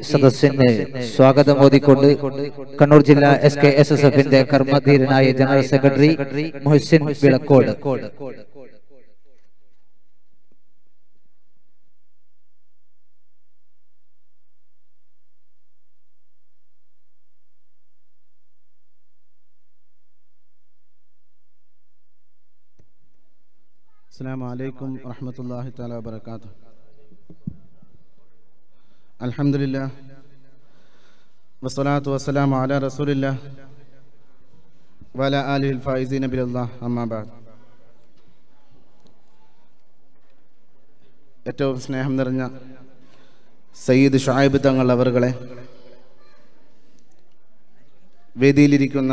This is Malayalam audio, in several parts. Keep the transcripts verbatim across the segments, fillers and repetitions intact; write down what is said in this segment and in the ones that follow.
സദസ്സിന് സ്വാഗതം ഓതിക്കൊണ്ട് കണ്ണൂർ ജില്ലാ എസ് കെ എസ് എസ് എഫിന്റെ കർമ്മധീരനായ ജനറൽ സെക്രട്ടറി മുഹസിൻ വിളക്കോട്. അസ്സലാമു അലൈക്കും വറഹ്മത്തുള്ളാഹി തആല വബറകാതുഹു. അൽഹംദുലില്ലാഹ് വസ്സലാത്തു വസ്സലാമു അലാ റസൂലില്ലാഹ് വഅലാ ആലിഹിൽ ഫായിസീന ബില്ലാഹ് അമ്മാ ബഅദ്. ഏറ്റവും സ്നേഹം നിറഞ്ഞ സയ്യിദ് ഷുഐബ് തങ്ങൾ അവറുകളെ, വേദിയിലിരിക്കുന്ന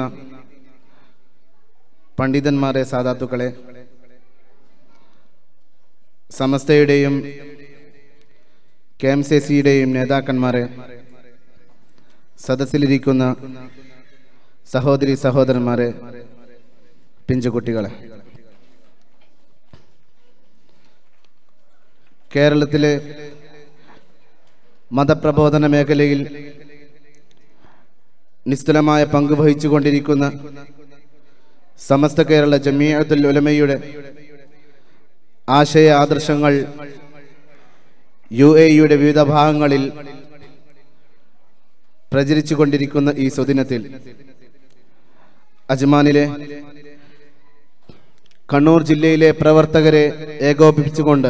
പണ്ഡിതന്മാരെ, സാദാത്തുക്കളെ, സമസ്തയുടെയും കെ എം സി സിയുടെയും നേതാക്കന്മാരെ, സദസ്സിലിരിക്കുന്ന സഹോദരി സഹോദരന്മാരെ, പിഞ്ചുകുട്ടികളെ, കേരളത്തിലെ മതപ്രബോധന മേഖലയിൽ നിസ്തുലമായ പങ്കുവഹിച്ചുകൊണ്ടിരിക്കുന്ന സമസ്ത കേരള ജമീഅത്തുൽ ഉലമയുടെ ആശയ ആദർശങ്ങൾ യു എ ഇയുടെ വിവിധ ഭാഗങ്ങളിൽ പ്രചരിച്ചു കൊണ്ടിരിക്കുന്ന ഈ സുദിനത്തിൽ അജ്മാനിലെ കണ്ണൂർ ജില്ലയിലെ പ്രവർത്തകരെ ഏകോപിപ്പിച്ചുകൊണ്ട്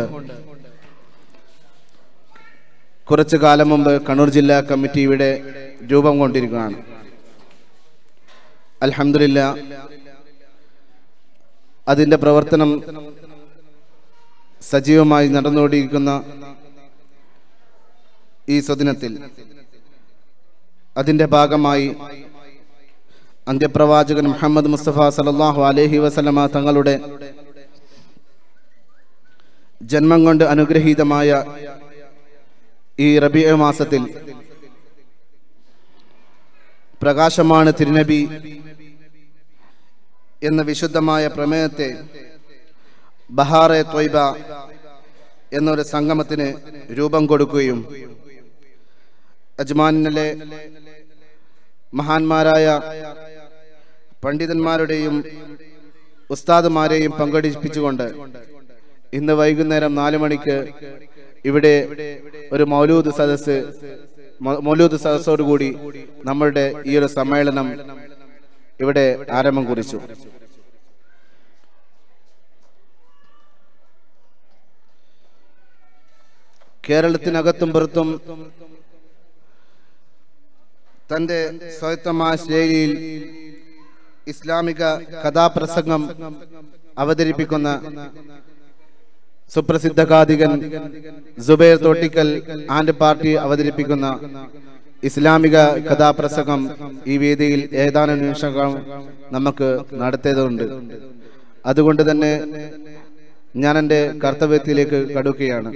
കുറച്ചു കാലം മുമ്പ് കണ്ണൂർ ജില്ലാ കമ്മിറ്റി ഇവിടെ രൂപം കൊണ്ടിരിക്കുകയാണ്. അൽഹംദുലില്ലാഹ്, അതിൻ്റെ പ്രവർത്തനം സജീവമായി നടന്നുകൊണ്ടിരിക്കുന്ന ഈ സുദിനത്തിൽ അതിൻ്റെ ഭാഗമായി അന്ത്യപ്രവാചകൻ മുഹമ്മദ് മുസ്തഫ സല്ലല്ലാഹു അലൈഹി വസല്ലമ തങ്ങളുടെ ജന്മം കൊണ്ട് അനുഗ്രഹീതമായ ഈ റബീഉ മാസത്തിൽ പ്രകാശമാണ് തിരുനബി എന്ന വിശുദ്ധമായ പ്രമേയത്തെ ബഹാറെ ത്വയ്ബ എന്നൊരു സംഗമത്തിന് രൂപം കൊടുക്കുകയും അജ്മാനിലെ മഹാന്മാരായ പണ്ഡിതന്മാരുടെയും ഉസ്താദുമാരെയും പങ്കെടുപ്പിച്ചുകൊണ്ട് ഇന്ന് വൈകുന്നേരം നാലു മണിക്ക് ഇവിടെ ഒരു മൗലൂദ് സദസ്സ് മൗലൂദ് സദസ്സോടുകൂടി നമ്മളുടെ ഈ ഒരു സമ്മേളനം ഇവിടെ ആരംഭം കുറിച്ചു. കേരളത്തിനകത്തും പുറത്തും തൻ്റെ സ്വയത്തമായ ശൈലിയിൽ ഇസ്ലാമിക കഥാപ്രസംഗം അവതരിപ്പിക്കുന്ന സുപ്രസിദ്ധ കാതികൻ സുബൈർ തോട്ടിക്കൽ ആൻഡ് പാർട്ടി അവതരിപ്പിക്കുന്ന ഇസ്ലാമിക കഥാപ്രസംഗം ഈ വേദിയിൽ ഏതാനും നിമിഷങ്ങൾ നമുക്ക് നടത്തേണ്ടതുണ്ട്. അതുകൊണ്ട് തന്നെ ഞാൻ എൻ്റെ കർത്തവ്യത്തിലേക്ക് കടക്കുകയാണ്.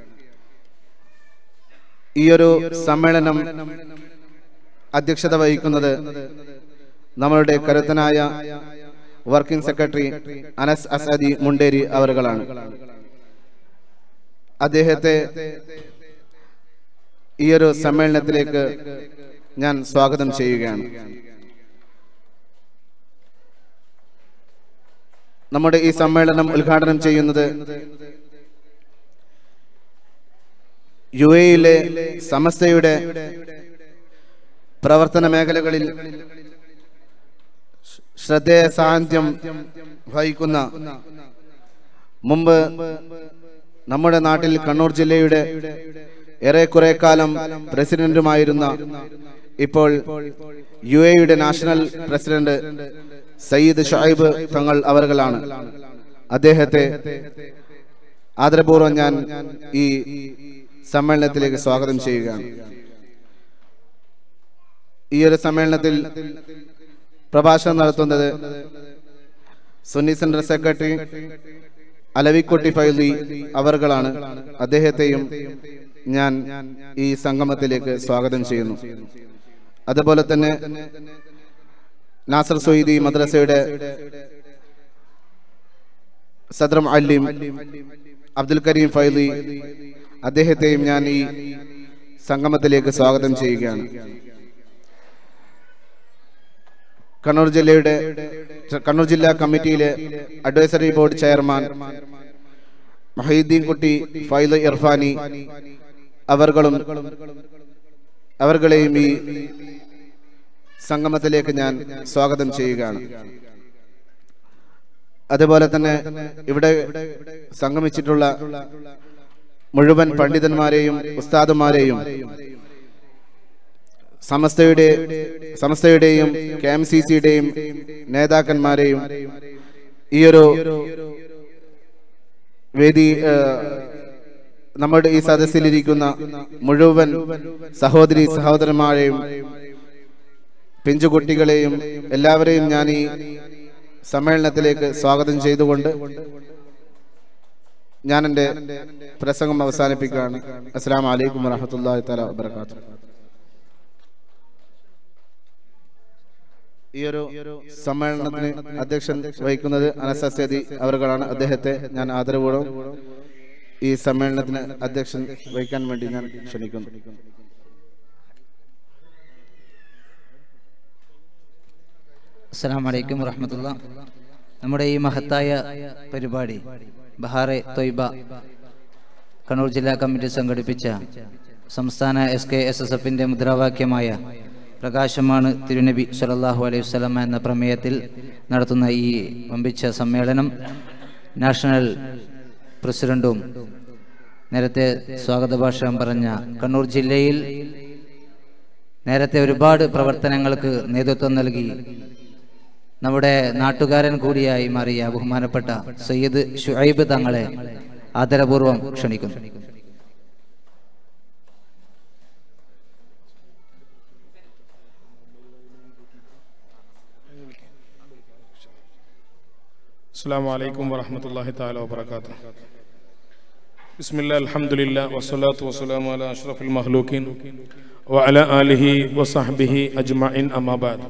ഈയൊരു സമ്മേളനം അധ്യക്ഷത വഹിക്കുന്നത് നമ്മളുടെ കരുത്തനായ വർക്കിംഗ് സെക്രട്ടറി അനസ് അസദി മുണ്ടേരി അവറുകളാണ്. അദ്ദേഹത്തെ ഈയൊരു സമ്മേളനത്തിലേക്ക് ഞാൻ സ്വാഗതം ചെയ്യുകയാണ്. നമ്മുടെ ഈ സമ്മേളനം ഉദ്ഘാടനം ചെയ്യുന്നത് യു എയിലെ സമസ്തയുടെ പ്രവർത്തന മേഖലകളിൽ ശ്രദ്ധേയ സാന്നിധ്യം വഹിക്കുന്ന, മുമ്പ് നമ്മുടെ നാട്ടിൽ കണ്ണൂർ ജില്ലയുടെ ഏറെക്കുറെ കാലം പ്രസിഡന്റുമായിരുന്ന, ഇപ്പോൾ യു എയുടെ നാഷണൽ പ്രസിഡന്റ് സയ്യിദ് ഷുഐബ് തങ്ങൾ അവറുകളാണ്. അദ്ദേഹത്തെ ആദരപൂർവ്വം ഞാൻ ഈ സമ്മേളനത്തിലേക്ക് സ്വാഗതം ചെയ്യുകയാണ്. ഈ ഒരു സമ്മേളനത്തിൽ പ്രഭാഷണം നടത്തുന്നത് സുന്നി സെൻട്രൽ സെക്രട്ടറി അലവിക്കുട്ടി ഫൈലി അവറുകളാണ്. അദ്ദേഹത്തെയും ഞാൻ ഈ സംഗമത്തിലേക്ക് സ്വാഗതം ചെയ്യുന്നു. അതുപോലെ തന്നെ നാസർ സൊയ്ദി മദ്രസയുടെ സദ്രം അലിം അബ്ദുൽ കരീം ഫൈലി, അദ്ദേഹത്തെയും ഞാൻ ഈ സംഗമത്തിലേക്ക് സ്വാഗതം ചെയ്യുകയാണ്. കണ്ണൂർ ജില്ലയുടെ കണ്ണൂർ ജില്ലാ കമ്മിറ്റിയിലെ advisory board chairman Mohiyuddin Kutty Faiz Irfani അവർകളും അവർകളെയും ഈ സംഗമത്തിലേക്ക് ഞാൻ സ്വാഗതം ചെയ്യുകയാണ്. അതുപോലെ തന്നെ ഇവിടെ സംഗമിച്ചിട്ടുള്ള മുഴുവൻ പണ്ഡിതന്മാരെയും ഉസ്താദുമാരെയും സമസ്തയുടെ സമസ്തയുടെയും കെ എം സി സിയുടെയും നേതാക്കന്മാരെയും ഈയൊരു വേദി നമ്മുടെ ഈ സദസ്സിലിരിക്കുന്ന മുഴുവൻ സഹോദരി സഹോദരന്മാരെയും പിഞ്ചുകുട്ടികളെയും എല്ലാവരെയും ഞാൻ ഈ സമ്മേളനത്തിലേക്ക് സ്വാഗതം ചെയ്തുകൊണ്ട് ഞാൻ എൻ്റെ പ്രസംഗം അവസാനിപ്പിക്കുകയാണ്. അസ്സലാമു അലൈക്കും വറഹ്മത്തുള്ളാഹി തആല വബറകാതുഹു. ഈ ഒരു സമ്മേളനത്തിന് അധ്യക്ഷൻ വഹിക്കുന്നത് അനസ് അസ്യദി അവர்களാണ്. അദ്ദേഹത്തെ ഞാൻ ആദരപൂർവ്വം ഈ സമ്മേളനത്തിന് അധ്യക്ഷൻ വഹിക്കാൻ വേണ്ടി ഞാൻ ക്ഷണിക്കുന്നു. അസ്സലാമു അലൈക്കും വറഹ്മത്തുള്ളാഹി. നമ്മുടെ ഈ മഹത്തായ പരിപാടി ബഹാറെ ത്വയ്ബ കണ്ണൂർ ജില്ലാ കമ്മിറ്റി സംഘടിപ്പിച്ച സംസ്ഥാന എസ് കെ എസ് എസ് എഫിൻ്റെ മുദ്രാവാക്യമായ പ്രകാശമാണ് തിരുനബി സ്വല്ലല്ലാഹു അലൈഹി വസല്ലം എന്ന പ്രമേയത്തിൽ നടത്തുന്ന ഈ വമ്പിച്ച സമ്മേളനം നാഷണൽ പ്രസിഡന്റും നേരത്തെ സ്വാഗത ഭാഷണം പറഞ്ഞ കണ്ണൂർ ജില്ലയിൽ നേരത്തെ ഒരുപാട് പ്രവർത്തനങ്ങൾക്ക് നേതൃത്വം നൽകി നമ്മുടെ നാട്ടുകാരൻ കൂടിയായി മാറിയ ബഹുമാനപ്പെട്ട സയ്യിദ് ഷുഐബ് തങ്ങളെ ആദരപൂർവ്വം ക്ഷണിക്കുന്നു. അസ്സലാമു അലൈക്കും വറഹ്മത്തുള്ളാഹി തആല വബറകാതുഹു. ബിസ്മില്ലാഹി അൽഹംദുലില്ലാഹി വസ്സലാത്തു വസ്സലാമു അലാ അഷ്റഫിൽ മഖ്ലൂഖീൻ വഅലാ ആലിഹി വസഹ്ബിഹി അജ്മഈൻ അമ്മാ ബഅദ്.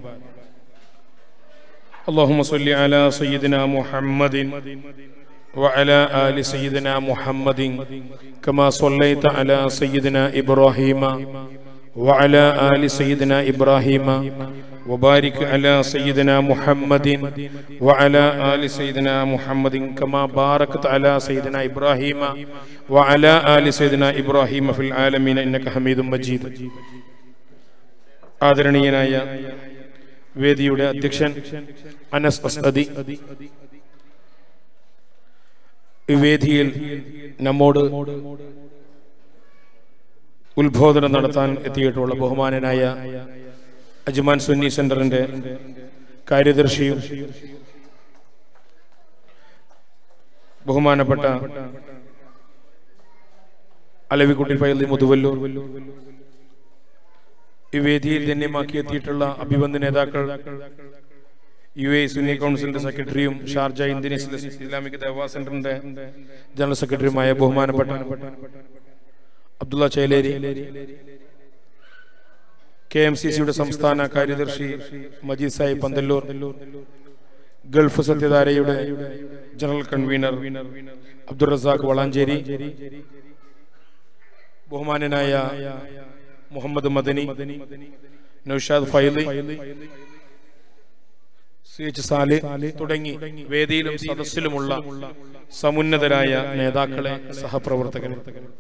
اللهم صل على سيدنا محمد وعلى آل سيدنا محمد كما صليت على سيدنا إبراهيم وعلى آل سيدنا إبراهيم وبارك على سيدنا محمد وعلى آل سيدنا محمد كما باركت على سيدنا إبراهيم وعلى آل سيدنا إبراهيم في العالمين إنك حميد مجيد. ആദരണീയനായ വേദിയുടെ അധ്യക്ഷൻ അനസ് അസ്അദി, ഈ വേദിയിൽ നമ്മോട് ഉത്ബോധനം നടത്താൻ എത്തിയിട്ടുള്ള ബഹുമാനനായ അജ്മാൻ സുന്നി സെന്ററിന്റെ കാര്യദർശിയും ബഹുമാനപ്പെട്ട അലവിക്കുട്ടി ഫൈലി മുതുവല്ലൂർ, ഈ വേദിയിൽ ധന്യമാക്കി എത്തിയിട്ടുള്ള അഭിവന്ദ നേതാക്കൾ, യു എ സുന്നി കൗൺസിലിന്റെ സെക്രട്ടറിയും ഷാർജ ഇന്ത്യൻ ഇസ്ലാമിക് ദേവാ സെന്ററിന്റെ ജനറൽ സെക്രട്ടറിയുമായ ബഹുമാനപ്പെട്ട Abdullah Cheleri, K M C സിയുടെ സംസ്ഥാന കാര്യദർശി മജീദ് സാഹിബ് പന്തല്ലൂർ, ഗൾഫ് സത്യധാരയുടെ ജനറൽ കൺവീനർ അബ്ദുൾ റസാഖ് വളാഞ്ചേരി, ബഹുമാനനായ മുഹമ്മദ് മദനി, നൗഷാദ് ഫൈലി, സി എച്ച് സാലി തുടങ്ങി വേദിയിലും സദസ്സിലുമുള്ള സമുന്നതരായ നേതാക്കളെ, സഹപ്രവർത്തകരെ,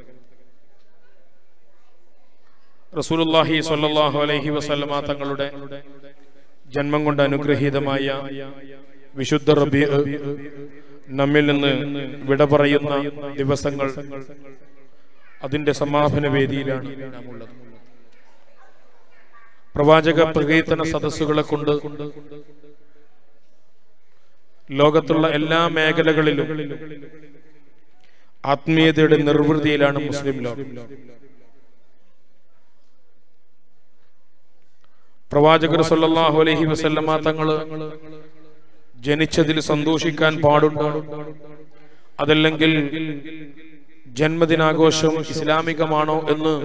റസൂലുള്ളാഹി സ്വല്ലല്ലാഹു അലൈഹി വസല്ലമ തങ്ങളുടെ ജന്മം കൊണ്ട് അനുഗ്രഹീതമായ വിശുദ്ധ റബീഉ നമ്മിൽ നിന്ന് വിട പറയുന്ന ദിവസങ്ങൾ, അതിന്റെ സമാപന വേദിയിലാണ് നാം ഉള്ളത്. പ്രവാചക പ്രകീർത്തന സദസ്സുകളെ കൊണ്ട് ലോകത്തുള്ള എല്ലാ മേഖലകളിലും ആത്മീയതയുടെ നിർവൃതിയിലാണ് മുസ്ലിം ലോകം. പ്രവാചകർ സല്ലല്ലാഹു അലൈഹി വസല്ലമ തങ്ങള് ജനിച്ചതിൽ സന്തോഷിക്കാൻ പാടുണ്ടോ, അതല്ലെങ്കിൽ ജന്മദിനാഘോഷം ഇസ്ലാമികമാണോ എന്ന്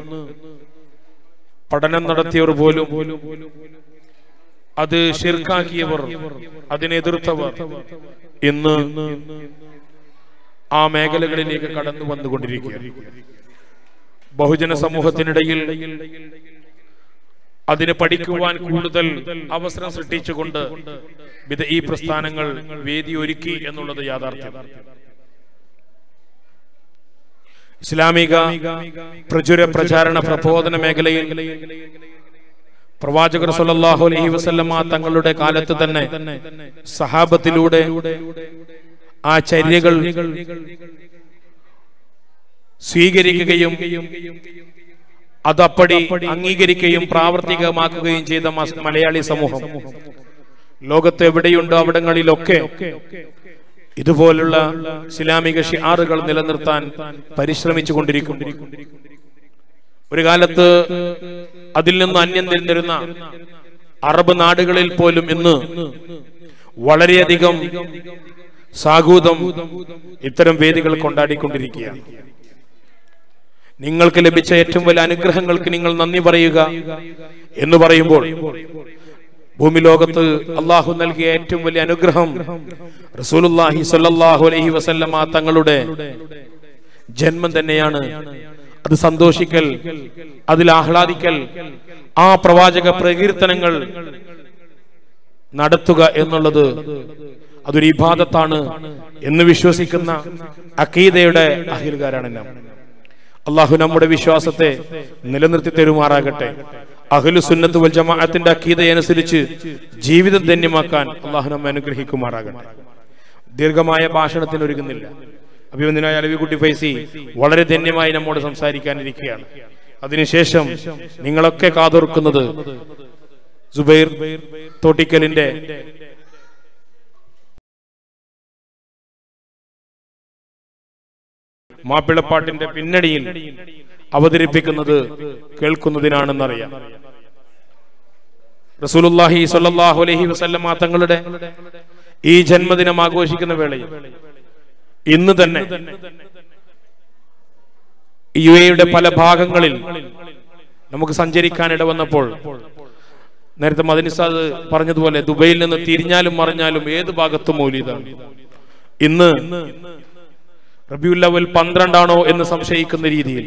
പഠനം നടത്തിയവർ പോലും, അത് ശിർക്കാക്കിയവർ, അതിനെതിർത്തവർ ഇന്ന് ആ മേഖലകളിലേക്ക് കടന്നു വന്നുകൊണ്ടിരിക്കുകയാണ്. ബഹുജന സമൂഹത്തിനിടയിൽ അതിനെ പഠിക്കുവാൻ കൂടുതൽ അവസരം സൃഷ്ടിച്ചുകൊണ്ട് ഈ പ്രസ്ഥാനങ്ങൾ വേദി ഒരുക്കി എന്നുള്ളത് യാഥാർത്ഥ്യം. ഇസ്ലാമിക പ്രചുര പ്രചാരണ പ്രബോധന മേഖലയിൽ പ്രവാചകർ സല്ലല്ലാഹു അലൈഹി വസല്ലമ തങ്ങളുടെ കാലത്ത് തന്നെ സഹാബത്തിലൂടെ ആ ചര്യകൾ സ്വീകരിക്കുകയും അതപ്പടി അംഗീകരിക്കുകയും പ്രാവർത്തികമാക്കുകയും ചെയ്ത മലയാളി സമൂഹം ലോകത്ത് എവിടെയുണ്ടോ അവിടങ്ങളിലൊക്കെ ഇതുപോലുള്ള ഇസ്ലാമിക ഷിആറുകൾ നിലനിർത്താൻ പരിശ്രമിച്ചു കൊണ്ടിരിക്കുന്നു. ഒരു കാലത്ത് അതിൽ നിന്ന് അന്യം നിന്നിരുന്ന അറബ് നാടുകളിൽ പോലും ഇന്ന് വളരെയധികം സാഗൂതം ഇത്തരം വേദികൾ കൊണ്ടാടിക്കൊണ്ടിരിക്കുകയാണ്. നിങ്ങൾക്ക് ലഭിച്ച ഏറ്റവും വലിയ അനുഗ്രഹങ്ങൾക്ക് നിങ്ങൾ നന്ദി പറയുക എന്ന് പറയുമ്പോൾ ഭൂമി ലോകത്ത് അള്ളാഹു നൽകിയ ഏറ്റവും വലിയ അനുഗ്രഹം റസൂലുള്ളാഹി സ്വല്ലല്ലാഹു അലൈഹി വസല്ലമ തങ്ങളുടെ ജന്മം തന്നെയാണ്. അത് സന്തോഷിക്കൽ, അതിൽ ആഹ്ലാദിക്കൽ, ആ പ്രവാചക പ്രകീർത്തനങ്ങൾ നടത്തുക എന്നുള്ളത് അതൊരു ഇബാദത്താണ് എന്ന് വിശ്വസിക്കുന്ന അഖീദയുടെ അഹിൽകാരാണ് നാം. അള്ളാഹു നമ്മുടെ വിശ്വാസത്തെ നിലനിർത്തി തരുമാറാകട്ടെ. അഹ്ലു സുന്നത്ത് വൽ ജമാഅത്തിന്റെ അഖീദയനുസരിച്ച് ജീവിതം ധന്യമാക്കാൻ അള്ളാഹു നമ്മെ അനുഗ്രഹിക്കുമാറാകട്ടെ. ദീർഘമായ ഭാഷണത്തിന് ഒരുങ്ങുന്നില്ല. അഭിനന്ദനായ അലവിക്കുട്ടി ഫൈസി വളരെ ധന്യമായി നമ്മോട് സംസാരിക്കാനിരിക്കുകയാണ്. അതിനുശേഷം നിങ്ങളൊക്കെ കാതോർക്കുന്നത് സുബൈർ തോട്ടിക്കലിന്റെ മാപ്പിളപ്പാട്ടിന്റെ പിന്നണിയിൽ അവതരിപ്പിക്കുന്നത് കേൾക്കുന്നതിനാണെന്നറിയാം. റസൂലുള്ളാഹി സ്വല്ലല്ലാഹു അലൈഹി വസല്ലമ തങ്ങളുടെ ഈ ജന്മദിനം ആഘോഷിക്കുന്ന വേളയിൽ ഇന്ന് തന്നെ യു എയുടെ പല ഭാഗങ്ങളിൽ നമുക്ക് സഞ്ചരിക്കാൻ ഇടവന്നപ്പോൾ നേരത്തെ മദനിസാദ് പറഞ്ഞതുപോലെ ദുബൈയിൽ നിന്ന് തിരിഞ്ഞാലും മറിഞ്ഞാലും ഏത് ഭാഗത്തും മൗലീദാണ്. ഇന്ന് റബീഉൽ അവ്വൽ പന്ത്രണ്ടാണോ എന്ന് സംശയിക്കുന്ന രീതിയിൽ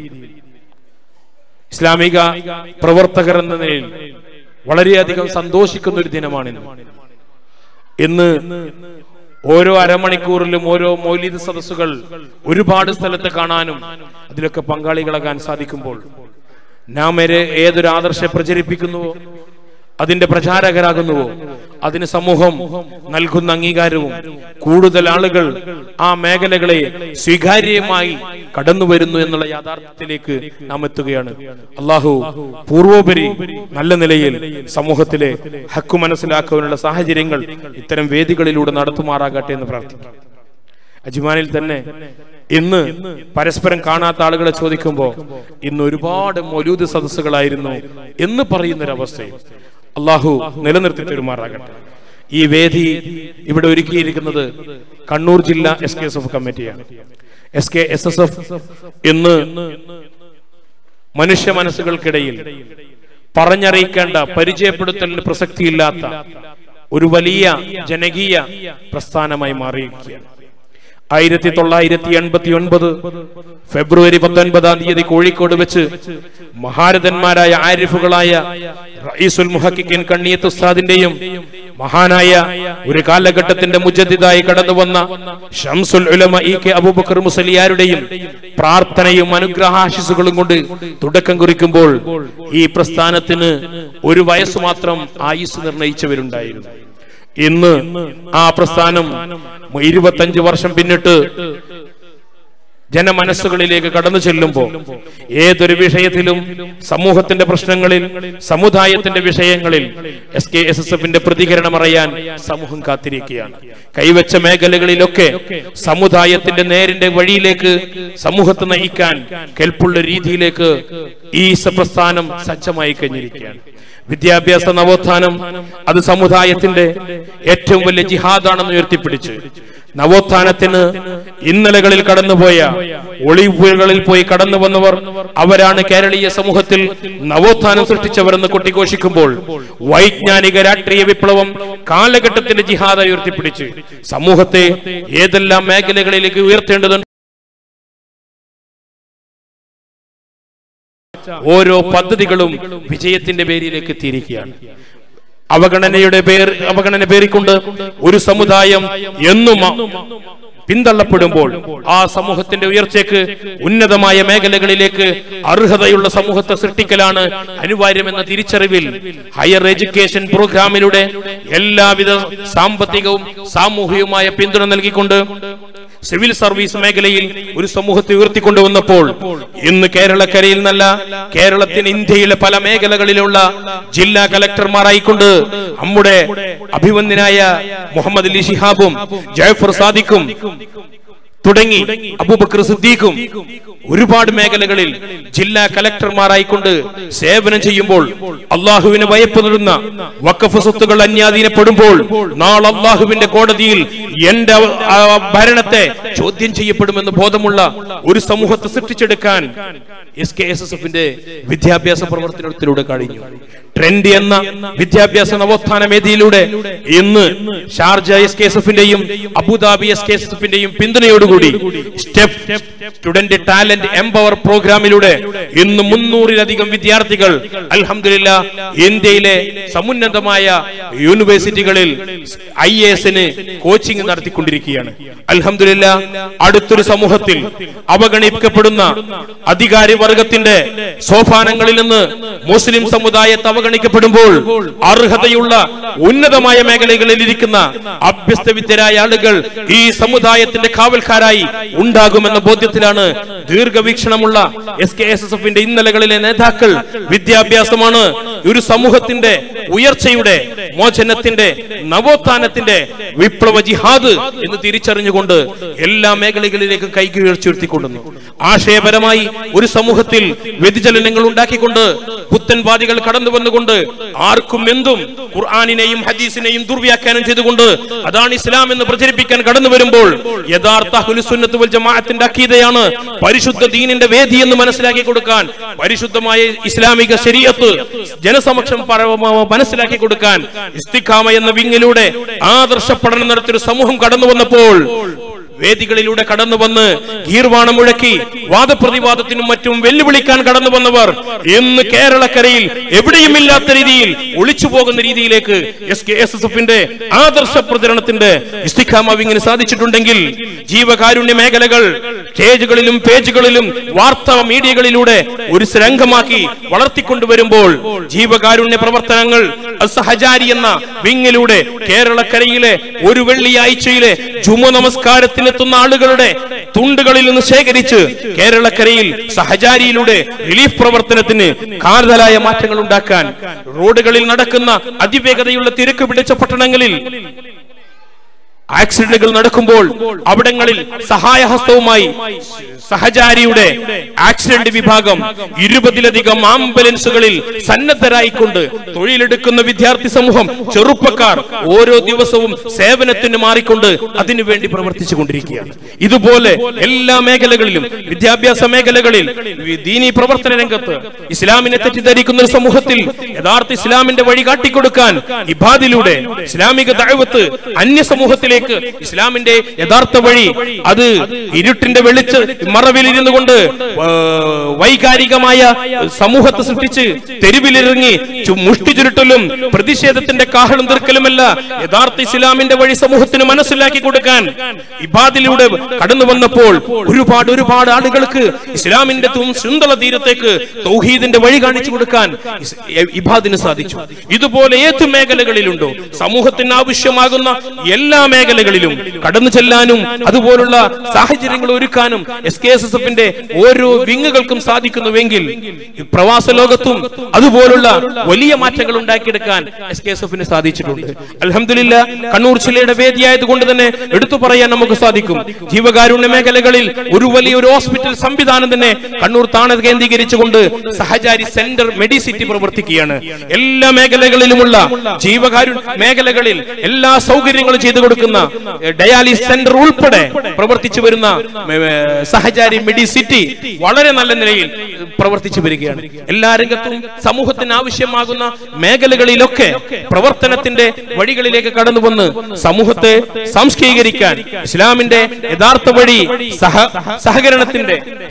ഇസ്ലാമിക പ്രവർത്തകർ എന്ന നിലയിൽ വളരെയധികം സന്തോഷിക്കുന്ന ഒരു ദിനമാണിന്ന്. ഇന്ന് ഓരോ അരമണിക്കൂറിലും ഓരോ മൗലിദ് സദസ്സുകൾ ഒരുപാട് സ്ഥലത്ത് കാണാനും അതിലൊക്കെ പങ്കാളികളാകാൻ സാധിക്കുമ്പോൾ നാം ഏതൊരു ആദർശം പ്രചരിപ്പിക്കുന്നുവോ അതിന്റെ പ്രചാരകരാകുന്നുവോ അതിന് സമൂഹം നൽകുന്ന അംഗീകാരവും കൂടുതൽ ആളുകൾ ആ മേഖലകളെ സ്വീകാര്യമായി കടന്നു വരുന്നു എന്നുള്ള യാഥാർത്ഥ്യത്തിലേക്ക് നാം എത്തുകയാണ്. അള്ളാഹു പൂർവോപരി നല്ല നിലയിൽ സമൂഹത്തിലെ ഹക്ക് മനസ്സിലാക്കാനുള്ള സാഹചര്യങ്ങൾ ഇത്തരം വേദികളിലൂടെ നടത്തുമാറാകട്ടെ എന്ന് പ്രാർത്ഥിക്കുന്നു. അജ്മാനിൽ തന്നെ ഇന്ന് പരസ്പരം കാണാത്ത ആളുകളെ ചോദിക്കുമ്പോൾ ഇന്ന് ഒരുപാട് മൗലൂദ് സദസ്സുകളായിരുന്നു എന്ന് പറയുന്നൊരവസ്ഥയും അള്ളാഹു നിലനിർത്തി തരുമാറാകട്ടെ. ഈ വേദി ഇവിടെ ഒരുക്കിയിരിക്കുന്നത് കണ്ണൂർ ജില്ലാ എസ് കെ എസ് എഫ് കമ്മിറ്റിയാണ്. S K S S F ഇന്ന് മനുഷ്യ മനസ്സുകൾക്കിടയിൽ പറഞ്ഞറിയിക്കേണ്ട പരിചയപ്പെടുത്തലിന് പ്രസക്തിയില്ലാത്ത ഒരു വലിയ ജനകീയ പ്രസ്ഥാനമായി മാറിയിരിക്കുകയാണ്. ആയിരത്തി തൊള്ളായിരത്തി എൺപത്തി ഒൻപത് ഫെബ്രുവരി പത്തൊൻപതാം തീയതി കോഴിക്കോട് വെച്ച് മഹാരഥന്മാരായ ആരിഫുകളായ റഈസുൽ മുഹഖിഖീൻ കണ്ണിയത്ത് ഉസ്താദിന്റെയും മഹാനായ ഒരു കാലഘട്ടത്തിന്റെ മുജദ്ദിദായി കടന്നു വന്ന ശംസുൽ ഉലമ ഇ കെ അബൂബക്കർ മുസലിയാരുടെയും പ്രാർത്ഥനയും അനുഗ്രഹാശിസുകളും കൊണ്ട് തുടക്കം കുറിക്കുമ്പോൾ ഈ പ്രസ്ഥാനത്തിന് ഒരു വയസ്സ് മാത്രം ആയുസ് നിർണയിച്ചവരുണ്ടായിരുന്നു. ഇന്ന് ആ പ്രസ്ഥാനം ഇരുപത്തഞ്ച് വർഷം പിന്നിട്ട് ജനമനസ്സുകളിലേക്ക് കടന്നു ചെല്ലുമ്പോൾ ഏതൊരു വിഷയത്തിലും സമൂഹത്തിന്റെ പ്രശ്നങ്ങളിൽ സമുദായത്തിന്റെ വിഷയങ്ങളിൽ എസ് കെ എസ് എസ് എഫിന്റെ പ്രതികരണം അറിയാൻ സമൂഹം കാത്തിരിക്കുകയാണ്. കൈവച്ച മേഖലകളിലൊക്കെ സമുദായത്തിന്റെ നേരിന്റെ വഴിയിലേക്ക് സമൂഹത്തെ നയിക്കാൻ കെൽപ്പുള്ള രീതിയിലേക്ക് ഈ പ്രസ്ഥാനം സജ്ജമായി കഴിഞ്ഞിരിക്കുകയാണ്. വിദ്യാഭ്യാസ നവോത്ഥാനം അത് സമുദായത്തിന്റെ ഏറ്റവും വലിയ ജിഹാദാണെന്ന് ഉയർത്തിപ്പിടിച്ച് നവോത്ഥാനത്തിന് ഇന്നലകളിൽ കടന്നുപോയ ഒളിവുകളിൽ പോയി കടന്നു വന്നവർ അവരാണ് കേരളീയ സമൂഹത്തിൽ നവോത്ഥാനം സൃഷ്ടിച്ചവരെന്ന് കൊട്ടിഘോഷിക്കുമ്പോൾ വൈജ്ഞാനിക രാഷ്ട്രീയ വിപ്ലവം കാലഘട്ടത്തിന്റെ ജിഹാദ ഉയർത്തിപ്പിടിച്ച് സമൂഹത്തെ ഏതെല്ലാം മേഖലകളിലേക്ക് ഉയർത്തേണ്ടതുണ്ട് ഓരോ പദ്ധതികളും വിജയത്തിന്റെ പേരിലേക്ക് എത്തിയിരിക്കുകയാണ്. അവഗണനയുടെ പേർ അവഗണന പേറിക്കൊണ്ട് ഒരു സമുദായം എന്നും പിന്തള്ളപ്പെടുമ്പോൾ ആ സമൂഹത്തിന്റെ ഉയർച്ചയ്ക്ക് ഉന്നതമായ മേഖലകളിലേക്ക് അർഹതയുള്ള സമൂഹത്തെ സൃഷ്ടിക്കലാണ് അനിവാര്യമെന്ന തിരിച്ചറിവിൽ ഹയർ എഡ്യൂക്കേഷൻ പ്രോഗ്രാമിലൂടെ എല്ലാവിധ സാമ്പത്തികവും സാമൂഹികവുമായ പിന്തുണ നൽകിക്കൊണ്ട് സിവിൽ സർവീസ് മേഖലയിൽ ഒരു സമൂഹത്തെ ഉയർത്തിക്കൊണ്ടുവന്നപ്പോൾ ഇന്ന് കേരളക്കരയിൽ നിന്നല്ല, കേരളത്തിന് ഇന്ത്യയിലെ പല മേഖലകളിലുള്ള ജില്ലാ കലക്ടർമാരായിക്കൊണ്ട് നമ്മുടെ അഭിവന്ദ്യനായ മുഹമ്മദ് അലി ശിഹാബും ജാഫർ സാദിഖും തുടങ്ങി അബൂബക്കർ സിദ്ദീഖും ഒരുപാട് മേഖലകളിൽ ജില്ലാ കലക്ടർമാരായിക്കൊണ്ട് സേവനം ചെയ്യുമ്പോൾ അള്ളാഹുവിനെ ഭയപ്പെടുന്ന വഖഫ് സ്വത്തുകൾ അന്യാധീനപ്പെടുമ്പോൾ നാളെ അള്ളാഹുവിന്റെ കോടതിയിൽ എന്റെ ഭരണത്തെ ചോദ്യം ചെയ്യപ്പെടുമെന്ന് ബോധമുള്ള ഒരു സമൂഹത്തെ സൃഷ്ടിച്ചെടുക്കാൻ എസ് കെ എസ് എസ് എഫിന്റെ വിദ്യാഭ്യാസ പ്രവർത്തനത്തിലൂടെ കഴിഞ്ഞു. ട്രെൻഡ് എന്ന വിദ്യാഭ്യാസ നവോത്ഥാന വേദിയിലൂടെ ഇന്ന് ഷാർജ എസ് കെ എസ് എഫിന്റെയും അബുദാബി എസ് കെ എസ് എഫിന്റെയും പിന്തുണയോടുകൂടി സ്റ്റെപ്പ് സ്റ്റുഡന്റ് ടാലന്റ് എംപവർ പ്രോഗ്രാമിലൂടെ ഇന്ന് മുന്നൂറിലധികം വിദ്യാർത്ഥികൾ അൽഹംദുലില്ലാ ഇന്ത്യയിലെ സമുന്നതമായ യൂണിവേഴ്സിറ്റികളിൽ ഐ എ എസിന് കോച്ചിങ് നടത്തിക്കൊണ്ടിരിക്കുകയാണ്. അൽഹംദുലില്ലാ അടുത്തൊരു സമൂഹത്തിൽ അവഗണിക്കപ്പെടുന്ന അധികാരി വർഗത്തിന്റെ സോപാനങ്ങളിൽ നിന്ന് മുസ്ലിം സമുദായത്തെ അവഗണിക്കപ്പെടുമ്പോൾ അർഹതയുള്ള ഉന്നതമായ മേഖലകളിൽ ഇരിക്കുന്ന അഭ്യസ്തവിദ്യരായ ആളുകൾ ഈ സമുദായത്തിന്റെ കാവൽക്കാരായി ഉണ്ടാകുമെന്ന ബോധ്യത്തിലാണ് ദീർഘവീക്ഷണമുള്ള എസ് കെ എസ് എസ് എഫിന്റെ ഇന്നലകളിലെ നേതാക്കൾ വിദ്യാഭ്യാസമാണ് ഒരു സമൂഹത്തിന്റെ ഉയർച്ചയുടെ, മോചനത്തിന്റെ, നവോത്ഥാനത്തിന്റെ വിപ്ലവ ജിഹാദ് എന്ന് തിരിച്ചറിഞ്ഞുകൊണ്ട് എല്ലാ മേഖലകളിലേക്കും കൈകീഴ്ച്ചുയർത്തിക്കൊണ്ടുന്നു. ആശയപരമായി ഒരു സമൂഹത്തിൽ വ്യതിചലനങ്ങൾ ഉണ്ടാക്കിക്കൊണ്ട് പുത്തൻവാദികൾ കടന്നു വന്നുകൊണ്ട് ആർക്കും എന്തും ഖുർആനിനെയും ഹദീസിനെയും ദുർവ്യാഖ്യാനം ചെയ്തുകൊണ്ട് അതാണ് ഇസ്ലാം എന്ന് പ്രചരിപ്പിക്കാൻ കടന്നു വരുമ്പോൾ യഥാർത്ഥ അഹ്ലുസ് സുന്നത്ത് വൽ ജമാഅത്തിന്റെ അഖീദയാണ് പരിശുദ്ധ ദീനിന്റെ വേദി എന്ന് മനസ്സിലാക്കി കൊടുക്കാൻ, പരിശുദ്ധമായ ഇസ്ലാമിക ശരീഅത്ത് ജനസമക്ഷം മനസ്സിലാക്കി കൊടുക്കാൻ ഇസ്തിഖാമ എന്ന വിങ്ങിലൂടെ ആദർശ പഠനം നടത്തിയ ഒരു സമൂഹം കടന്നു വന്നപ്പോൾ വേദികളിലൂടെ കടന്നു വന്ന് ഗീർവാണം മുഴക്കി വാദപ്രതിവാദത്തിനും മറ്റും വെല്ലുവിളിക്കാൻ കടന്നു വന്നവർ ഇന്ന് കേരളക്കരയിൽ എവിടെയും ഇല്ലാത്ത രീതിയിൽ ഒളിച്ചു പോകുന്ന രീതിയിലേക്ക് എസ് കെ എസ് എസ് എഫിന്റെ ആദർശ പ്രചരണത്തിന്റെ ഇസ്തിഖാമ വിങ്ങിന് സാധിച്ചിട്ടുണ്ടെങ്കിൽ ജീവകാരുണ്യ മേഖലകൾ സ്റ്റേജുകളിലും പേജുകളിലും വാർത്താ മീഡിയകളിലൂടെ ഒരു രംഗമാക്കി വളർത്തിക്കൊണ്ടുവരുമ്പോൾ ജീവകാരുണ്യ പ്രവർത്തനങ്ങൾ അസഹജാരി എന്ന വിങ്ങിലൂടെ കേരളക്കരയിലെ ഒരു വെള്ളിയാഴ്ചയിലെ ജുമ നമസ്കാരത്തിന് എത്തുന്ന ആളുകളുടെ തുണ്ടുകളിൽ നിന്ന് ശേഖരിച്ച് കേരളക്കരയിൽ സഹചാരിയിലൂടെ റിലീഫ് പ്രവർത്തനത്തിന് കാതലായ മാറ്റങ്ങൾ ഉണ്ടാക്കാൻ റോഡുകളിൽ നടക്കുന്ന അതിവേഗതയുള്ള തിരക്ക് പിടിച്ച പട്ടണങ്ങളിൽ ആക്സിഡന്റുകൾ നടക്കുമ്പോൾ അവിടങ്ങളിൽ സഹായഹസ്തവുമായി സഹചാരിയുടെ ആക്സിഡന്റ് വിഭാഗം ഇരുപതിലധികം ആംബുലൻസുകളിൽ സന്നദ്ധരായിക്കൊണ്ട് തൊഴിലെടുക്കുന്ന വിദ്യാർത്ഥി സമൂഹം, ചെറുപ്പക്കാർ ഓരോ ദിവസവും സേവനത്തിന് മാറിക്കൊണ്ട് അതിനുവേണ്ടി പ്രവർത്തിച്ചു കൊണ്ടിരിക്കുകയാണ്. ഇതുപോലെ എല്ലാ മേഖലകളിലും വിദ്യാഭ്യാസ മേഖലകളിൽ ദീനീ പ്രവർത്തന രംഗത്ത് ഇസ്ലാമിനെ തെറ്റിദ്ധരിക്കുന്ന ഒരു സമൂഹത്തിൽ യഥാർത്ഥ ഇസ്ലാമിന്റെ വഴി കാട്ടിക്കൊടുക്കാൻ ഇബാദിലൂടെ ഇസ്ലാമിക ദഅവത്ത് അന്യ സമൂഹത്തിലേക്ക് ഇസ്ലാമിന്റെ യഥാർത്ഥ വഴി അത് ഇരുട്ടിന്റെ വെളിച്ച് മറവിൽ ഇരുന്നു കൊണ്ട് വൈകാരികമായ സമൂഹത്തെ സൃഷ്ടിച്ച് തെരുവിലിറങ്ങി മുഷ്ടി ചുരുട്ടലും പ്രതിഷേധത്തിന്റെ കാഹളം തീർക്കലുമല്ല, യഥാർത്ഥ ഇസ്ലാമിന്റെ വഴി സമൂഹത്തിന് മനസ്സിലാക്കി കൊടുക്കാൻ ഇബാദിലൂടെ കടന്നു വന്നപ്പോൾ ഒരുപാട് ഒരുപാട് ആളുകൾക്ക് ഇസ്ലാമിന്റെ ശൃംഖല തീരത്തേക്ക് തൗഹീദിന്റെ വഴി കാണിച്ചു കൊടുക്കാൻ ഇബാദിന് സാധിച്ചു. ഇതുപോലെ ഏത് മേഖലകളിലുണ്ടോ സമൂഹത്തിന് ആവശ്യമാകുന്ന എല്ലാ മേഖലകളിലും കടന്നു ചെല്ലാനും അതുപോലുള്ള സാഹചര്യങ്ങൾ ഒരുക്കാനും എസ് കെ എസ് എസ് എഫിന്റെ ഓരോ വിങ്ങുകൾക്കും സാധിക്കുന്നുവെങ്കിൽ പ്രവാസ ലോകത്തും അതുപോലുള്ള വലിയ മാറ്റങ്ങൾ ഉണ്ടാക്കിയെടുക്കാൻ എസ് കെ എസ് എഫിന് സാധിച്ചിട്ടുണ്ട്. അൽഹംദുലില്ലാ കണ്ണൂർ ജില്ലയുടെ വേദിയായതുകൊണ്ട് തന്നെ എടുത്തു പറയാൻ നമുക്ക് സാധിക്കും. ജീവകാരുണ്യ മേഖലകളിൽ ഒരു വലിയ ഒരു ഹോസ്പിറ്റൽ സംവിധാനം തന്നെ കണ്ണൂർ താണ കേന്ദ്രീകരിച്ചുകൊണ്ട് സഹചാരി സെന്റർ മെഡിസിറ്റി പ്രവർത്തിക്കുകയാണ്. എല്ലാ മേഖലകളിലുമുള്ള ജീവകാരുണ്യ മേഖലകളിൽ എല്ലാ സൗകര്യങ്ങളും ചെയ്തു കൊടുക്കുന്ന ഡയാലിസിസ് സെന്റർ ഉൾപ്പെടെ പ്രവർത്തിച്ചു വരുന്ന സഹചാരി മെഡിസിറ്റി വളരെ നല്ല നിലയിൽ പ്രവർത്തിച്ചു വരികയാണ്. എല്ലാ രംഗത്തും സമൂഹത്തിന് ആവശ്യമാകുന്ന മേഖലകളിലൊക്കെ പ്രവർത്തനത്തിന്റെ വഴികളിലേക്ക് കടന്നു വന്ന് സമൂഹത്തെ സംസ്കീകരിക്കാൻ ഇസ്ലാമിന്റെ യഥാർത്ഥ വഴി സഹ സഹകരണത്തിന്റെ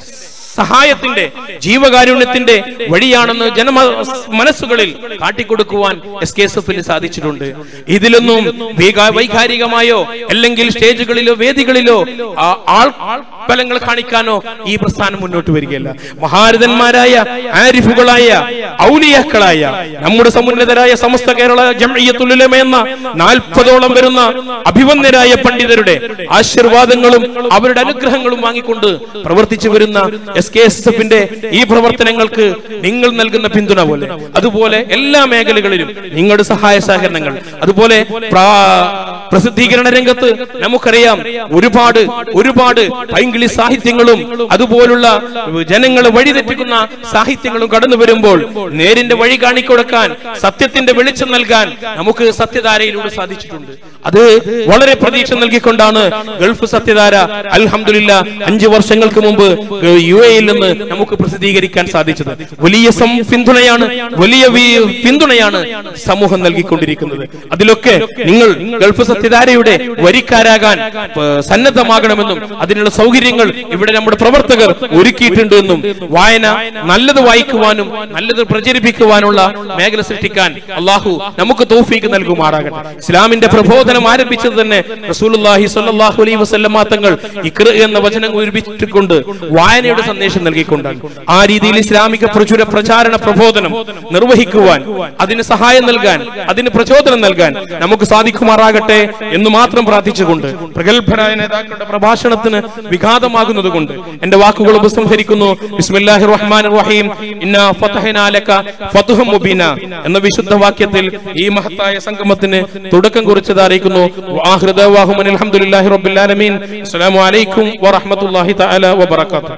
സഹായത്തിന്റെ ജീവകാരുണ്യത്തിന്റെ വഴിയാണെന്ന് ജന മനസ്സുകളിൽ കാട്ടിക്കൊടുക്കുവാൻ എസ് കെ എസ് എഫിന് സാധിച്ചിട്ടുണ്ട്. ഇതിലൊന്നും വൈകാരികമായോ അല്ലെങ്കിൽ സ്റ്റേജുകളിലോ വേദികളിലോ ആൾഫലങ്ങൾ കാണിക്കാനോ ഈ പ്രസ്ഥാനം മുന്നോട്ട് വരികയല്ല. മഹാരഥന്മാരായ ആരിഫുകളായ ഔലിയാക്കളായ നമ്മുടെ സമുന്നതരായ സമസ്ത കേരള ജംഇയ്യത്തുൽ ഉലമ എന്ന നാൽപ്പതോളം വരുന്ന അഭിവന്ദരായ പണ്ഡിതരുടെ ആശീർവാദങ്ങളും അവരുടെ അനുഗ്രഹങ്ങളും വാങ്ങിക്കൊണ്ട് പ്രവർത്തിച്ചു വരുന്ന എസ് കെ എസ് എഫിന്റെ ഈ പ്രവർത്തനങ്ങൾക്ക് നിങ്ങൾ നൽകുന്ന പിന്തുണ പോലെ അതുപോലെ എല്ലാ മേഖലകളിലും നിങ്ങളുടെ സഹായ സഹകരണങ്ങൾ, അതുപോലെ പ്രസിദ്ധീകരണ രംഗത്ത് നമുക്കറിയാം ഒരുപാട് ഒരുപാട് പൈങ്കിളി സാഹിത്യങ്ങളും അതുപോലുള്ള ജനങ്ങളെ വഴിതെറ്റിക്കുന്ന സാഹിത്യങ്ങളും കടന്നു വരുമ്പോൾ നേരിന്റെ വഴി കാണിക്കൊടുക്കാൻ, സത്യത്തിന്റെ വെളിച്ചം നൽകാൻ നമുക്ക് സത്യധാരയിലൂടെ സാധിച്ചിട്ടുണ്ട്. അത് വളരെ പ്രതീക്ഷ നൽകിക്കൊണ്ടാണ് ഗൾഫ് സത്യധാര അൽഹംദുലില്ലാ അഞ്ചു വർഷങ്ങൾക്ക് മുമ്പ് യു എയിൽ നിന്ന് നമുക്ക് പ്രസിദ്ധീകരിക്കാൻ സാധിച്ചത്. വലിയ പിന്തുണയാണ് വലിയ പിന്തുണയാണ് സമൂഹം നൽകിക്കൊണ്ടിരിക്കുന്നത്. അതിലൊക്കെ നിങ്ങൾ ഗൾഫ് സത്യധാരയുടെ വരിക്കാരാകാൻ സന്നദ്ധമാകണമെന്നും അതിനുള്ള സൗകര്യങ്ങൾ ഇവിടെ നമ്മുടെ പ്രവർത്തകർ ഒരുക്കിയിട്ടുണ്ട് എന്നും വായന നല്ലത് വായിക്കുവാനും നല്ലത് പ്രചരിപ്പിക്കുവാനുള്ള മേഖല സൃഷ്ടിക്കാൻ അള്ളാഹു നമുക്ക് തൗഫീഖ് നൽകുമാറാകട്ടെ. ഇസ്ലാമിന്റെ പ്രബോധനം ആരംഭിച്ചത് തന്നെ റസൂലുള്ളാഹി സ്വല്ലല്ലാഹു അലൈഹി വസല്ലം തങ്ങൾ ഇഖ്റ എന്ന വചനം ഉരുവിച്ചുകൊണ്ട് വായനയുടെ സന്ദേശം നൽകിക്കൊണ്ടാണ്. ആ രീതിയിൽ ഇസ്ലാമിക പ്രചുര പ്രചാരണ പ്രബോധനം നിർവഹിക്കുവാൻ, അതിന് സഹായം നൽകാൻ, അതിന് പ്രചോദനം നൽകാൻ നമുക്ക് സാധിക്കുമാറാകട്ടെ എന്ന് മാത്രം പ്രാർത്ഥിച്ചുകൊണ്ട് പ്രഗത്ഭരായ നേതാക്കളുടെ പ്രഭാഷണത്തിന് വിഘാതമാകുന്നത് കൊണ്ട് എന്റെ വാക്കുകൾ ഉപസംഹരിക്കുന്നു. ബിസ്മില്ലാഹിർ റഹ്മാനിർ റഹീം. ഇന്നാ ഫതഹ്നാ ലക ഫത്ഹും മുബീന എന്ന വിശുദ്ധ വാക്യത്തിൽ ഈ മഹത്തായ സംഗമത്തിന് തുടക്കം കുറിച്ചത് അറിയിക്കുന്നു. വആഖിറു ദഅവാഹും അൽഹംദുലില്ലാഹി റബ്ബിൽ ആലമീൻ. അസ്സലാമു അലൈക്കും വറഹ്മത്തുള്ളാഹി തആല വബറകാതുഹു.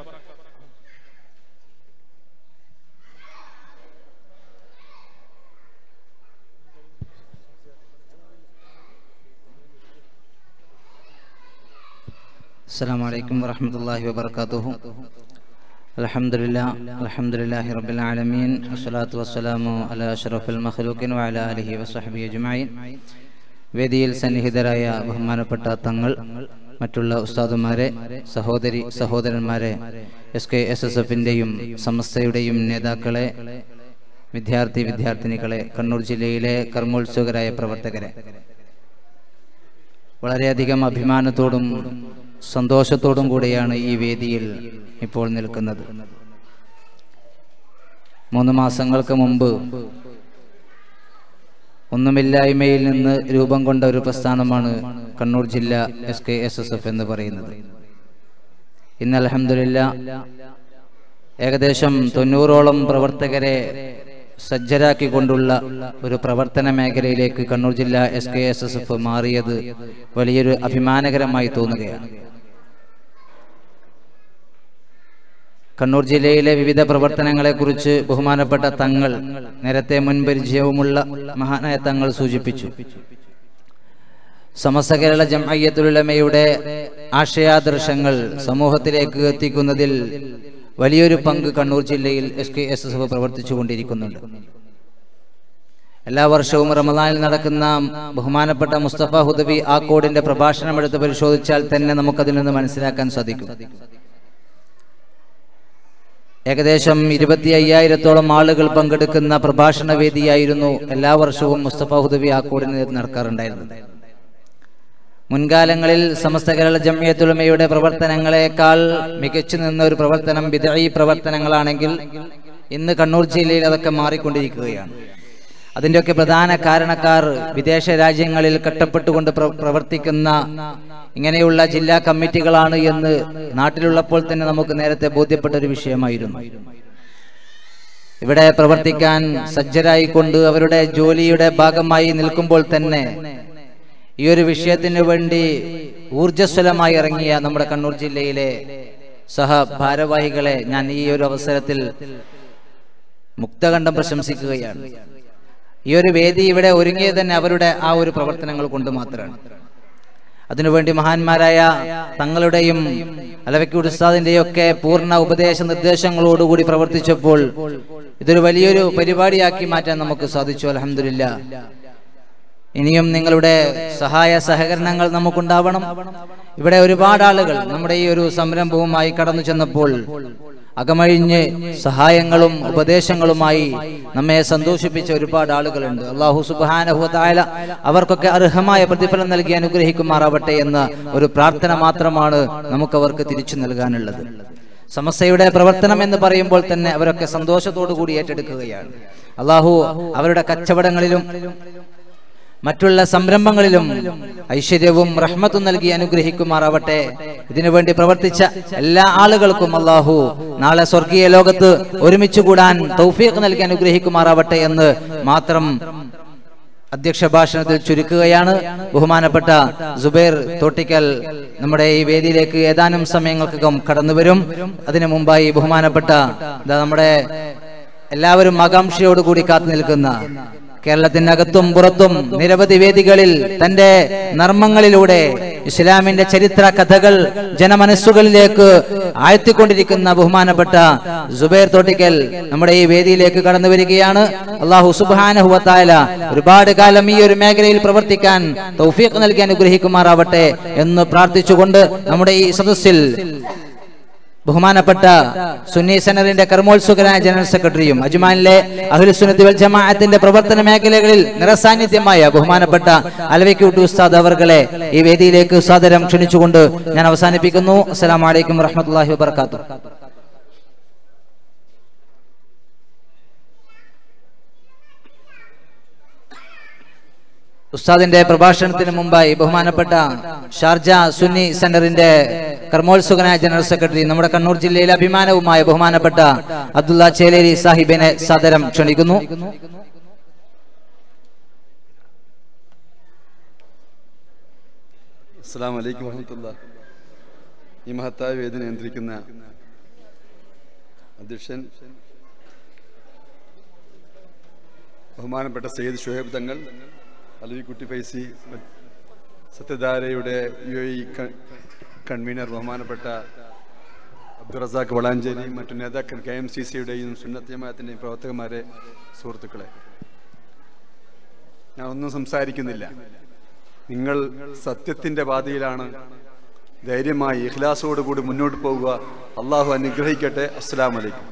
السلام عليكم ورحمة الله وبركاته. الحمد لله الحمد لله رب العالمين والصلاة والسلام على أشرف المخلوقين وعلى آله وصحبه أجمعين. വേദിയിൽ സന്നിഹിതരായ ബഹുമാനപ്പെട്ട തങ്ങൾ, മറ്റുള്ള ഉസ്താദുമാരെ, സഹോദരി സഹോദരന്മാരെ, എസ് കെ എസ് എസ് എഫിൻ്റെയും സമസ്തയുടെയും നേതാക്കളെ, വിദ്യാർത്ഥി വിദ്യാർത്ഥിനികളെ, കണ്ണൂർ ജില്ലയിലെ കർമ്മോത്സുകരായ പ്രവർത്തകരെ, വളരെയധികം അഭിമാനത്തോടും സന്തോഷത്തോടും കൂടിയാണ് ഈ വേദിയിൽ ഇപ്പോൾ നിൽക്കുന്നത്. മൂന്ന് മാസങ്ങൾക്ക് മുമ്പ് ഒന്നുമില്ലായ്മയിൽ നിന്ന് രൂപം കൊണ്ട ഒരു പ്രസ്ഥാനമാണ് കണ്ണൂർ ജില്ല S K S S F എന്ന് പറയുന്നത്. ഇന്ന് അൽഹംദുലില്ലാ ഏകദേശം തൊണ്ണൂറോളം പ്രവർത്തകരെ സജ്ജരാക്കിക്കൊണ്ടുള്ള ഒരു പ്രവർത്തന മേഖലയിലേക്ക് കണ്ണൂർ ജില്ല S K S S F മാറിയത് വലിയൊരു അഭിമാനകരമായി തോന്നുകയാണ്. കണ്ണൂർ ജില്ലയിലെ വിവിധ പ്രവർത്തനങ്ങളെക്കുറിച്ച് ബഹുമാനപ്പെട്ട തങ്ങൾ, നേരത്തെ മുൻപരിചയവുമുള്ള മഹാനായ തങ്ങൾ സൂചിപ്പിച്ചു. സമസ്ത കേരള ജംഇയ്യത്തുൽ ഉലമയുടെ ആശയാദർശങ്ങൾ സമൂഹത്തിലേക്ക് എത്തിക്കുന്നതിൽ വലിയൊരു പങ്ക് കണ്ണൂർ ജില്ലയിൽ S K S S F പ്രവർത്തിച്ചു കൊണ്ടിരിക്കുന്നുണ്ട്. എല്ലാ വർഷവും റമദാനിൽ നടക്കുന്ന ബഹുമാനപ്പെട്ട മുസ്തഫ ഹുദവി ആക്കോടിന്റെ പ്രഭാഷണം എടുത്ത് പരിശോധിച്ചാൽ തന്നെ നമുക്കതിൽ നിന്ന് മനസ്സിലാക്കാൻ സാധിക്കും. ഏകദേശം ഇരുപത്തി അയ്യായിരത്തോളം ആളുകൾ പങ്കെടുക്കുന്ന പ്രഭാഷണ വേദിയായിരുന്നു എല്ലാ വർഷവും മുസ്തഫ ഹുദവി ആക്കോടിന് നടക്കാറുണ്ടായിരുന്നത്. മുൻകാലങ്ങളിൽ സമസ്ത കേരള ജംഇയ്യത്തുൽ ഉലമയുടെ പ്രവർത്തനങ്ങളെക്കാൾ മികച്ചു നിന്ന ഒരു പ്രവർത്തനം ബിദ്ഈ പ്രവർത്തനങ്ങളാണെങ്കിൽ ഇന്ന് കണ്ണൂർ ജില്ലയിൽ അതൊക്കെ മാറിക്കൊണ്ടിരിക്കുകയാണ്. അതിൻ്റെയൊക്കെ പ്രധാന കാരണക്കാർ വിദേശ രാജ്യങ്ങളിൽ കട്ടപ്പെട്ടുകൊണ്ട് പ്രവർത്തിക്കുന്ന ഇങ്ങനെയുള്ള ജില്ലാ കമ്മിറ്റികളാണ് എന്ന് നാട്ടിലുള്ളപ്പോൾ തന്നെ നമുക്ക് നേരത്തെ ബോധ്യപ്പെട്ട ഒരു വിഷയമായിരുന്നു. ഇവിടെ പ്രവർത്തിക്കാൻ സജ്ജരായിക്കൊണ്ട് അവരുടെ ജോലിയുടെ ഭാഗമായി നിൽക്കുമ്പോൾ തന്നെ ഈ ഒരു വിഷയത്തിന് വേണ്ടി ഊർജ്ജസ്വലമായി ഇറങ്ങിയ നമ്മുടെ കണ്ണൂർ ജില്ലയിലെ സഹ ഭാരവാഹികളെ ഞാൻ ഈ ഒരു അവസരത്തിൽ മുക്തകണ്ഠം പ്രശംസിക്കുകയാണ്. ഈ ഒരു വേദി ഇവിടെ ഒരുങ്ങിയത് തന്നെ അവരുടെ ആ ഒരു പ്രവർത്തനങ്ങൾ കൊണ്ട് മാത്രമാണ്. അതിനുവേണ്ടി മഹാന്മാരായ തങ്ങളുടെയും അലവക്കൂട് ഉസ്താദിന്റെയും ഒക്കെ പൂർണ്ണ ഉപദേശ നിർദ്ദേശങ്ങളോടുകൂടി പ്രവർത്തിച്ചപ്പോൾ ഇതൊരു വലിയൊരു പരിപാടിയാക്കി മാറ്റാൻ നമുക്ക് സാധിച്ചു. അൽഹംദുലില്ലാ. ഇനിയും നിങ്ങളുടെ സഹായ സഹകരണങ്ങൾ നമുക്കുണ്ടാവണം. ഇവിടെ ഒരുപാട് ആളുകൾ നമ്മുടെ ഈ ഒരു സംരംഭവുമായി കടന്നു ചെന്നപ്പോൾ അകമഴിഞ്ഞ് സഹായങ്ങളും ഉപദേശങ്ങളുമായി നമ്മെ സന്തോഷിപ്പിച്ച ഒരുപാട് ആളുകളുണ്ട്. അല്ലാഹു സുബ്ഹാനഹു വ തആല അവർക്കൊക്കെ അർഹമായ പ്രതിഫലം നൽകി അനുഗ്രഹിക്കുമാറാവട്ടെ എന്ന ഒരു പ്രാർത്ഥന മാത്രമാണ് നമുക്കവർക്ക് തിരിച്ചു നൽകാനുള്ളത്. സമസ്തയുടെ പ്രവർത്തനം എന്ന് പറയുമ്പോൾ തന്നെ അവരൊക്കെ സന്തോഷത്തോടു കൂടി ഏറ്റെടുക്കുകയാണ്. അല്ലാഹു അവരുടെ കച്ചവടങ്ങളിലും മറ്റുള്ള സംരംഭങ്ങളിലും ഐശ്വര്യവും റഹ്മത്തും നൽകി അനുഗ്രഹിക്കുമാറാവട്ടെ. ഇതിനുവേണ്ടി പ്രവർത്തിച്ച എല്ലാ ആളുകൾക്കും അല്ലാഹു നാളെ സ്വർഗീയ ലോകത്ത് ഒരുമിച്ച് കൂടാൻ തൗഫീഖ് നൽകി അനുഗ്രഹിക്കുമാറാവട്ടെ എന്ന് മാത്രം അധ്യക്ഷ ഭാഷണത്തിൽ ചുരുക്കുകയാണ്. ബഹുമാനപ്പെട്ട സുബൈർ തോട്ടിക്കൽ നമ്മുടെ ഈ വേദിയിലേക്ക് ഏതാനും സമയങ്ങൾക്കകം കടന്നുവരും. അതിനു മുമ്പായി ബഹുമാനപ്പെട്ട നമ്മുടെ എല്ലാവരും ആകാംക്ഷയോടുകൂടി കാത്തു നിൽക്കുന്ന കേരളത്തിനകത്തും പുറത്തും നിരവധി വേദികളിൽ തന്റെ നർമ്മങ്ങളിലൂടെ ഇസ്ലാമിന്റെ ചരിത്ര കഥകൾ ജനമനസ്സുകളിലേക്ക് ആഴ്ത്തിക്കൊണ്ടിരിക്കുന്ന ബഹുമാനപ്പെട്ട സുബൈർ തോട്ടിക്കൽ നമ്മുടെ ഈ വേദിയിലേക്ക് കടന്നു വരികയാണ്. അല്ലാഹു സുബ്ഹാനഹു വ തആല ഒരുപാട് കാലം ഈ ഒരു മേഖലയിൽ പ്രവർത്തിക്കാൻ തൗഫീഖ് നൽകി അനുഗ്രഹിക്കുമാറാവട്ടെ എന്ന് പ്രാർത്ഥിച്ചുകൊണ്ട് നമ്മുടെ ഈ സദസ്സിൽ ബഹുമാനപ്പെട്ട സുന്നി സെനറിന്റെ കർമ്മോത്സുകനായ ജനറൽ സെക്രട്ടറിയും അജ്മാനിലെ അഹ്ലുസുന്നത്തി വൽ ജമാഅത്തിന്റെ പ്രവർത്തന മേഖലകളിൽ നിറസാന്നിധ്യമായ ബഹുമാനപ്പെട്ട അലവിക്കുട്ടി ഉസ്താദ് അവർകളെ ഈ വേദിയിലേക്ക് സാദരം ക്ഷണിച്ചുകൊണ്ട് ഞാൻ അവസാനിപ്പിക്കുന്നു. അസ്സലാമു അലൈക്കും വറഹ്മത്തുള്ളാഹി വബറകാതുഹു. ഉസ്താദിന്റെ പ്രഭാഷണത്തിന് മുമ്പായി ബഹുമാനപ്പെട്ട ഷാർജ സുന്നി സെന്ററിന്റെ കർമ്മോത്സുകനായ ജനറൽ സെക്രട്ടറി നമ്മുടെ കണ്ണൂർ ജില്ലയിലെ അഭിമാനവുമായ ബഹുമാനപ്പെട്ട അബ്ദുള്ള ചേലേരി സാഹിബിനെ സാദരം ക്ഷണിക്കുന്നു. അസ്സലാമു അലൈക്കും വറഹ്മത്തുള്ളാഹി. ഈ മഹത്തായ വേദി നിയന്ത്രിക്കുന്ന അധ്യക്ഷൻ ബഹുമാനപ്പെട്ട സയ്യിദ് ഷുഹൈബ് തങ്ങൾ, അലവിക്കുട്ടി ഫൈസി, സത്യധാരയുടെ യു എ കൺവീനർ ബഹുമാനപ്പെട്ട അബ്ദുറസാഖ് വളാഞ്ചേരി, മറ്റു നേതാക്കൾ, കെ എം സി സിയുടെയും സുന്നത്ത് ജമാഅത്തിൻ്റെയും പ്രവർത്തകന്മാരെ, സുഹൃത്തുക്കളെ, ഞാൻ ഒന്നും സംസാരിക്കുന്നില്ല. നിങ്ങൾ സത്യത്തിൻ്റെ പാതയിലാണ്. ധൈര്യമായി ഇഖ്ലാസോടുകൂടി മുന്നോട്ട് പോവുക. അള്ളാഹു അനുഗ്രഹിക്കട്ടെ. അസ്സലാമു അലൈക്കും.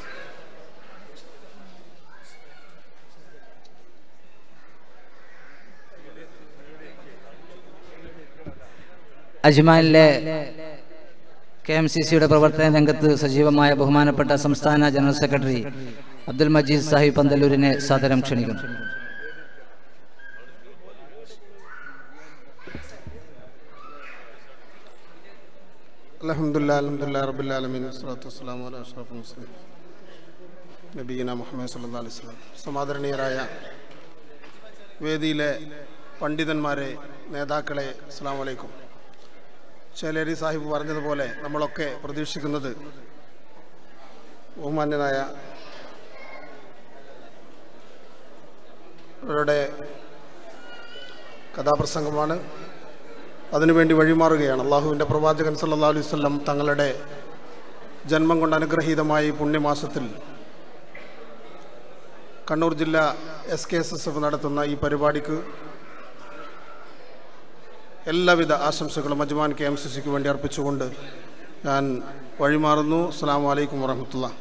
അജ്മാനിലെ കെ എം സി സിയുടെ പ്രവർത്തന രംഗത്ത് സജീവമായ ബഹുമാനപ്പെട്ട സംസ്ഥാന ജനറൽ സെക്രട്ടറി അബ്ദുൽ മജീദ് സാഹിബ് പന്തലൂരിനെ സാദരം ക്ഷണിക്കുന്നു. അൽഹംദുലില്ലാഹി അൽഹംദുലില്ലാഹി റബ്ബിൽ ആലമീൻ വസ്സലാത്തു വസ്സലാമു അലാ അഷ്റഫിൽ മുർസലീൻ നബിയിന മുഹമ്മദ് സല്ലല്ലാഹു അലൈഹി വസല്ലം. സമാദരണീയരായ വേദിയിലെ പണ്ഡിതന്മാരെ, നേതാക്കളെ, അസ്സലാമു അലൈക്കും. ചേലേരി സാഹിബ് പറഞ്ഞതുപോലെ നമ്മളൊക്കെ പ്രതീക്ഷിക്കുന്നത് ബഹുമാന്യനായ അവരുടെ കഥാപ്രസംഗമാണ്. അതിനുവേണ്ടി വഴിമാറുകയാണ്. അള്ളാഹുവിൻ്റെ പ്രവാചകൻ സല്ലല്ലാഹു അലൈഹി വസല്ലം തങ്ങളുടെ ജന്മം കൊണ്ട് അനുഗ്രഹീതമായ ഈ പുണ്യമാസത്തിൽ കണ്ണൂർ ജില്ല S K S S F നടത്തുന്ന ഈ പരിപാടിക്ക് എല്ലാവിധ ആശംസകളും അജ്മാൻ കെ എം സി സിക്ക് വേണ്ടി അർപ്പിച്ചുകൊണ്ട് ഞാൻ വഴിമാറുന്നു. അസ്സലാമു അലൈക്കും വറഹ്മത്തുള്ളാഹി.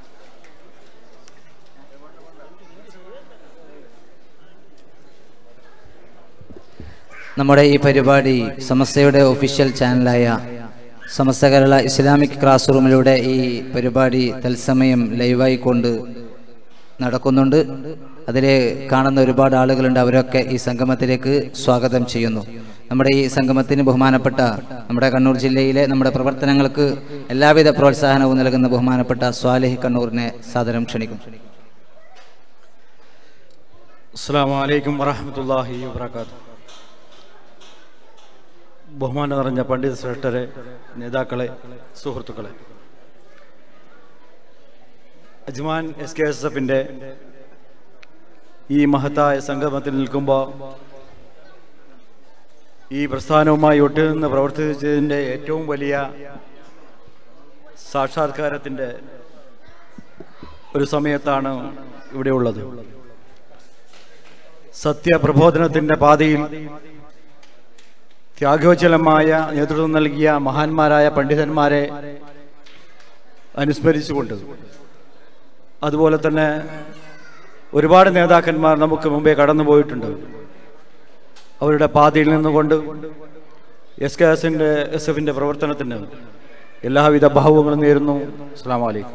നമ്മുടെ ഈ പരിപാടി സമസ്തയുടെ ഒഫീഷ്യൽ ചാനലായ സമസ്ത കേരള ഇസ്ലാമിക് ക്ലാസ് റൂമിലൂടെ ഈ പരിപാടി തത്സമയം ലൈവായി കൊണ്ട് നടക്കുന്നുണ്ട്. അതിൽ കാണുന്ന ഒരുപാട് ആളുകളുണ്ട്. അവരൊക്കെ ഈ സംഗമത്തിലേക്ക് സ്വാഗതം ചെയ്യുന്നു. നമ്മുടെ ഈ സംഗമത്തിന് ബഹുമാനപ്പെട്ട നമ്മുടെ കണ്ണൂർ ജില്ലയിലെ നമ്മുടെ പ്രവർത്തനങ്ങൾക്ക് എല്ലാവിധ പ്രോത്സാഹനവും നൽകുന്ന ബഹുമാനപ്പെട്ട സ്വാലിഹ് കണ്ണൂരിനെ സാദരം ക്ഷണിക്കും. അസ്സലാമു അലൈക്കും വറഹ്മത്തുള്ളാഹി വബറകാതുഹു. ബഹുമാനം നിറഞ്ഞ പണ്ഡിത ശ്രേഷ്ഠരെ, നേതാക്കളെ, സുഹൃത്തുക്കളെ, അജ്മാൻ എസ് കെ എസ് എഫിൻ്റെ ഈ മഹത്തായ സംഗമത്തിൽ നിൽക്കുമ്പോൾ ഈ പ്രസ്ഥാനവുമായി ഒട്ടുനിന്ന് പ്രവർത്തിച്ചതിൻ്റെ ഏറ്റവും വലിയ സാക്ഷാത്കാരത്തിൻ്റെ ഒരു സമയത്താണ് ഇവിടെ ഉള്ളത്. സത്യപ്രബോധനത്തിൻ്റെ പാതയിൽ ത്യാഗോജ്വലമായ നേതൃത്വം നൽകിയ മഹാന്മാരായ പണ്ഡിതന്മാരെ അനുസ്മരിച്ചുകൊണ്ട്, അതുപോലെ തന്നെ ഒരുപാട് നേതാക്കന്മാർ നമുക്ക് മുമ്പേ കടന്നുപോയിട്ടുണ്ട്. അവരുടെ പാതയിൽ നിന്നുകൊണ്ട് എസ് കെ എസിൻ്റെ എസ് എഫിൻ്റെ പ്രവർത്തനത്തിന് എല്ലാവിധ ഭാവങ്ങളും നേരുന്നു. അസ്സലാമു അലൈക്കും.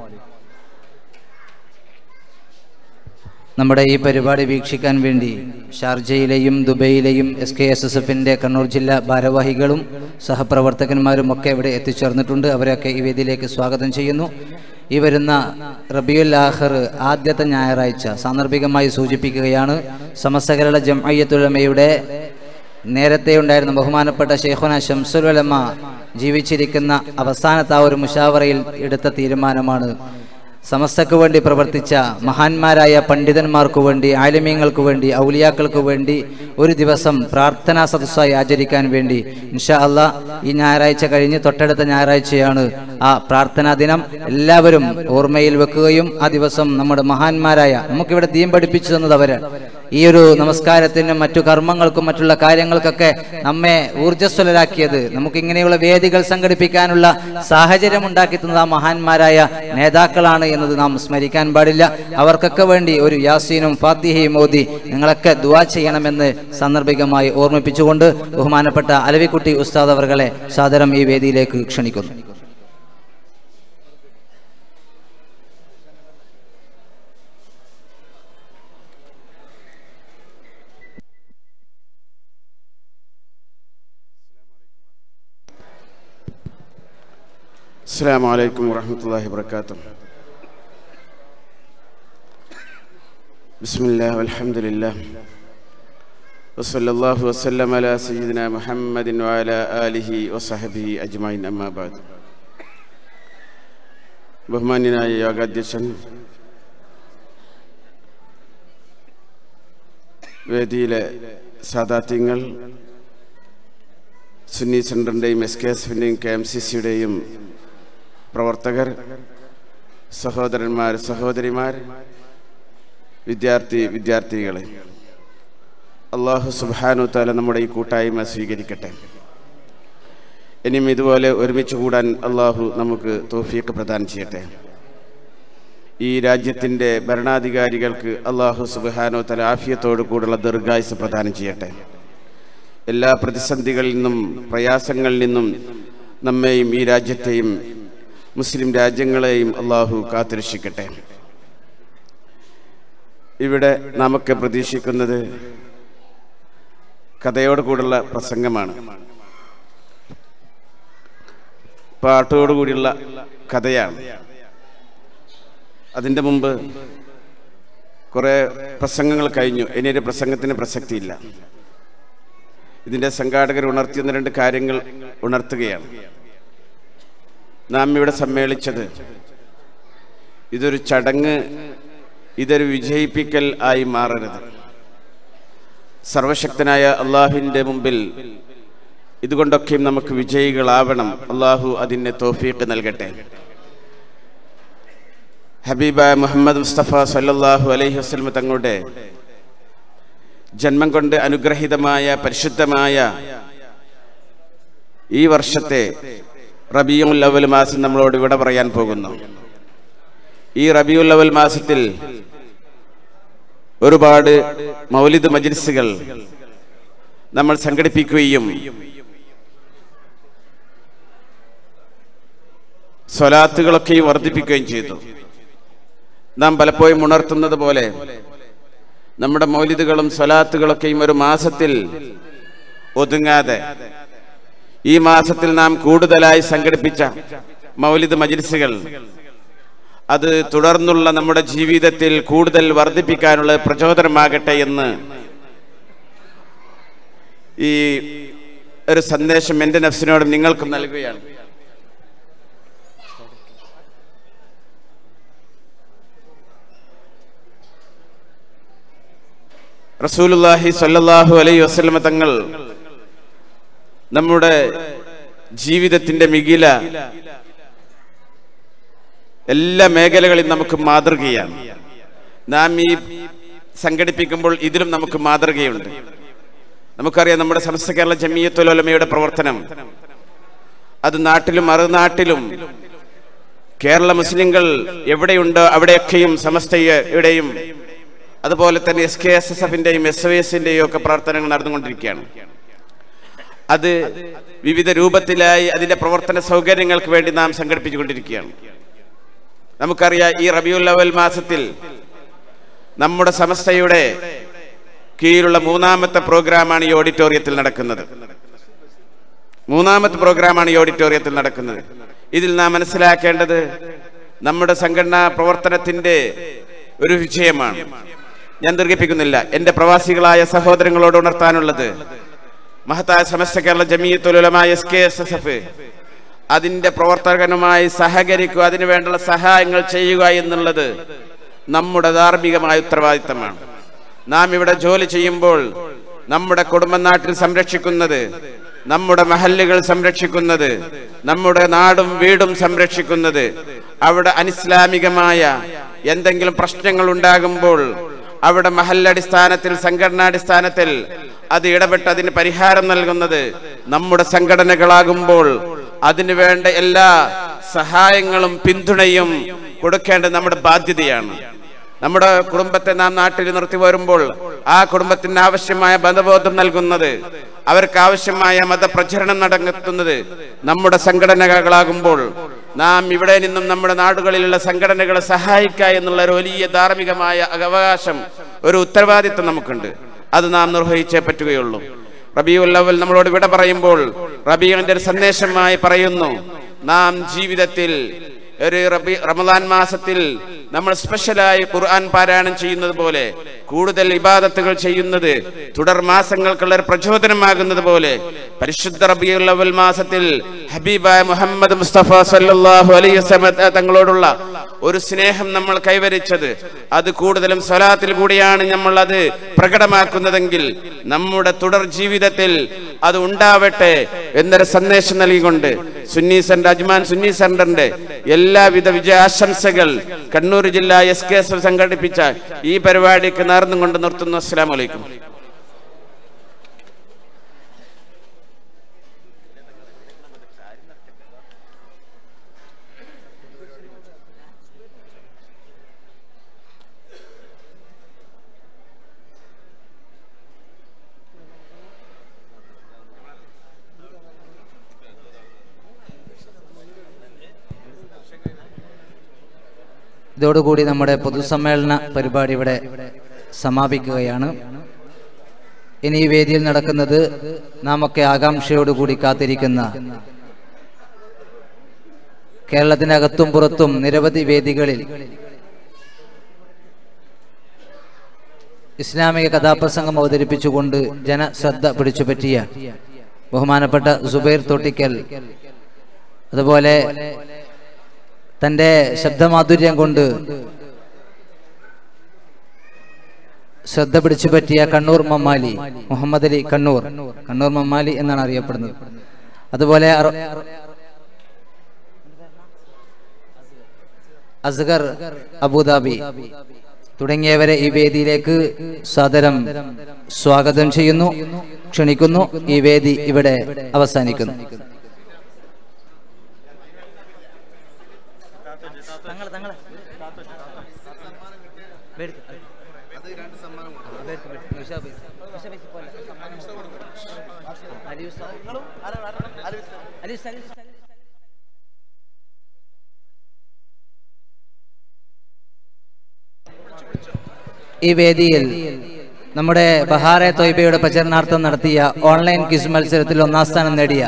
നമ്മുടെ ഈ പരിപാടി വീക്ഷിക്കാൻ വേണ്ടി ഷാർജയിലെയും ദുബൈയിലെയും എസ് കെ എസ് എസ് എഫിൻ്റെ കണ്ണൂർ ജില്ലാ ഭാരവാഹികളും സഹപ്രവർത്തകന്മാരും ഒക്കെ ഇവിടെ എത്തിച്ചേർന്നിട്ടുണ്ട്. അവരെയൊക്കെ ഈ വേദിയിലേക്ക് സ്വാഗതം ചെയ്യുന്നു. ഈ വരുന്ന റബിയുൽ ആഖിർ ആദ്യത്തെ ഞായറാഴ്ച സാന്ദർഭികമായി സൂചിപ്പിക്കുകയാണ്. സമസ്ത കേരള ജംഇയ്യത്തുൽ ഉലമയുടെ നേരത്തെ ഉണ്ടായിരുന്ന ബഹുമാനപ്പെട്ട ശൈഖുന ശംസുൽ ഉലമ ജീവിച്ചിരിക്കുന്ന അവസാനത്തെ ആ ഒരു മുശാവറയിൽ എടുത്ത തീരുമാനമാണ് സമസ്തക്ക് വേണ്ടി പ്രവർത്തിച്ച മഹാന്മാരായ പണ്ഡിതന്മാർക്കു വേണ്ടി, ആലിമീങ്ങൾക്ക് വേണ്ടി, ഔലിയാക്കൾക്ക് വേണ്ടി ഒരു ദിവസം പ്രാർത്ഥനാ സദസ്സായി ആചരിക്കാൻ വേണ്ടി ഇൻഷാ അല്ലാ ഈ ഞായറാഴ്ച കഴിഞ്ഞ് തൊട്ടടുത്ത ഞായറാഴ്ചയാണ് ആ പ്രാർത്ഥനാ ദിനം. എല്ലാവരും ഓർമ്മയിൽ വെക്കുകയും ആ ദിവസം നമ്മുടെ മഹാന്മാരായ നമുക്കിവിടെ ദീൻ പഠിപ്പിച്ചു തന്നത് അവരാണ്. ഈ ഒരു നമസ്കാരത്തിനും മറ്റു കർമ്മങ്ങൾക്കും മറ്റുള്ള കാര്യങ്ങൾക്കൊക്കെ നമ്മെ ഊർജ്ജസ്വലരാക്കിയത്, നമുക്ക് ഇങ്ങനെയുള്ള വേദികൾ സംഘടിപ്പിക്കാനുള്ള സാഹചര്യം ഉണ്ടാക്കി തന്നത് ആ മഹാന്മാരായ നേതാക്കളാണ് എന്നത് നാം സ്മരിക്കാൻ പാടില്ല. അവർക്കൊക്കെ വേണ്ടി ഒരു യാസീനും ഫാത്തിഹയും ഓതി നിങ്ങളൊക്കെ ദുആ ചെയ്യണമെന്ന് സാന്ദർഭികമായി ഓർമ്മിപ്പിച്ചുകൊണ്ട് ബഹുമാനപ്പെട്ട അലവിക്കുട്ടി ഉസ്താദ് അവർകളെ സാദരം ഈ വേദിയിലേക്ക് ക്ഷണിക്കുന്നു. അസ്സലാമു അലൈക്കും വറഹ്മത്തുള്ളാഹി വബറകാതുഹു. ബിസ്മില്ലാഹി വൽഹംദുലില്ലാഹ് വസല്ലല്ലാഹു വസല്ലമ അലാ സയ്യിദിനാ മുഹമ്മദിൻ വഅലാ ആലിഹി വസഹബിഹി അജ്മഈൻ. അമ്മാ ബഅദ്. ബഹുമാന്യനായ യോഗാധ്യക്ഷൻ, വേദിയിലെ സാദാത്യങ്ങൾ, സുന്നി സെൻ്ററിൻ്റെയും എസ് കെ എസ് എഫിൻ്റെയും കെ എം സി സിയുടെയും പ്രവർത്തകർ, സഹോദരന്മാർ, സഹോദരിമാർ, വിദ്യാർത്ഥി വിദ്യാർത്ഥികളെ, അല്ലാഹു സുബ്ഹാനഹു തആല നമ്മുടെ ഈ കൂട്ടായ്മ സ്വീകരിക്കട്ടെ. ഇനിയും ഇതുപോലെ ഒരുമിച്ച് കൂടാൻ അല്ലാഹു നമുക്ക് തൗഫീഖ് പ്രദാനം ചെയ്യട്ടെ. ഈ രാജ്യത്തിൻ്റെ ഭരണാധികാരികൾക്ക് അല്ലാഹു സുബ്ഹാനഹു തആല ആഫിയത്തോടു കൂടെയുള്ള ദീർഘായുസ്സ് പ്രദാനം ചെയ്യട്ടെ. എല്ലാ പ്രതിസന്ധികളിൽ നിന്നും പ്രയാസങ്ങളിൽ നിന്നും നമ്മെയും ഈ രാജ്യത്തെയും മുസ്ലിം രാജ്യങ്ങളെയും അല്ലാഹു കാത്തുരക്ഷിക്കട്ടെ. ഇവിടെ നാമൊക്കെ പ്രതീക്ഷിക്കുന്നത് കഥയോട് കൂടെയുള്ള പ്രസംഗമാണ്, പാട്ടോടുകൂടിയുള്ള കഥയാണ്. അതിൻ്റെ മുമ്പ് കുറേ പ്രസംഗങ്ങൾ കഴിഞ്ഞു. ഇനിയൊരു പ്രസംഗത്തിന് പ്രസക്തിയില്ല. ഇതിൻ്റെ സംഘാടകർ ഉണർത്തിയെന്ന രണ്ട് കാര്യങ്ങൾ ഉണർത്തുകയാണ്. നാം ഇവിടെ സമ്മേളിച്ചത് ഇതൊരു ചടങ്ങ്, ഇതൊരു വിജയിപ്പിക്കൽ ആയി മാറരുത്. സർവശക്തനായ അള്ളാഹുവിൻ്റെ മുമ്പിൽ ഇതുകൊണ്ടൊക്കെയും നമുക്ക് വിജയികളാവണം. അള്ളാഹു അതിന് തൗഫീഖ് നൽകട്ടെ. ഹബീബായ മുഹമ്മദ് മുസ്തഫ സല്ലല്ലാഹു അലൈഹി വസല്ലം തങ്ങളുടെ ജന്മം കൊണ്ട് അനുഗ്രഹീതമായ പരിശുദ്ധമായ ഈ വർഷത്തെ റബീഉൽ അവൽ മാസം നമ്മളോട് വിട പറയാൻ പോകുന്നു. ഈ റബീഉൽ അവൽ മാസത്തിൽ ഒരുപാട് മൗലിദ് മജ്ലിസുകൾ നമ്മൾ സംഘടിപ്പിക്കുകയും സ്വലാത്തുകളൊക്കെയും വർദ്ധിപ്പിക്കുകയും ചെയ്തു. നാം പലപ്പോഴും ഉണർത്തുന്നത് പോലെ നമ്മുടെ മൗലിദുകളും സ്വലാത്തുകളൊക്കെയും ഒരു മാസത്തിൽ ഒതുങ്ങാതെ ഈ മാസത്തിൽ നാം കൂടുതലായി സംഘടിപ്പിച്ച മൗലിദ് മജ്ലിസുകൾ അത് തുടർന്നുള്ള നമ്മുടെ ജീവിതത്തിൽ കൂടുതൽ വർദ്ധിപ്പിക്കാനുള്ള പ്രചോദനമാകട്ടെ എന്ന് ഈ ഒരു സന്ദേശം എൻ്റെ നഫ്സിനോട് നിങ്ങൾക്കും നൽകുകയാണ്. റസൂലുള്ളാഹി സ്വല്ലല്ലാഹു അലൈഹി വസല്ലം തങ്ങൾ നമ്മുടെ ജീവിതത്തിന്റെ മികില എല്ലാ മേഖലകളിലും നമുക്ക് മാതൃകയാണ്. നാം ഈ സംഘടിപ്പിക്കുമ്പോൾ ഇതിലും നമുക്ക് മാതൃകയുണ്ട്. നമുക്കറിയാം, നമ്മുടെ സമസ്ത കേരള ജമിയത്തുൽ ഉലമയുടെ പ്രവർത്തനം അത് നാട്ടിലും മറുനാട്ടിലും കേരള മുസ്ലിങ്ങൾ എവിടെയുണ്ടോ അവിടെയൊക്കെയും സമസ്തയുടെയും അതുപോലെ തന്നെ എസ് കെ എസ് എസ് എഫിന്റെയും എസ് ഒ എസിന്റെയും ഒക്കെ പ്രവർത്തനങ്ങൾ നടന്നുകൊണ്ടിരിക്കുകയാണ്. അത് വിവിധ രൂപത്തിലായി അതിന്റെ പ്രവർത്തന സൗകര്യങ്ങൾക്ക് വേണ്ടി നാം സംഘടിപ്പിച്ചുകൊണ്ടിരിക്കുകയാണ്. നമുക്കറിയാം, ഈ റബീഉൽ അവൽ മാസത്തിൽ നമ്മുടെ സമസ്തയുടെ കീഴിലുള്ള മൂന്നാമത്തെ പ്രോഗ്രാമാണ് ഈ ഓഡിറ്റോറിയത്തിൽ നടക്കുന്നത്. മൂന്നാമത്തെ പ്രോഗ്രാമാണ് ഈ ഓഡിറ്റോറിയത്തിൽ നടക്കുന്നത്. ഇതിൽ നാം മനസ്സിലാക്കേണ്ടത് നമ്മുടെ സംഘടനാ പ്രവർത്തനത്തിന്റെ ഒരു വിജയമാണ്. ഞാൻ ദീർഘിപ്പിക്കുന്നില്ല. എന്റെ പ്രവാസികളായ സഹോദരങ്ങളോട് ഉണർത്താനുള്ളത്, മഹത്തായ Samastha Kerala Jamiyyathul Ulama S K S S F അതിന്റെ പ്രവർത്തകനുമായി സഹകരിക്കുക, അതിനു വേണ്ടുള്ള സഹായങ്ങൾ ചെയ്യുക എന്നുള്ളത് നമ്മുടെ ധാർമ്മികമായ ഉത്തരവാദിത്തമാണ്. നാം ഇവിടെ ജോലി ചെയ്യുമ്പോൾ നമ്മുടെ കുടുംബനാട്ടിൽ സംരക്ഷിക്കുന്നത്, നമ്മുടെ മഹല്ലുകൾ സംരക്ഷിക്കുന്നത്, നമ്മുടെ നാടും വീടും സംരക്ഷിക്കുന്നത്, അവിടെ അനിസ്ലാമികമായ എന്തെങ്കിലും പ്രശ്നങ്ങൾ ഉണ്ടാകുമ്പോൾ അവിടെ മഹല്ലടിസ്ഥാനത്തിൽ സംഘടനാടിസ്ഥാനത്തിൽ അത് ഇടപെട്ട് അതിന് പരിഹാരം നൽകുന്നത് നമ്മുടെ സംഘടനകളാകുമ്പോൾ അതിനു വേണ്ട എല്ലാ സഹായങ്ങളും പിന്തുണയും കൊടുക്കേണ്ടത് നമ്മുടെ ബാധ്യതയാണ്. നമ്മുടെ കുടുംബത്തെ നാം നാട്ടിൽ നിർത്തി വരുമ്പോൾ ആ കുടുംബത്തിന് ആവശ്യമായ ബന്ധബോധം നൽകുന്നത്, അവർക്ക് ആവശ്യമായ മതപ്രചരണം നടത്തുന്നത് നമ്മുടെ സംഘടനകളാകുമ്പോൾ നാം ഇവിടെ നിന്നും നമ്മുടെ നാടുകളിലുള്ള സംഘടനകളെ സഹായിക്കുക എന്നുള്ള ഒരു വലിയ ധാർമ്മികമായ അവകാശം, ഒരു ഉത്തരവാദിത്വം നമുക്കുണ്ട്. അത് നാം നിർവഹിച്ചേ പറ്റുകയുള്ളൂ. റബീഉൽ അവൽ നമ്മളോട് വിട പറയുമ്പോൾ റബീഇന്റെ ഒരു സന്ദേശമായി പറയുന്നു, നാം ജീവിതത്തിൽ ഒരു റബീ റമദാൻ മാസത്തിൽ നമ്മൾ സ്പെഷ്യലായി ഖുർആൻ പാരായണം ചെയ്യുന്നത് പോലെ, കൂടുതൽ ഇബാദത്തുകൾ ചെയ്യുന്നത് തുടർ മാസങ്ങൾക്കുള്ള ഒരു പ്രചോദനമാകുന്നത് പോലെ, പരിശുദ്ധ റബീഉൽ അവൽ മാസത്തിൽ ഹബീബായ മുഹമ്മദ് മുസ്തഫ സല്ലല്ലാഹു അലൈഹി വസല്ലം തങ്ങളോടുള്ള ഒരു സ്നേഹം നമ്മൾ കൈവരിച്ചത് അത് കൂടുതലും സ്വലാത്തിൽ കൂടിയാണ് നമ്മൾ അത് പ്രകടമാക്കുന്നതെങ്കിൽ നമ്മുടെ തുടർ ജീവിതത്തിൽ അത് ഉണ്ടാവട്ടെ എന്നൊരു സന്ദേശം നൽകിക്കൊണ്ട് സുന്നി സെന്റർ അജ്മാൻ സുന്നി സെന്ററിന്റെ എല്ലാവിധ വിജയാശംസകൾ കണ്ണൂർ ജില്ലാ എസ് കെ എസ് സംഘടിപ്പിച്ച ഈ പരിപാടിക്ക് നേർന്നുകൊണ്ട് നിർത്തുന്നു. അസ്സലാമു അലൈക്കും. ഇതോടുകൂടി നമ്മുടെ പൊതുസമ്മേളന പരിപാടി ഇവിടെ സമാപിക്കുകയാണ്. ഇനി ഈ വേദിയിൽ നടക്കുന്നത് നാം ഒക്കെ ആകാംക്ഷയോടുകൂടി കാത്തിരിക്കുന്ന, കേരളത്തിന്റെ അകത്തും പുറത്തും നിരവധി വേദികളിൽ ഇസ്ലാമിക കഥാപ്രസംഗം അവതരിപ്പിച്ചുകൊണ്ട് ജനശ്രദ്ധ പിടിച്ചുപറ്റിയ ബഹുമാനപ്പെട്ട സുബൈർ തോട്ടിക്കൽ, അതുപോലെ തന്റെ ശബ്ദമാധുര്യം കൊണ്ട് ശ്രദ്ധ പിടിച്ചു പറ്റിയ കണ്ണൂർ മമ്മാലി മുഹമ്മദ് അലി കണ്ണൂർ കണ്ണൂർ മമ്മാലി എന്നാണ് അറിയപ്പെടുന്നത്. അതുപോലെ അസ്ഗർ അബുദാബി തുടങ്ങിയവരെ ഈ വേദിയിലേക്ക് സാദരം സ്വാഗതം ചെയ്യുന്നു, ക്ഷണിക്കുന്നു. ഈ വേദി ഇവിടെ അവസാനിക്കുന്നു. ഈ വേദിയിൽ നമ്മുടെ ബഹാറെ തൊയ്ബയുടെ പ്രചരണാർത്ഥം നടത്തിയ ഓൺലൈൻ ക്വിസ് മത്സരത്തിൽ ഒന്നാം സ്ഥാനം നേടിയ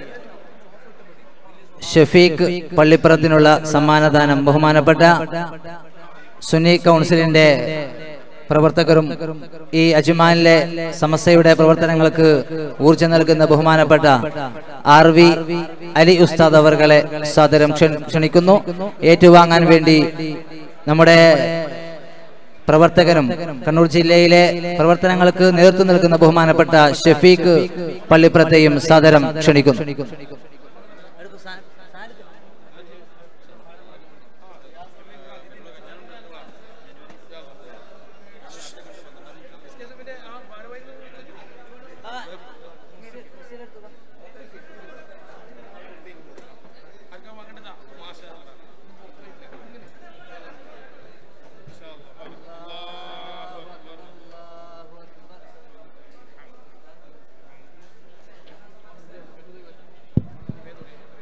ഷഫീഖ് പള്ളിപ്പുറത്തിനുള്ള സമ്മാനദാനം ബഹുമാനപ്പെട്ട സുന്നി കൗൺസിലിന്റെ പ്രവർത്തകരും ഈ അജ്മാനിലെ സമസ്തയുടെ പ്രവർത്തനങ്ങൾക്ക് ഊർജ്ജം നൽകുന്ന ബഹുമാനപ്പെട്ട ആർ വി അലി ഉസ്താദ് അവർകളെ സാദരം ക്ഷണിക്കുന്നു. ഏറ്റുവാങ്ങാൻ വേണ്ടി നമ്മുടെ പ്രവർത്തകരും കണ്ണൂർ ജില്ലയിലെ പ്രവർത്തനങ്ങൾക്ക് നേതൃത്വം നൽകുന്ന ബഹുമാനപ്പെട്ട ഷഫീഖ് പള്ളിപ്പുറത്തെയും സാദരം ക്ഷണിക്കുന്നു.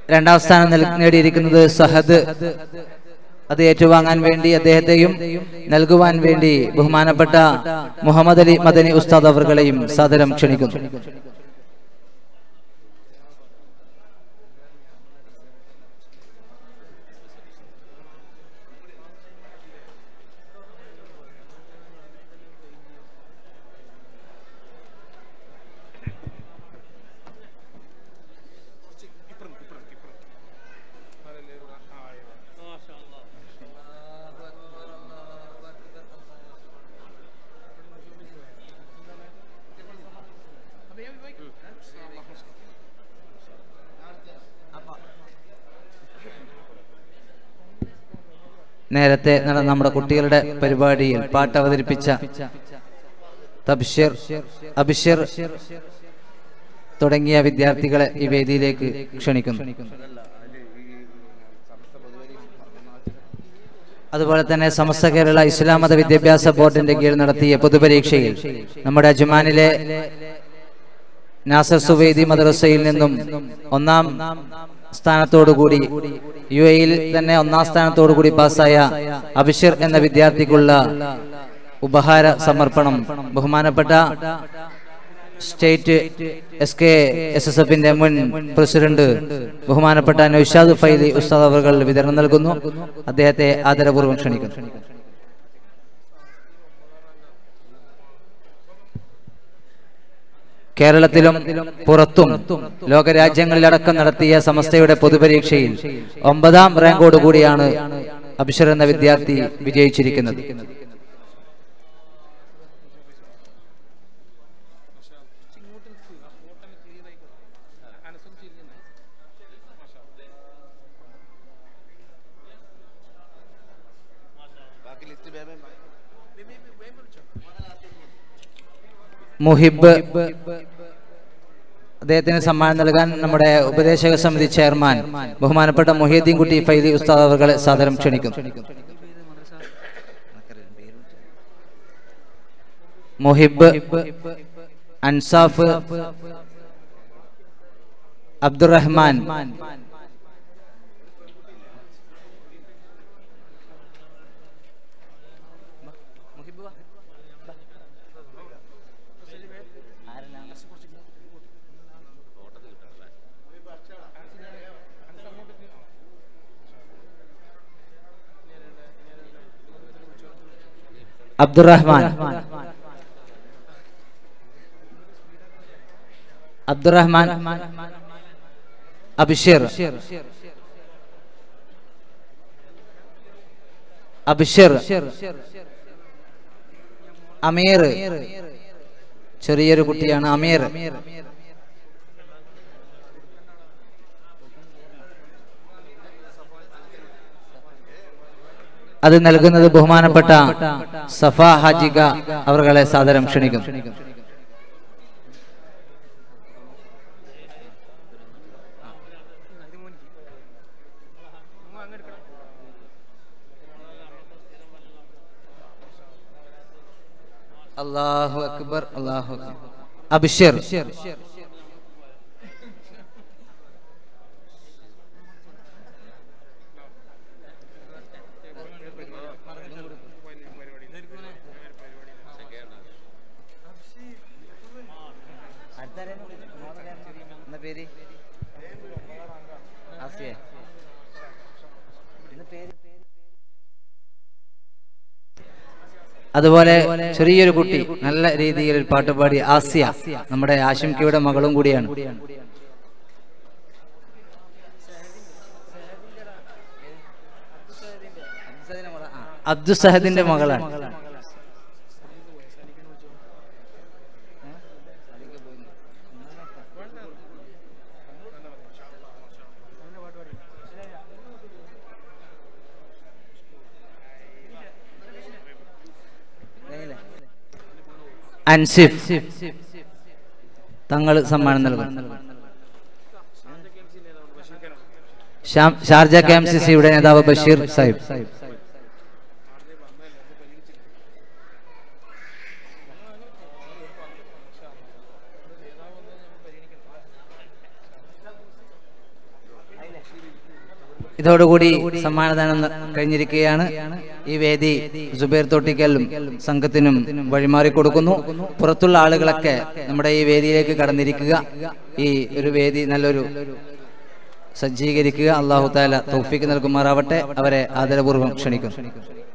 രണ്ടാം സ്ഥാനം നേടിയിരിക്കുന്നത് സഹദ്. അത് ഏറ്റുവാങ്ങാൻ വേണ്ടി അദ്ദേഹത്തെയും നൽകുവാൻ വേണ്ടി ബഹുമാനപ്പെട്ട മുഹമ്മദ് അലി മദനി ഉസ്താദ് അവർകളെയും സാദരം ക്ഷണിക്കുന്നു. നേരത്തെ നടന്ന നമ്മുടെ കുട്ടികളുടെ പരിപാടിയിൽ പാട്ട് അവതരിപ്പിച്ച തബ്ശിർ, അബ്ശിർ തുടങ്ങിയ വിദ്യാർത്ഥികളെ ഈ വേദിയിലേക്ക് ക്ഷണിക്കുന്നു. അതുപോലെ തന്നെ സമസ്ത കേരള ഇസ്ലാം മത വിദ്യാഭ്യാസ ബോർഡിന്റെ കീഴിൽ നടത്തിയ പൊതുപരീക്ഷയിൽ നമ്മുടെ അജ്മാനിലെ നാസർ സുവൈദി മദ്രസയിൽ നിന്നും ഒന്നാം സ്ഥാനത്തോടുകൂടി, യു എയിൽ തന്നെ ഒന്നാം സ്ഥാനത്തോടുകൂടി പാസ്സായ അബ്ശിർ എന്ന വിദ്യാർത്ഥിക്കുള്ള ഉപഹാര സമർപ്പണം ബഹുമാനപ്പെട്ട state S K S S എഫിന്റെ മുൻ പ്രസിഡന്റ് ബഹുമാനപ്പെട്ട നൗഷാദ് ഫൈലി ഉസ്താദ് അവർ വിതരണം നൽകുന്നു. അദ്ദേഹത്തെ ആദരപൂർവ്വം ക്ഷണിക്കുന്നു. കേരളത്തിലും പുറത്തും ലോകരാജ്യങ്ങളിലടക്കം നടത്തിയ സമസ്തയുടെ പൊതുപരീക്ഷയിൽ ഒമ്പതാം റാങ്കോടുകൂടിയാണ് അബ്ശിർ എന്ന വിദ്യാർത്ഥി വിജയിച്ചിരിക്കുന്നത്. മുഹിബ്, അദ്ദേഹത്തിന് സമ്മാനം നൽകാൻ നമ്മുടെ ഉപദേശക സമിതി ചെയർമാൻ ബഹുമാനപ്പെട്ട മുഹീദ്ദീൻ കുട്ടി ഫൈലി ഉസ്താദ് അവർകളെ സാദരം ക്ഷണിക്കുന്നു. മുഹിബ്, അൻസാഫ്, അബ്ദുറഹ്മാൻ, അബ്ദുറഹ്മാൻ അബ്ദുറഹ്മാൻ അബ്ശിർ അബ്ശിർ അമീർ, ചെറിയൊരു കുട്ടിയാണ് അമീർ. അത് നൽകുന്നത് ബഹുമാനപ്പെട്ട സഫ ഹാജിക അവർകളെ സാദരം ക്ഷണിക്കുന്നു. അല്ലാഹു അക്ബർ, അല്ലാഹു അക്ബർ. അബ്ശിർ, അതുപോലെ ചെറിയൊരു കുട്ടി നല്ല രീതിയിൽ പാട്ടുപാടി ആസിയ, നമ്മുടെ ആശിംകയുടെ മകളും കൂടിയാണ്. അബ്ദുൽ സഹദിന്റെ മകളാണ്. അൻസിഫ് തങ്ങൾ സമ്മാനം നൽകും. ഷാർജ കെ എം സി സിയുടെ നേതാവ് ബഷീർ സാഹിബ്. ഇതോടുകൂടി സമ്മാനദാനം കഴിഞ്ഞിരിക്കുകയാണ്. ഈ വേദി സുബൈർ തോട്ടിക്കലും സംഘത്തിനും വഴിമാറി കൊടുക്കുന്നു. പുറത്തുള്ള ആളുകളൊക്കെ നമ്മുടെ ഈ വേദിയിലേക്ക് കടന്നിരിക്കുക. ഈ ഒരു വേദി നല്ലൊരു സജ്ജീകരിക്കുക. അല്ലാഹു തആല തൗഫീഖ് നൽകുമാറാവട്ടെ. അവരെ ആദരപൂർവ്വം ക്ഷണിക്കുന്നു.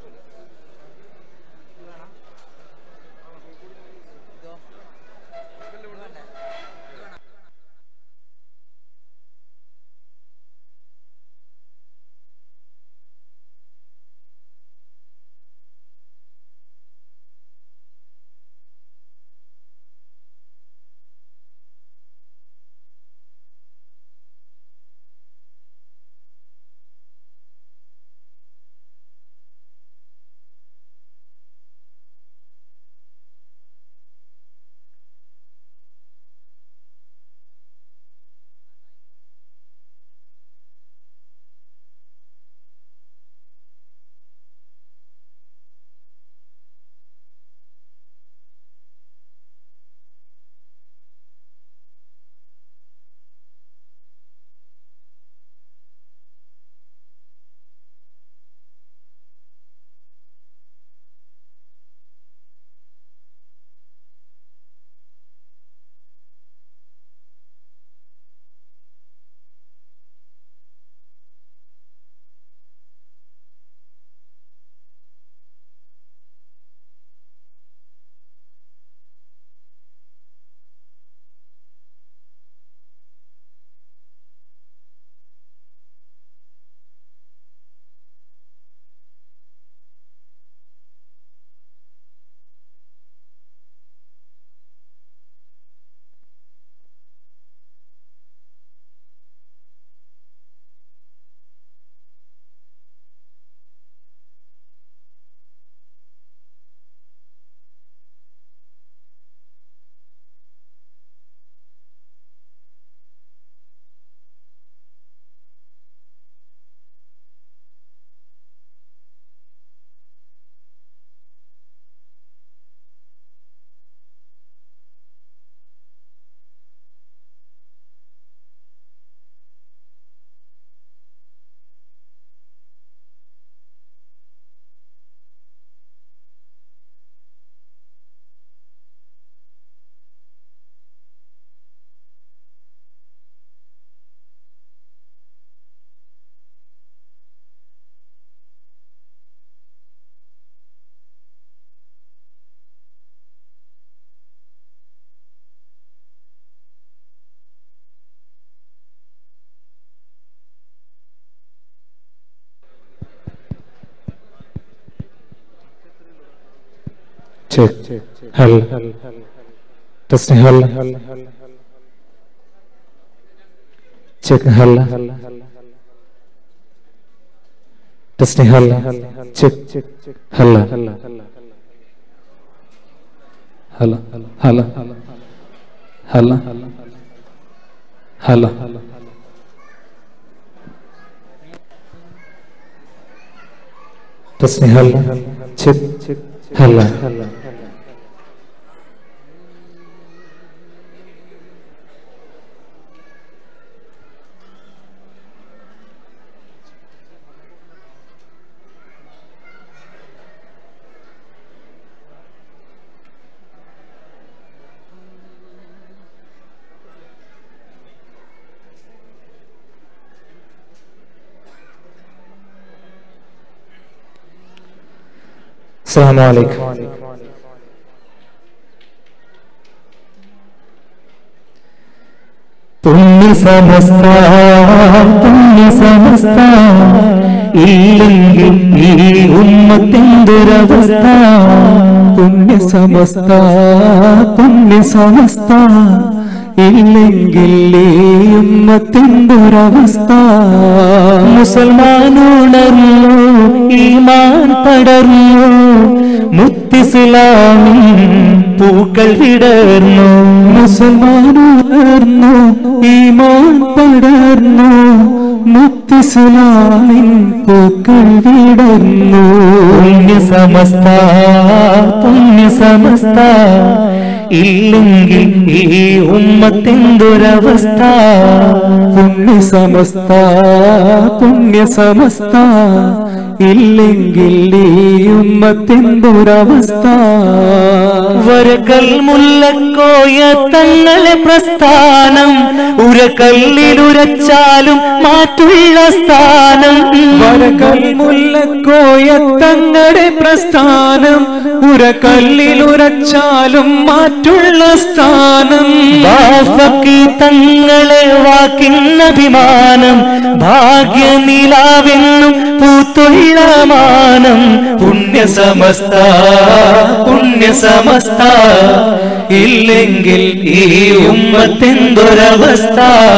check hal testing hal check hal testing hal check hal hal hal hal hal testing hal check hal Assalamu alaikum. Punni samasta, punni samasta, illengil ee ummatinduravastha. Punni samasta, punni samasta, illengil ee ummatinduravastha. Musalmanunarlu ഈമാൻ പടർന്നു മുത്തിസ്ലാമിൻ പൂക്കൾ വിടർന്നു മുസൽമാനുയർന്നു ഈമാൻ പടർന്നു മുത്തിസ്ലാമിൻ പൂക്കൾ വിടർന്നു പുണ്യ സമസ്ത പുണ്യ സമസ്ത ഇല്ലെങ്കിൽ ഈ ഉമ്മത്തെന്തൊരവസ്ഥ. പുണ്യ സമസ്ത പുണ്യ സമസ്ത ഇല്ലെങ്കിൽ ഈ ഉമ്മത്തെന്തൊരവസ്ഥ. വരകൽ മുല്ലക്കോയ തങ്ങളെ പ്രസ്ഥാനം ഉരകല്ലിലുരച്ചാലും മാറ്റുള്ള സ്ഥാനം. വരകൽ മുല്ലക്കോയ തങ്ങളുടെ പ്രസ്ഥാനം ഉരകല്ലിലുരച്ചാലും മാറ്റുള്ള സ്ഥാനം. ബാഫക്കി തങ്ങളെ വാക്കിന്നഭിമാനം ഭാഗ്യനിലാവെന്നും പൂത്തുള്ള മാനം. പുണ്യ സമസ്ത പുണ്യ സമസ്ത ഇല്ലെങ്കിൽ ഈ ഉമ്മത്തെന്തൊരവസ്ഥ.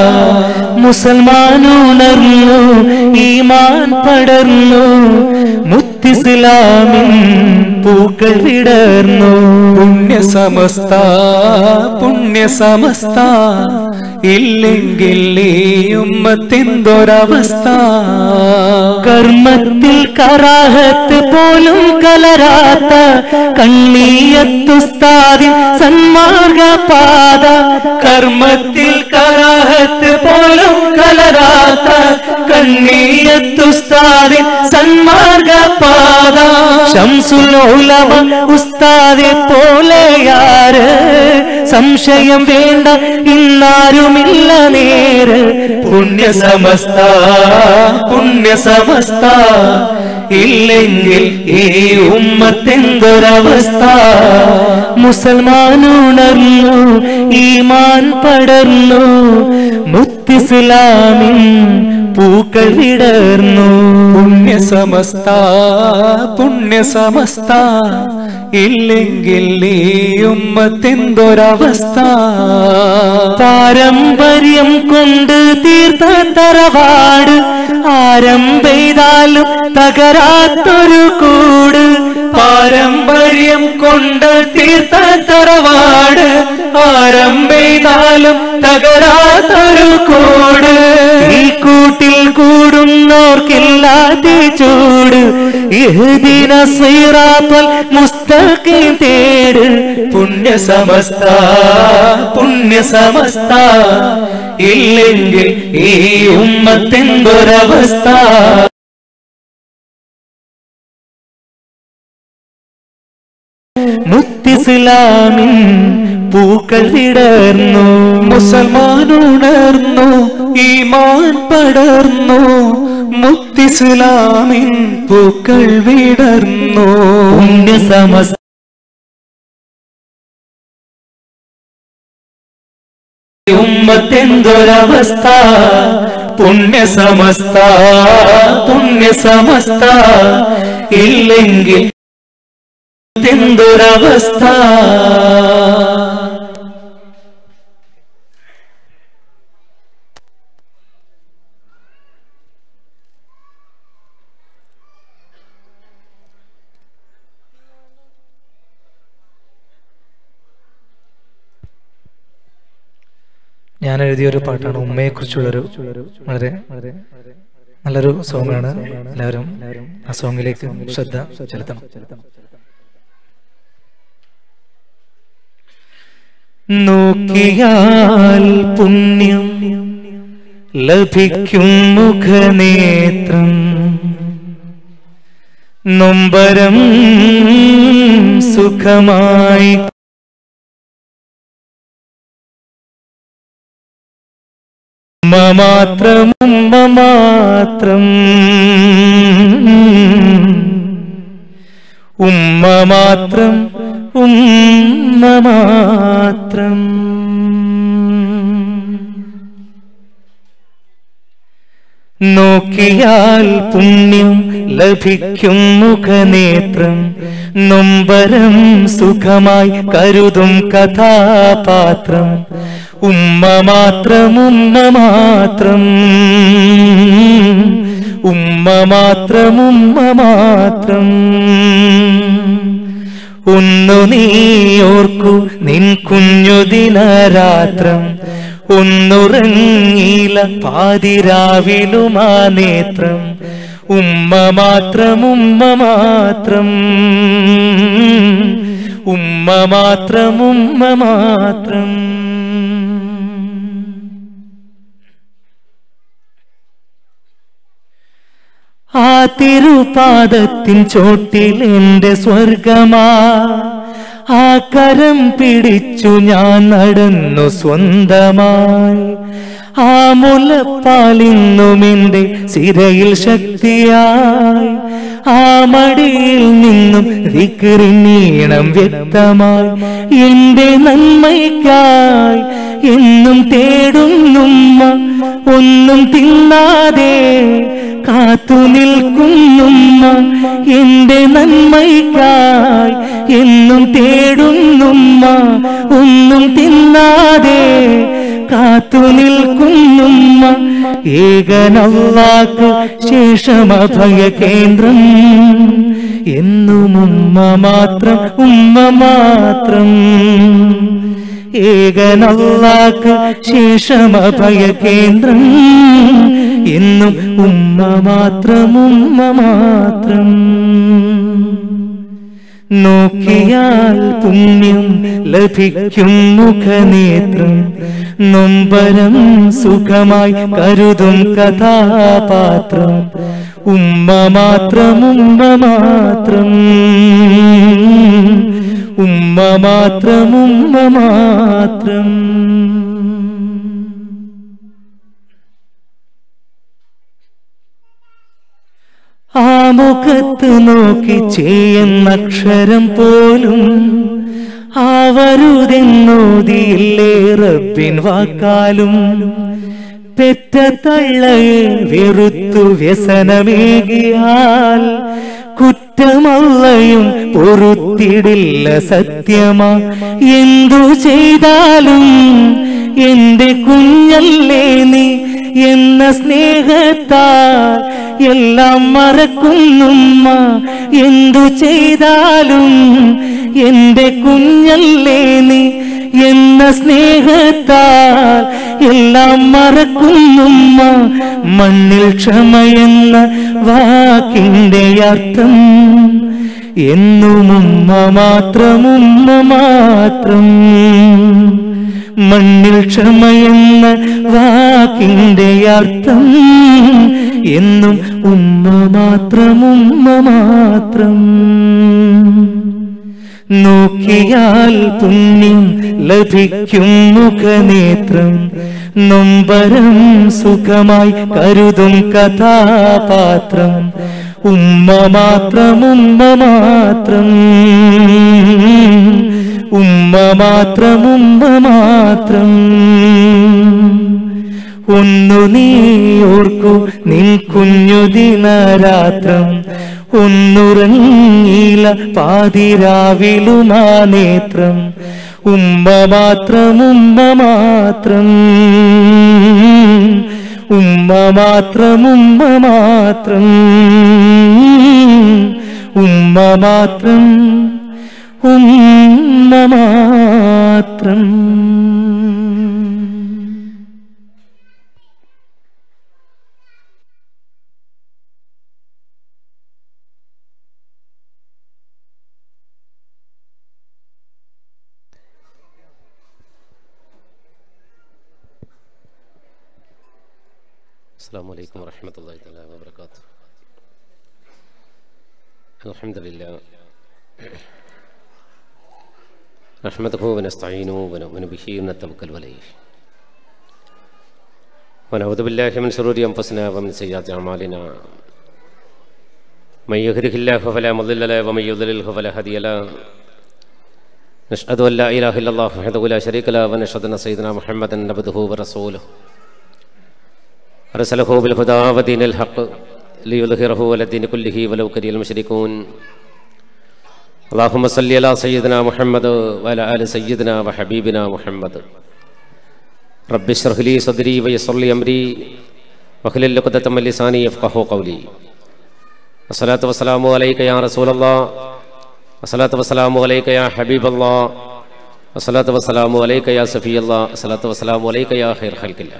മുസൽമാനുണർന്നു ഈമാൻ പടർന്നു മുത്തിസ്ലാമിൻ പൂക്കൾ വിടർന്നു. പുണ്യ സമസ്ത പുണ്യ സമസ്ത ഇല്ലെങ്കിൽ ഈ ഉമ്മത്തെന്തൊരവസ്ഥ. കർമ്മത്തിൽ കറാഹത്ത് പോലും കലരാത്ത കണ്ണീയത്തുസ്താദിൻ സന്മാർഗ പാത. കർമ്മത്തിൽ കറാഹത്ത് പോലും കലരാത്ത കണ്ണീയത്തുസ്താദിൻ സന്മാർഗ പാത. ശംസുൽ ഉലമ ഉസ്താദെ പോലെയാര് സംശയം വേണ്ട ഇന്നാരുമില്ല നേര്. പുണ്യ സമസ്ത പുണ്യ സമസ്ത ഇല്ലെങ്കിൽ ഈ ഉമ്മത്തെന്തൊരവസ്ഥ. മുസൽമാനുണർന്നു ഈമാൻ പടർന്നു മുത്തിസ്ലാമിൻ പൂക്കൾ വിടർന്നു. പുണ്യ സമസ്ത പുണ്യ സമസ്ത ഇല്ലെങ്കിൽ ഈ ഉമ്മത്തെന്തൊരവസ്ഥ. പാരമ്പര്യം കൊണ്ട് തീർത്ത തറവാട് ആരംഭെയ്താലും തകരാത്തൊരു കൂട്. പാരമ്പര്യം കൊണ്ട് തീർത്ത തറവാട് ആരംഭെയ്താലും തകരാത്തൊരു കൂട്. ഈ കൂട്ടിൽ കൂടുന്നോർക്കില്ലാത്ത ചൂട്. ഇഹ്ദിന സിറാത്തൽ മുസ്തഖീം തേട്. പുണ്യ സമസ്ത പുണ്യ സമസ്ത ഇല്ലെങ്കിൽ ഈ ഉമ്മത്തെന്തൊരവസ്ഥ. മുത്തിസ്ലാമിൻ പൂക്കൾ വിടർന്നു. മുസൽമാനുണർന്നു ഈമാൻ പടർന്നു മുത്തിസ്ലാമിൻ പൂക്കൾ വിടർന്നു. പുണ്യ സമസ്ത ഉമ്മത്തെന്തൊരവസ്ഥ. പുണ്യ സമസ്ത പുണ്യ സമസ്ത ഇല്ലെങ്കിൽ എന്തൊരവസ്ഥ. ഞാൻ എഴുതിയൊരു പാട്ടാണ് ഉമ്മയെക്കുറിച്ചുള്ളൊരു വളരെ നല്ലൊരു സോങ്ങാണ്. എല്ലാവരും ആ സോങ്ങിലേക്ക് ശ്രദ്ധ ചെലുത്തണം. നോക്കിയാൽ പുണ്യം ലഭിക്കും മുഖനേത്രം നൊമ്പരം സുഖമായി ഉമ്മ മാത്രം ഉമ്മ മാത്രം ഉമ്മ മാത്രം ഉമ്മ മാത്രം. നോക്കിയാൽ പുണ്യം ലഭിക്കും മുഖനേത്രം നൊമ്പരം സുഖമായി കരുതും കഥാപാത്രം ഉമ്മ മാത്രം ഉമ്മ മാത്രം ഉമ്മ മാത്രം ഉമ്മ മാത്രം. ഒന്നു നീയോർക്കു നിൻ കുഞ്ഞു ദിനരാത്രം ഒന്നുറങ്ങിയില്ല പാതിരാവിലുമാ നേത്രം ഉമ്മ മാത്രം ഉമ്മ മാത്രം ഉമ്മ മാത്രം ഉമ്മ മാത്രം. ആ തിരുപാദത്തിൻ ചോട്ടിൽ എന്റെ സ്വർഗമാ, ആ കരം പിടിച്ചു ഞാൻ നടന്നു സ്വന്തമായി. ആ മുലപ്പാലിന്നും എന്റെ സിരയിൽ ശക്തിയായി, ആ മടിയിൽ നിന്നും ദിക്റിനീണം വ്യക്തമായി. എന്റെ നന്മയ്ക്കായി എന്നും തേടുന്നുമ്മ, ഒന്നും തിന്നാതെ കാത്തു നിൽക്കുന്നുമ്മ. എന്റെ നന്മയ്ക്കായി എന്നും തേടുന്നുമ്മ, ഒന്നും തിന്നാതെ കാത്തു നിൽക്കുന്നുമ്മ. ഏകനല്ലാഹു ശേഷം അഭയ കേന്ദ്രം, എന്നും ഉമ്മ മാത്രം ഉമ്മ മാത്രം. ഏകനല്ലാഹു ശേഷം അഭയ കേന്ദ്രം, എന്നും ഉമ്മ മാത്രം ഉമ്മ മാത്രം. നോക്കിയാൽ പുണ്യം ലഭിക്കും മുഖനേത്രം, നൊമ്പരം സുഖമായി കരുതും കഥാപാത്രം. ഉമ്മ മാത്രം ഉമ്മ മാത്രം, ഉമ്മ മാത്രം ഉമ്മ മാത്രം. ആ മുഖത്ത് നോക്കി ചെയ്യുന്ന അക്ഷരം പോലും ആവരുതെന്നോതിയില്ലേ റബ്ബിൻ വാക്കാലും. പെറ്റ തള്ളയെ വെറുത്തു വ്യസനമേകിയാൽ കുറ്റമല്ലയും പൊറുത്തിടില്ല സത്യമാ. എന്തു ചെയ്താലും എന്റെ കുഞ്ഞല്ലേ നീ എന്ന സ്നേഹത്താൽ എല്ലാം മറക്കുന്നുമ്മ. എന്തു ചെയ്താലും എന്റെ കുഞ്ഞല്ലേ നീ എന്ന സ്നേഹത്താൽ എല്ലാം മറക്കുന്നുമ്മ. മണ്ണിൽ ക്ഷമയെന്ന വാക്കിന്റെ അർത്ഥം എന്നും ഉമ്മ മാത്രം ഉമ്മ മാത്രം. മണ്ണിൽ ക്ഷമയെന്ന വാക്കിന്റെ അർത്ഥം എന്നും ഉമ്മ മാത്രം ഉമ്മ മാത്രം. നോക്കിയാൽ പുണ്യം ലഭിക്കും മുഖനേത്രം, നൊമ്പരം സുഖമായി കരുതും കഥാപാത്രം. ഉമ്മ മാത്രം ഉമ്മ മാത്രം, ഉമ്മ മാത്രം ഉമ്മ മാത്രം. ഒന്നു നീ ഓർക്കൂ നിൻ കുഞ്ഞു ദിനരാത്രം, ഒന്നുറങ്ങിയില്ല പാതിരാവിലുമാ നേത്രം. ഉമ്മ മാത്രം ഉമ്മ മാത്രം, ഉമ്മ മാത്രം ഉമ്മ മാത്രം, ഉമ്മ മാത്രം ഉമ്മ മാത്രം. السلام عليكم ورحمة الله تعالى وبركاته. الحمد لله نحمده ونستعينه ونؤمن به ونتوكل عليه ونعوذ بالله من شرور أنفسنا ومن سيئات أعمالنا. من يهده الله فلا مضل له ومن يضلل فلا هادي له. نشهد أن لا إله إلا الله وحده لا شريك له ونشهد أن سيدنا محمدا عبده ورسوله أرسله بالهدى ودين الحق ليظهره على الدين كله ولو كره المشركون. اللهم صل على سيدنا محمد وعلى آل سيدنا وحبيبنا محمد. رب اشرح لي صدري ويسر لي أمري واحلل عقدة من لساني يفقهوا قولي. الصلاة والسلام عليك يا رسول الله، الصلاة والسلام عليك يا حبيب الله، الصلاة والسلام عليك يا صفي الله، الصلاة والسلام عليك يا خير خلق الله.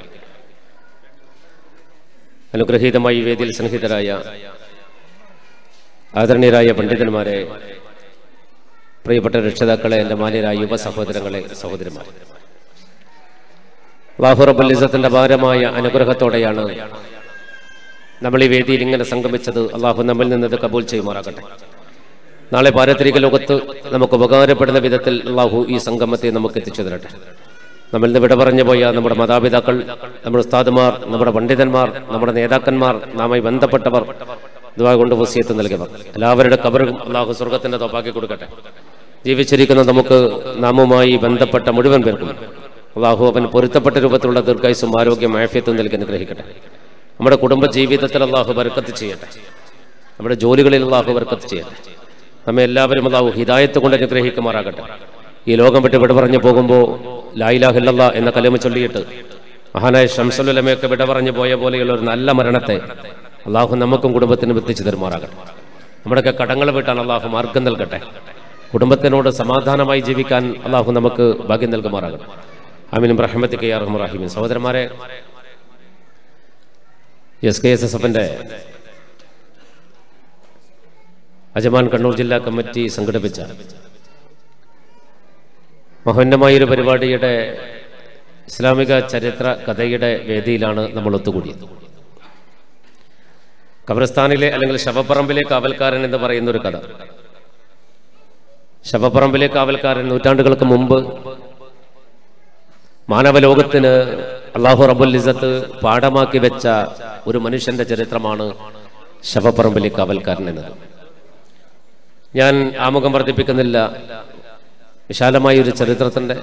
അനുഗ്രഹീതമായി വേദിയിൽ സ്നേഹിതരായ ആദരണീയരായ പണ്ഡിതന്മാരെ, പ്രിയപ്പെട്ട രക്ഷിതാക്കളെ, എൻ്റെ മാന്യരായ യുവ സഹോദരങ്ങളെ, സഹോദരിമാരെ, അല്ലാഹു റബ്ബുൽ ഇസ്സത്തിന്റെ അപാരമായ അനുഗ്രഹത്തോടെയാണ് നമ്മൾ ഈ വേദിയിൽ ഇങ്ങനെ സംഗമിച്ചത്. അള്ളാഹു നമ്മിൽ നിന്നത് കബൂൽ ചെയ്യുമാറാകട്ടെ. നാളെ പാരത്രിക ലോകത്ത് നമുക്ക് ഉപകാരപ്പെടുന്ന വിധത്തിൽ അള്ളാഹു ഈ സംഗമത്തെ നമുക്ക് എത്തിച്ചു തരട്ടെ. നമ്മിൽ നിന്ന് വിട പറഞ്ഞു പോയ നമ്മുടെ മാതാപിതാക്കൾ, നമ്മുടെ ഉസ്താദുമാർ, നമ്മുടെ പണ്ഡിതന്മാർ, നമ്മുടെ നേതാക്കന്മാർ, നാമായി ബന്ധപ്പെട്ടവർ, ദുആ കൊണ്ട് വസിയത്ത് നൽകിയവർ, എല്ലാവരുടെ ഖബറും അള്ളാഹു സ്വർഗത്തിന്റെ തോപ്പാക്കി കൊടുക്കട്ടെ. ജീവിച്ചിരിക്കുന്ന നമുക്ക് നാമുമായി ബന്ധപ്പെട്ട മുഴുവൻ പേർക്കും അള്ളാഹു അവൻ പൊരുത്തപ്പെട്ട രൂപത്തിലുള്ള ദീർഘായുസ്സും ആരോഗ്യം ആഫിയത്തും നൽകി അനുഗ്രഹിക്കട്ടെ. നമ്മുടെ കുടുംബ ജീവിതത്തിൽ അള്ളാഹു ബർക്കത്ത് ചെയ്യട്ടെ. നമ്മുടെ ജോലികളിൽ അള്ളാഹു ബർക്കത്ത് ചെയ്യട്ടെ. നമ്മെ എല്ലാവരും അള്ളാഹു ഹിദായത്ത് കൊണ്ട് അനുഗ്രഹിക്കുമാറാകട്ടെ. ഈ ലോകം വിട്ട് വിട പറഞ്ഞു പോകുമ്പോൾ ലാ ഇലാഹ ഇല്ലല്ലാഹ് എന്ന കലിമ ചൊല്ലിയിട്ട് മഹാനായ ശംസുൽ ഉലമയൊക്കെ വിട പറഞ്ഞു പോയ പോലെയുള്ള ഒരു നല്ല മരണത്തെ അള്ളാഹു നമുക്കും കുടുംബത്തിനും എത്തിച്ചു തരുമാറാകട്ടെ. നമ്മുടെയൊക്കെ കടങ്ങൾ വീട്ടാൻ അള്ളാഹു മാർഗം നൽകട്ടെ. കുടുംബത്തിനോട് സമാധാനമായി ജീവിക്കാൻ അള്ളാഹു നമുക്ക് ഭാഗ്യം നൽകുമാറാകട്ടെ. ആമീൻ റഹ്മത്തിക യാ അർഹമർ റഹീമീൻ. സഹോദരന്മാരെ, എസ് കെ എസ് എസ് എഫിന്റെ അജമാൻ കണ്ണൂർ ജില്ലാ കമ്മിറ്റി സംഘടിപ്പിച്ച മഹോന്നതമായൊരു പരിപാടിയുടെ ഇസ്ലാമിക ചരിത്ര കഥയുടെ വേദിയിലാണ് നമ്മൾ ഒത്തുകൂടിയത്. ഖബർസ്ഥാനിലെ അല്ലെങ്കിൽ ശവപ്പറമ്പിലെ കാവൽക്കാരൻ എന്ന് പറയുന്ന ഒരു കഥ. ശവപ്പറമ്പിലെ കാവൽക്കാരൻ നൂറ്റാണ്ടുകൾക്ക് മുമ്പ് മാനവലോകത്തിന് അല്ലാഹു റബ്ബുൽ ഇസ്സത്ത് പാഠമാക്കി വെച്ച ഒരു മനുഷ്യന്റെ ചരിത്രമാണ് ശവപ്പറമ്പിലെ കാവൽക്കാരൻ എന്നത്. ഞാൻ ആമുഖം വർദ്ധിപ്പിക്കുന്നില്ല. വിശാലമായ ഒരു ചരിത്രത്തിന്റെ,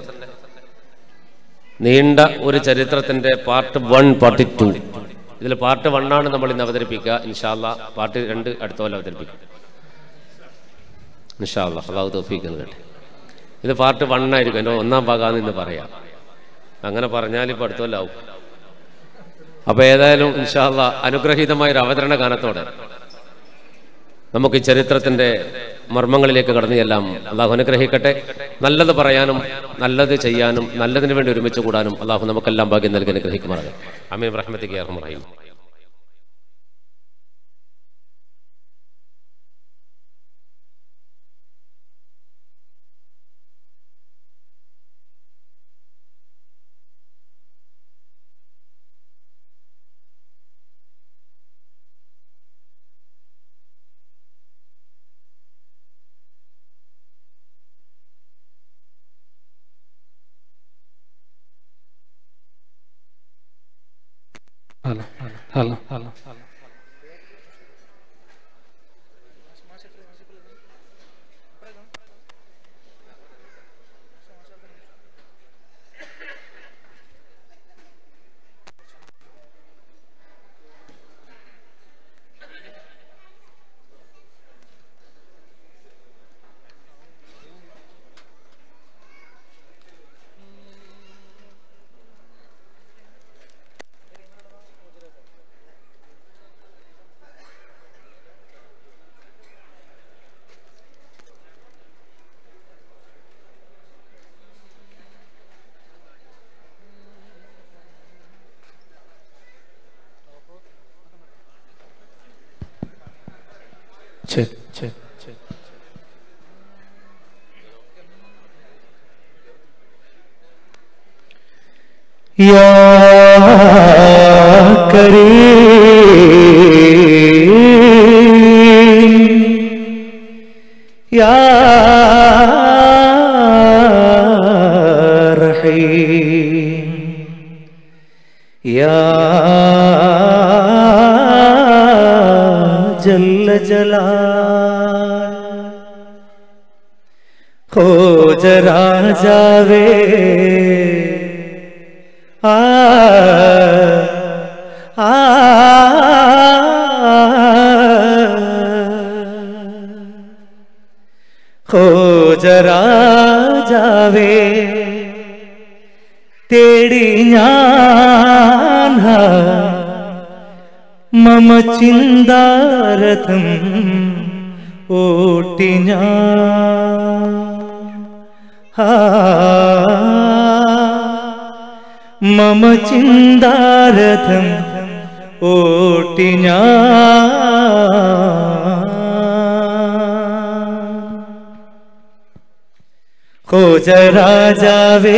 നീണ്ട ഒരു ചരിത്രത്തിന്റെ പാർട്ട് വൺ, പാർട്ട് ടു. ഇതിൽ പാർട്ട് വൺ ആണ് നമ്മൾ ഇന്ന് അവതരിപ്പിക്കുക. ഇൻഷാ അല്ലാഹ് പാർട്ട് രണ്ട് അടുത്ത പോലെ അവതരിപ്പിക്കും. ഇൻഷാ അല്ലാഹ് അല്ലാഹു തൗഫീഖ് നൽകട്ടെ. ഇത് പാർട്ട് വൺ ആയിരിക്കും, എൻ്റെ ഒന്നാം ഭാഗമാണെന്ന് ഇന്ന് പറയാം. അങ്ങനെ പറഞ്ഞാൽ ഇപ്പോൾ അടുത്ത പോലെ ആവും. അപ്പൊ ഏതായാലും ഇൻഷാ അല്ലാഹ് അനുഗ്രഹീതമായ ഒരു അവതരണ ഗാനത്തോടെ നമുക്ക് ഈ ചരിത്രത്തിന്റെ മർമ്മങ്ങളിലേക്ക് കടന്നു ചെല്ലാം. അള്ളാഹു അനുഗ്രഹിക്കട്ടെ. നല്ലത് പറയാനും നല്ലത് ചെയ്യാനും നല്ലതിനു വേണ്ടി ഒരുമിച്ച് കൂടാനും അള്ളാഹു നമുക്കെല്ലാം ഭാഗ്യം നൽകി അനുഗ്രഹിക്കുമാറാകട്ടെ. ആമീൻ റഹ്മത്തിക യാ അർഹമർ റഹീം. Hello hello hello check check check ya kareem ya rahim ya जल जलाल हो जरा जावे आ आ हो जरा जावे तेरी ज्ञान मम चिंदारथम ओटिञा मम चिंदारथम ओटिञा ഖോജരാജാവേ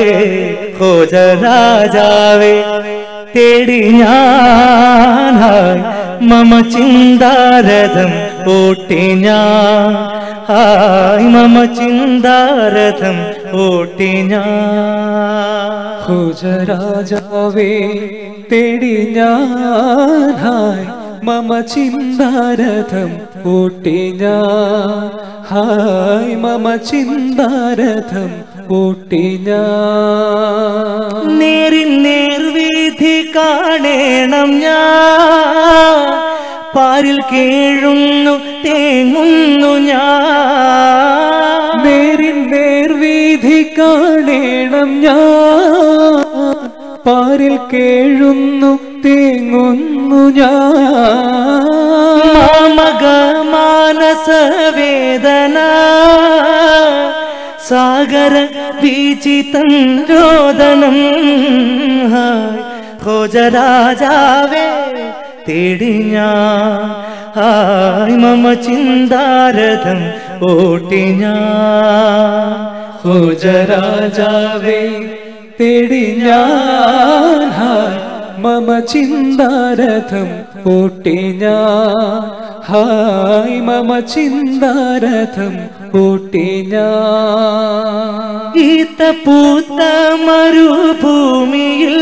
ഖോജരാജാവേ തേടി ഞാൻ മമ ചിന്താരഥം ഓട്ടി ഞാൻ ഹായ് മമ ചിന്താരഥം ഓട്ടി ഞാൻ ഖോജരാജാവേ തേടി ഞാൻ ഹായ് മമ ചിന്താരഥം ഓട്ടി ഞാൻ ഹായ് മമ ചിന്താരഥം ഓട്ടി ഞാൻ നേരിൻ നേർവീഥി കാണേണം ഞാൻ പാരിൽ കേഴുന്നു തേങ്ങുന്നു ഞാൻ നേരിൻ നേർവീഥി കാണേണം ഞാൻ പാരിൽ കേഴുന്നു തേങ്ങുന്നു ഞാൻ മമക മാനസവേദന സാഗര വീചിതം രോദനം ഖോജരാജാവേ തേടി ഞാൻ ഹായ് മമ ചിന്താരഥം ഓട്ടി ഞാൻ ഖോജരാജാവേ തേടി ഞാൻ ഹായ് മമ ചിന്താരഥം ഓട്ടി ഞാൻ ഹായ് മമ ചിന്താരഥം ഓട്ടി ഞാൻ ഈത്ത പൂത്ത മരുഭൂമിയിൽ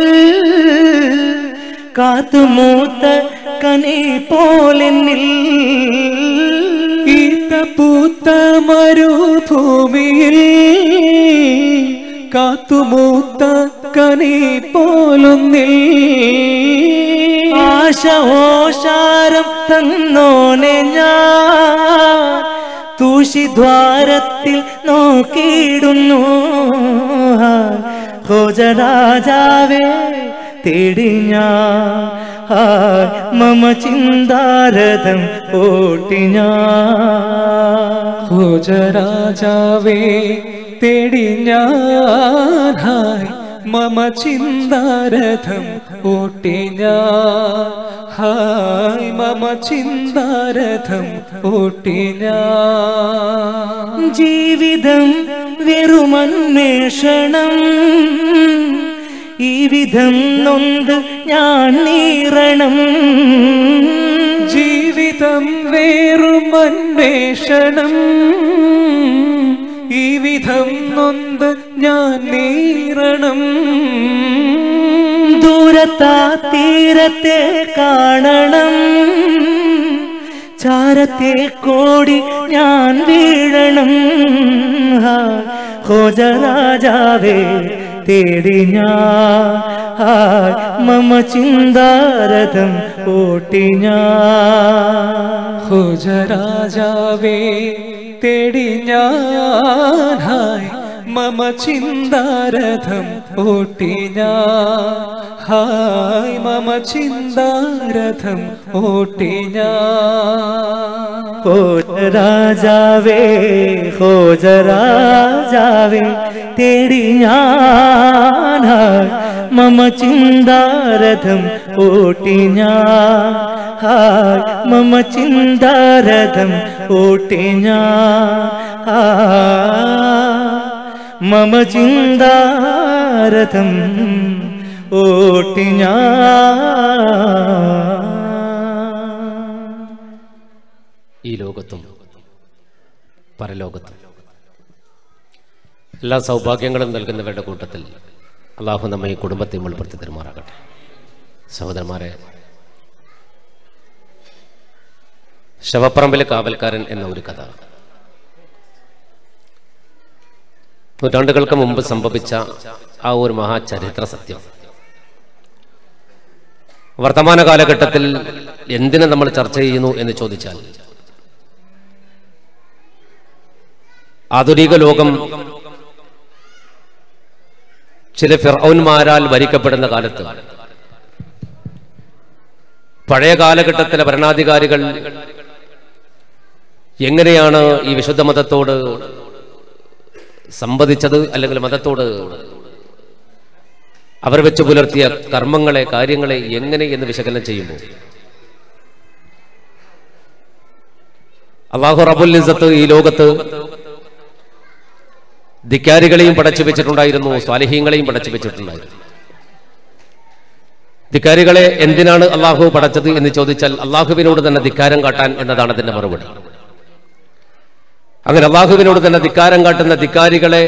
കാത്തുമൂത്ത കനി പോലെന്നിൽ ഈത്ത പൂത്ത മരുഭൂമിയിൽ കാത്തുമൂത്ത കനി പോലൊന്നിൽ ആശ ഓശാരം തന്നോനെ ഞാൻ തൂഷിദ്വാരത്തിൽ നോക്കിയിടുന്നു ഖോജരാജാവേ തേടി ഞാൻ ഹായ് മമ ചിന്താരഥം ഓട്ടി ഞാൻ ഖോജരാജാവേ തേടി ഞാൻ ഹായ് മമ ചിന്താരഥം ഓട്ടി ഞാൻ ഹായ് മമ ചിന്താരഥം ഓട്ടി ഞാൻ ജീവിതം വെറുമന്വേഷണം ഈ വിധം നൊന്ത് ഞാൻ നീറണം ജീവിതം വേറും അന്വേഷണം ഈ വിധം നൊന്ത് ഞാൻ നീറണം ദൂരത്താ തീരത്തെ കാണണം ചാരത്തെ കോടി ഞാൻ വീഴണം ഖോജരാജാവേ തേടി ഞാൻ ഹായ് മമ ചിന്താരഥം ഓട്ടി ഞാൻ ഖോജരാജാവേ തേടി ഞാൻ ഹായ് മമ ചിന്താരഥം ഓട്ടി ഞാൻ ഹായ് മമ ചിന്താരഥം ഓട്ടി ഞാൻ ഖോജരാജാവേ ഖോജരാജാവേ തേടി ഞാൻ ഹായ് മമ ചിന്താരഥം ഓട്ടി ഞാൻ ഹായ് മമ ചിന്താരഥം ഓട്ടി ഞാൻ മമ ചിന്താരഥം ഓട്ടി ഞാൻ ഈ ലോകത്തും പരലോകത്തും എല്ലാ സൗഭാഗ്യങ്ങളും നൽകുന്നവരുടെ കൂട്ടത്തിൽ അള്ളാഹു നമ്മെ ഈ കുടുംബത്തെ ഉൾപ്പെടുത്തി തരുമാറാകട്ടെ. സഹോദരന്മാരെ, ശവപ്പറമ്പിലെ കാവൽക്കാരൻ എന്ന ഒരു കഥ നൂറ്റാണ്ടുകൾക്ക് മുമ്പ് സംഭവിച്ച ആ ഒരു മഹാചരിത്ര സത്യം വർത്തമാന കാലഘട്ടത്തിൽ എന്തിനെ നമ്മൾ ചർച്ച ചെയ്യുന്നു എന്ന് ചോദിച്ചാൽ, ആധുനിക ലോകം ചില ഫിർഔൻമാരാൽ ഭരിക്കപ്പെടുന്ന കാലത്ത് പഴയ കാലഘട്ടത്തിലെ ഭരണാധികാരികൾ എങ്ങനെയാണ് ഈ വിശുദ്ധ മതത്തോട് സംവദിച്ചത്, അല്ലെങ്കിൽ മതത്തോട് അവർ വെച്ച് പുലർത്തിയ കർമ്മങ്ങളെ, കാര്യങ്ങളെ എങ്ങനെ എന്ന് വിശകലനം ചെയ്യുമ്പോൾ അല്ലാഹു റബ്ബുൽ ഇസ്സത്ത് ഈ ലോകത്ത് ധിക്കാരികളെയും പടച്ചു വെച്ചിട്ടുണ്ടായിരുന്നു, സ്വാലിഹീങ്ങളെയും പടച്ചു വെച്ചിട്ടുണ്ടായിരുന്നു. ധിക്കാരികളെ എന്തിനാണ് അള്ളാഹു പടച്ചത് എന്ന് ചോദിച്ചാൽ അള്ളാഹുവിനോട് തന്നെ ധിക്കാരം കാട്ടാൻ എന്നതാണ് അതിന്റെ മറുപടി. അങ്ങനെ അള്ളാഹുവിനോട് തന്നെ ധിക്കാരം കാട്ടുന്ന ധിക്കാരികളെ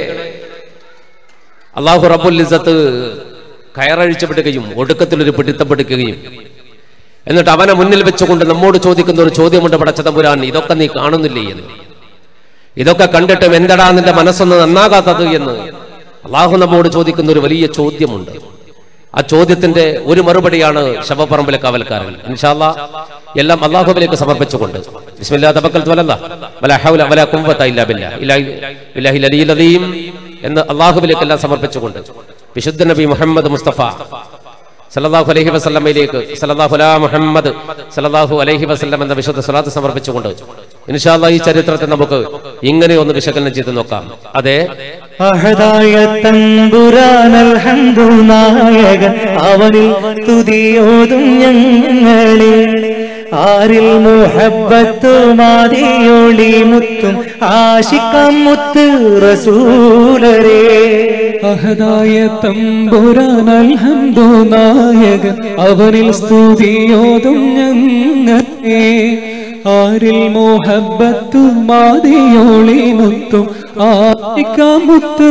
അള്ളാഹു റബ്ബുൽ ഇസ്സത്ത് കയറഴിച്ചപ്പെടുകയും ഒടുക്കത്തിലൊരു പിടുത്തപ്പെടുകയും എന്നിട്ട് അവനെ മുന്നിൽ വെച്ചുകൊണ്ട് നമ്മോട് ചോദിക്കുന്ന ഒരു ചോദ്യമുണ്ട്, പടച്ചതമ്പുരാൻ ഇതൊക്കെ നീ കാണുന്നില്ലേ എന്ന്. ഇതൊക്കെ കണ്ടിട്ടും എന്തടാ നിന്റെ മനസ്സൊന്ന് നന്നാകാത്തത് എന്ന് അള്ളാഹു നമ്മോട് ചോദിക്കുന്ന ഒരു വലിയ ചോദ്യമുണ്ട്. ആ ചോദ്യത്തിന്റെ ഒരു മറുപടിയാണ് ശവപ്പറമ്പിലെ കാവൽക്കാരൻ. ഇൻഷാ അല്ലാഹ് എല്ലാം അള്ളാഹുവിലേക്ക് സമർപ്പിച്ചുകൊണ്ട് ബിസ്മില്ലാഹി തവക്കൽതു അലല്ലാഹ് വലാ ഹൗല വലാ ഖുവത ഇല്ലാ ബില്ലാഹ് ഇലാഹിൽ അലിയിൽ അദീം എന്ന് അള്ളാഹുവിലേക്ക് എല്ലാം സമർപ്പിച്ചുകൊണ്ട് വിശുദ്ധ നബി മുഹമ്മദ് മുസ്തഫ സല്ലല്ലാഹു അലൈഹി വസല്ലമയിലേക്ക് സല്ലല്ലാഹു അലാ മുഹമ്മദ് സല്ലല്ലാഹു അലൈഹി വസല്ലം എന്ന വിശുദ്ധ സ്വലാത്ത് സമർപ്പിച്ചുകൊണ്ട് ഇൻഷാ അല്ലാഹ് ഈ ചരിത്രത്തെ നമുക്ക് ഇങ്ങനെ ഒന്ന് വിശകലനം ചെയ്ത് നോക്കാം. അതെ, അഹദായ തമ്പുരാൻ അൽഹംദു നായകൻ അവനിൽ സ്തുതിയോതും ഞങ്ങളെ ആരിൽ മുഹബ്ബത്തു മാതിയൊളി മുത്തും ആശിക്കാം മുത്ത് റസൂലരേ. അഹദായ തമ്പുരാൻ അൽഹംദു നായകൻ അവനിൽ സ്തുതിയോതും ഞങ്ങളെ ആരിൽ മുഹബ്ബത്തു മാതിയൊളി മുത്തും ആശിക്കാം മുത്ത്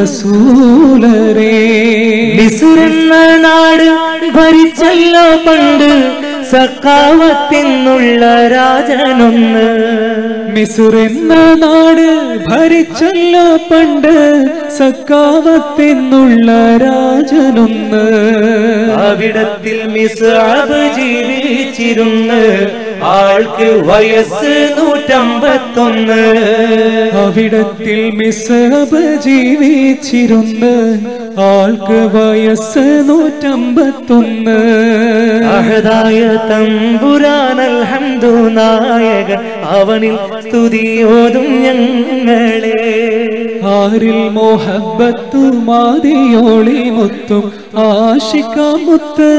റസൂലരേ. മിസ്റെന്ന നാട് ഭരിച്ചല്ലോ പണ്ട് സഖാവത്തെന്നുള്ള രാജനൊന്ന്. മിസ്റെന്ന നാട് ഭരിച്ചല്ലോ പണ്ട് സഖാവത്തെന്നുള്ള രാജനൊന്ന്. അവിടത്തിൽ മിസ്അബ് ജീവിച്ചിരുന്ന് ആൾക്ക് വയസ്സ് നൂറ്റമ്പത്തൊന്ന്. അവിടത്തിൽ മിസ്അബ് ജീവിച്ചിരുന്ന് ആൾക്ക് വയസ്സ് നൂറ്റമ്പത്തൊന്ന്. അഹദായ തമ്പുരാൻ അൽഹംദു നായകൻ അവനിൽ സ്തുതിയോതും ഞങ്ങളെ ആരിൽ മുഹബ്ബത്തു മാതിയൊളി മുത്തും ആശിക്കാം മുത്ത്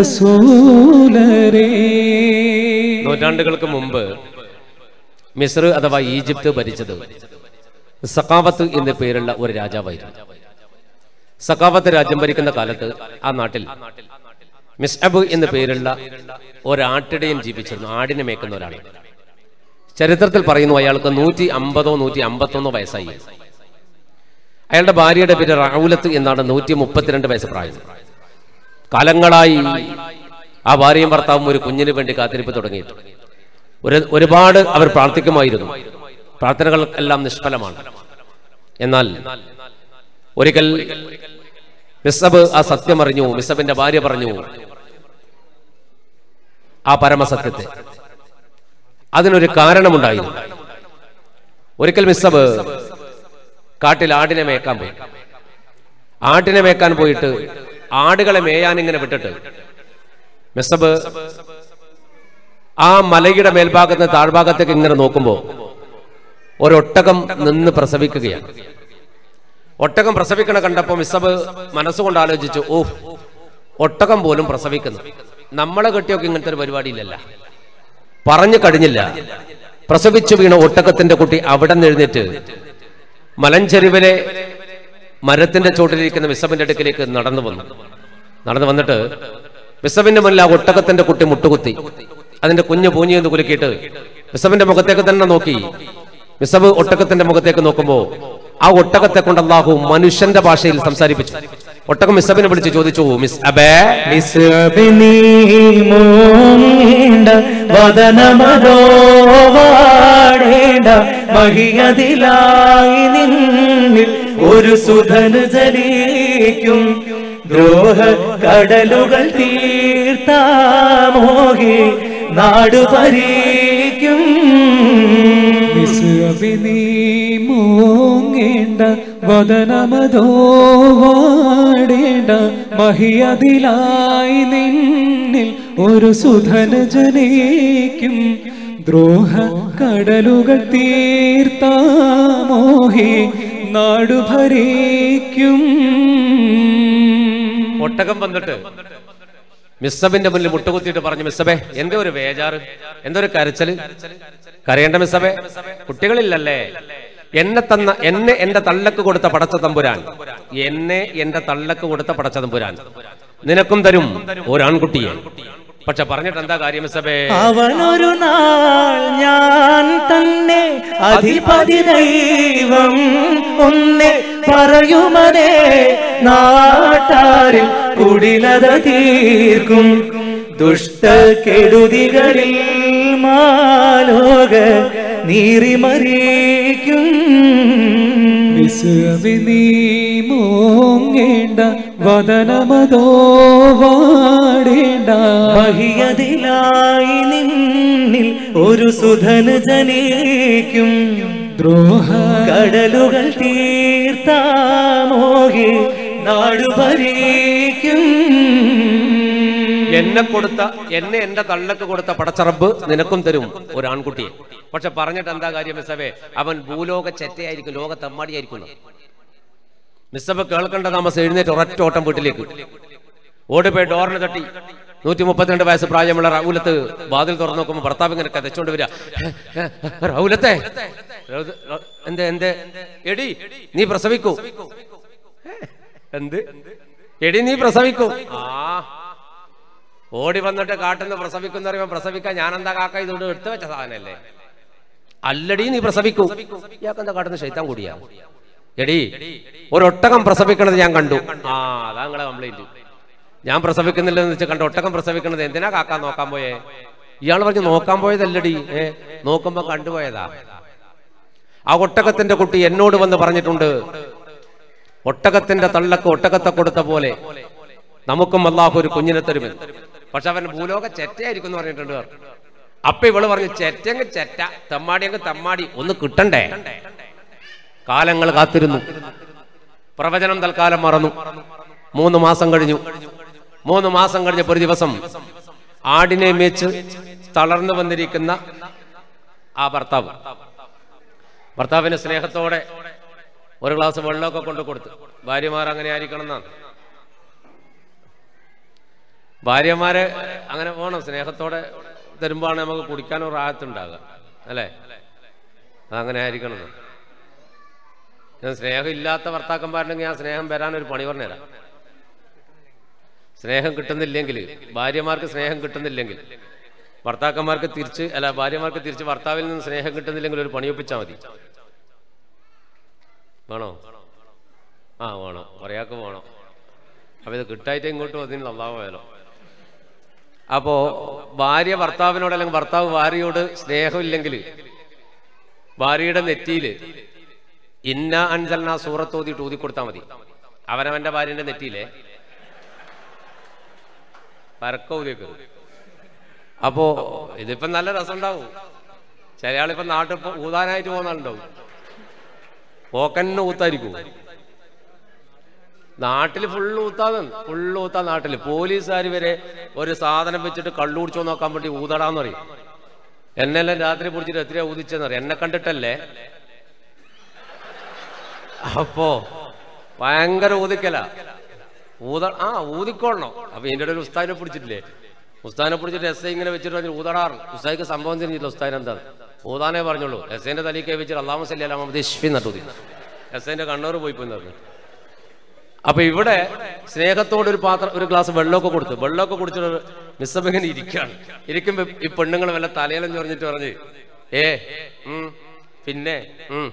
റസൂലരേ. നൂറ്റാണ്ടുകൾക്ക് മുമ്പ് മിസ്ർ അഥവാ ഈജിപ്ത് ഭരിച്ചത് സഖാവത്ത് എന്ന പേരുള്ള ഒരു രാജാവായിരുന്നു. സഖാവത്ത് രാജ്യം ഭരിക്കുന്ന കാലത്ത് ആ നാട്ടിൽ മിസ്അബ് എന്ന പേരുള്ള ഒരാട്ടിടയൻ ജീവിച്ചിരുന്നു. ആടിനെ മേക്കുന്ന ഒരാൾ. ചരിത്രത്തിൽ പറയുന്നു അയാൾക്ക് നൂറ്റി അമ്പതോ നൂറ്റി അമ്പത്തൊന്നോ വയസ്സായി. അയാളുടെ ഭാര്യയുടെ പേര് റൗലത്ത് എന്നാണ്. നൂറ്റി മുപ്പത്തിരണ്ട് വയസ്സ് പ്രായം. കാലങ്ങളായി ആ ഭാര്യയും ഭർത്താവും ഒരു കുഞ്ഞിന് വേണ്ടി കാത്തിരിപ്പ് തുടങ്ങിയിട്ട് ഒരു ഒരുപാട് അവർ പ്രാർത്ഥിക്കുമായിരുന്നു. പ്രാർത്ഥനകൾ എല്ലാം നിഷ്ഫലമാണ്. എന്നാൽ ഒരിക്കൽ മിസ്അബ് ആ സത്യം അറിഞ്ഞു. മിസ്അബിന്റെ ഭാര്യ പറഞ്ഞു ആ പരമസത്യത്തെ. അതിനൊരു കാരണമുണ്ടായിരുന്നു. ഒരിക്കൽ മിസ്അബ് കാട്ടിൽ ആടിനെ മേക്കാൻ പോയി. ആടിനെ മേക്കാൻ പോയിട്ട് ആടുകളെ മേയാൻ ഇങ്ങനെ വിട്ടിട്ട് മിസ്അബ് ആ മലയുടെ മേൽഭാഗത്ത് താഴ്ഭാഗത്തേക്ക് ഇങ്ങനെ നോക്കുമ്പോൾ ഒരൊട്ടകം നിന്ന് പ്രസവിക്കുകയാണ്. ഒട്ടകം പ്രസവിക്കണ കണ്ടപ്പോൾ മിസ്അബ് മനസ്സുകൊണ്ട് ആലോചിച്ചു, ഓ ഒട്ടകം പോലും പ്രസവിക്കുന്നു, നമ്മളെ കെട്ടിയൊക്കെ ഇങ്ങനത്തെ ഒരു പരിപാടിയില്ലല്ല. പറഞ്ഞു കഴിഞ്ഞില്ല. പ്രസവിച്ചു വീണ ഒട്ടകത്തിന്റെ കുട്ടി അവിടെ നിന്ന് എഴുന്നേറ്റ് മലഞ്ചെരുവിലെ മരത്തിന്റെ ചോട്ടിലിരിക്കുന്ന മിസ്അബിന്റെ അടുക്കിലേക്ക് നടന്നു വന്നു. നടന്നു വന്നിട്ട് മിസ്അബിന്റെ മുന്നിൽ ആ ഒട്ടകത്തിന്റെ കുട്ടി മുട്ടുകുത്തി അതിന്റെ കുഞ്ഞു പൂഞ്ഞിയെന്ന് കുലുക്കിയിട്ട് മിസ്അബിന്റെ മുഖത്തേക്ക് തന്നെ നോക്കി. മിസ്അബ് ഒട്ടകത്തിന്റെ മുഖത്തേക്ക് നോക്കുമ്പോ ആ ഒട്ടകത്തെ കൊണ്ട് അല്ലാഹു മനുഷ്യന്റെ ഭാഷയിൽ സംസാരിപ്പിച്ചു. ഒട്ടകം മിസ്അബിനെ വിളിച്ച് ചോദിച്ചു, മിസ്അബേ മിസ്അബിനീ മോങ്ങേണ്ട വദനമതോവാടേണ്ട മഹിയതിലായി നിന്നിൽ ഒരു സുധന് ജലിക്കും ദ്രോഹ കടലുകൾ തീർത്താമോഹി നാടു ഭരിക്കും. മിസ്അബിനീ മോങ്ങേണ്ട വദനമതോവാടേണ്ട മഹിയതിലായി നിന്നിൽ ഒരു സുധന ജനിക്കും ദ്രോഹ കടലുകൾ തീർത്താമോഹി നാടു ഭരിക്കും. ഒട്ടകം വന്നിട്ട് മിസ്അബിന്റെ മുന്നിൽ മുട്ടുകുത്തിയിട്ട് പറഞ്ഞു, മിസ്അബേ എന്തോ ഒരു വേജാറ്, എന്തോ ഒരു കരച്ചല്, കരയേണ്ട മിസ്അബേ, കുട്ടികളില്ലല്ലേ, എന്നെ തന്ന എന്നെ എന്റെ തള്ളക്ക് കൊടുത്ത പടച്ച തമ്പുരാൻ, എന്നെ എന്റെ തള്ളക്ക് കൊടുത്ത പടച്ച തമ്പുരാൻ നിനക്കും തരും ഒരാൺകുട്ടിയെ. പക്ഷെ പറഞ്ഞിട്ട് എന്താ കാര്യം സബേ? അവനൊരു നാൾ ഞാൻ തന്നെ അധിപതി ദൈവം ഒന്നെ പറയുമതേ, നാട്ടാരിൽ കുടിലത തീർക്കും ദുഷ്ടകെടുതികളിൽ മാലോക നീറിമറിയിക്കും. നീ മോങ്ങേണ്ട വദനമതോ വാടേണ്ട, മഹിയതിലായി നിന്നിൽ ഒരു സുധന് ജനിക്കും. ദ്രോഹ കടലുകൾ തീർത്താമോകി നാടു ഭരിക്കും. എന്നെ കൊടുത്ത എന്നെ എന്റെ തള്ളക്ക് കൊടുത്ത പടച്ചറബ് നിനക്കും തരും ഒരാൺകുട്ടിയെ. പക്ഷെ പറഞ്ഞിട്ട് എന്താ കാര്യം മിസ്സബേ? അവൻ ഭൂലോക ചെറ്റയായിരിക്കും, ലോക തെമ്മാടിയായിരിക്കുന്നു. മിസ്സബ കേൾക്കേണ്ട താമസം എഴുന്നേറ്റ് ഒരൊറ്റ ഓട്ടം വീട്ടിലേക്ക് ഓടിപ്പോയി ഡോറിന് തട്ടി. നൂറ്റി മുപ്പത്തിരണ്ട് വയസ്സ് പ്രായമുള്ള റൗലത്ത് വാതിൽ തുറന്നു നോക്കുമ്പോൾ ഭർത്താവ് ഇങ്ങനെ കതച്ചോണ്ട് വരിക. റൗലത്തെ എന്ത് എന്ത് എടി നീ പ്രസവിക്കൂ, എന്ത് എടി നീ പ്രസവിക്കൂ. ആ ഓടി വന്നിട്ട് കാട്ടുന്ന പ്രസവിക്കുന്ന പറയുമ്പോ പ്രസവിക്കാൻ ഞാനെന്താ കാക്ക ഇതുകൊണ്ട് എടുത്തു വെച്ച സാധനല്ലേ? അല്ലടി നീ പ്രസവിക്കൂ. ഇയാൾക്കെന്താ കാട്ടുന്ന ശൈത്താൻ കൂടിയാ? എടി ഒരൊട്ടകം പ്രസവിക്കണത് ഞാൻ കണ്ടു. ആ അതാ നിങ്ങളെ കംപ്ലൈന്റ്. ഞാൻ പ്രസവിക്കുന്നില്ലെന്ന് വെച്ചാൽ കണ്ട ഒട്ടകം പ്രസവിക്കണത് എന്തിനാ കാക്കാൻ നോക്കാൻ പോയേ? ഇയാൾ പറഞ്ഞു നോക്കാൻ പോയതല്ലടി, ഏ നോക്കുമ്പോ കണ്ടുപോയതാ. ആ ഒട്ടകത്തിന്റെ കുട്ടി എന്നോട് വന്ന് പറഞ്ഞിട്ടുണ്ട്, ഒട്ടകത്തിന്റെ തള്ളക്ക് ഒട്ടകത്തെ കൊടുത്ത പോലെ നമുക്കും അല്ലാഹു ഒരു കുഞ്ഞിനെ തരുമെന്ന്. പക്ഷെ അവൻ ഭൂലോക ചെറ്റയായിരിക്കും എന്ന് പറഞ്ഞിട്ടുണ്ട്. അപ്പൊ ഇവള് പറഞ്ഞു ചെറ്റെങ്കിൽ ചെറ്റ, തെമ്മാടിയെങ്കിൽ തെമ്മാടി, ഒന്ന് കിട്ടണ്ടേ. കാലങ്ങൾ കാത്തിരുന്നു. പ്രവചനം തൽക്കാലം മറന്നു. മൂന്ന് മാസം കഴിഞ്ഞു. മൂന്ന് മാസം കഴിഞ്ഞപ്പോൾ ഒരു ദിവസം ആടിനെ മേച്ച് തളർന്നു വന്നിരിക്കുന്ന ആ ഭർത്താവ് ഭർത്താവിന് സ്നേഹത്തോടെ ഒരു ഗ്ലാസ് വെള്ളമൊക്കെ കൊണ്ടു കൊടുത്തു. ഭാര്യമാർ അങ്ങനെ ആയിരിക്കണം എന്നാണ്. ഭാര്യമാരെ അങ്ങനെ പോകണം, സ്നേഹത്തോടെ തരുമ്പോഴാണ് നമുക്ക് കുടിക്കാനൊരു റാഹത്തുണ്ടാകുക, അല്ലേ? അതങ്ങനെ ആയിരിക്കണം. ഞാൻ സ്നേഹം ഇല്ലാത്ത ഭർത്താക്കന്മാരുണ്ടെങ്കിൽ ഞാൻ സ്നേഹം വരാനൊരു പണി പറഞ്ഞുതരാം. സ്നേഹം കിട്ടുന്നില്ലെങ്കിൽ, ഭാര്യമാർക്ക് സ്നേഹം കിട്ടുന്നില്ലെങ്കിൽ ഭർത്താക്കന്മാർക്ക് തിരിച്ച് അല്ല ഭാര്യമാർക്ക് തിരിച്ച് ഭർത്താവിൽ നിന്ന് സ്നേഹം കിട്ടുന്നില്ലെങ്കിൽ ഒരു പണിയൊപ്പിച്ചാൽ മതി. വേണോ? ആ വേണം, ഒരാൾക്ക് വേണം. അപ്പൊ ഇത് കിട്ടായിട്ട് ഇങ്ങോട്ട് വന്നില്ല, അള്ളാഹു പോയാലോ. അപ്പോ ഭാര്യ ഭർത്താവിനോട് അല്ലെങ്കിൽ ഭർത്താവ് ഭാര്യയോട് സ്നേഹമില്ലെങ്കിൽ ഭാര്യയുടെ നെറ്റിയില് ഇന്ന അൻസൽന സൂറത്ത് ഓതിയിട്ട് ഊതി കൊടുത്താൽ മതി. അവനവന്റെ ഭാര്യന്റെ നെറ്റിയിലെ പരക്ക ഊതിയൊക്കെ. അപ്പോ ഇതിപ്പം നല്ല രസം ഉണ്ടാവും. ചില ആളിപ്പം നാട്ടിൽ ഊതാനായിട്ട് പോകുന്നാളുണ്ടാവും, പോക്കന്നെ ഊത്തായിരിക്കും. നാട്ടിൽ ഫുള്ള് ഊത്താന്ന് ഫുള്ള് ഊത്താ. നാട്ടില് പോലീസുകാർ വരെ ഒരു സാധനം വെച്ചിട്ട് കള്ളുപിടിച്ചോ നോക്കാൻ വേണ്ടി ഊതടാന്ന് പറയും. എന്നെല്ലാം രാത്രി പിടിച്ചിട്ട് എത്രയാ ഊതിച്ചെന്ന് പറയും. എന്നെ കണ്ടിട്ടല്ലേ. അപ്പോ ഭയങ്കര ഊതിക്കല ഊത ആ ഊതിക്കൊള്ളണം. അപ്പൊ ഇതിൻ്റെ ഒരു ഉസ്താദിനെ പിടിച്ചിട്ടില്ലേ, ഉസ്താദിനെ പിടിച്ചിട്ട് എസ് ഐ ഇങ്ങനെ വെച്ചിട്ട് പറഞ്ഞു ഊതടാറ്. ഉസ്താദിക്ക് സംഭവം തിരിഞ്ഞില്ല. ഉസ്താദിന് എന്താണ് ഊതാനേ പറഞ്ഞുള്ളൂ. എസ് ഐന്റെ തലയിൽ കൈ വെച്ചിട്ട് അല്ലാഹു സല്ലി അലാ മുഹമ്മദ് ഇഷ്ഫി നട്ടൂതി. എസ് ഐന്റെ കണ്ണൂർ പോയി പോയി പറഞ്ഞു. അപ്പൊ ഇവിടെ സ്നേഹത്തോട് ഒരു പാത്രം ഒരു ഗ്ലാസ് വെള്ളമൊക്കെ കൊടുത്തു. വെള്ളമൊക്കെ കുടിച്ചിട്ട് മിസ്സബിങ്ങനെ ഇരിക്കുകയാണ്. ഇരിക്കുമ്പോ ഈ പെണ്ണുങ്ങൾ വല്ല തലയിലും ചൊറിഞ്ഞിട്ട് പറഞ്ഞ് ഏ ഉം പിന്നെ ഉം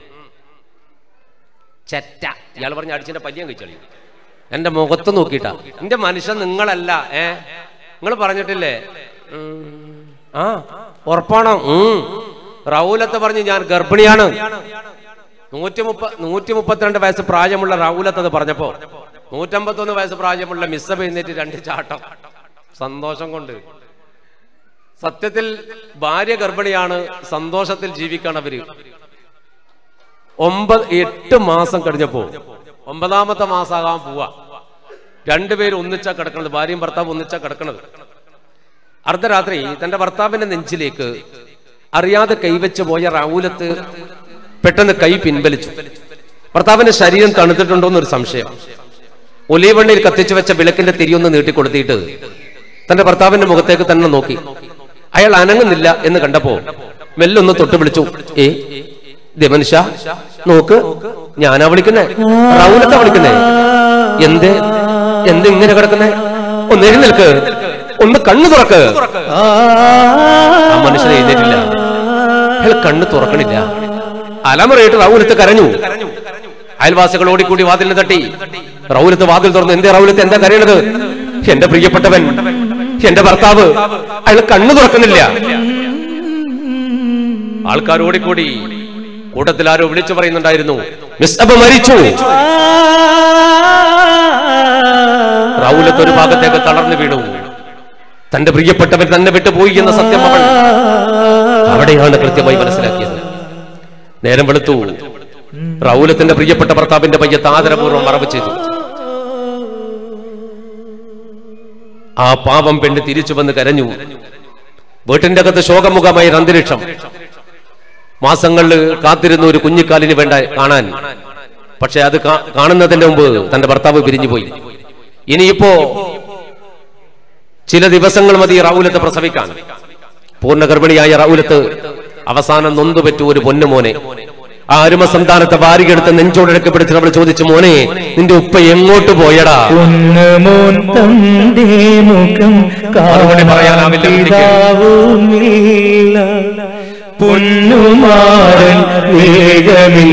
ചെറ്റ. ഇയാൾ പറഞ്ഞ അടിച്ചിന്റെ പല്ലിയം കഴിച്ചളി. എന്റെ മുഖത്ത് നോക്കിയിട്ടാ. എന്റെ മനുഷ്യൻ നിങ്ങളല്ല. ഏ നിങ്ങൾ പറഞ്ഞിട്ടില്ലേ? ആ ഉറപ്പാണോ? ഉം റൗലത്ത് പറഞ്ഞു ഞാൻ ഗർഭിണിയാണ്. നൂറ്റി മുപ്പ നൂറ്റി മുപ്പത്തിരണ്ട് വയസ്സ് പ്രായമുള്ള റൗലത്ത് അത് പറഞ്ഞപ്പോ നൂറ്റമ്പത്തൊന്ന് വയസ്സ് പ്രായമുള്ള മിസ്സബ് എഴുന്നേറ്റ് രണ്ട് ചാട്ടം സന്തോഷം കൊണ്ട്. സത്യത്തിൽ ഭാര്യ ഗർഭിണിയാണ്, സന്തോഷത്തിൽ ജീവിക്കണം അവര്. ഒമ്പത് എട്ട് മാസം കഴിഞ്ഞപ്പോ ഒമ്പതാമത്തെ മാസമാകാൻ പോവാ. രണ്ടുപേരും ഒന്നിച്ചാ കിടക്കണത്, ഭാര്യയും ഭർത്താവ് ഒന്നിച്ചാ കിടക്കണത്. അർദ്ധരാത്രി തന്റെ ഭർത്താവിന്റെ നെഞ്ചിലേക്ക് അറിയാതെ കൈവച്ച് പോയ റൗലത്ത് പെട്ടെന്ന് കൈ പിൻവലിച്ചു. ഭർത്താവിന്റെ ശരീരം തണുത്തിട്ടുണ്ടോ എന്നൊരു സംശയം. ഒലീവെണ്ണയിൽ കത്തിച്ചു വെച്ച വിളക്കിന്റെ തിരിയൊന്ന് നീട്ടിക്കൊടുത്തിട്ട് തന്റെ ഭർത്താവിന്റെ മുഖത്തേക്ക് തന്നെ നോക്കി. അയാൾ അനങ്ങുന്നില്ല എന്ന് കണ്ടപ്പോ മെല്ലൊന്ന് തൊട്ട് വിളിച്ചു. ഏ ദേ മനുഷ്യ നോക്ക്, ഞാനാ വിളിക്കുന്നേ, റൗലത്താ വിളിക്കുന്നേ. എന്ത് എന്ത് ഇങ്ങനെ കിടക്കുന്നേ? ഒന്ന് എഴുന്നേൽക്ക്, ഒന്ന് കണ്ണു തുറക്ക്. ആ മനുഷ്യനെ എഴുന്നേറ്റില്ല, അയാൾ കണ്ണ് തുറക്കണില്ല. അലമുറയിട്ട് റൗലത്ത് കരഞ്ഞു. അയൽവാസികൾ ഓടിക്കൂടി വാതിലിന് തട്ടി. റൗലത്ത് വാതിൽ തുറന്നു. എന്തേ റൗലത്ത്, എന്താ കരയണത്? എന്റെ പ്രിയപ്പെട്ടവൻ, എന്റെ ഭർത്താവ്, അയാൾ കണ്ണു തുറക്കുന്നില്ല. ആൾക്കാർ ഓടിക്കൂടി. കൂട്ടത്തിൽ ആരോ വിളിച്ചു പറയുന്നുണ്ടായിരുന്നു, മിസ്അബ് മരിച്ചു. റൗലത്ത് ഒരു ഭാഗത്തേക്ക് തളർന്നു വീണു. തന്റെ പ്രിയപ്പെട്ടവൻ തന്നെ വിട്ടുപോയി എന്ന സത്യം അവൾ അവിടെയാണ് കൃത്യമായി മനസ്സിലാക്കിയത്. നേരം വെളുത്തു. റൗലത്തിന്റെ പ്രിയപ്പെട്ട ഭർത്താവിന്റെ പയ്യത്ത് ആദരപൂർവ്വം മറവ് ചെയ്തു. ആ പാവം പെണ്ണ് തിരിച്ചു വന്ന് കരഞ്ഞു. വീട്ടിന്റെ അകത്ത് ശോകമുഖമായ അന്തരീക്ഷം. മാസങ്ങളിൽ കാത്തിരുന്ന ഒരു കുഞ്ഞിക്കാലിന് വേണ്ട കാണാൻ. പക്ഷെ അത് കാണുന്നതിന്റെ മുമ്പ് തന്റെ ഭർത്താവ് പിരിഞ്ഞുപോയി. ഇനിയിപ്പോ ചില ദിവസങ്ങൾ മതി റൗലത്ത് പ്രസവിക്കാൻ. പൂർണ്ണ ഗർഭിണിയായ റൗലത്ത് അവസാനം നൊന്തുപറ്റു ഒരു പൊന്നുമോനെ. ആ അരുമ സന്താനത്തെ വാരികെടുത്ത് നെഞ്ചോടൊക്കെ പിടിച്ച് നമ്മൾ ചോദിച്ചു, മോനെ നിന്റെ ഉപ്പ എങ്ങോട്ട് പോയടാ? മറുപടി പറയാനാവില്ല. പൊന്നുമാരൻ വേഗമിൽ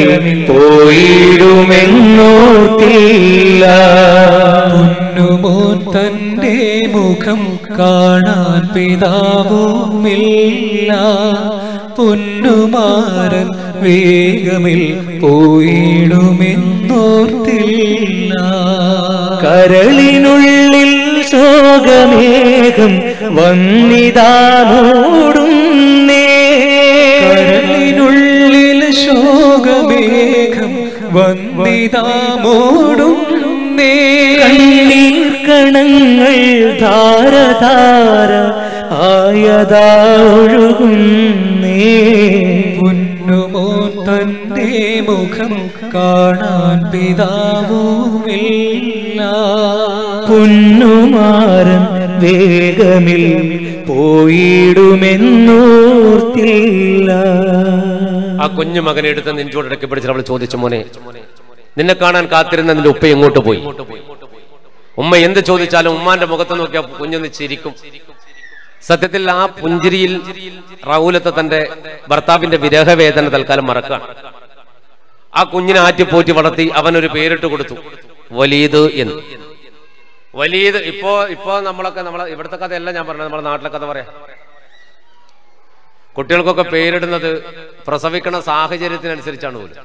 പോയിടുമെന്നോർത്തില്ല. പൊന്നുമോൻ തന്റെ മുഖം കാണാൻ പിതാവുമില്ല. പൊന്നുമാരൻ വേഗമിൽ പോയിടുമെന്നോർത്തില്ല. കരളിനുള്ളിൽ ശോകമേഘം വന്നിതാ മൂടുന്നേ. കരളിനുള്ളിൽ ശോകമേഘം വന്നിതാ മൂടുന്നേ. കണ്ണീർ കണങ്ങൾ ധാരധാര ആയതാ ഒഴുകുന്നേ. പൊന്നുമോൻ തന്റെ മുഖം കാണാൻ പിതാവുമില്ല. പൊന്നുമാരൻ വേഗമിൽ പോയിടുമെന്നോർത്തില്ല. ആ കുഞ്ഞു മകനെ എടുത്ത് നെഞ്ചോടക്കി പിടിച്ച് അവൾ ചോദിച്ചു, മോനെ നിന്നെ കാണാൻ കാത്തിരുന്ന നിന്റെ ഉപ്പ എങ്ങോട്ട് പോയി? ഉമ്മ എന്ത് ചോദിച്ചാലും ഉമ്മാന്റെ മുഖത്ത് നോക്കിയാൽ കുഞ്ഞൊന്ന് ചിരിക്കും. സത്യത്തിൽ ആ പുഞ്ചിരിയിൽ റൗലത്ത് തന്റെ ഭർത്താവിന്റെ വിരഹവേദന തൽക്കാലം മറക്കാൻ. ആ കുഞ്ഞിനെ ആറ്റിപ്പോറ്റി വളർത്തി അവനൊരു പേരിട്ട് കൊടുത്തു, വലീദ് എന്ന്. വലീദ് ഇപ്പോ ഇപ്പോ നമ്മളൊക്കെ നമ്മളെ ഇവിടുത്തെ കഥയല്ല ഞാൻ പറഞ്ഞത്, നമ്മുടെ നാട്ടിലെ കഥ പറയാം. കുട്ടികൾക്കൊക്കെ പേരിടുന്നത് പ്രസവിക്കണ സാഹചര്യത്തിനനുസരിച്ചാണ് പോലും.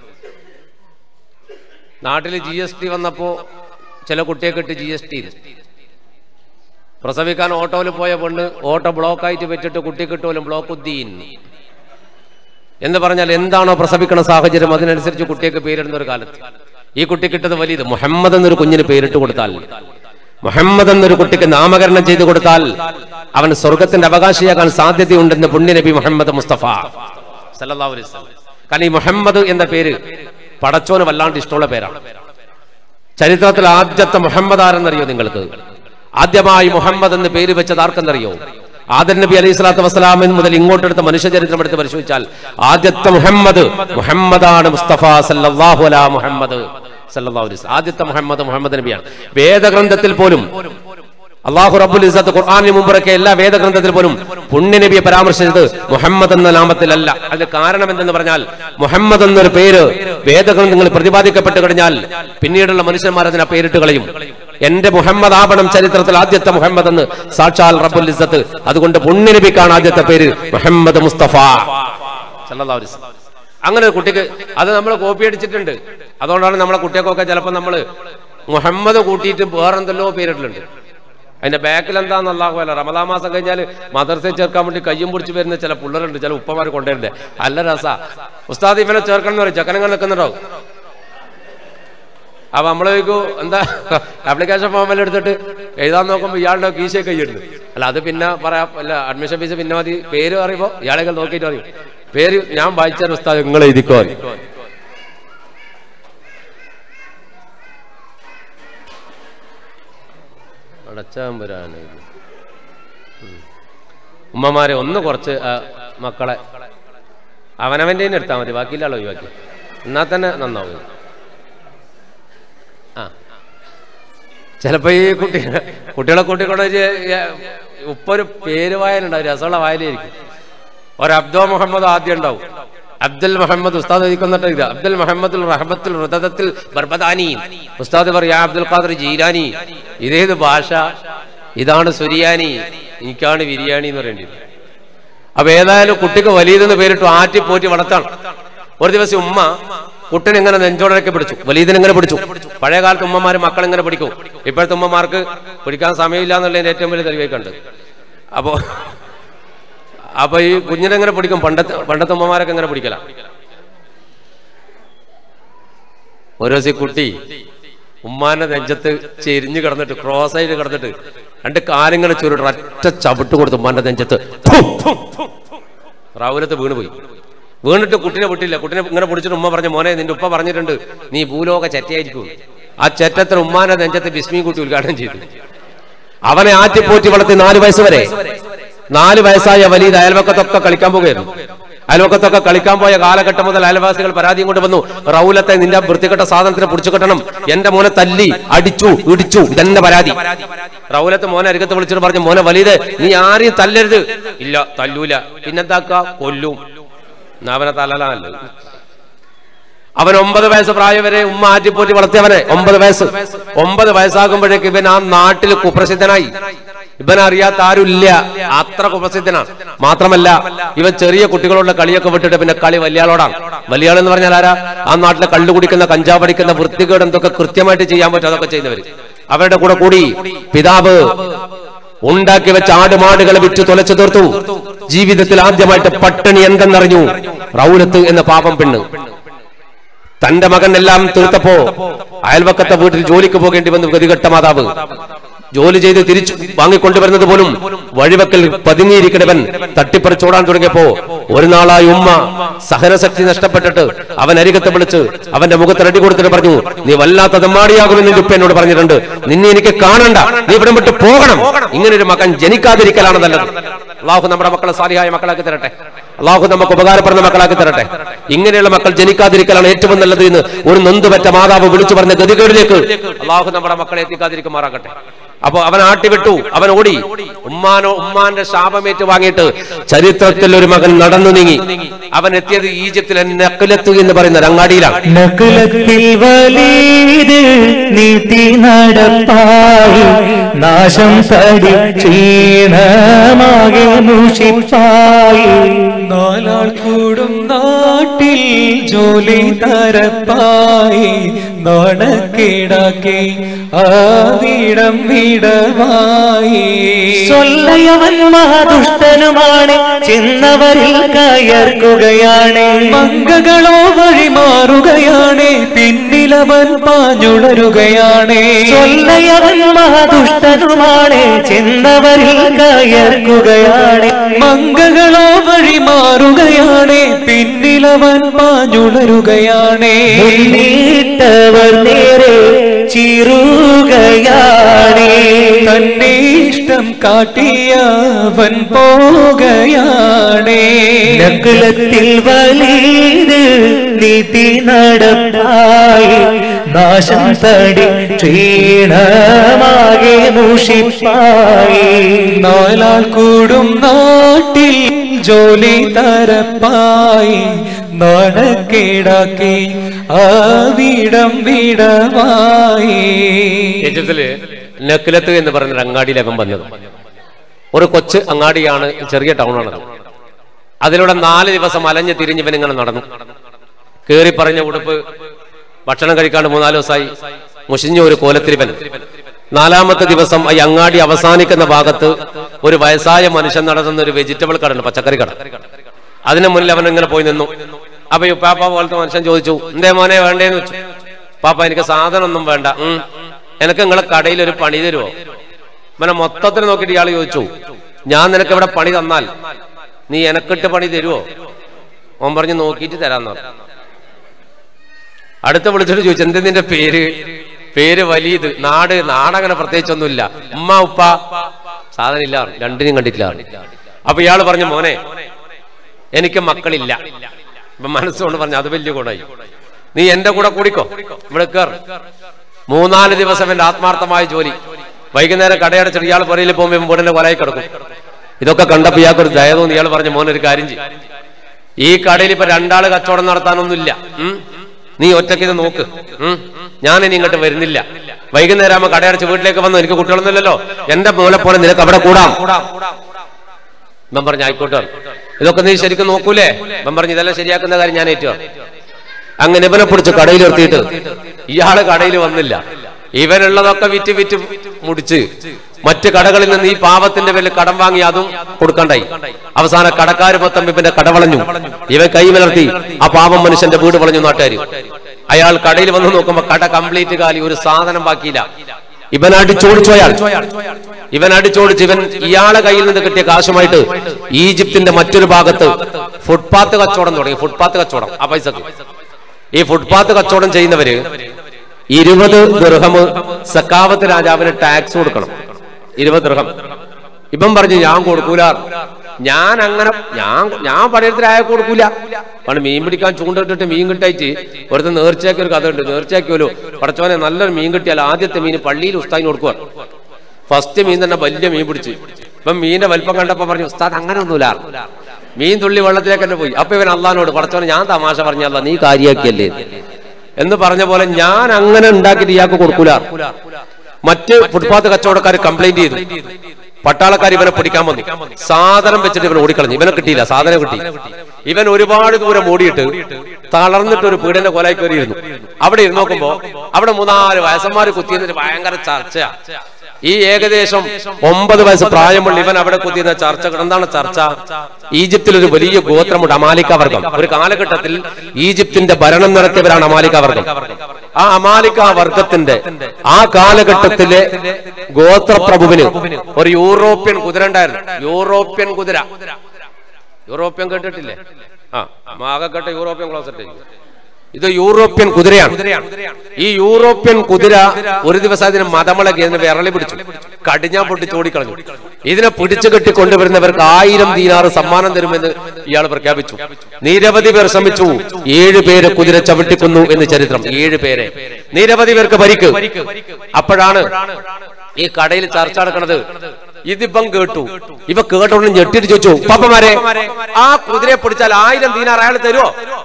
നാട്ടിൽ ജി എസ് ടി വന്നപ്പോ ചില കുട്ടിയൊക്കെ ഇട്ട് ജി എസ് ടി പ്രസവിക്കാൻ ഓട്ടോയിൽ പോയ പെണ്ണ് ഓട്ടോ ബ്ലോക്കായിട്ട് വെച്ചിട്ട് കുട്ടിക്ക് ഇട്ടുപോലും ബ്ലോക്കുദ്ദീൻ എന്ന് പറഞ്ഞാൽ എന്താണോ പ്രസവിക്കണ സാഹചര്യം അതിനനുസരിച്ച് കുട്ടിയൊക്കെ പേരിടുന്ന ഒരു കാലത്ത് ഈ കുട്ടി കിട്ടത് വലിയത്. മുഹമ്മദ് എന്നൊരു കുഞ്ഞിന് പേരിട്ട് കൊടുത്താൽ, മുഹമ്മദ് എന്നൊരു കുട്ടിക്ക് നാമകരണം ചെയ്തു കൊടുത്താൽ അവൻ സ്വർഗത്തിന്റെ അവകാശിയാകാൻ സാധ്യതയുണ്ടെന്ന് പുണ്യനബി മുഹമ്മദ് മുസ്തഫ സല്ലല്ലാഹു അലൈഹി വസല്ലം. കാരണം ഈ മുഹമ്മദ് എന്ന പേര് പടച്ചോന് വല്ലാണ്ട് ഇഷ്ടമുള്ള പേരാണ്. ചരിത്രത്തിൽ ആദ്യത്തെ മുഹമ്മദ് ആരെന്നറിയോ നിങ്ങൾക്ക്? ആദ്യമായി മുഹമ്മദ് എന്ന് പേര് വെച്ചത് ആർക്കെന്നറിയോ? ആദം നബി അലൈഹി സ്വലാത്തു വസ്സലാമിന് മുതൽ ഇങ്ങോട്ടെടുത്ത മനുഷ്യചരിത്രം എടുത്ത് പരിശോധിച്ചാൽ ആദ്യത്തെ മുഹമ്മദ് മുഹമ്മദാണ്. മുസ്തഫ സല്ലല്ലാഹു അലാ മുഹമ്മദ് സല്ലല്ലാഹു അലൈഹി വസല്ലം. ആദ്യത്തെ മുഹമ്മദ് മുഹമ്മദ് നബിയാണ്. വേദഗ്രന്ഥത്തിൽ പോലും അല്ലാഹു റബ്ബുൽ ഇസ്സത്ത് ഖുർആനിന് മുമ്പൊക്കെ എല്ലാ വേദഗ്രന്ഥത്തിൽ പോലും പുണ്യനബിയെ പരാമർശിച്ചത് മുഹമ്മദ് എന്ന നാമത്തിലല്ല. അതിന് കാരണം എന്തെന്ന് പറഞ്ഞാൽ മുഹമ്മദ് എന്നൊരു പേര് വേദഗ്രന്ഥങ്ങളിൽ പ്രതിപാദിക്കപ്പെട്ട് കഴിഞ്ഞാൽ പിന്നീടുള്ള മനുഷ്യന്മാർ അതിനെ പേരിട്ട് കളയും. എന്റെ മുഹമ്മദ് ആവണം ചരിത്രത്തിൽ ആദ്യത്തെ മുഹമ്മദ് എന്ന് സാക്ഷാൽ റബ്ബുൽ ഇസ്സത്ത്. അതുകൊണ്ട് പുണ്യനബിക്കാണ് ആദ്യത്തെ പേര് മുഹമ്മദ് മുസ്തഫ സല്ലല്ലാഹു അലൈഹി വസല്ലം. അങ്ങനെ ഒരു കുട്ടിക്ക് അത് നമ്മൾ കോപ്പി അടിച്ചിട്ടുണ്ട്. അതുകൊണ്ടാണ് നമ്മളെ കുട്ടികൾക്കൊക്കെ ചിലപ്പോൾ നമ്മൾ മുഹമ്മദ് കൂട്ടിയിട്ട് വേറെന്തെല്ലോ പേരിട്ടിട്ടുണ്ട്. അതിന്റെ ബാക്കിൽ എന്താന്ന് അല്ലാഹു അല്ല. റമദാൻ മാസം കഴിഞ്ഞാൽ മദർസയിൽ ചേർക്കാൻ വേണ്ടി കയ്യും പിടിച്ച് വരുന്ന ചില പിള്ളേരുണ്ട്, ചില ഉപ്പമാർ കൊണ്ടുവരുന്നത്. അല്ല രസ ഉസ്താദ് ഇവനെ ചേർക്കണം എന്ന് പറയും. ചക്കനങ്ങൾ നിൽക്കുന്നുണ്ടാവും. അപ്പൊ നമ്മളേക്കു എന്താ ആപ്ലിക്കേഷൻ ഫോമെല്ലാം എടുത്തിട്ട് എഴുതാൻ നോക്കുമ്പോൾ ഇയാളുടെ കീശയെ കൈയിടുന്നു. അല്ല അത് പിന്നെ പറയാം, അല്ല അഡ്മിഷൻ ഫീസ് പിന്നെ മതി. പേര് പറയുമ്പോൾ ഇയാളെങ്കിൽ നോക്കിയിട്ട് പറയും പേര് ഞാൻ വായിച്ചാൽ ഉസ്താദ് നിങ്ങൾ എഴുതിക്കോ. അടച്ചാമ്പുരാണ് ഉമ്മമാരെ ഒന്ന് കുറച്ച് മക്കളെ അവനവൻ്റെ എടുത്താൽ മതി, ബാക്കിയില്ല ആളോ ഒഴിവാക്കി, എന്നാൽ തന്നെ നന്നാവും. ആ ചിലപ്പോൾ ഈ കുട്ടി കുട്ടികളെ കൂട്ടിക്കൊണ്ട് ഉപ്പൊരു പേര് വായനുണ്ടാവും, രസമുള്ള വായനയായിരിക്കും. ഒരു അബ്ദുൽ മുഹമ്മദ് ആദ്യം ഉണ്ടാവും. അബ്ദുൽ മുഹമ്മദ് ഉസ്താദ് ചോദിക്കുന്നിട്ട് ഇത് അബ്ദുൽ മുഹമ്മദുൽ റഹബത്തുൽ റുദദത്തുൽ ബർബദാനി. ഉസ്താദ് പറയാ അബ്ദുൽ ഖാദർ ജീലാനി. ഇതേത് ഭാഷ? ഇതാണ് സുരിയാനി, എനിക്കാണ് ബിരിയാണി എന്ന് പറയേണ്ടത്. അപ്പൊ ഏതായാലും കുട്ടിക്ക് വലീദെന്ന് പേരിട്ടു, ആറ്റി പോറ്റി വളർത്താണ്. ഒരു ദിവസം ഉമ്മ കുട്ടിനെ ഇങ്ങനെ നെഞ്ചോടൊക്കെ പിടിച്ചു, വലീദിനെ ഇങ്ങനെ പിടിച്ചു. പഴയ കാലത്ത് ഉമ്മമാര് മക്കളെങ്ങനെ പിടിക്കും, ഇപ്പോഴത്തെ ഉമ്മമാർക്ക് പിടിക്കാൻ സമയമില്ല എന്നുള്ളതിന്റെ ഏറ്റവും വലിയ തെളിവേക്കുണ്ട്. അപ്പോ അപ്പൊ ഈ കുഞ്ഞിനെ എങ്ങനെ പിടിക്കും? പണ്ടത്തെ പണ്ടത്തെ ഉമ്മമാരൊക്കെ എങ്ങനെ പിടിക്കല. ഓരോ ദിവസം കുട്ടി ഉമ്മാന്റെ നെഞ്ചത്ത് ചെരിഞ്ഞു കിടന്നിട്ട് ക്രോസ് ആയിട്ട് കിടന്നിട്ട് രണ്ട് കാലിങ്ങനെ ചുരുട്ട് ഒറ്റ ചവിട്ട് കൊടുത്തു ഉമ്മാന്റെ നെഞ്ചത്ത്. റാവുലത്ത് വീണ് പോയി. വീണിട്ട് കുട്ടിനെ വിട്ടില്ല. കുട്ടിനെ ഇങ്ങനെ പിടിച്ചിട്ട് ഉമ്മ പറഞ്ഞു, മോനെ നിന്റെ ഉപ്പ പറഞ്ഞിട്ടുണ്ട് നീ ഭൂലോക ചെറ്റയായിരിക്കും. ആ ചെറ്റത്തിൽ ഉമ്മാന്റെ നെഞ്ചത്ത് ബിസ്മി കുട്ടി ഉദ്ഘാടനം ചെയ്തു. അവനെ ആറ്റിപ്പോറ്റി വളർത്തി നാല് വയസ്സ് വരെ. നാല് വയസ്സായ വലീദ് അയൽവക്കത്തൊക്കെ കളിക്കാൻ പോകുകയായിരുന്നു. അയൽവക്കത്തൊക്കെ കളിക്കാൻ പോയ കാലഘട്ടം മുതൽ അയൽവാസികൾ പരാതിയും കൊണ്ട് വന്നു, റൗലത്തെ നിന്റെ വൃത്തികെട്ട സാധനത്തിന് പിടിച്ചു കെട്ടണം, എന്റെ മോനെ തല്ലി അടിച്ചു ഇടിച്ചു, ഇതെന്നെ പരാതി. റൗലത്ത് മോനെ അരികത്ത് വിളിച്ചിട്ട് പറഞ്ഞു, മോനെ വലീദ് നീ ആരെയും തല്ലരുത്. ഇല്ല തല്ലൂല, പിന്നെന്താക്ക കൊല്ലും. അവനെ തല്ലലല്ലോ. അവൻ ഒമ്പത് വയസ്സ് പ്രായം വരെ ഉമ്മ ആറ്റിപ്പോറ്റി വളർത്തിയവനെ. ഒമ്പത് വയസ്സ് ഒമ്പത് വയസ്സാകുമ്പോഴേക്ക് ഇവൻ ആ നാട്ടിൽ കുപ്രസിദ്ധനായി. ഇവനറിയാത്ത ആരുമില്ല, അത്ര കുപ്രസിദ്ധനാണ്. മാത്രമല്ല ഇവൻ ചെറിയ കുട്ടികളോട് കളിയൊക്കെ വിട്ടിട്ട് പിന്നെ കളി വലിയാളോടാണ്. വലിയാൾ എന്ന് പറഞ്ഞാൽ ആരാ? ആ നാട്ടിലെ കള്ളു കുടിക്കുന്ന, കഞ്ചാവ് അടിക്കുന്ന, വൃത്തികേട് എന്തൊക്കെ കൃത്യമായിട്ട് ചെയ്യാൻ പറ്റും അതൊക്കെ ചെയ്യുന്നവര്. അവരുടെ കൂടെ കൂടി പിതാവ് ഉണ്ടാക്കി വെച്ച ആടുമാടുകളെ വിറ്റ് തുലച്ചു തീർത്തു. ജീവിതത്തിൽ ആദ്യമായിട്ട് പട്ടിണി എന്തെന്നറിഞ്ഞു റൗലത്ത് എന്ന പാപം പെണ്ണ്. തന്റെ മകൻ എല്ലാം തീർത്തപ്പോ അയൽവക്കത്തെ വീട്ടിൽ ജോലിക്ക് പോകേണ്ടി വന്നു ഗതികെട്ട മാതാവ്. ജോലി ചെയ്ത് തിരിച്ചു വാങ്ങിക്കൊണ്ടുവരുന്നത് പോലും വഴിവക്കൽ പതുങ്ങിയിരിക്കണവൻ തട്ടിപ്പറിച്ചോടാൻ തുടങ്ങിയപ്പോ ഒരു നാളായി ഉമ്മ സഹനശക്തി നഷ്ടപ്പെട്ടിട്ട് അവൻ അരികത്ത് വിളിച്ച് അവന്റെ മുഖത്ത് റെഡി കൊടുത്തിട്ട് പറഞ്ഞു, നീ വല്ലാത്ത ദമ്മാടിയാകുമെന്ന് നിന്റെ ഉപ്പ എന്നോട് പറഞ്ഞിട്ടുണ്ട്, നിന്നെ എനിക്ക് കാണണ്ട, നീ ഇവിടെ വിട്ട് പോകണം. ഇങ്ങനൊരു മകൻ ജനിക്കാതിരിക്കലാണ് നല്ലത്. അള്ളാഹു നമ്മുടെ മക്കളെ സാലിഹായ മക്കളാക്കി തരട്ടെ. അള്ളാഹു നമുക്ക് ഉപകാരപ്പെടുന്ന മക്കളാക്കി തരട്ടെ. ഇങ്ങനെയുള്ള മക്കൾ ജനിക്കാതിരിക്കലാണ് ഏറ്റവും നല്ലത് എന്ന് ഒരു നൊന്തുപറ്റ മാതാവ് വിളിച്ചു പറഞ്ഞ ഗതികേടിലേക്ക് അള്ളാഹു നമ്മുടെ മക്കളെ എത്തിക്കാതിരിക്കുമാറാകട്ടെ. അപ്പൊ അവൻ ആട്ടിവിട്ടു, അവൻ ഓടി. ഉമ്മാനോ ഉമ്മാന്റെ ശാപമേറ്റ് വാങ്ങിയിട്ട് ചരിത്രത്തിൽ ഒരു മകൻ നടന്നു നീങ്ങി. അവൻ എത്തിയത് ഈജിപ്തിലെ നഖ്ലത്ത് എന്ന് പറയുന്ന അങ്ങാടിയിലാണ്. നഖ്ലത്തിൽ വലീദ് നീതി നടപ്പായി, നാശം തടി ക്ഷീണമാകെ മുഷിപ്പായി. നാലാൾ കൂടും നാട്ടിൽ ജോലി തരപ്പായി, നാണക്കേടാക്കി ആവിടം വിടവായി. സൊല്ലയവൻ മഹാദുഷ്ടനുമാണ്, ചെന്നവരിൽ കയർക്കുകയാണ്. മംഗകളോ വഴി മാറുകയാണ്, പിന്നിലവൻ പാഞ്ഞുളരുകയാണ്. സൊല്ലയവൻ മഹാദുഷ്ടനുമാണ്, ചെന്നവരിൽ കയർക്കുകയാണ്. മംഗകളോ വഴി മാറുകയാണ്, പിന്നിലവൻ പാഞ്ഞുളരുകയാണ്. മുന്നിട്ടവർ നേരെ ചിറുകയാണ്, തന്നെ ഇഷ്ടം കാട്ടിയവൻ പോകയാണ്. നഖ്ലത്തിൽ വലീദ് നീതി നടപ്പായി, നാശം തടി ക്ഷീണമാകെ മുഷിപ്പായി. നാലാൾ കൂടും നാട്ടിൽ ജോലി തരപ്പായി, നാണക്കേടാക്കി ആവിടം വിടവായി. ഈജിപ്തില് നഖ്ലത്ത് എന്ന് പറഞ്ഞ അങ്ങാടിയിൽ അവൻ വന്നത്. ഒരു കൊച്ചു അങ്ങാടിയാണ്, ചെറിയ ടൗണാണ്. അതിലൂടെ നാല് ദിവസം അലഞ്ഞ് തിരിഞ്ഞിവൻ ഇങ്ങനെ നടന്നു. കേറി പറഞ്ഞ ഉടുപ്പ്, ഭക്ഷണം കഴിക്കാണ്ട് മൂന്നാല് ദിവസമായി മുഷിഞ്ഞ ഒരു കോലത്തിരിവൻ. നാലാമത്തെ ദിവസം ഈ അങ്ങാടി അവസാനിക്കുന്ന ഭാഗത്ത് ഒരു വയസ്സായ മനുഷ്യൻ നടത്തുന്ന ഒരു വെജിറ്റബിൾ കട, പച്ചക്കറി കട. അതിന് മുന്നിൽ അവൻ ഇങ്ങനെ പോയി നിന്നു. അപ്പൊ ഈ പാപ്പ പോലത്തെ മനുഷ്യൻ ചോദിച്ചു, എന്തേ മോനെ വേണ്ടേന്ന് വെച്ചു. പാപ്പ എനിക്ക് സാധനം ഒന്നും വേണ്ട, എനിക്ക് നിങ്ങളെ കടയിൽ ഒരു പണി തരുമോ? അവനെ മൊത്തത്തിൽ നോക്കിയിട്ട് ഇയാൾ ചോദിച്ചു, ഞാൻ നിനക്ക് ഇവിടെ പണി തന്നാൽ നീ എനക്കിട്ട് പണി തരുമോ? ഓൻ പറഞ്ഞു നോക്കിയിട്ട് തരാന്ന് പറഞ്ഞു. അടുത്ത വിളിച്ചിട്ട് ചോദിച്ചു, എന്ത് നിന്റെ പേര്? പേര് വലീദ്. നാട് നാടങ്ങനെ പ്രത്യേകിച്ചൊന്നുമില്ല. ഉമ്മ ഉപ്പ സാധനം ഇല്ല, രണ്ടിനും കണ്ടിട്ടില്ല. അപ്പൊ ഇയാള് പറഞ്ഞു, മോനെ എനിക്ക് മക്കളില്ല, ഇപ്പം മനസ്സുകൊണ്ട് പറഞ്ഞു അത് വലിയ ഗുണമായി, നീ എന്റെ കൂടെ കൂടിക്കോ, ഇവിടെ കയർ. മൂന്നാല് ദിവസം എന്റെ ആത്മാർത്ഥമായ ജോലി. വൈകുന്നേരം കടയടച്ചിട്ട് ഇയാൾ പുറയിൽ പോകുമ്പോൾ മോനെ കൊലയിൽ കിടക്കും. ഇതൊക്കെ കണ്ടപ്പോൾ ഇയാൾക്കൊരു ദയ തോന്നി. ഇയാൾ പറഞ്ഞു, മോനൊരു കാര്യം ചെയ്യും, ഈ കടയിൽ ഇപ്പൊ രണ്ടാള് കച്ചവടം നടത്താനൊന്നുമില്ല, നീ ഒറ്റയ്ക്ക് ഇത് നോക്ക്, ഞാനിനി ഇങ്ങോട്ട് വരുന്നില്ല. വൈകുന്നേരം ആകുമ്പോൾ കടയടച്ച് വീട്ടിലേക്ക് വന്നു, എനിക്ക് കുട്ടികളൊന്നുമില്ലല്ലോ, എന്റെ മോനെ പോലെ നിനക്ക് അവിടെ കൂടാം. ഇവൻ പറഞ്ഞു ആയിക്കോട്ടെ, ഇതൊക്കെ നീ ശരിക്കും നോക്കൂലേ? ഇവൻ പറഞ്ഞു ഇതെല്ലാം ശരിയാക്കുന്ന കാര്യം ഞാൻ ഏറ്റു. അങ്ങനെ ഇവനെ പിടിച്ച് കടയിൽ നിർത്തിയിട്ട് ഇയാള് കടയിൽ വന്നില്ല. ഇവനുള്ളതൊക്കെ വിറ്റ് വിറ്റ് മുടിച്ച് മറ്റ് കടകളിൽ നിന്ന് ഈ പാവത്തിന്റെ പേരിൽ കടം വാങ്ങി അതും കൊടുക്കണ്ടായി. അവസാന കടക്കാര് മൊത്തം ഇവന്റെ കടവളഞ്ഞു. ഇവൻ കൈ മലർത്തി ആ പാവം മനുഷ്യന്റെ വീട് വളഞ്ഞു. നാട്ടുകാർ അയാൾ കടയിൽ വന്ന് നോക്കുമ്പോ കട കംപ്ലീറ്റ് കാലി, ഒരു സാധനം ബാക്കിയില്ല. ഇവൻ അടിച്ചോടിച്ചു. അയാൾ ഇവൻ അടിച്ചോടിച്ച് ഇവൻ ഇയാളെ കയ്യിൽ നിന്ന് കിട്ടിയ കാശുമായിട്ട് ഈജിപ്തിന്റെ മറ്റൊരു ഭാഗത്ത് ഫുട്പാത്ത് കച്ചവടം തുടങ്ങി. ഫുട്പാത്ത് കച്ചവടം ആ പൈസക്ക്. ഈ ഫുട്പാത്ത് കച്ചവടം ചെയ്യുന്നവര് ഇരുപത് ദിർഹം സക്കാവത്ത് രാജാവിന് ടാക്സ് കൊടുക്കണം. ഇരുപത് ദിർഹം. ഇപ്പം പറഞ്ഞു ഞാൻ കൊടുക്കൂല, ഞാൻ അങ്ങനെ ഞാൻ ഞാൻ പണിയെടുത്തിലായ കൊടുക്കൂല. പണ്ട് മീൻ പിടിക്കാൻ ചൂണ്ടിട്ടിട്ട് മീൻ കിട്ടായിട്ട് ഒരുത്തൻ നേർച്ചയാക്കിയ ഒരു കഥ ഉണ്ട്. നേർച്ചയാക്കിയല്ലോ, പടച്ചോനെ നല്ലൊരു മീൻ കിട്ടിയാൽ ആദ്യത്തെ മീൻ പള്ളിയിൽ ഉസ്താദിന് കൊടുക്കുക. ഫസ്റ്റ് മീൻ തന്നെ വലിയ മീൻ പിടിച്ച്. ഇപ്പം മീനിന്റെ വലിപ്പം കണ്ടപ്പോ പറഞ്ഞു ഉസ്താദ് അങ്ങനെ ഒന്നുമില്ല, മീൻ തുള്ളി വെള്ളത്തിലേക്ക് തന്നെ പോയി. അപ്പൊ ഇവൻ അള്ളഹാനോട് പടച്ചോനെ ഞാൻ തമാശ പറഞ്ഞല്ല, നീ കാര്യാക്കിയല്ലേ എന്ന് പറഞ്ഞ പോലെ ഞാൻ അങ്ങനെ ഉണ്ടാക്കിയിട്ട് ഇയാൾക്ക് കൊടുക്കൂല. മറ്റ് ഫുട്പാത്ത് കച്ചവടക്കാർ കംപ്ലൈന്റ് ചെയ്തു. പട്ടാളക്കാർ ഇവനെ പിടിക്കാൻ വന്നു. സാധനം വെച്ചിട്ട് ഇവൻ ഓടിക്കളഞ്ഞു. ഇവനെ കിട്ടിയില്ല, സാധനം കിട്ടി. ഇവൻ ഒരുപാട് ദൂരം ഓടിയിട്ട് തളർന്നിട്ട് ഒരു പീഡന്റെ കൊലായി കയറിയിരുന്നു. അവിടെ ഇരുന്ന് നോക്കുമ്പോ അവിടെ മൂന്നാല് വയസ്സന്മാര് കുത്തിയെന്നിട്ട് ഭയങ്കര ചർച്ചയാ. ഈ ഏകദേശം ഒമ്പത് വയസ്സ് പ്രായമുള്ള ഇവൻ അവിടെ കുത്തിയുന്ന ചർച്ച. എന്താണ് ചർച്ച? ഈജിപ്തിൽ ഒരു വലിയ ഗോത്രമുണ്ട്, അമാലിക്ക വർഗം. ഒരു കാലഘട്ടത്തിൽ ഈജിപ്തിന്റെ ഭരണം നടത്തിയവരാണ് അമാലിക്ക വർഗം. ആ അമാലിക്ക വർഗത്തിന്റെ ആ കാലഘട്ടത്തിലെ ഗോത്രപ്രഭുവിന് ഒരു യൂറോപ്യൻ കുതിര ഉണ്ടായിരുന്നു. യൂറോപ്യൻ കുതിര. യൂറോപ്യൻ കേട്ടിട്ടില്ലേ? ആ ആകെ കേട്ട യൂറോപ്യൻ ക്ലോസറ്റ്. ഇത് യൂറോപ്യൻ കുതിരയാണ്. ഈ യൂറോപ്യൻ കുതിര ഒരു ദിവസം അതിന് മതമുളകി, അതിനെ വിരളി പിടിച്ചു, കടിഞ്ഞാൻ പൊട്ടിച്ച് ഓടിക്കളഞ്ഞു. ഇതിനെ പിടിച്ചു കെട്ടി കൊണ്ടുവരുന്നവർക്ക് ആയിരം ദീനാറ് സമ്മാനം തരുമെന്ന് ഇയാൾ പ്രഖ്യാപിച്ചു. നിരവധി പേർ ശ്രമിച്ചു. ഏഴു പേരെ കുതിര ചവിട്ടിക്കുന്നു എന്ന് ചരിത്രം. ഏഴു പേരെ, നിരവധി പേർക്ക് പരിക്ക്. അപ്പോഴാണ് ഈ കടയിൽ ചർച്ച നടക്കുന്നത്. ഇതിപ്പം കേട്ടു. ഇവ കേട്ടോണ്ട് ഞെട്ടിട്ട് ചോദിച്ചു, പാപ്പമാരെ ആ കുതിരയെ പിടിച്ചാൽ ആയിരം ദീനാർ അയാൾ തരുമോ?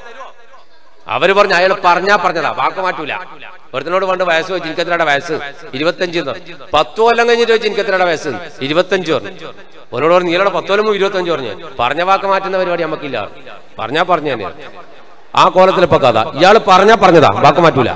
അവര് പറഞ്ഞു അയാൾ പറഞ്ഞാ പറഞ്ഞതാ, വാക്ക് മാറ്റൂല. ഒരുത്തനോട് പണ്ട് വയസ്സ് ചോദിച്ചു, എനിക്കെത്രയുടെ വയസ്സ്? ഇരുപത്തഞ്ച്. പത്തു കൊല്ലം കഴിഞ്ഞിട്ട് ചോദിച്ചു, എനിക്കെത്രയുടെ വയസ്സ്? ഇരുപത്തഞ്ച് പറഞ്ഞു. ഒന്നോട് പറഞ്ഞു നീലയുടെ പത്ത് കൊല്ലം ഇരുപത്തഞ്ച് പറഞ്ഞു. പറഞ്ഞ വാക്ക് മാറ്റുന്ന പരിപാടി നമുക്കില്ല. പറഞ്ഞാ പറഞ്ഞു തന്നെ. ആ കോലത്തിൽ ഇപ്പൊ കഥ. ഇയാൾ പറഞ്ഞാ പറഞ്ഞതാ, വാക്ക് മാറ്റൂല.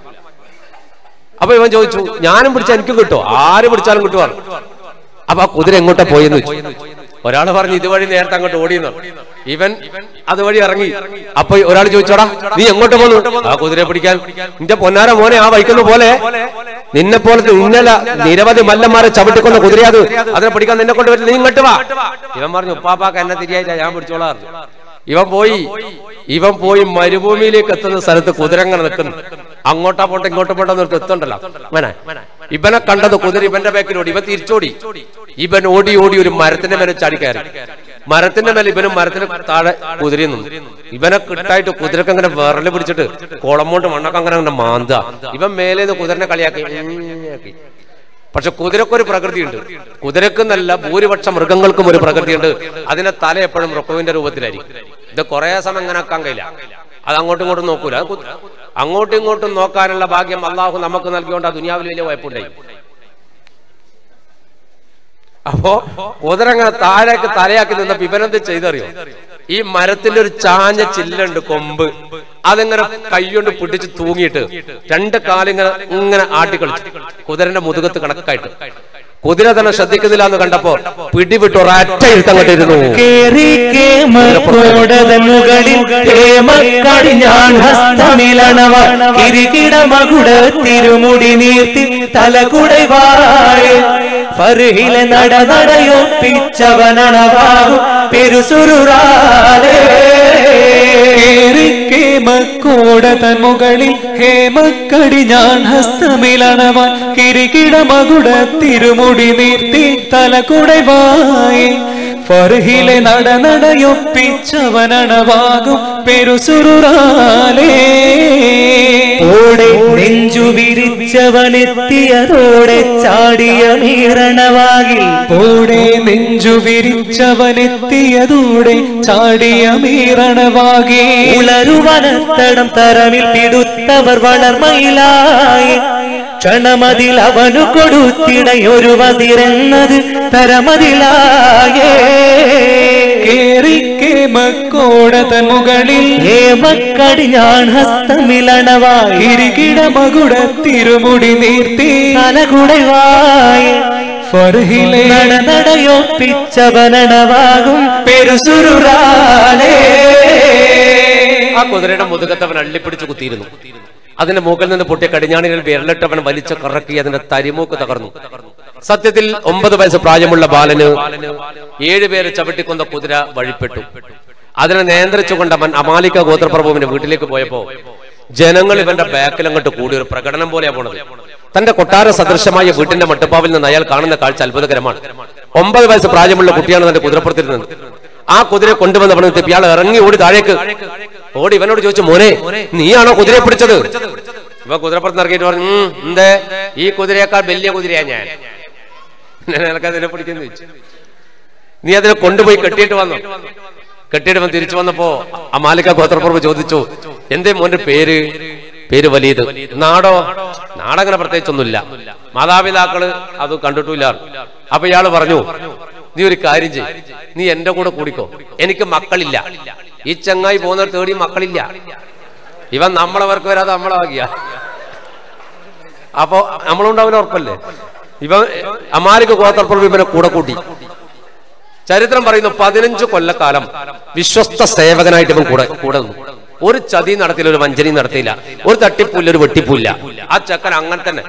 അപ്പൊ ഇവൻ ചോദിച്ചു, ഞാനും പിടിച്ചാൽ എനിക്കും കിട്ടോ? ആര് പിടിച്ചാലും കിട്ടുവാണ്. അപ്പൊ ആ കുതിര എങ്ങോട്ടാ പോയെന്ന് വെച്ചു. ഒരാൾ പറഞ്ഞു ഇതുവഴി നേരത്തെ അങ്ങോട്ട് ഓടിയെന്ന്. ഇവൻ അതുവഴി ഇറങ്ങി. അപ്പൊ ഒരാൾ ചോദിച്ചോടാ നീ എങ്ങോട്ട് പോന്നു? ആ കുതിരയെ പിടിക്കാൻ. നിന്റെ പൊന്നാര മോനെ, ആ വൈക്കുന്ന പോലെ നിന്നെ പോലത്തെ ഇന്നലെ നിരവധി മല്ലന്മാരെ ചവിട്ടിക്കൊന്ന കുതിരയത്, അതിനെ പിടിക്കാൻ നിന്നെ കൊണ്ട് പറ്റില്ല, നീ ഇങ്ങോട്ട് വാ. ഇവൻ പറഞ്ഞു ഉപ്പാപ്പാക്ക് എന്നെ തിരിയായിട്ടാ, ഞാൻ പിടിച്ചോളാം. ഇവൻ പോയി ഇവൻ പോയി മരുഭൂമിയിലേക്ക് എത്തുന്ന സ്ഥലത്ത് കുതിര അങ്ങനെ നിൽക്കുന്നു. അങ്ങോട്ടാ പോട്ടെ ഇങ്ങോട്ട് പോട്ടെ നിർത്തി എത്തണ്ടല്ലോ. ഇവനെ ഇവനെ കണ്ടത് കുതിര ഇവന്റെ ബാക്കിലോടി. ഇവൻ തിരിച്ചോടി. ഇവൻ ഓടി ഓടി ഒരു മരത്തിന്റെ മേലെ ചാടി കയറി. മരത്തിന്റെ മേലെ ഇവനും മരത്തിന് താഴെ കുതിരയും നിന്നു. ഇവനെ കിട്ടായിട്ട് കുതിരക്ക് അങ്ങനെ വിരല് പിടിച്ചിട്ട് കുളമോട്ട് മണ്ണൊക്കെ അങ്ങനെ അങ്ങനെ മാന്ത. ഇവൻ മേലേന്ന് കുതിരനെ കളിയാക്കി. പക്ഷെ കുതിരക്കൊരു പ്രകൃതിയുണ്ട്. കുതിരക്കെന്നല്ല ഭൂരിപക്ഷ മൃഗങ്ങൾക്കും ഒരു പ്രകൃതിയുണ്ട്. അതിന്റെ തല എപ്പോഴും റൊക്കവിന്റെ രൂപത്തിലായിരിക്കും. ഇത് കുറെ സമയം അങ്ങനെ ആക്കാൻ കഴിയില്ല. അത് അങ്ങോട്ടും ഇങ്ങോട്ടും നോക്കൂല. അങ്ങോട്ടും ഇങ്ങോട്ടും നോക്കാനുള്ള ഭാഗ്യം അള്ളാഹു നമുക്ക് നൽകിയോണ്ട് ആ ദുനിയാവിൽ വലിയ വായ്പുണ്ടായി. അപ്പോ കുതിര അങ്ങനെ താഴേക്ക് തലയാക്കി നിന്നപ്പോ ഇവനെന്ത് ചെയ്തറിയോ? ഈ മരത്തിന്റെ ഒരു ചാഞ്ഞ ചില്ലുണ്ട്, കൊമ്പ്. അതെങ്ങനെ കൈകൊണ്ട് പിടിച്ച് തൂങ്ങിയിട്ട് രണ്ട് കാലിങ്ങനെ ഇങ്ങനെ ആട്ടിക്കളിച്ചു കുതിരന്റെ മുതുകത്ത് കണക്കായിട്ട്. കുതിര തന്നെ ശ്രദ്ധിക്കുന്നില്ല എന്ന് കണ്ടപ്പോ പിടിവിട്ട് ഒരൊറ്റ ഇരുത്തങ്ങോട്ടിരുന്നു. തിരുമുടി നീർത്തി തലകുടവായ ഫർഹിലെ നട നടയൊപ്പിച്ചവനണവാകും പെരുസുരുറാലേ. മക്കോട തൻ മുകളിൽ ഹേമക്കടി ഞാൻ ഹസ്തമിലണവാൻ കിരികിട മകുട തിരുമുടി നീർത്തി തലകുടവായി ഫർഹിലെ നടനടയൊപ്പിച്ചവനണവാകും പെരുസുറാലേ. ഓടെ നെഞ്ചു വിരിച്ചവനെത്തിയതോടെ ചാടിയ മീറണവാകിൽ. ഓടെ നെഞ്ചു വിരിച്ചവനെത്തിയതോടെ ചാടിയ മീറണവാകി. ഉളരുവനത്തടം തരമിൽ പിടുത്തവർ വളർമയിലായി. ക്ഷണമതിൽ അവനു കൊടുത്തിടയൊരു വതിരെന്നത് തരമതിലായേ. കേറിക്കേ മക്കോട തൻ മുകളിൽ ഹേമക്കടി ഞാൻ ഹസ്തമിലണവായി. കിരികിട മകുട തിരുമുടി നീർത്തി തലകുടവായി. ഫർഹിലെ നടനടയൊപ്പിച്ചവനണവാകും പെരുസുറാലേ. ആ കുതിരയുടെ മുതുകത്തവൻ അള്ളിപ്പിടിച്ച് കുത്തിയിരുന്നു. അതിന്റെ മൂക്കിൽ നിന്ന് പൊട്ടിയ കടിഞ്ഞാണികൾ വിരലിട്ടവൻ വലിച്ചു കറക്കി അതിന്റെ തരിമൂക്ക് തകർന്നു. സത്യത്തിൽ ഒമ്പത് വയസ്സ് പ്രായമുള്ള ബാലന് ഏഴുപേരെ ചവിട്ടിക്കൊന്ന കുതിര വഴിപ്പെട്ടു. അതിനെ നിയന്ത്രിച്ചുകൊണ്ട് അവൻ അമാലിക ഗോത്രപ്രഭുവിന്റെ വീട്ടിലേക്ക് പോയപ്പോ ജനങ്ങൾ ഇവന്റെ ബാക്കിൽ അങ്ങോട്ട് കൂടി ഒരു പ്രകടനം പോലെയാ പോണത്. തന്റെ കൊട്ടാര സദൃശമായ വീട്ടിന്റെ മട്ടുപ്പാവിൽ നിന്ന് അയാൾ കാണുന്ന കാഴ്ച അത്ഭുതകരമാണ്. ഒമ്പത് വയസ്സ് പ്രായമുള്ള കുട്ടിയാണ് തന്റെ കുതിരപ്പുറത്തിരുന്നത്. ആ കുതിരയെ കൊണ്ടുവന്നവണ് ഇയാൾ ഇറങ്ങി ഓടി താഴേക്ക് ഓടി ഇവനോട് ചോദിച്ചു, മോനെ നീയാണോ കുതിരയെ പിടിച്ചത്? ഇവ കുതിരപ്പുറത്ത് ഇറങ്ങിയിട്ട് പറഞ്ഞു, എന്തേ ഈ കുതിരയേക്കാൾ വലിയ കുതിരയാ ഞാൻ, നിനക്ക് അതിനെ പിടിക്കുന്നു ചോദിച്ചു. നീ അതിനെ കൊണ്ടുപോയി കെട്ടിയിട്ട് വന്നു. കെട്ടിയിട്ട് വന്ന് തിരിച്ചു വന്നപ്പോ അമാലിക ഗോത്രപ്രഭു ചോദിച്ചു, എന്തേ മോന്റെ പേര്? പേര് വലീദ്. നാടോ? നാടങ്ങനെ പ്രത്യേകിച്ചൊന്നുമില്ല, മാതാപിതാക്കള് അത് കണ്ടിട്ടില്ല. അപ്പൊ ഇയാള് പറഞ്ഞു, നീ ഒരു കാര്യം ചെയ്യ്, നീ എന്റെ കൂടെ കൂടിക്കോ, എനിക്ക് മക്കളില്ല. ഈ ചങ്ങായി പോകുന്ന തേടി മക്കളില്ല. ഇവൻ നമ്മളവർക്ക് വരാതെ നമ്മളാകിയ അപ്പൊ നമ്മളുണ്ടാവില്ല ഉറപ്പല്ലേ. ഇവ അമാലിക ഗോത്രപ്രഭു ഇവനെ കൂടെ കൂട്ടി. ചരിത്രം പറയുന്നു പതിനഞ്ച് കൊല്ലക്കാലം വിശ്വസ്ത സേവകനായിട്ട് ഇവൻ കൂടെ കൂടെ നിന്നു. ഒരു ചതി നടത്തിയില്ല, ഒരു വഞ്ചനയും നടത്തിയില്ല, ഒരു തട്ടിപ്പൂല്ല, ഒരു വെട്ടിപ്പൂല്ല. ആ ചക്കൻ അങ്ങനെ തന്നെ.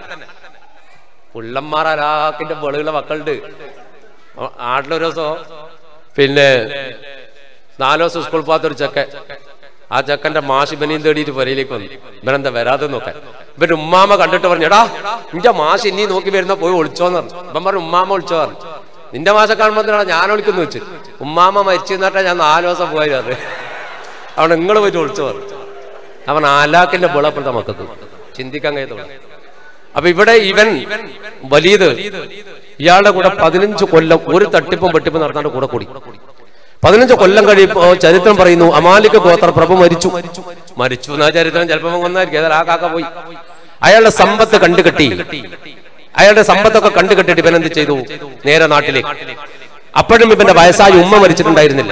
പുള്ളന്മാരാക്കിന്റെ വെളുകളെ മക്കളുണ്ട്. നാട്ടിലൊരു ദിവസം പിന്നെ നാലോ ദിവസം സ്കൂൾ പോകാത്തൊരു ചക്ക, ആ ചക്കന്റെ മാഷ് ഇവനെയും തേടിയിട്ട് പുരയിലേക്ക് വന്നു. ഇവനെന്താ വരാതെ നോക്കാൻ. ഇവന്റെ ഉമ്മാമ കണ്ടിട്ട് പറഞ്ഞു, എടാ നിന്റെ മാഷ് ഇനി നോക്കി വരുന്ന പോയി ഒളിച്ചോന്ന് പറഞ്ഞു. ഇവൻ പറഞ്ഞു ഉമ്മാമ ഒളിച്ചോ പറഞ്ഞു. നിന്റെ മാഷെ കാണുമ്പോ ഞാൻ ഒളിക്കുന്നു വെച്ച്. ഉമ്മാമ മരിച്ചു എന്നിട്ടാ ഞാൻ നാലു ദിവസം പോയത്. അവൻ നിങ്ങൾ പോയിട്ട് ഒളിച്ചോ പറഞ്ഞു. അവൻ ആലാക്കിന്റെ ബിളപ്പെടുത്ത മക്കൾക്ക് ചിന്തിക്കാൻ കഴിയത്തുള്ളൂ. അപ്പൊ ഇവിടെ ഇവൻ വലീദ് ഇയാളുടെ കൂടെ പതിനഞ്ച് കൊല്ലം ഒരു തട്ടിപ്പും വെട്ടിപ്പും നടത്താണ്ട് കൂടെ കൂടി. പതിനഞ്ച് കൊല്ലം കഴിയുമ്പോ ചരിത്രം പറയുന്നു അമാലിക ഗോത്ര പ്രഭു മരിച്ചു. മരിച്ചു എന്നാ ചരിത്രം ചിലപ്പോ വന്നായിരിക്കും. ആ കാക്ക പോയി. അയാളുടെ സമ്പത്ത് കണ്ടുകെട്ടി. അയാളുടെ സമ്പത്തൊക്കെ കണ്ടുകെട്ടിട്ട് ഇവൻ എന്ത് ചെയ്തു? നേരെ നാട്ടിലേക്ക്. അപ്പോഴും ഇവന്റെ വയസ്സായ ഉമ്മ മരിച്ചിട്ടുണ്ടായിരുന്നില്ല.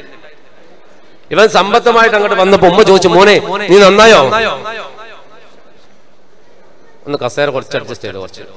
ഇവൻ സമ്പത്തുമായിട്ട് അങ്ങോട്ട് വന്നപ്പോ ഉമ്മ ചോദിച്ചു, മോനെ നീ നന്നായോ? ഒന്ന് കസേര കുറച്ച് അഡ്ജസ്റ്റ് ചെയ്തു. കുറച്ച്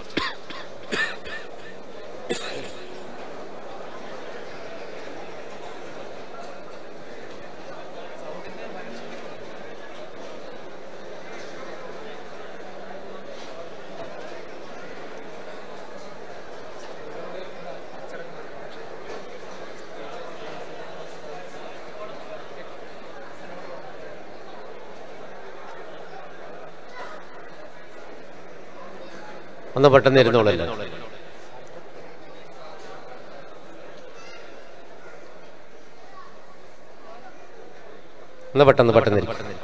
ഒന്ന് പെട്ടെന്ന് ഇരുന്നോളല്ലോ. ഒന്ന് പെട്ടെന്ന് പെട്ടെന്ന്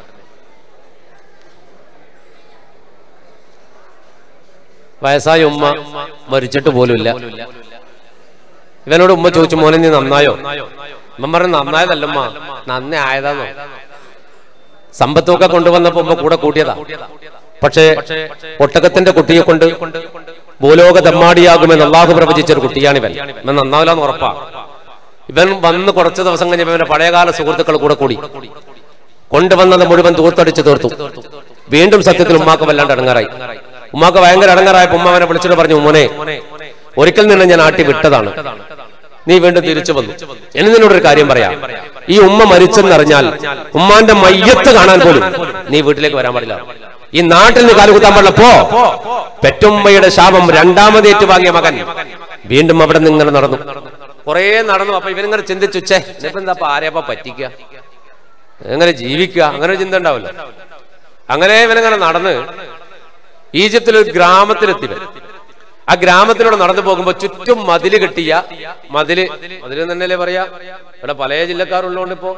വയസ്സായ ഉമ്മ മരിച്ചിട്ട് പോലുമില്ല. ഇവനോട് ഉമ്മ ചോദിച്ചു, മോനെ നീ നന്നായോ? ഉമ്മ പറഞ്ഞു, നന്നായതല്ലമ്മ, നന്നേ ആയതാന്നോ. സമ്പത്തൊക്കെ കൊണ്ടുവന്നപ്പോ ഉമ്മ കൂടെ കൂട്ടിയതാ. പക്ഷേ ഒട്ടകത്തിന്റെ കുട്ടിയെ കൊണ്ട് ഭൂലോക ദമ്മാടിയാകുമെന്ന് അള്ളാഹു പ്രവചിച്ചൊരു കുട്ടിയാണ് ഇവൻ. ഇവൻ നന്നാവില്ലാന്ന് ഉറപ്പാ. ഇവൻ വന്ന് കുറച്ച് ദിവസം കഴിഞ്ഞ ഇവന്റെ പഴയകാല സുഹൃത്തുക്കൾ കൂടെ കൂടി കൊണ്ടുവന്നത് മുഴുവൻ തൂർത്തടിച്ച് തീർത്തു. വീണ്ടും സത്യത്തിൽ ഉമ്മാക്ക് വല്ലാണ്ട് അടങ്ങാറായി. ഉമ്മാക്ക് ഭയങ്കര അടങ്ങാറായപ്പോ ഉമ്മ അവനെ വിളിച്ചിട്ട് പറഞ്ഞു, മോനെ ഒരിക്കൽ നിന്ന് ഞാൻ ആട്ടി വിട്ടതാണ്, നീ വീണ്ടും തിരിച്ചു വന്നു. എന്ന് നിന്നോടൊരു കാര്യം പറയാം. ഈ ഉമ്മ മരിച്ചെന്നറിഞ്ഞാൽ ഉമ്മാന്റെ മയ്യത്ത് കാണാൻ പോലും നീ വീട്ടിലേക്ക് വരാൻ പാടില്ല. ഈ നാട്ടിൽ നിന്ന് കാലുകുത്താൻ പാടില്ലപ്പോ. പെറ്റുമ്മയുടെ ശാപം രണ്ടാമത് ഏറ്റുവാങ്ങിയ മകൻ വീണ്ടും അവിടെ നിന്ന് ഇങ്ങനെ നടന്നു. കുറെ നടന്നു. അപ്പൊ ഇവനിങ്ങനെ ചിന്തിച്ചു, ചേ ഇപ്പൊ എന്താ ആരെയപ്പ പറ്റിക്കുക, എങ്ങനെ ജീവിക്കുക, അങ്ങനെ ഒരു ചിന്ത ഉണ്ടാവില്ല. അങ്ങനെ ഇവനിങ്ങനെ നടന്ന് ഈജിപ്തിലൊരു ഗ്രാമത്തിലെത്തി. ആ ഗ്രാമത്തിലൂടെ നടന്നു പോകുമ്പോൾ ചുറ്റും മതില് കെട്ടിയ മതില് മതില് തന്നെയല്ലേ പറയാ, ഇവിടെ പല ജില്ലക്കാരുള്ളതുകൊണ്ട് ഇപ്പോ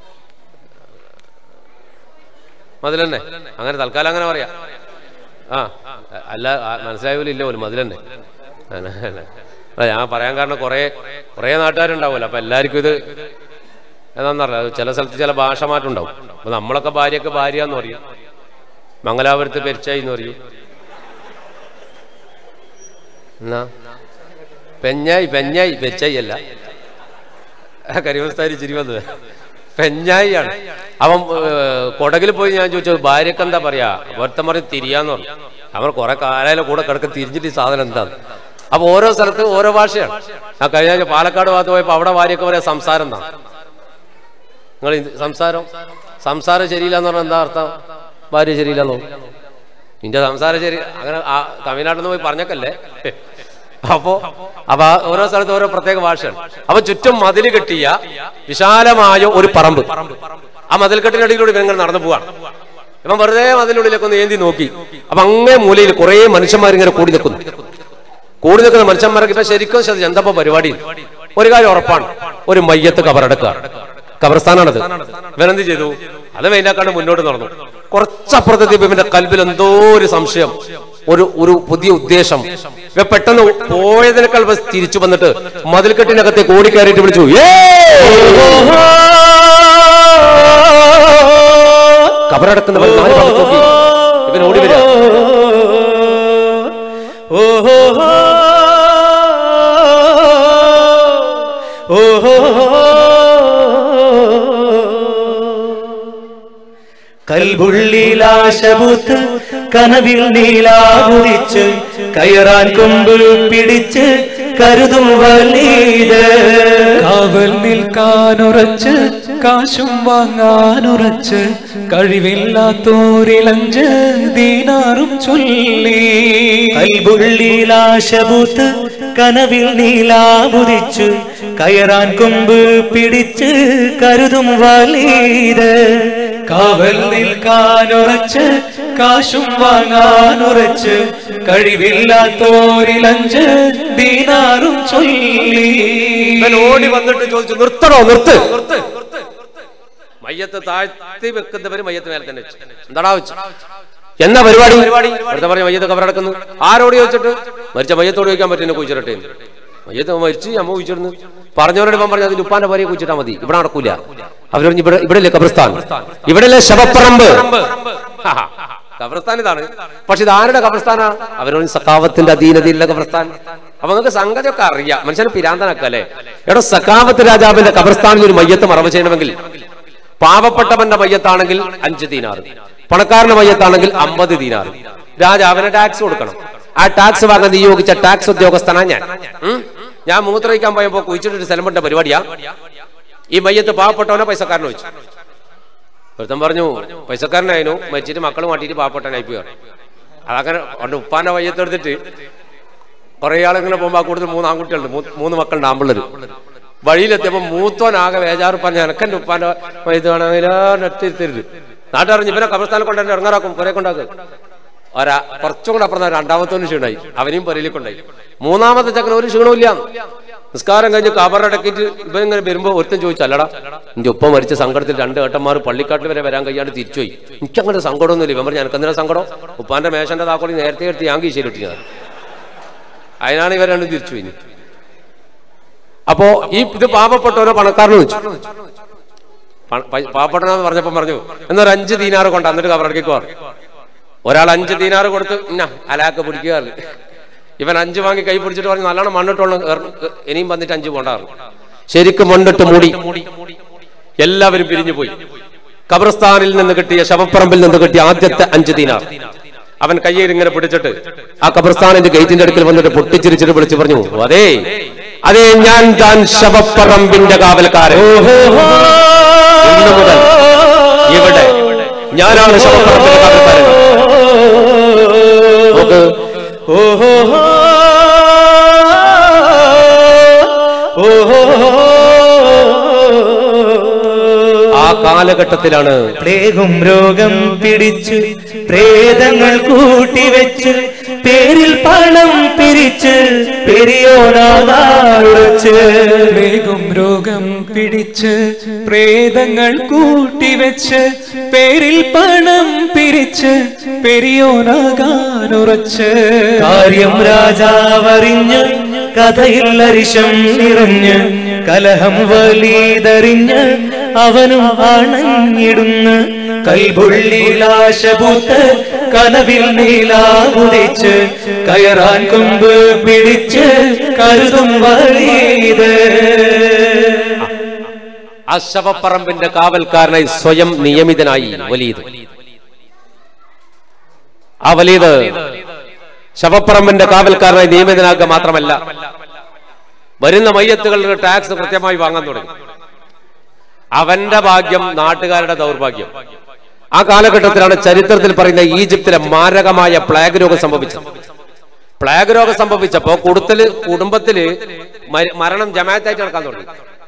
മതിൽ തന്നെ, അങ്ങനെ തൽക്കാലം അങ്ങനെ പറയാ. ആ അല്ല മനസ്സിലായല്ലോ ഇല്ല പോലും മതിൽ തന്നെ. ഞാൻ പറയാൻ കാരണം കുറെ കുറെ നാട്ടുകാരുണ്ടാവുമല്ലോ, അപ്പൊ എല്ലാവർക്കും ഇത് എന്താണെന്നറിയാം. ചില സ്ഥലത്ത് ചില ഭാഷ മാറ്റം ഉണ്ടാവും. അപ്പൊ നമ്മളൊക്കെ ഭാര്യയൊക്കെ ഭാര്യ എന്ന് പറയും, മംഗലാപുരത്ത് പെരിച്ചായി എന്ന് പറയും, എന്നാ പെഞ്ഞായി പെഞ്ഞായി പെരിച്ചായി അല്ല, കരിമസ്താരി ചിരി വന്നത് പെഞ്ഞായി ആണ്. അവൻ കൊടകിൽ പോയി ഞാൻ ചോദിച്ചത് ഭാര്യക്ക് എന്താ പറയാ, ഒരുത്തൻ പറയും തിരിയാന്ന് പറഞ്ഞു. അവൻ കുറെ കാലയിലെ കൂടെ കിടക്ക് തിരിഞ്ഞിട്ട് ഈ സാധനം എന്താന്ന്. അപ്പൊ ഓരോ സ്ഥലത്ത് ഓരോ ഭാഷയാണ്. ആ കഴിഞ്ഞ പാലക്കാട് ഭാഗത്ത് പോയപ്പോ അവിടെ ഭാര്യയൊക്കെ പറയാ സംസാരം എന്നാ. നിങ്ങൾ സംസാരം സംസാരം ശരിയില്ല എന്ന് പറഞ്ഞാൽ എന്താ അർത്ഥം? ഭാര്യ ശരിയില്ലെന്നോ? നിന്റെ സംസാരം ശരി അങ്ങനെ ആ തമിഴ്നാട്ടിൽ നിന്ന് പോയി പറഞ്ഞേക്കല്ലേ. അപ്പോ അപ്പൊ ഓരോ സ്ഥലത്ത് ഓരോ പ്രത്യേക ഭാഷയാണ്. അപ്പൊ ചുറ്റും മതിൽ കെട്ടിയ വിശാലമായ ഒരു പറമ്പ്, ആ മതിൽക്കെട്ടിനടിയിലൂടെ ഇവങ്ങൾ നടന്നു പോവാണ്. ഇവൻ വെറുതെ മതിലുള്ളിലേക്ക് ഒന്ന് ഏന്തി നോക്കി. അപ്പൊ അങ്ങേ മൂലയിൽ കുറെ മനുഷ്യന്മാരിങ്ങനെ കൂടി നിൽക്കുന്നു. കൂടി നിൽക്കുന്ന മനുഷ്യന്മാർക്ക് ഇപ്പൊ ശരിക്കും ശ്രദ്ധിച്ചു എന്തപ്പോ പരിപാടി. ഒരു കാര്യം ഉറപ്പാണ്, ഒരു മയ്യത്ത് കബറടക്കുക, കബർസ്ഥാനാണത്. ഇവനെന്ത് ചെയ്തു? അത് മെയിനാക്കാണ്ട് മുന്നോട്ട് നടന്നു. കുറച്ചപ്പുറത്തെത്തിയപ്പോ ഇവന്റെ കൽബിൽ എന്തോ ഒരു സംശയം, ഒരു ഒരു പുതിയ ഉദ്ദേശം. ഇവ പെട്ടെന്ന് പോയതിനേക്കാൾ തിരിച്ചു വന്നിട്ട് മതിൽക്കെട്ടിനകത്തെ കോടി കയറിയിട്ട് വിളിച്ചു, കബറടക്കുന്നവൻ നാല് ഭാഗത്ത് നോക്കി ഇവൻ ഓടി വരിക. കൽബുള്ളിലാശബുത്ത് കനവിൽ നീലാകുതിച്ച് കയറാൻ കൊമ്പ് പിടിച്ച് കരുതും വലീത്. കാവൽ നിൽക്കാനുറച്ച് കാശും വാങ്ങാനുറച്ച് കഴിവില്ലാത്തോരിലഞ്ച് ദീനാറും ചൊല്ലി. കൽബുള്ളിലാശബുത്ത് കനവിൽ നീലാകുതിച്ച് കയറാൻ കൊമ്പ് പിടിച്ച് കരുതും വലീത്. കാവൽ നിൽക്കാനുറച്ച് കാശും വാങ്ങാനുറച്ച് കഴിവില്ലാത്തോരിലഞ്ച് ദീനാറും ചൊല്ലി. ഓടി വന്നിട്ട് ചോദിച്ചു, നിർത്തണോ? നിർത്ത്. മയ്യത്ത് താഴ്ത്തി വെക്കുന്നവര് മയ്യത്ത് മേലെ തന്നെ വെച്ചു. എന്താടാ വെച്ചു? എന്നാ പരിപാടി? അടുത്ത പറഞ്ഞ മയ്യത്ത് കബറടക്കുന്നു. ആരോട് ചോദിച്ചിട്ട്? മരിച്ച മയ്യത്തോട് ചോദിക്കാൻ പറ്റുന്ന കുഴിച്ചിട്ടെ. മയ്യത്ത് മരിച്ച് അമ്മ കുഴിച്ചിടുന്നു. പറഞ്ഞവരോട് ഇപ്പം പറഞ്ഞു അതിൽ ഉപ്പാന്റെ ഭാര്യയെ കുഴിച്ചിട്ടാ മതി, ഇവിടെ നടക്കൂല. അവർ പറഞ്ഞു ഇവിടെ ഇവിടെയല്ലേ കബർസ്ഥാൻ, ഇവിടെയല്ലേ ശവപ്പറമ്പ്. കബർസ്ഥാൻ ഇതാണ്, പക്ഷെ ഇത് ആരുടെ കബർസ്ഥാനാ? അവരോട് സഖാവത്തിന്റെ അധീനതയിലുള്ള കബർസ്ഥാൻ. അപ്പൊ നിങ്ങൾക്ക് സംഗതിയൊക്കെ അറിയാം, മനുഷ്യനെ പിരാന്തനൊക്കെ അല്ലേ. എടോ, സഖാവത്ത് രാജാവിന്റെ കബർസ്ഥാനിൽ ഒരു മയ്യത്ത് മറവ് ചെയ്യണമെങ്കിൽ പാവപ്പെട്ടവന്റെ മയ്യത്താണെങ്കിൽ അഞ്ച് ദീനാറ്, പണക്കാരന്റെ മയ്യത്താണെങ്കിൽ അമ്പത് ദീനാറ്. രാജാവിന് ടാക്സ് കൊടുക്കണം. ആ ടാക്സ് വാങ്ങാൻ നിയോഗിച്ച ടാക്സ് ഉദ്യോഗസ്ഥനാ ഞാൻ. ഞാൻ മൂത്രയിക്കാൻ പോയപ്പോ കുഴിച്ചിട്ടൊരു സ്ഥലം പരിപാടിയാ. ഈ മയ്യത്ത് പാവപ്പെട്ടവനോ പൈസക്കാരനോ വെച്ചു. ഒരുത്തൻ പറഞ്ഞു പൈസക്കാരനായിരുന്നു, മരിച്ചിട്ട് മക്കൾ മാട്ടിയിട്ട് പാവപ്പെട്ടവനായി പോയി. അതങ്ങനെ ഉണ്ട്. ഉപ്പാന്റെ മയ്യത്ത് എടുത്തിട്ട് കുറെ ആളിങ്ങനെ പോകുമ്പോ കൂടുതൽ മൂന്ന് ആൺകുട്ടികളുണ്ട്, മൂന്ന് മക്കളുണ്ട് ആമ്പിള്ളര്. വഴിയിലെത്തിയപ്പോ മൂത്തോനാകെ വേജാറ് പറഞ്ഞ എനക്കെന്റെ ഉപ്പാന്റെ മയ്യത്ത് വേണമെങ്കിലോ നെറ്റിരുത്തരുത്. നാട്ടറിഞ്ഞ് ഇവനെ കബർസ്ഥാനം കൊണ്ടുവന്നെ ഇറങ്ങാറാക്കും, പുരയെ കൊണ്ടാക്കും. ഒരാ കുറച്ചും കൂടെ അപ്പുറം രണ്ടാമത്തോന് ക്ഷീണായി, അവനെയും പൊരയിലേക്ക് കൊണ്ടായി. മൂന്നാമത്തെ ചക്കന് ഒരു ക്ഷീണമില്ല. നിസ്കാരം കഴിഞ്ഞ് കബറടക്കിയിട്ട് ഇവൻ ഇങ്ങനെ വരുമ്പോ ഒരുത്തൻ ചോദിച്ചു, അല്ലടാ എന്റെ ഒപ്പം മരിച്ച സങ്കടത്തിൽ രണ്ട് ഏട്ടന്മാർ പള്ളിക്കാട്ടിൽ വരെ വരാൻ കഴിയാണ്ട് തിരിച്ചുപോയി, എനിക്കങ്ങനെ സങ്കടമൊന്നുമില്ല. ഇവൻ പറഞ്ഞു എനിക്കെന്തിനാ സങ്കടം? ഉപ്പാന്റെ മേശന്റെ താക്കോളി നേരത്തെ എടുത്ത് ഞാൻ കീശയിലിട്ടില്ല, അതിനാണ് ഇവർ രണ്ടും തിരിച്ചുപോയി. അപ്പോ ഈ ഇത് പാവപ്പെട്ടവനോ പണക്കാരനോ വെച്ചു. പാവപ്പെട്ടവനെന്ന് പറഞ്ഞപ്പോ പറഞ്ഞു എന്നൊരു അഞ്ച് ദീനാറ് കൊണ്ട് എന്നിട്ട് കബറടക്കിക്കോ. ഒരാൾ അഞ്ച് ദീനാറ് കൊടുത്ത് ഇന്ന അലാക്ക് പിടിക്കാറ്. ഇവൻ അഞ്ച് വാങ്ങി കൈ പിടിച്ചിട്ട് പറഞ്ഞു നല്ലോണം മണ്ണിട്ടോളം ഇനിയും വന്നിട്ട് അഞ്ച് കൊണ്ടാറ്. ശരിക്കും മണ്ണിട്ട് മൂടി എല്ലാവരും പിരിഞ്ഞു പോയി. ഖബർസ്ഥാനിൽ നിന്ന് കിട്ടിയ ശവപ്പറമ്പിൽ നിന്ന് കിട്ടിയ ആദ്യത്തെ അഞ്ച് ദീനാർ അവൻ കയ്യിൽ ഇങ്ങനെ പിടിച്ചിട്ട് ആ ഖബർസ്ഥാനിന്റെ ഗേറ്റിന്റെ അടുക്കൽ വന്നിട്ട് പൊട്ടിച്ചിരിച്ചിട്ട് വിളിച്ചു പറഞ്ഞു, അതേ അതേ ഞാൻ താൻ ശവപ്പറമ്പിന്റെ കാവൽക്കാരൻ. ഇന്നു മുതൽ ഇവിടെ ഞാനാണ് ശവപ്പറമ്പിന്റെ കാവൽക്കാരൻ. നോക്ക്, ആ കാലഘട്ടത്തിലാണ് പ്ലേഗും രോഗം പിടിച്ച് പ്രേതങ്ങൾ കൂട്ടിവെച്ച് പേരിൽ പണം പിരി പിടിച്ച് പെരിയോനാകാറുറച്ച് വേഗം രോഗം പിടിച്ച് പ്രേതങ്ങൾ കൂട്ടിവെച്ച് പേരിൽ പണം പിരിച്ച് പെരിയോനാകാനുറച്ച് കാര്യം രാജാവറിഞ്ഞ് കഥയിൽ അരിശം നിറഞ്ഞ് കലഹം വലിയതറിഞ്ഞ് അവനും അണഞ്ഞിടുന്ന് കൈപുള്ളിലാശപൂത്ത് കനവിൽ നീലാകുതിച്ച് കയറാൻ കൊമ്പ് പിടിച്ച് കരുതും വലിയത്. ആ ശവപ്പറമ്പിന്റെ കാവൽക്കാരനായി സ്വയം നിയമിതനായി വലീദ്. ആ വലീദ് ശവപ്പറമ്പിന്റെ കാവൽക്കാരനായി നിയമിതനാക്കുക മാത്രമല്ല, വരുന്ന മയ്യത്തുകളുടെ ടാക്സ് കൃത്യമായി വാങ്ങാൻ തുടങ്ങി. അവന്റെ ഭാഗ്യം നാട്ടുകാരുടെ ദൗർഭാഗ്യം. ആ കാലഘട്ടത്തിലാണ് ചരിത്രത്തിൽ പറയുന്ന ഈജിപ്തിലെ മാരകമായ പ്ലേഗ് രോഗം സംഭവിച്ചത്. പ്ലേഗ് രോഗം സംഭവിച്ചപ്പോ കുടുത്തല് കുടുംബത്തില് മരണം ജമാഅത്തായിട്ട് നടക്കാൻ തുടങ്ങി.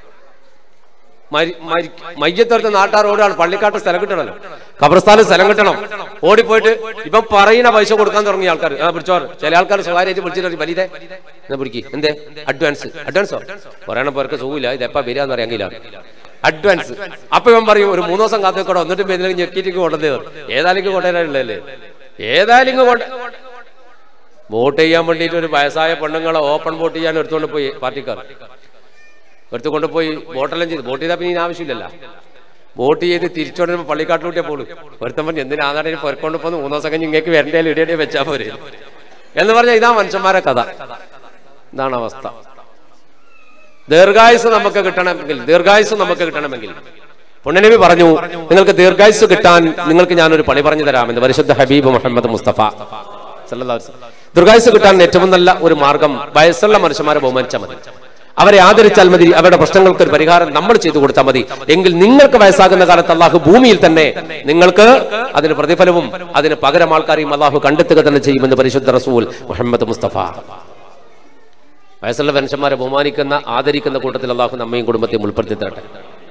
മയ്യത്തെടുത്ത് നാട്ടാർ ഓടുകയാണ്, പള്ളിക്കാട്ട് സ്ഥലം കിട്ടണല്ലോ, ഖബർസ്ഥാനിൽ സ്ഥലം കിട്ടണം. ഓടിപ്പോയിട്ട് ഇപ്പം പറയുന്ന പൈസ കൊടുക്കാൻ തുടങ്ങിയ ആൾക്കാർ ആ പിടിച്ചോർ. ചില ആൾക്കാർ സ്വകാര്യമായിട്ട് പിടിച്ചിട്ട് വലിയതേ എന്നാ പിടിക്കി എന്തേ അഡ്വാൻസ് അഡ്വാൻസോ പറയണ പേർക്ക് സുഖമില്ല, ഇതെപ്പാ വരികയെന്ന് അറിയാമെങ്കില അഡ്വാൻസ്. അപ്പൊ ഇവൻ പറയും ഒരു മൂന്ന് ദിവസം കാത്തുകൂടെ എന്നിട്ട് പിന്നെ ഞെക്കിയിട്ട് കൊണ്ടേ ഏതായാലും കൊണ്ടുവരാനുള്ളതല്ലേ, ഏതായാലും കൊണ്ട് വോട്ട് ചെയ്യാൻ വേണ്ടിയിട്ട് ഒരു വയസ്സായ പെണ്ണുങ്ങളെ ഓപ്പൺ വോട്ട് ചെയ്യാൻ എടുത്തുകൊണ്ട് പോയി പാർട്ടിക്കാർ എടുത്തു കൊണ്ടുപോയി വോട്ടെല്ലാം ചെയ്ത് വോട്ട് ചെയ്താൽ പിന്നെ ആവശ്യമില്ലല്ലോ. വോട്ട് ചെയ്ത് തിരിച്ചോണ്ട് പള്ളിക്കാട്ടിലൂട്ടിയാ പോലും ഒരുത്തം പറഞ്ഞ് എന്തിനാ ആദ്യം പൊരക്കൊണ്ട് പോന്ന് മൂന്ന് ദിവസം കഴിഞ്ഞ് ഇങ്ങേക്ക് വരണ്ടേലും ഇടേണ്ടേ വെച്ചാൽ പോരെ എന്ന് പറഞ്ഞാൽ ഇതാ മനുഷ്യന്മാരെ കഥ. ഇതാണ് അവസ്ഥ. ദീർഘായുസ് നമുക്ക് കിട്ടണമെങ്കിൽ ദീർഘായുസ് നമുക്ക് കിട്ടണമെങ്കിൽ പുണ്യനബി പറഞ്ഞു, നിങ്ങൾക്ക് ദീർഘായുസ് കിട്ടാൻ നിങ്ങൾക്ക് ഞാനൊരു പണി പറഞ്ഞു തരാമെന്ന്. പരിശുദ്ധ ഹബീബ് മുഹമ്മദ് മുസ്തഫ സല്ലല്ലാഹു അലൈഹി വസല്ലം. ദീർഘായുസ് കിട്ടാൻ ഏറ്റവും നല്ല ഒരു മാർഗം വയസ്സുള്ള മനുഷ്യന്മാരെ ബഹുമാനിച്ചാൽ മതി, അവരെ ആദരിച്ചാൽ മതി, അവരുടെ പ്രശ്നങ്ങൾക്ക് ഒരു പരിഹാരം നമ്മൾ ചെയ്തു കൊടുത്താൽ മതി. എങ്കിൽ നിങ്ങൾക്ക് വയസ്സാകുന്ന കാലത്ത് അള്ളാഹു ഭൂമിയിൽ തന്നെ നിങ്ങൾക്ക് അതിന് പ്രതിഫലവും അതിന് പകരം ആൾക്കാരെയും അള്ളാഹു കണ്ടെത്തുക തന്നെ ചെയ്യുമെന്ന് പരിശുദ്ധ റസൂൽ മുഹമ്മദ് മുസ്തഫ. വയസ്സുള്ള മനുഷ്യന്മാരെ ബഹുമാനിക്കുന്ന ആദരിക്കുന്ന കൂട്ടത്തിൽ അള്ളാഹു നമ്മയും കുടുംബത്തെയും ഉൾപ്പെടുത്തി തരട്ടെ.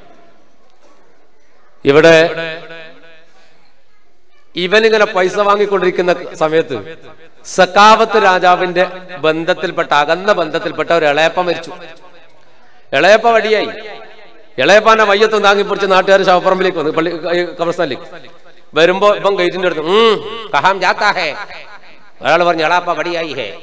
ഇവിടെ ഇവനിങ്ങനെ പൈസ വാങ്ങിക്കൊണ്ടിരിക്കുന്ന സമയത്ത് സക്കാവത്ത് രാജാവിന്റെ ബന്ധത്തിൽപ്പെട്ട അകന്ന ബന്ധത്തിൽപ്പെട്ട ഒരു ഇളയപ്പ മരിച്ചു. ഇളയപ്പ വടിയായി. ഇളയപ്പാന്റെ മയ്യത്തും താങ്ങി പിടിച്ച് നാട്ടുകാർ ശവപ്പറമ്പിലേക്ക് വന്നു, പള്ളി ഖബർസ്ഥാനിലേക്ക് വരുമ്പോ ഇപ്പം ഗേറ്റിന്റെ അടുത്ത് ഉം കഹാം ജാത്താ ഹേ ഒരാൾ പറഞ്ഞു എളാപ്പ വടിയായി ഹേ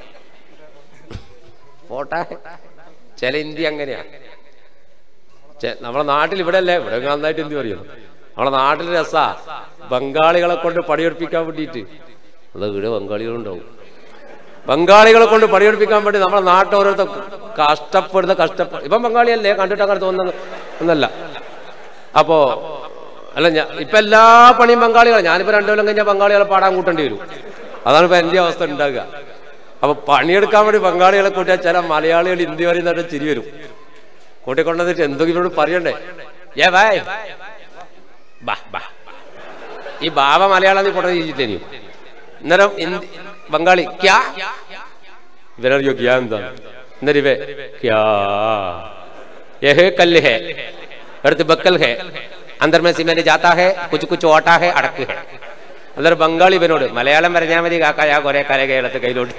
പോട്ടെ. ചില ഇന്ത്യ അങ്ങനെയാ. നമ്മളെ നാട്ടിൽ ഇവിടെ അല്ലേ, ഇവിടെ നന്നായിട്ട് എന്ത് പറയുന്നു, നമ്മളെ നാട്ടിൽ രസാ ബംഗാളികളെ കൊണ്ട് പണിയെടുപ്പിക്കാൻ വേണ്ടിയിട്ട്. അത് ഇവിടെ ബംഗാളികളുണ്ടാവും. ബംഗാളികളെ കൊണ്ട് പണിയെടുപ്പിക്കാൻ വേണ്ടി നമ്മളെ നാട്ടിൽ ഓരോരുത്തർ കഷ്ടപ്പെടുന്ന കഷ്ടപ്പെടും. ഇപ്പം ബംഗാളിയല്ലേ കണ്ടിട്ട് അങ്ങനെ തോന്നുന്നത് ഒന്നല്ല. അപ്പോ അല്ല ഞാൻ ഇപ്പൊ എല്ലാ പണിയും ബംഗാളികളെ, ഞാനിപ്പോ രണ്ടു കൊല്ലം കഴിഞ്ഞാൽ ബംഗാളികളെ പാടാൻ കൂട്ടേണ്ടി വരും. അതാണ് ഇപ്പൊ എന്റെ അവസ്ഥ ഉണ്ടാകുക. അപ്പൊ പണിയെടുക്കാൻ വേണ്ടി ബംഗാളികളെ കൂട്ടിയാൽ ചില മലയാളികൾ ഹിന്ദി പറയുന്നവരുടെ ചിരി വരും. കൂട്ടിക്കൊണ്ടിട്ട് എന്തെങ്കിലും പറയണ്ടേ, ഏ ബായ് ബാ ബാ ഈ ബാബ മലയാളം നീ കൊണ്ടു ചെയ്തിട്ടേനിയും അന്നേരം ബംഗാളി ക്യാ ഇവരറിയോ ക്യാ എന്താ അന്നേരം ഇവേ ക്യാ യഹ് കല്ല് ഹേ അടുത്ത് ബക്കൽ ഹേ അന്തർ മേ സിമേനെ ജാത്താ ഹേ കുച്ച് കുച്ച് ഓട്ടാ ഹേ അടക്ക് ഹേ. അന്നേരം ബംഗാളി ഇവനോട് മലയാളം പറഞ്ഞാൽ മതി കാക്ക ഞാൻ കുറെ കര കേരളത്തെ കയ്യിലോട്ട്.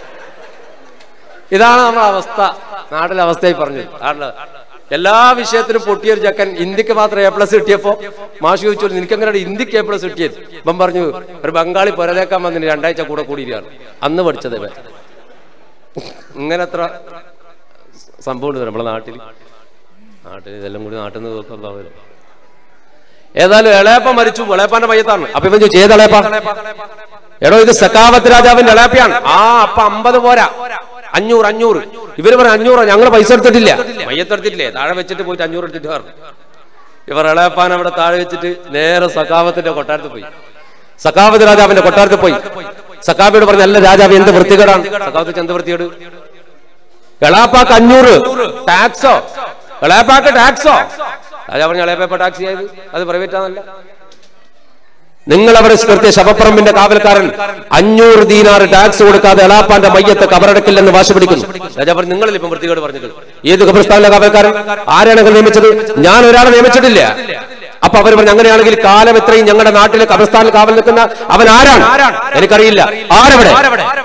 ഇതാണ് നമ്മുടെ അവസ്ഥ, നാട്ടിലെ അവസ്ഥയായി പറഞ്ഞത്. എല്ലാ വിഷയത്തിനും പൊട്ടിയൊരു ചക്കൻ ഇന്ത്യക്ക് മാത്രം എ പ്ലസ് കിട്ടിയപ്പോ മാഷി ചോദിച്ചു നിനക്കെങ്ങനെയാണ് ഇന്ത്യക്ക് എ പ്ലസ് കിട്ടിയത്? ഇപ്പം പറഞ്ഞു ഒരു ബംഗാളി പുരതേക്കാൻ വന്നിന് രണ്ടാഴ്ച കൂടെ കൂടിയിരിക്കുകയാണ്. അന്ന് പഠിച്ചത് ഇവൻ. ഇങ്ങനെ എത്ര സംഭവം ഉണ്ട് നമ്മളെ നാട്ടിൽ. നാട്ടിൽ ഇതെല്ലാം കൂടി നാട്ടിൽ നിന്ന് നോക്കുന്നുണ്ടാവുമല്ലോ. ഏതായാലും ഇളയപ്പ മരിച്ചു, ഇളയപ്പാന്റെ മയ്യത്താണ്. അപ്പൊ ഇവൻ ചോദിച്ചു ഏത് ഇളയപ്പ? എടോ ഇത് സക്കാവത്ത് രാജാവിന്റെ ഇളയപ്പയാണ്. ആ അപ്പൊ അമ്പത് പോരാ, അഞ്ഞൂറ് അഞ്ഞൂറ് ഇവര് പറയാം അഞ്ഞൂറ് ഞങ്ങൾ പൈസ എടുത്തിട്ടില്ല, മയ്യത്തെടുത്തിട്ടില്ലേ, താഴെ വെച്ചിട്ട് പോയിട്ട് അഞ്ഞൂറ് എടുത്തിട്ട് പറഞ്ഞു. ഇവർ ഇളയപ്പാൻ അവിടെ താഴെ വെച്ചിട്ട് നേരെ സക്കാവത്തിന്റെ കൊട്ടാരത്തിൽ പോയി. സക്കാവത്ത് രാജാവിന്റെ കൊട്ടാരത്തിൽ പോയി. സക്കാബിയോട് പറഞ്ഞു അല്ല രാജാവ് എന്ത് വൃത്തികേടാണ്. സക്കാവത്ത് എന്ത് വൃത്തികേട്? എളാപ്പാക്ക് അഞ്ഞൂറ് ടാക്സോ, എളാപ്പാക്ക് ടാക്സോ? രാജാവ് പറഞ്ഞു എളാപ്പ ടാക്സ് ചെയ്ത് അത് പ്രൈവറ്റ് ആണല്ല. നിങ്ങൾ അവിടെ കൃത്യ ശവപ്പറമ്പിന്റെ കാവൽക്കാരൻ അഞ്ഞൂറ് ദീനാർ ടാക്സ് കൊടുക്കാതെ എളാപ്പാന്റെ മയ്യത്ത് കബറടക്കില്ലെന്ന് വാശി പിടിക്കുന്നു. രാജാ പറഞ്ഞു നിങ്ങളിൽ ഇപ്പം വൃത്തികേട് പറഞ്ഞത്. ഏത് ഖബർസ്ഥാനിലെ കാവൽക്കാരൻ? ആരാണ് നിയമിച്ചത്? ഞാൻ ഒരാളെ നിയമിച്ചിട്ടില്ല. അപ്പൊ അവർ പറഞ്ഞു അങ്ങനെയാണെങ്കിൽ കാലം എത്രയും ഞങ്ങളുടെ നാട്ടിലെ ഖബർസ്ഥാനിൽ കാവൽ നിൽക്കുന്ന അവൻ ആരാണ്? എനിക്കറിയില്ല. ആരവിടെ?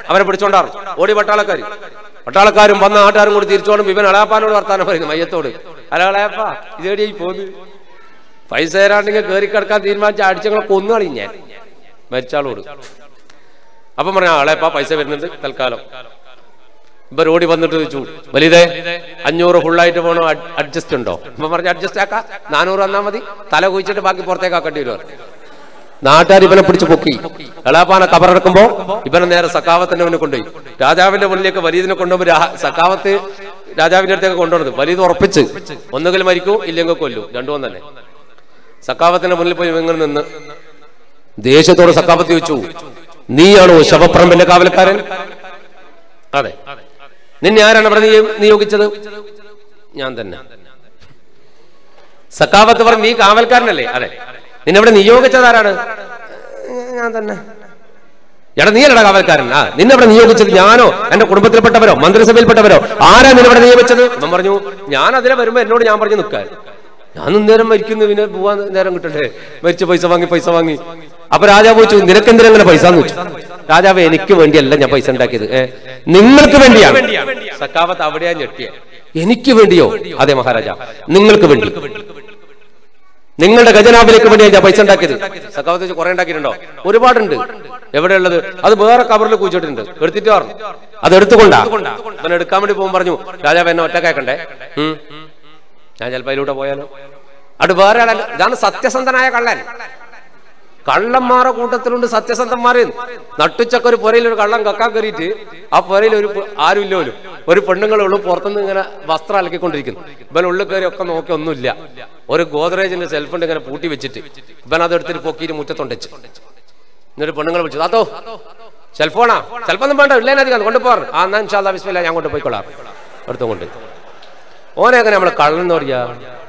അവനെ പിടിച്ചോണ്ടാറ് ഓടി പട്ടാളക്കാർ. പട്ടാളക്കാരും വന്ന നാട്ടുകാരും കൂടി തിരിച്ചോടും ഇവൻ അളാപ്പാനോട് വർത്താനം പറയുന്നു മയ്യത്തോട്. അലകളയപ്പാ ഇതേടിയായി പോന്ന് പൈസ തരാണ്ടെങ്കിൽ കയറി കിടക്കാൻ തീരുമാനിച്ച അടിച്ചങ്ങളെ കൊന്നു കളി ഞാൻ മരിച്ചാളോട്. അപ്പം പറഞ്ഞ ആളെപ്പാ പൈസ വരുന്നുണ്ട് തൽക്കാലം. ഇപ്പൊ ഓടി വന്നിട്ട് ചോദിച്ചു വലിയതേ അഞ്ഞൂറ് ഫുള്ളായിട്ട് പോകണോ അഡ്ജസ്റ്റ് ഉണ്ടോ? ഇപ്പൊ പറഞ്ഞ അഡ്ജസ്റ്റ് ആക്കാം, നാനൂറ് വന്നാൽ മതി, തല കുഴിച്ചിട്ട് ബാക്കി പുറത്തേക്ക് ആക്കേണ്ടി വരും. നാട്ടുകാർ ഇവനെ പിടിച്ച് പൊക്കി. എളാപ്പാനെ കബറടക്കുമ്പോ ഇവനെ നേരെ സക്കാവത്തിന്റെ മുന്നിൽ കൊണ്ടുപോയി. രാജാവിന്റെ മുന്നിലേക്ക് വലിയതിനെ കൊണ്ടുപോകുമ്പോ സക്കാവത്ത് രാജാവിന്റെ അടുത്തേക്ക് കൊണ്ടുവന്നത്. വലിയത് ഉറപ്പിച്ച് ഒന്നുകിൽ മരിക്കൂ ഇല്ലെങ്കിൽ കൊല്ലൂ, രണ്ടു തന്നെ. സക്കാവത്തിന്റെ മുന്നിൽ പോയി ഇങ്ങനെ നിന്ന് ദേഷ്യത്തോട് സക്കാവത്ത് ചോദിച്ചു, നീയാണോ ശവപ്പറമ്പിന്റെ കാവൽക്കാരൻ? അതെ. നിന്നെ ആരാണ് ഇവിടെ നിയോഗിച്ചത്? ഞാൻ തന്നെ. സക്കാവത്ത് പറഞ്ഞു, നീ കാവൽക്കാരനല്ലേ? അതെ. നിന്നെവിടെ നിയോഗിച്ചത് ആരാണ്? ഞാൻ തന്നെ. എടാ നീ അല്ലടാ കാവൽക്കാരൻ. ആ നിന്നെവിടെ നിയോഗിച്ചത് ഞാനോ എന്റെ കുടുംബത്തിൽപ്പെട്ടവരോ മന്ത്രിസഭയിൽപ്പെട്ടവരോ? ആരാ നിന്നെവിടെ നിയോഗിച്ചത്? അവൻ പറഞ്ഞു, ഞാൻ അതിലെ വരുമ്പോ എന്നോട് ഞാൻ പറഞ്ഞു നിൽക്കാൻ, ഞാൻ നേരം മരിക്കുന്നു, പിന്നെ പോവാൻ നേരം കിട്ടണ്ടേ, മരിച്ച പൈസ വാങ്ങി പൈസ വാങ്ങി. അപ്പൊ രാജാവ് ചോദിച്ചു, നിനക്കെന്തിനെങ്ങനെ പൈസ എന്ന് ചോദിച്ചു. രാജാവ്, എനിക്ക് വേണ്ടിയല്ല ഞാൻ പൈസ ഉണ്ടാക്കിയത്, ഏ നിങ്ങൾക്ക് വേണ്ടിയാണ്. സക്കാവത്ത് അവിടെയാ ഞെട്ടിയ. എനിക്ക് വേണ്ടിയോ? അതെ മഹാരാജ, നിങ്ങൾക്ക് വേണ്ടി, നിങ്ങളുടെ ഖജനാവിലേക്ക് വേണ്ടിയാണ് ഞാൻ പൈസ ഉണ്ടാക്കിയത്. സക്കാവത്ത് വെച്ച് കുറെ ഉണ്ടാക്കിയിട്ടുണ്ടോ? ഒരുപാടുണ്ട്. എവിടെയുള്ളത്? അത് വേറെ കവറിൽ കുഴിച്ചിട്ടുണ്ട്, എടുത്തിട്ട് പറഞ്ഞു. അത് എടുത്തുകൊണ്ടാ അവൻ എടുക്കാൻ വേണ്ടി പോകുമ്പോൾ പറഞ്ഞു, രാജാവ് എന്നെ ഒറ്റക്കേക്കണ്ടേ, ഉം ഞാൻ ചിലപ്പോ അതിലൂടെ പോയാലോ. അത് വേറെ ആളല്ല, ഇതാണ് സത്യസന്ധനായ കള്ളൻ. കള്ളന്മാരുടെ കൂട്ടത്തിലുണ്ട് സത്യസന്ധന്മാര്. നട്ടുച്ചക്ക ഒരു പുരയിൽ ഒരു കള്ളൻ കക്കാൻ കയറിയിട്ട് ആ പുരയിൽ ഒരു ആരും ഇല്ലോലും ഒരു പെണ്ണുങ്ങളേ ഉള്ളൂ, പുറത്തുനിന്ന് ഇങ്ങനെ വസ്ത്രം അലക്കിക്കൊണ്ടിരിക്കുന്നു. ഇവൻ ഉള്ളിൽ കയറി ഒക്കെ നോക്കി ഒന്നുമില്ല. ഒരു ഗോദ്രേജിന്റെ സെൽഫുണ്ട് ഇങ്ങനെ പൂട്ടി വെച്ചിട്ട് ഇവൻ അത് എടുത്തിട്ട് പൊക്കിയിട്ട് മുറ്റത്തൊണ്ടിച്ച്. എന്നിട്ട് പെണ്ണുങ്ങളെ വിളിച്ചു, അതോ സെൽഫോണാ? സെൽഫൊന്നും വേണ്ട, ഇല്ലേനധികം കൊണ്ടുപോകാറ്. ആ എന്നാ ഇൻഷാ അല്ലാഹ് ബിസ്മില്ലാഹ് ഞാൻ കൊണ്ട് പോയിക്കൊള്ളാം. എടുത്തുകൊണ്ട് ഓനെയൊക്കെ നമ്മള് കള്ളെന്ന് പറയാ.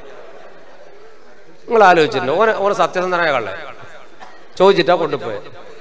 നിങ്ങൾ ആലോചിച്ചിട്ടുണ്ട്? ഓനെ ഓനെ സത്യസന്ധനായ കള്ളൻ ചോദിച്ചിട്ടാ കൊണ്ടുപോയ.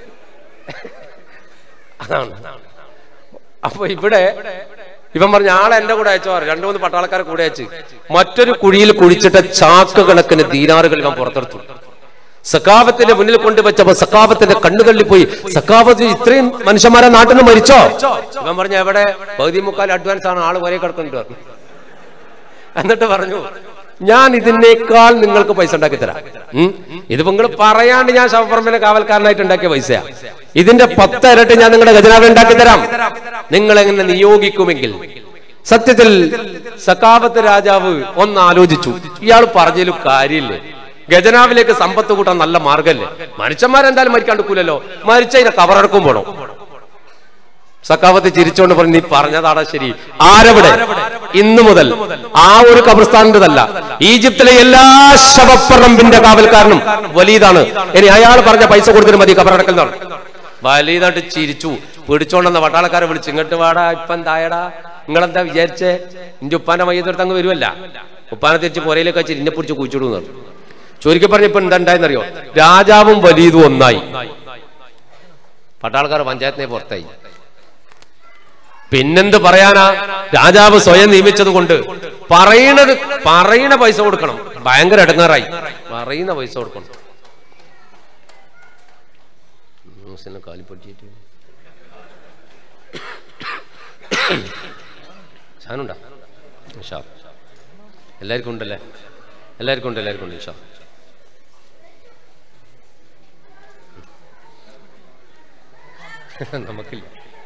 അതാണ്. അപ്പൊ ഇവിടെ ഇവൻ പറഞ്ഞ ആളെ എന്റെ കൂടെ അയച്ചോ, രണ്ടു മൂന്ന് പട്ടാളക്കാരെ കൂടെ അയച്ച് മറ്റൊരു കുഴിയിൽ കുഴിച്ചിട്ട് ചാക്ക് കണക്കിന് ദീനാറുകൾ ഇവൻ പുറത്തെടുത്തു. സക്കാവത്തിന്റെ മുന്നിൽ കൊണ്ടുവച്ചപ്പോ സക്കാവത്തിന്റെ കണ്ണു തള്ളിപ്പോയി. സക്കാവത്ത്, ഇത്രയും മനുഷ്യന്മാരെ നാട്ടിൽ നിന്ന് മരിച്ചോ? ഇവൻ പറഞ്ഞ എവിടെ, പകുതി മുക്കാൽ അഡ്വാൻസ് ആണ്, ആള് വരെ കിടക്കുന്നുണ്ട്. എന്നിട്ട് പറഞ്ഞു, ഞാൻ ഇതിനേക്കാൾ നിങ്ങൾക്ക് പൈസ ഉണ്ടാക്കി തരാം. ഇത് നിങ്ങൾ പറയാണ്ട് ഞാൻ ശവപ്പറമ്പിലെ കാവൽക്കാരനായിട്ട് ഉണ്ടാക്കിയ പൈസയാ. ഇതിന്റെ പത്ത് ഇരട്ടി ഞാൻ നിങ്ങളുടെ ഖജനാവ് ഉണ്ടാക്കി തരാം, നിങ്ങൾ എങ്ങനെ നിയോഗിക്കുമെങ്കിൽ. സത്യത്തിൽ സക്കാവത്ത് രാജാവ് ഒന്ന് ആലോചിച്ചു, ഇയാൾ പറഞ്ഞതിലും കാര്യമില്ലേ, ഖജനാവിലേക്ക് സമ്പത്ത് കൂട്ടാൻ നല്ല മാർഗമല്ലേ, മനുഷ്യന്മാരെന്തായാലും മരിക്കാണ്ടിക്കൂലല്ലോ, മരിച്ചതിനെ കവറടക്കും പോണോ. സക്കാവത്ത് ചിരിച്ചോണ്ട് പറഞ്ഞു, നീ പറഞ്ഞതാടാ ശരി. ആരവിടെ? ഇന്നു മുതൽ ആ ഒരു കബർസ്ഥാനത്തല്ല, ഈജിപ്തിലെ എല്ലാ ശവപ്പറമ്പിന്റെ കാവൽക്കാരനും വലീദാണ്. ഇനി അയാൾ പറഞ്ഞ പൈസ കൊടുത്തിട്ട് മതി കബറടക്കുന്നതാണ്. വലീദായിട്ട് ചിരിച്ചു. പിടിച്ചോണ്ടെന്ന പട്ടാളക്കാരെ വിളിച്ചു, ഇങ്ങോട്ട് വാടാ, ഇപ്പം എന്തായടാ, നിങ്ങളെന്താ വിചാരിച്ചേ, ഇന്റെ ഉപ്പാന്റെ മയ്യത്തെടുത്ത് അങ്ങ് വരുമല്ല, ഉപ്പാനെ തിരിച്ച് പുരയിലേക്ക് വെച്ച് ഇന്നെ പിടിച്ച് കുഴിച്ചിടുന്നു. ചുരുക്കി പറഞ്ഞ ഇപ്പൊ എന്താ ഉണ്ടായെന്നറിയോ, രാജാവും വലീദും ഒന്നായി. പട്ടാളക്കാർ പഞ്ചായത്തിനെ പുറത്തായി. പിന്നെന്ത് പറയാനാ, രാജാവ് സ്വയം നിയമിച്ചത് കൊണ്ട് പറയണത് പറയണ പൈസ കൊടുക്കണം. ഭയങ്കര ഇടങ്ങാറായി, പറയുന്ന പൈസ കൊടുക്കണം. കാലിപ്പൊട്ടിട്ട് സാധനമുണ്ടാ? എല്ലാവർക്കും ഉണ്ടല്ലേ? എല്ലാവർക്കും ഉണ്ട്, എല്ലാവർക്കും ഉണ്ട്. ഇൻഷാ നമുക്കില്ല.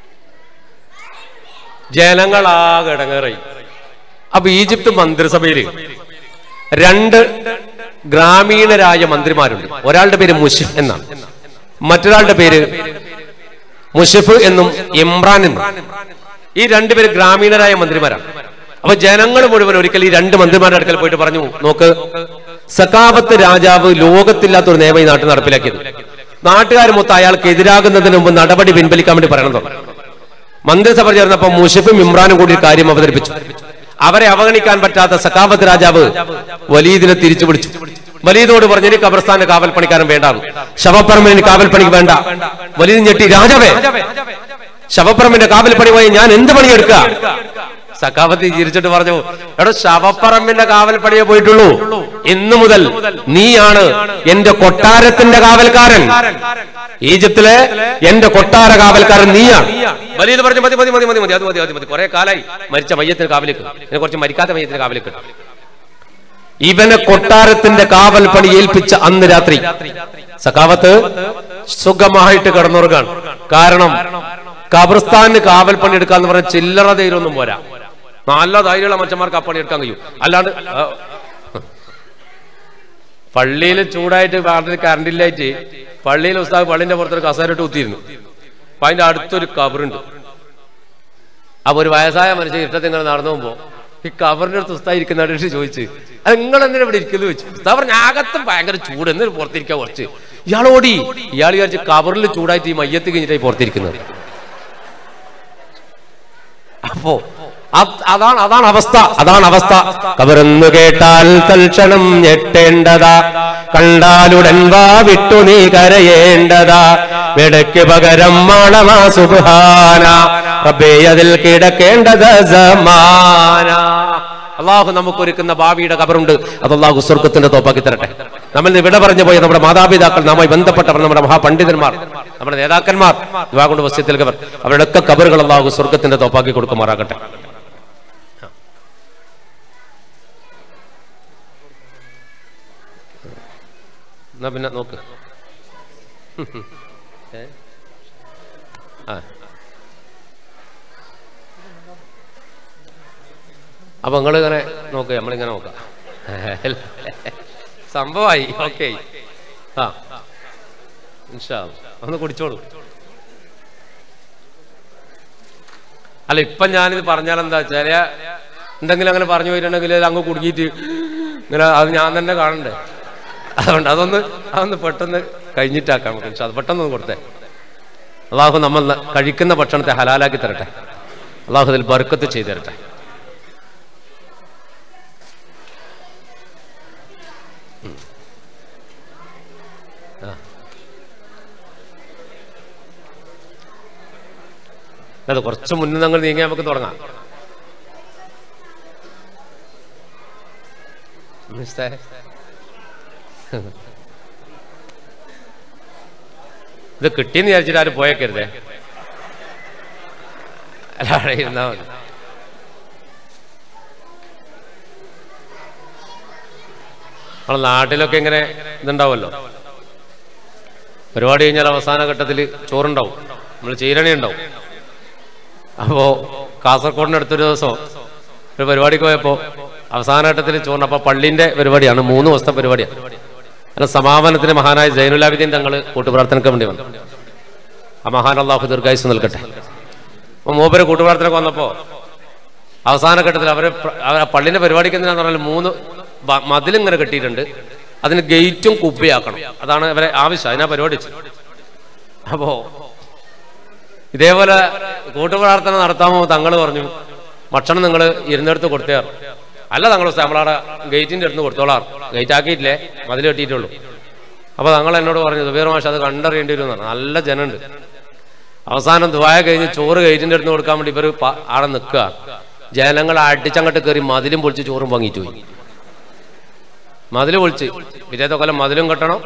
ജനങ്ങളാകെ ഇടങ്ങേറായി. അപ്പൊ ഈജിപ്ത് മന്ത്രിസഭയില് രണ്ട് ഗ്രാമീണരായ മന്ത്രിമാരുണ്ട്. ഒരാളുടെ പേര് മുഷിഫ് എന്നാണ്, മറ്റൊരാളുടെ പേര് മുഷിഫ് എന്നും ഇമ്രാൻ എന്നും. ഈ രണ്ടുപേര് ഗ്രാമീണരായ മന്ത്രിമാരാണ്. അപ്പൊ ജനങ്ങൾ മുഴുവൻ ഒരിക്കൽ ഈ രണ്ട് മന്ത്രിമാരുടെ അടുക്കൽ പോയിട്ട് പറഞ്ഞു, നോക്ക്, സക്കാവത്ത് രാജാവ് ലോകത്തില്ലാത്ത ഒരു നിയമം ഈ നാട്ടിൽ നടപ്പിലാക്കിയത്. നാട്ടുകാർ മൊത്തം അയാൾക്ക് എതിരാകുന്നതിന് മുമ്പ് നടപടി പിൻവലിക്കാൻ വേണ്ടി പറയണം. മന്ത്രിസഭ ചേർന്നപ്പോൾ മുഷിഫും ഇമ്രാനും കൂടി കാര്യം അവതരിപ്പിച്ചു. അവരെ അവഗണിക്കാൻ പറ്റാത്ത സക്കാവത്ത് രാജാവ് വലീദിനെ തിരിച്ചു വിളിച്ചു. വലീദോട് പറഞ്ഞു, ഇനി ഖബർസ്ഥാന്റെ കാവൽപ്പണിക്കാരൻ വേണ്ട, ശവപ്പറമ്പിന് കാവൽപ്പണിക്ക് വേണ്ട. വലീദ് ഞെട്ടി, രാജാവേ, ശവപ്പറമ്പിന്റെ കാവൽപ്പണി പോയി ഞാൻ എന്ത് പണിയെടുക്കുക? സക്കാവത്ത് ചിരിച്ചിട്ട് പറഞ്ഞു, എടോ ശവപ്പറമ്പിന്റെ കാവൽപ്പണിയെ പോയിട്ടുള്ളൂ, ഇന്നു മുതൽ നീയാണ് എന്റെ കൊട്ടാരത്തിന്റെ കാവൽക്കാരൻ. ഈജിപ്തിലെ എന്റെ കൊട്ടാര കാവൽക്കാരൻ നീയാണ്. വലിയ പറഞ്ഞു മതി മതി മതി മതി മതി അത് മതി അത് മതി കുറെ കാലായി മരിച്ച മയ്യത്തിന് കാവലിക്ക്, ഇതിനെ കുറച്ച് മരിക്കാത്ത മയ്യത്തിന് കാവലിക്ക്. ഇവനെ കൊട്ടാരത്തിന്റെ കാവൽ പണി ഏൽപ്പിച്ച അന്ന് രാത്രി സഖാവത്ത് സുഖമായിട്ട് കിടന്നുറങ്ങാണ്. കാരണം ഖബർസ്ഥാനിന് കാവൽ പണി എടുക്കാന്ന് പറഞ്ഞ ചില്ലറ ധൈര്യമൊന്നും പോരാ. നല്ല ധൈര്യമുള്ള മനുഷ്യന്മാർക്ക് ആ പണി എടുക്കാൻ കഴിയും. അല്ലാണ്ട് പള്ളിയിൽ ചൂടായിട്ട് വാർഡിൽ കറണ്ടില്ലായിട്ട് പള്ളിയിൽ ഉസ്താദ് പള്ളിന്റെ പുറത്തൊരു കസേരട്ട് കുത്തിയിരുന്നു. അപ്പൊ അതിന്റെ അടുത്തൊരു കബറുണ്ട്. അപ്പൊ ഒരു വയസ്സായ മനുഷ്യൻ ഇഷ്ടത്തിൽ ഇങ്ങനെ നടന്നു പോകുമ്പോ ഈ കബറിന്റെ അടുത്ത് ഉസ്താദ് ഇരിക്കുന്നതായിട്ട് ചോദിച്ചു, അത് നിങ്ങൾ എന്തിനാ ഇവിടെ ഇരിക്കുന്നത് ചോദിച്ചു. ഉസ്താദ് പറഞ്ഞ അകത്തും ഭയങ്കര ചൂട്, എന്നിട്ട് പുറത്തിരിക്കാൻ കുറച്ച്. ഇയാളോടി ഇയാൾ വിചാരിച്ച് കബറിൽ ചൂടായിട്ട് ഈ മയ്യത്ത് കഴിഞ്ഞിട്ടായി പുറത്തിരിക്കുന്നത്. അപ്പോ അതാണ് അതാണ് അവസ്ഥ അതാണ് അവസ്ഥ കബറെന്നു കേട്ടാൽ തൽക്ഷണം ഞെട്ടേണ്ടതാ, കണ്ടാലുടൻ വാ വിട്ടു നീ കരയേണ്ടതാ, വിടയ്ക്ക് പകരം മാളമാ സുബ്ഹാന റബ്ബേ അതിൽ കിടക്കേണ്ടത് സമാന. അള്ളാഹു നമുക്കൊരുക്കുന്ന ഭാവിയുടെ കബറുണ്ട്, അത് അള്ളാഹു സ്വർഗത്തിന്റെ തോപ്പാക്കി തരട്ടെ. നമ്മൾ വിട പറഞ്ഞു പോയ നമ്മുടെ മാതാപിതാക്കൾ, നമ്മളുമായി ബന്ധപ്പെട്ടവർ, നമ്മുടെ മഹാപണ്ഡിതന്മാർ, നമ്മുടെ നേതാക്കന്മാർ, ദുആ കൊണ്ട് വസിയത്തിൽ കബർ, അവരുടെയൊക്കെ കബറുകൾ അള്ളാഹു സ്വർഗത്തിന്റെ തോപ്പാക്കി കൊടുക്കുമാറാകട്ടെ. എന്നാ പിന്നെ നോക്ക്. ആ അപ്പൊ നിങ്ങളിങ്ങനെ നോക്ക്, നമ്മളിങ്ങനെ നോക്കാം. സംഭവമായി. ഓക്കെ. ആ ഇൻഷാ അല്ലാഹ് ഒന്ന് കുടിച്ചോളൂ. അല്ല ഇപ്പൊ ഞാനിത് പറഞ്ഞാൽ എന്താ വെച്ചാൽ എന്തെങ്കിലും അങ്ങനെ പറഞ്ഞു പോയിട്ടുണ്ടെങ്കിൽ അങ്ങ് കുടുങ്ങിയിട്ട് ഇങ്ങനെ അത് ഞാൻ തന്നെ കാണണ്ടേ. അതുകൊണ്ട് അതൊന്ന് അതൊന്ന് പെട്ടെന്ന് കഴിഞ്ഞിട്ടാക്കാം നമുക്ക്. പക്ഷെ അത് പെട്ടെന്ന് കൊടുത്തേ. അള്ളാഹു നമ്മൾ കഴിക്കുന്ന ഭക്ഷണത്തെ ഹലാലാക്കി തരട്ടെ. അള്ളാഹു അതിൽ ബർക്കത്ത് ചെയ്തു തരട്ടെ. അത് കുറച്ച് മുന്നേ ഞങ്ങൾ നീങ്ങി നമുക്ക് തുടങ്ങാം. ഇത് കിട്ടിയെന്ന് വിചാരിച്ചിട്ട് ആരും പോയേക്കരുതേ. അല്ല അവിടെ ഇരുന്നാ മതി. നമ്മളെ നാട്ടിലൊക്കെ ഇങ്ങനെ ഇതുണ്ടാവുമല്ലോ, പരിപാടി കഴിഞ്ഞാൽ അവസാന ഘട്ടത്തിൽ ചോറുണ്ടാവും, നമ്മൾ ചീരണി ഉണ്ടാവും. അപ്പോ കാസർഗോഡിന്റെ അടുത്തൊരു ദിവസം ഒരു പരിപാടിക്ക് പോയപ്പോ അവസാന ഘട്ടത്തിൽ ചോറിന്, അപ്പൊ പള്ളിന്റെ പരിപാടിയാണ്, മൂന്ന് ദിവസത്തെ പരിപാടിയാണ്. അങ്ങനെ സമാപനത്തിന് മഹാനായ സൈനുലാബിദ്ദീൻ തങ്ങൾ കൂട്ടുപ്രാർത്ഥനയ്ക്ക് വേണ്ടി വന്നു. ആ മഹാൻ അല്ലാഹു ദീർഘായുസ്സ് നൽകട്ടെ. അപ്പൊ മൂപ്പര് കൂട്ടുപ്രാർത്ഥനയ്ക്ക് വന്നപ്പോ അവസാന ഘട്ടത്തിൽ അവരെ പള്ളിന്റെ പരിപാടിക്ക് എന്തിനാന്ന് പറഞ്ഞാൽ മൂന്ന് മതിലിങ്ങനെ കെട്ടിയിട്ടുണ്ട്, അതിന് ഗേറ്റും കുബ്ബയാക്കണം, അതാണ് അവരെ ആവശ്യം, അതിനാ പരിപാടി. അപ്പോ ഇതേപോലെ കൂട്ടുപ്രാർത്ഥന നടത്താമോ തങ്ങൾ പറഞ്ഞു, ഭക്ഷണം നിങ്ങൾ ഇരുന്നെടുത്ത് കൊടുത്തേർ. അല്ല തങ്ങൾ നമ്മളവിടെ ഗേറ്റിന്റെ അടുത്ത് കൊടുത്തോളാം, ഗേറ്റ് ആക്കിയിട്ടില്ലേ, മതിൽ കെട്ടിയിട്ടുള്ളൂ. അപ്പൊ തങ്ങൾ എന്നോട് പറഞ്ഞു, സുബൈർ മാഷ് അത് കണ്ടറിയേണ്ടി വരും എന്നാണ്. നല്ല ജനുണ്ട്. അവസാനം ദുആ കഴിഞ്ഞ് ചോറ് ഗേറ്റിന്റെ അടുത്ത് കൊടുക്കാൻ വേണ്ടി ഇവർ അവിടെ നിൽക്കുക. ജനങ്ങൾ അടിച്ചങ്ങോട്ട് കയറി മതിലും പൊളിച്ച് ചോറും വാങ്ങിയിട്ട് പോയി. മതില് പൊളിച്ച് പിറ്റേത്തെ കൊല്ലം മതിലും കെട്ടണം,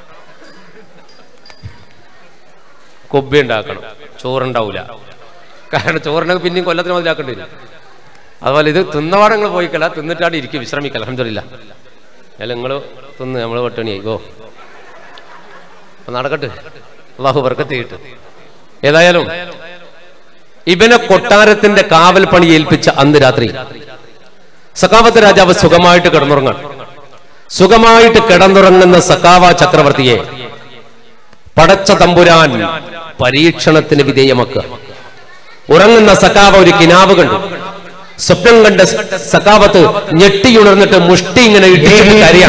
കൊബ്ബി ഉണ്ടാക്കണം, ചോറുണ്ടാവൂല. കാരണം ചോറിനൊക്കെ പിന്നെയും കൊല്ലത്തിന് മതിലാക്കേണ്ടി വരും. അതുപോലെ ഇത് തിന്നപാടെ നിങ്ങൾ പോയിക്കല്ല, തിന്നിട്ടാണ് ഇരിക്കും, വിശ്രമിക്കല. അൽഹംദുലില്ലാഹ്. അല്ല നിങ്ങൾ തിന്ന് നമ്മൾ പട്ടിണിയായി ഓ നടക്കട്ടെ, അല്ലാഹു ബർക്കത്ത് ചെയ്യട്ടെ. ഏതായാലും ഇവനെ കൊട്ടാരത്തിന്റെ കാവൽ പണി ഏൽപ്പിച്ച അന്ന് രാത്രി സഖാവത്ത് രാജാവ് സുഖമായിട്ട് കിടന്നുറങ്ങാൻ സുഖമായിട്ട് കിടന്നുറങ്ങുന്ന സഖാവ ചക്രവർത്തിയെ പടച്ച തമ്പുരാൻ പരീക്ഷണത്തിന് വിധേയമാക്കുക. ഉറങ്ങുന്ന സഖാവ ഒരു കിനാവ് കണ്ടു. സ്വപ്നം കണ്ട സഖാവത്ത് ഞെട്ടിയുണർന്നിട്ട് മുഷ്ടി ഇങ്ങനെ ഇട്ടിട്ട് കരയാം.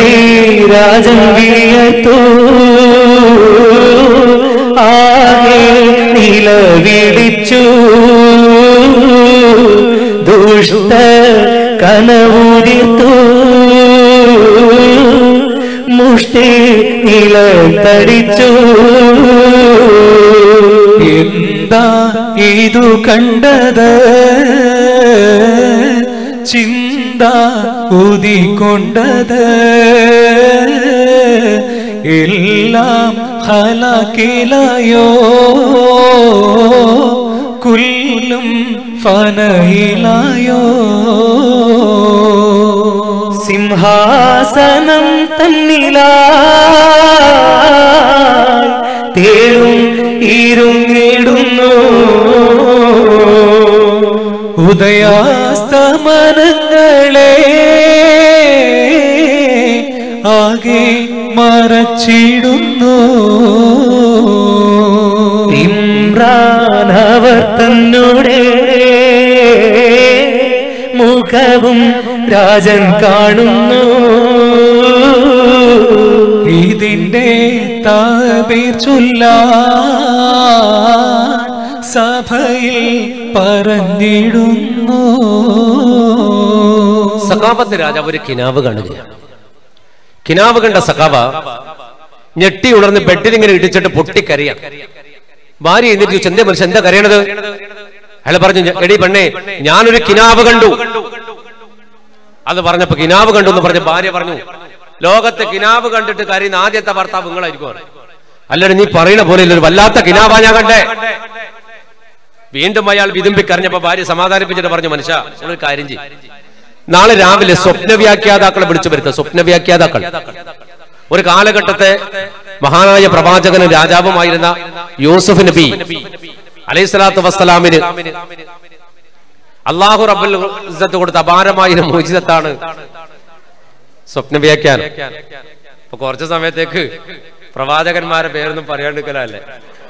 നിലവിളിച്ചു ദുഷ്ട കനവുരിത്തു മുഷ്ടി നിലത്തടിച്ചു. എന്താ ഇതു കണ്ടത്, ചിന്ത ഊതിക്കൊണ്ടത്, എല്ലാം ഹലാക്കിലായോ കുല്ലും ഫനയിലായോ സിംഹാസനം തന്നിലായി തേടും ഇരുങ്ങിടുന്നു ഉദയാസ്തമനങ്ങളെ ആകെ മറച്ചിടുന്നു ഇമ്രാനവർ തന്നോടെ മുഖവും രാജൻ കാണുന്നു ഇതിന്റെ താബീർ ചൊല്ലാൻ സഭയിൽ പറഞ്ഞിടുന്നു. സഖാവത്ത് രാജാവ് ഒരു കിനാവ് കാണുകയാണ്. കിനാവ് കണ്ട സഖാവ ഞെട്ടി ഉണർന്ന് ബെഡിൽ ഇങ്ങനെ ഇടിച്ചിട്ട് പൊട്ടിക്കരയാണ്. ഭാര്യ എന്നിട്ട് ചോദിച്ചു, എന്തേ മനുഷ്യൻ എന്താ കരയണത്? അയാൾ പറഞ്ഞു, എടി പെണ്ണേ, ഞാനൊരു കിനാവ് കണ്ടു. അത് പറഞ്ഞപ്പോ കിനാവ് കണ്ടു എന്ന് പറഞ്ഞ ഭാര്യ പറഞ്ഞു, ലോകത്തെ കിനാവ് കണ്ടിട്ട് കരയുന്ന ആദ്യത്തെ ഭർത്താവ് നിങ്ങളായിരിക്കും. അല്ലടി നീ പറയുന്ന പോലെ ഒരു വല്ലാത്ത കിനാവാ ഞാൻ കണ്ടേ. വീണ്ടും അയാൾ വിതുമ്പി കരഞ്ഞപ്പോ ഭാര്യ സമാധാനിപ്പിച്ചിട്ട് പറഞ്ഞു, മനുഷ്യ ഒരു കാര്യം ചെയ്യും, നാളെ രാവിലെ സ്വപ്ന വ്യാഖ്യാതാക്കളെ വിളിച്ചു വരുത്തുക. സ്വപ്ന വ്യാഖ്യാതാക്കൾ ഒരു കാലഘട്ടത്തെ മഹാനായ പ്രവാചകനും രാജാവുമായിരുന്ന യൂസുഫ് നബി അലൈഹി സ്വലാത്തു വസ്സലാമിന് അള്ളാഹു റബ്ബുൽ ഇസ്സത്ത് കൊടുത്ത അപാരമായ മുഅ്ജിസത്താണ് സ്വപ്ന വ്യാഖ്യാനം. അപ്പൊ കുറച്ചു സമയത്തേക്ക് പ്രവാചകന്മാരെ പേരൊന്നും പറയാണ്ടിരിക്കലല്ലേ.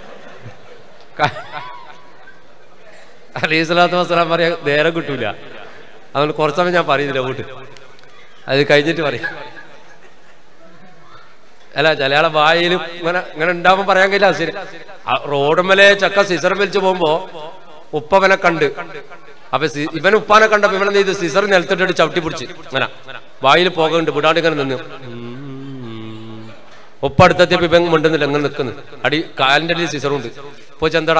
അലൈഹി സ്വലാത്തു വസ്സലാം പറയാ നേരം കിട്ടൂല, അതുകൊണ്ട് കുറച്ചു സമയം ഞാൻ പറയുന്നില്ല, വീട്ട് അത് കഴിഞ്ഞിട്ട് പറയും. അല്ല ചിലയാളെ വായിലും ഇങ്ങനെ ഇങ്ങനെ ഉണ്ടാവുമ്പോ പറയാൻ കഴിയില്ല. ശരി, റോഡുമ്മലെ ചക്ക സിസർ വലിച്ചു പോകുമ്പോ ഉപ്പവനെ കണ്ട്, അപ്പൊ ഇവൻ ഉപ്പാനെ കണ്ടപ്പോ ഇവനെ ഇത് സിസർ നിലത്തിട്ട് ചവിട്ടി പിടിച്ച് അങ്ങനെ വായിൽ പോകുന്നുണ്ട്, വിടാണ്ട് ഇങ്ങനെ നിന്ന്. ഉപ്പ അടുത്തെത്തിയപ്പോ ഇവൻ മിണ്ടുന്നില്ല, ഇങ്ങനെ നിൽക്കുന്നു. അടി കാലിന്റെ അടിയിൽ സിസറുണ്ട്. പോയി ചെന്തടാ,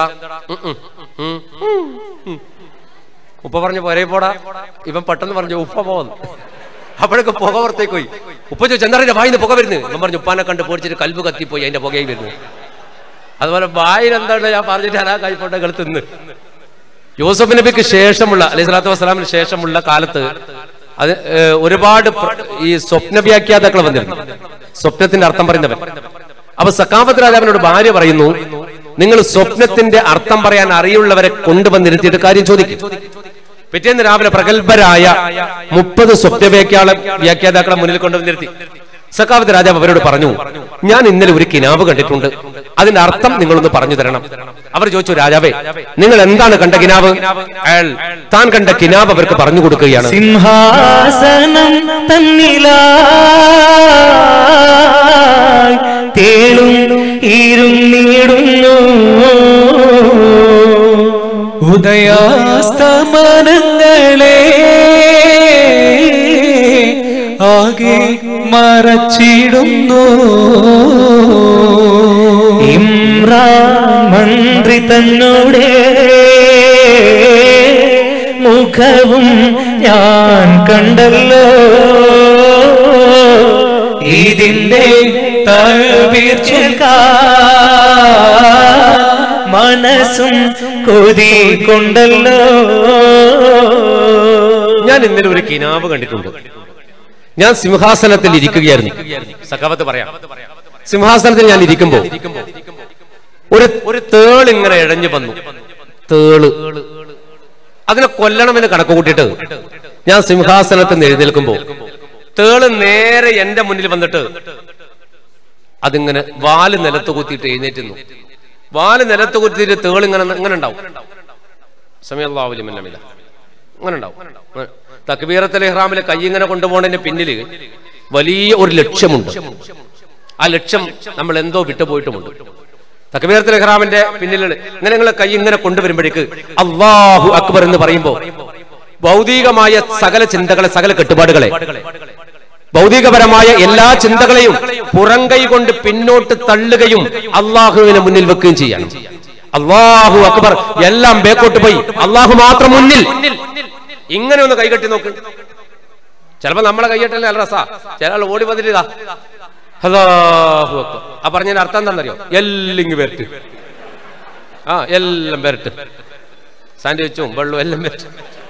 ഉപ്പ പറഞ്ഞു പോരേ പോടാ. ഇവൻ പെട്ടെന്ന് പറഞ്ഞു ഉപ്പ പോന്നു. അപ്പോഴൊക്കെ പുക പുറത്തേക്ക് പോയി. ഉപ്പ ചോദിച്ചു എന്താ വായിന്ന് പുക വരുന്നത്? ഞാൻ പറഞ്ഞു ഉപ്പാനെ കണ്ട് പൊടിച്ചിട്ട് കൽബ് കത്തിപ്പോയി, അതിന്റെ പുകയായി വരുന്നു. അതുപോലെ വായിൽ എന്താണ് ഞാൻ പറഞ്ഞിട്ട് അനാ കൈപ്പോട്ടെ തിന്ന്. യൂസുഫ് നബിക്ക് ശേഷമുള്ള അലൈഹി സ്വലാത്തു വസ്സലാമിന് ശേഷമുള്ള കാലത്ത് അത് ഒരുപാട് ഈ സ്വപ്ന വ്യാഖ്യാതാക്കൾ വന്നിരുന്നു, സ്വപ്നത്തിന്റെ അർത്ഥം പറയുന്നവൻ. അപ്പൊ സഖാവത്ത് രാജാവിനോട് ഭാര്യ പറയുന്നു, നിങ്ങൾ സ്വപ്നത്തിന്റെ അർത്ഥം പറയാൻ അറിയുള്ളവരെ കൊണ്ടുവന്നിരുത്തിയിട്ട് കാര്യം ചോദിക്കും. പിറ്റേന്ന് രാവിലെ പ്രഗത്ഭരായ മുപ്പത് സ്വപ്ന വ്യാഖ്യാന വ്യാഖ്യാതാക്കളെ മുന്നിൽ കൊണ്ടുവന്നിരുത്തി. സഖാവത്ത് രാജാവ് അവരോട് പറഞ്ഞു, ഞാൻ ഇന്നലെ ഒരു കിനാവ് കണ്ടിട്ടുണ്ട്, അതിന്റെ അർത്ഥം നിങ്ങളൊന്ന് പറഞ്ഞു തരണം. അവർ ചോദിച്ചു, രാജാവേ നിങ്ങൾ എന്താണ് കണ്ട കിനാവ്? അയാൾ താൻ കണ്ട കിനാവ് അവർക്ക് പറഞ്ഞു കൊടുക്കുകയാണ്. സിംഹാസനം തന്നിലായി തേളും ഇരുന്നിടുന്നു ഉദയാസ്തമനങ്ങളെ ആകെ മറച്ചിടുന്നു ഇമ്രാൻ മന്ത്രി തന്നോടെ മുഖവും ഞാൻ കണ്ടല്ലോ ഇതിന്റെ തഅ്ബീർ ചൊല്ലാൻ മനസ്സും കൊതി കൊണ്ടല്ലോ. ഞാൻ ഇന്നലെ ഒരു കിനാവ് കണ്ടിട്ടുണ്ട്. ഞാൻ സിംഹാസനത്തിൽ ഇരിക്കുകയായിരുന്നു. സഖാവത്ത് പറയാം, സിംഹാസനത്തിൽ ഞാൻ ഇരിക്കുമ്പോ ഒരു ഒരു തേള് ഇങ്ങനെ ഇഴഞ്ഞു വന്നു. തേള് അതിനെ കൊല്ലണമെന്ന് കണക്ക് കൂട്ടിയിട്ട് ഞാൻ സിംഹാസനത്തിൽ നിന്ന് എഴുന്നേൽക്കുമ്പോ തേള് നേരെ എന്റെ മുന്നിൽ വന്നിട്ട് അതിങ്ങനെ വാല് നിലത്ത് കുത്തിയിട്ട് എഴുന്നേറ്റുന്നു. വാല് നിലത്ത് കുത്തിയിട്ട് തേള് ഇങ്ങനെ ഇങ്ങനെ ഉണ്ടാവും. സമയല്ലാവില്ല മെല്ലമില്ല അങ്ങനെ ഉണ്ടാവും. തക്ബീറത്തുൽ ഇഹ്റാമിലെ കൈ ഇങ്ങനെ കൊണ്ടുപോകുന്നതിന്റെ പിന്നില് വലിയ ഒരു ലക്ഷ്യമുണ്ട്. ആ ലക്ഷ്യം നമ്മൾ എന്തോ വിട്ടുപോയിട്ടുമുണ്ട്. തക്ബീറത്തുൽ ഇഹ്റാമിന്റെ പിന്നിൽ ഇങ്ങനെ നിങ്ങളെ കൈ ഇങ്ങനെ കൊണ്ടുവരുമ്പോഴേക്ക് അല്ലാഹു അക്ബർ എന്ന് പറയുമ്പോ ഭൗതികമായ സകല ചിന്തകളെ, സകല കെട്ടുപാടുകളെ, ഭൗതികപരമായ എല്ലാ ചിന്തകളെയും പുറംകൈ കൊണ്ട് പിന്നോട്ട് തള്ളുകയും അള്ളാഹുവിന് മുന്നിൽ വെക്കുകയും ചെയ്യണം. അല്ലാഹു അക്ബർ, എല്ലാം ബേക്കോട്ട് പോയി അള്ളാഹു മാത്രം മുന്നിൽ. ഇങ്ങനെ ഒന്ന് കൈകെട്ടി നോക്ക്. ചിലപ്പോ നമ്മളെ കൈകെട്ടല്ലേ നല്ല രസാ. ചില ആൾ ഓടി വന്നിട്ട് ഇതാ അല്ലാഹു അക്ബർ. ആ പറഞ്ഞതിന്റെ അർത്ഥം എന്താണെന്നറിയോ? എല്ലിങ് വരട്ട്. ആ എല്ലാം വരട്ട്, സാൻഡ്വിച്ചും വെള്ളവും എല്ലാം വരട്ട്.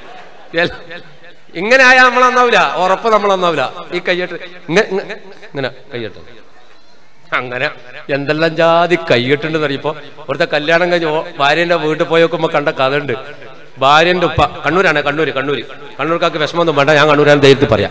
ഇങ്ങനെ ആയാൽ നമ്മൾ നന്നാവില്ല, ഉറപ്പ് നമ്മൾ നന്നാവില്ല. ഈ കയ്യട്ട് ഇങ്ങനെ കയ്യട്ട്, അങ്ങനെ എന്തെല്ലാം ജാതി കയ്യിട്ടുണ്ടെന്ന് അറിയപ്പോ. ഇവിടുത്തെ കല്യാണം കഴിഞ്ഞ് ഭാര്യന്റെ വീട്ടിൽ പോയി നോക്കുമ്പോ കണ്ട കഥ ഉണ്ട്. ഭാര്യന്റെ ഉപ്പ കണ്ണൂരാണ്, കണ്ണൂര് കണ്ണൂര് കണ്ണൂർക്കാർക്ക് വിഷമമൊന്നും വേണ്ട, ഞാൻ കണ്ണൂരാണ് ധൈര്യത്തിൽ പറയാം.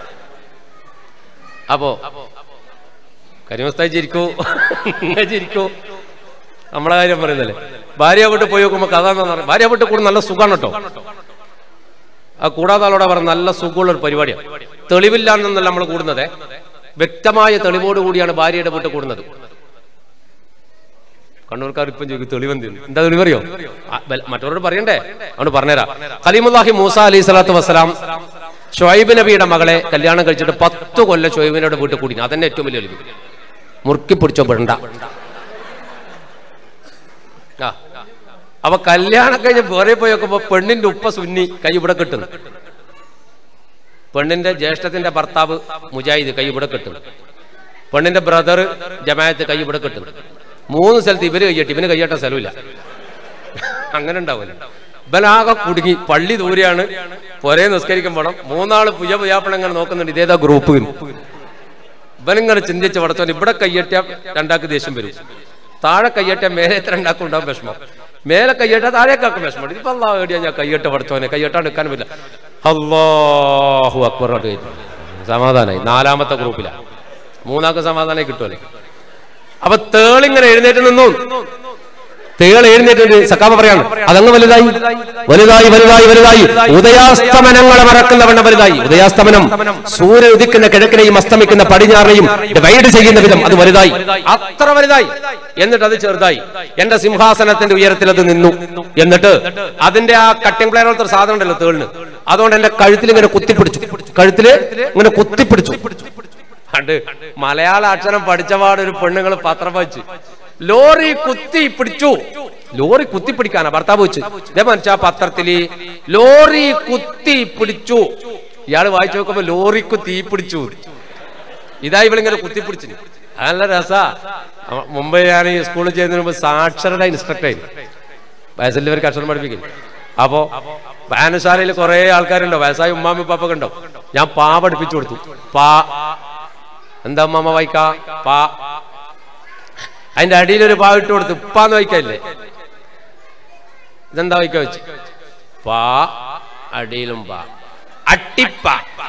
അപ്പോ കരിമസ്തായി ചിരിക്കൂ, ചിരിക്കൂ, നമ്മളെ കാര്യം പറയുന്നല്ലേ. ഭാര്യ വീട്ടിൽ പോയി നോക്കുമ്പോ കഥ എന്താ പറയുക? ഭാര്യ വീട്ടിൽ കൂടെ നല്ല സുഖമാണ് കേട്ടോ. ആ കൂടാതെ ആളോടെ പറഞ്ഞ നല്ല സുഖമുള്ള ഒരു പരിപാടിയാണ്. തെളിവില്ലാന്നല്ല നമ്മൾ കൂടുന്നത്, വ്യക്തമായ തെളിവോട് കൂടിയാണ് ഭാര്യയുടെ വീട്ടിൽ കൂടുന്നത്. കണ്ണൂർക്കാർ ഇപ്പം ചോദിക്കും തെളിവെന്ത്, എന്താ തെളിവറിയോ? മറ്റവരോട് പറയണ്ടേ, അവന് പറഞ്ഞുതരാം. ഖലീമുല്ലാഹി മൂസ അലൈഹി സ്വലാത്തു വസ്സലാം ഷുഐബ് നബിയുടെ മകളെ കല്യാണം കഴിച്ചിട്ട് പത്ത് കൊല്ലം ഷുഐബിനോട് വീട്ടിൽ കൂടി. അതന്നെ ഏറ്റവും വലിയ തെളിവ്. മുറുക്കി പിടിച്ചോ പെടണ്ട. ആ അപ്പൊ കല്യാണം കഴിഞ്ഞ് വേറെ പോയി നോക്കുമ്പോ പെണ്ണിന്റെ ഉപ്പ സുന്നി കൈ ഇവിടെ കിട്ടുന്നു, പെണ്ണിന്റെ ജ്യേഷ്ഠത്തിന്റെ ഭർത്താവ് മുജാഹിദ് കൈ ഇവിടെ കിട്ടുന്നു, പെണ്ണിന്റെ ബ്രദർ ജമാഅത്ത് കൈ ഇവിടെ കിട്ടുന്നു. മൂന്ന് സ്ഥലത്ത് ഇവര് കയ്യട്ടി, ഇവന് കയ്യട്ട സ്ഥലമില്ല. അങ്ങനെ ഉണ്ടാവില്ല. ഇവനാകെ കുടുങ്ങി. പള്ളി ദൂരെയാണ്, പൊരേ നിസ്കരിക്കാൻ പോണം. മൂന്നാള് പുയ പുയാപ്പണങ്ങനെ നോക്കുന്നുണ്ട്, ഇതേതാ ഗ്രൂപ്പ്. ഇവനിങ്ങനെ ചിന്തിച്ച് പടച്ചോൻ ഇവിടെ കയ്യട്ടിയ രണ്ടാൾക്ക് ദേഷ്യം വരും, താഴെ കയ്യട്ടിയ മേലെ രണ്ടാക്കും ഉണ്ടാവും വിഷമം, മേലെ കയ്യട്ട താഴേക്കാക്കും വിഷമം. ഇതിപ്പോ അല്ലാഹ് എവിടെയാ ഞാൻ കയ്യട്ട പടച്ചോനെ, കയ്യട്ടാൻ എടുക്കാൻ പറ്റില്ല. അല്ലാഹു അക്ബർ. സമാധാനായി. നാലാമത്തെ ഗ്രൂപ്പില മൂന്നാൾക്ക് സമാധാനമായി കിട്ടുമല്ലേ. അപ്പൊ തേളിങ്ങനെ എഴുന്നേറ്റ് നിന്നു. തേൾ എഴുന്നേറ്റ് സക്കാബ പറയാണ്, അതങ്ങ് വലുതായി വലുതായി വലുതായി വലുതായി ഉദയാസ്തമനങ്ങളെ മറക്കുന്നവണ്ണം വലുതായി. ഉദയാസ്തമനം സൂര്യൻ ഉദിക്കുന്ന കിഴക്കിനെയും അസ്തമിക്കുന്ന പടിഞ്ഞാറിനെയും ഡിവൈഡ് ചെയ്യുന്ന വിധം അത് വലുതായി, അത്ര വലുതായി. എന്നിട്ട് അത് ചെറുതായി. എന്റെ സിംഹാസനത്തിന്റെ ഉയരത്തിൽ അത് നിന്നു. എന്നിട്ട് അതിന്റെ ആ കട്ടിംഗ് പ്ലെയർ പോലത്തെ ഒരു സാധനം ഉണ്ടല്ലോ തേളിന്, അതുകൊണ്ട് എന്റെ കഴുത്തിൽ ഇങ്ങനെ കുത്തിപ്പിടിച്ചു, കഴുത്തില് ഇങ്ങനെ കുത്തിപ്പിടിച്ചു. കണ്ട് മലയാള അക്ഷരം പഠിച്ചപാട് ഒരു പെണ്ണുങ്ങൾ പത്രം വായിച്ചു, ലോറി കുത്തി പിടിച്ചു. ലോറി കുത്തി പിടിക്കാനാ ഭർത്താവ് വെച്ച് ഇതേ മനുഷ്യ പത്രത്തില് ലോറി കുത്തി പിടിച്ചു. ഇയാള് വായിച്ചു നോക്കുമ്പോ ലോറി കുത്തി പിടിച്ചു. ഇതാ ഇവളിങ്ങനെ കുത്തിപ്പിടിച്ചു. നല്ല രസാ. മുമ്പ് ഞാൻ ഈ സ്കൂളിൽ ചെയ്യുന്നതിന് മുമ്പ് സാക്ഷരത ഇൻസ്ട്രക്ടർ ആയിരുന്നു, വയസ്സിലവർക്ക് അക്ഷരം പഠിപ്പിക്കും. അപ്പോ വായനശാലയിൽ കുറെ ആൾക്കാരുണ്ടോ, വയസ്സായ ഉമ്മാമി ഉപ്പാപ്പൊക്കെ ഉണ്ടോ. ഞാൻ പാ പഠിപ്പിച്ചു കൊടുത്തു. പാ എന്താ ഉമ്മാമ വായിക്കാ? പാ. അതിന്റെ അടിയിലൊരു പാ ഇട്ട് കൊടുത്തു. ഉപ്പാന്ന് വായിക്കല്ലേ, ഇതെന്താ വായിക്കാ വെച്ച്? പാ അടിയിലും പാ, അട്ടിപ്പ.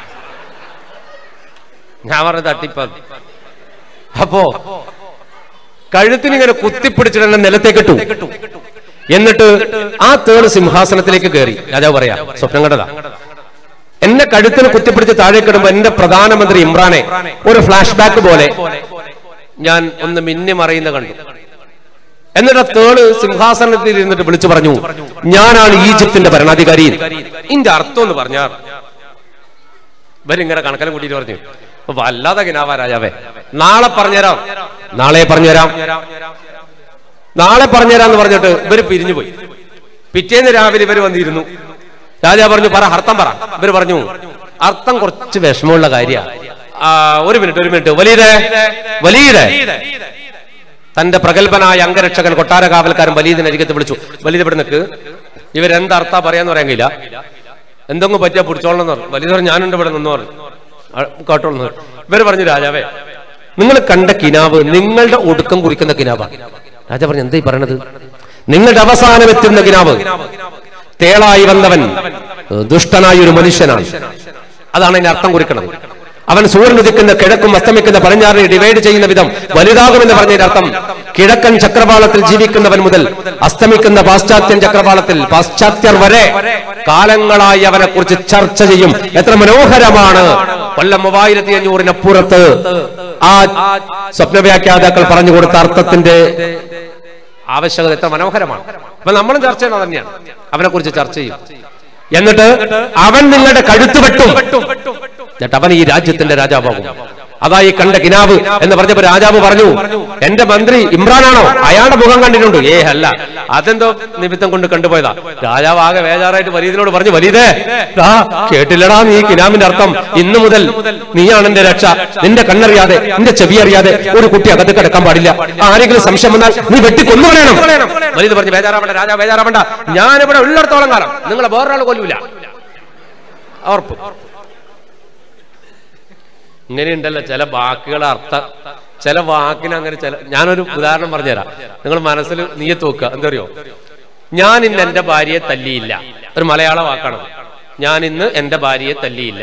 ഞാൻ പറഞ്ഞത് അട്ടിപ്പ. അപ്പോ കഴുത്തിനിങ്ങനെ കുത്തിപ്പിടിച്ചിട്ട് എന്നെ നിലത്തേക്ക് ഇട്ടു. എന്നിട്ട് ആ തേള് സിംഹാസനത്തിലേക്ക് കയറി. രാജാവ് പറയാ, സ്വപ്നം കണ്ടതാ. എന്നെ കഴുത്തിന് കുത്തിപ്പിടിച്ച് താഴേക്കിടുമ്പോ എന്റെ പ്രധാനമന്ത്രി ഇമ്രാനെ ഒരു ഫ്ലാഷ് ബാക്ക് പോലെ ഞാൻ ഒന്ന് മിന്നി മറയുന്ന കണ്ടു. എന്നിട്ട് തേള് സിംഹാസനത്തിൽ ഇരുന്നിട്ട് വിളിച്ചു പറഞ്ഞു, ഞാനാണ് ഈജിപ്തിന്റെ ഭരണാധികാരി. ഇതിന്റെ അർത്ഥം എന്ന് പറഞ്ഞാൽ ഇവരിങ്ങനെ കണക്കലും കൂട്ടിയിട്ട് പറഞ്ഞു, വല്ലാതെ കിനാവാ രാജാവേ, നാളെ പറഞ്ഞുതരാം, നാളെ പറഞ്ഞുതരാം, നാളെ പറഞ്ഞുതരാന്ന് പറഞ്ഞിട്ട് ഇവര് പിരിഞ്ഞുപോയി. പിറ്റേന്ന് രാവിലെ ഇവര് വന്നിരുന്നു. രാജാവ് പറഞ്ഞു, പറ അർത്ഥം പറ. ഇവര് പറഞ്ഞു, അർത്ഥം കുറച്ച് വിഷമമുള്ള കാര്യമാണ്. ഒരു മിനിറ്റ് ഒരു മിനിറ്റ് വലീദേ വലീദേ തന്റെ പ്രഗത്ഭനായ അംഗരക്ഷകൻ കൊട്ടാര കാവൽക്കാരൻ വലീദിനെ അരികത്ത് വിളിച്ചു. വലീദ് ഇവിടെ നിൽക്ക്, ഇവരെന്തർത്ഥ പറയാന്ന് പറയാൻ കഴിയില്ല, എന്തെങ്കിലും പറ്റിയാ പിടിച്ചോളണം എന്ന് പറഞ്ഞു. വലീദ് പറഞ്ഞു, ഞാനുണ്ട് ഇവിടെ നിന്നു പറഞ്ഞു, കേട്ടോളൂ. ഇവര് പറഞ്ഞു, രാജാവേ നിങ്ങൾ കണ്ട കിനാവ് നിങ്ങളുടെ ഒടുക്കം കുറിക്കുന്ന കിനാവാണ്. രാജാ പറഞ്ഞു, എന്താ ഈ പറയണത്? നിങ്ങളുടെ അവസാനം എത്തുന്ന കിനാവ്. തേളായി വന്നവൻ ദുഷ്ടനായ ഒരു മനുഷ്യനാണ്, അതാണ് അതിന്റെ അർത്ഥം കുറിക്കുന്നത്. അവൻ സൂര്യൻ ഉദിക്കുന്ന കിഴക്കും അസ്തമിക്കുന്ന പടിഞ്ഞാറിനെ ഡിവൈഡ് ചെയ്യുന്ന വിധം വലുതാകുമെന്ന് പറഞ്ഞതിന്റെ അർത്ഥം കിഴക്കൻ ചക്രവാളത്തിൽ ജീവിക്കുന്നവൻ മുതൽ അസ്തമിക്കുന്ന പാശ്ചാത്യൻ ചക്രവാളത്തിൽ പാശ്ചാത്യർ വരെ കാലങ്ങളായി അവനെ കുറിച്ച് ചർച്ച ചെയ്യും. എത്ര മനോഹരമാണ്! കൊല്ലം മൂവായിരത്തി അഞ്ഞൂറിനപ്പുറത്ത് ആ സ്വപ്നവ്യാഖ്യാതാക്കൾ പറഞ്ഞു കൊടുത്ത അർത്ഥത്തിന്റെ ആവശ്യകത എത്ര മനോഹരമാണ്. അപ്പൊ നമ്മളും ചർച്ച ചെയ്യുന്നത് തന്നെയാണ്, അവനെ കുറിച്ച് ചർച്ച ചെയ്യും. എന്നിട്ട് അവൻ നിങ്ങളുടെ കഴുത്ത് വെട്ടും, എന്നിട്ട് അവൻ ഈ രാജ്യത്തിന്റെ രാജാവാകും. അതാ ഈ കണ്ട കിനാവ് എന്ന് പറഞ്ഞപ്പോ രാജാവ് പറഞ്ഞു, എന്റെ മന്ത്രി ഇമ്രാനാണോ? അയാളുടെ മുഖം കണ്ടിട്ടുണ്ട്. ഏ അല്ല, അതെന്തോ നിമിത്തം കൊണ്ട് കണ്ടുപോയതാ. രാജാവ് ആകെ വേജാറായിട്ട് വലീദിനോട് പറഞ്ഞു, വലീദേ കേട്ടില്ലടാ നീ കിനാമിന്റെ അർത്ഥം? ഇന്നു മുതൽ നീയാണ് എന്റെ രക്ഷ. നിന്റെ കണ്ണറിയാതെ നിന്റെ ചെവി അറിയാതെ ഒരു കുട്ടി അകത്ത് കിടക്കാൻ പാടില്ല. ആരെങ്കിലും സംശയം വന്നാൽ നീ വെട്ടിക്കൊന്നു പറയണം. വലീദ് പറഞ്ഞു, ബേജാറാവണ്ട രാജാ, ബേജാറാവണ്ട. ഞാനിവിടെ ഉള്ളിടത്തോളം കാലം നിങ്ങളെ വേറൊരാൾ കൊല്ലൂല, ഉറപ്പ്. ഇങ്ങനെയുണ്ടല്ലോ ചില വാക്കുകളെ അർത്ഥം, ചില വാക്കിന് അങ്ങനെ ചില. ഞാനൊരു ഉദാഹരണം പറഞ്ഞുതരാം, നിങ്ങൾ മനസ്സിൽ നീയത്ത് വെക്കുക. എന്തറിയോ, ഞാൻ ഇന്ന് എന്റെ ഭാര്യയെ തല്ലിയില്ല. ഒരു മലയാള വാക്കാണ്. ഞാൻ ഇന്ന് എന്റെ ഭാര്യയെ തല്ലിയില്ല.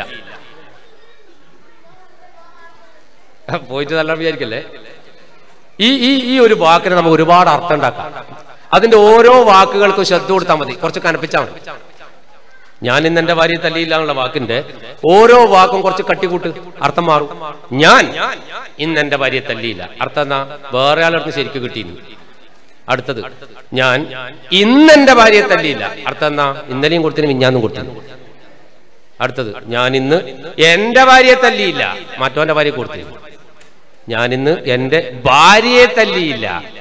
പോയിട്ട് നല്ല വിചാരിക്കല്ലേ. ഈ ഈ ഈ ഒരു വാക്കിന് നമുക്ക് ഒരുപാട് അർത്ഥം ഉണ്ടാക്കാം. അതിന്റെ ഓരോ വാക്കുകൾക്കും ശ്രദ്ധ കൊടുത്താൽ മതി, കുറച്ച് കനപ്പിച്ചാൽ മതി. ഞാൻ ഇന്ന് എന്റെ ഭാര്യയെ തല്ലിയില്ല എന്നുള്ള വാക്കിന്റെ ഓരോ വാക്കും കുറച്ച് കട്ടിക്കൂട്ട്, അർത്ഥം മാറും. ഞാൻ ഇന്ന് എന്റെ ഭാര്യയെ തല്ലിയില്ല, അർത്ഥം എന്നാ വേറെ ആളടുത്ത് ശരിക്കും കിട്ടിയിരുന്നു. അടുത്തത്, ഞാൻ ഇന്ന് എന്റെ ഭാര്യയെ തല്ലിയില്ല, അർത്ഥം എന്നാ ഇന്നലെയും കൊടുത്തിന് മിഞ്ഞാന്നും കൊടുത്തിരുന്നു. അടുത്തത്, ഞാൻ ഇന്ന് എന്റെ ഭാര്യയെ തല്ലിയില്ല, മറ്റോന്റെ ഭാര്യയെ കൊടുത്തിരുന്നു. ഞാൻ ഇന്ന് എന്റെ ഭാര്യയെ തല്ലിയില്ല,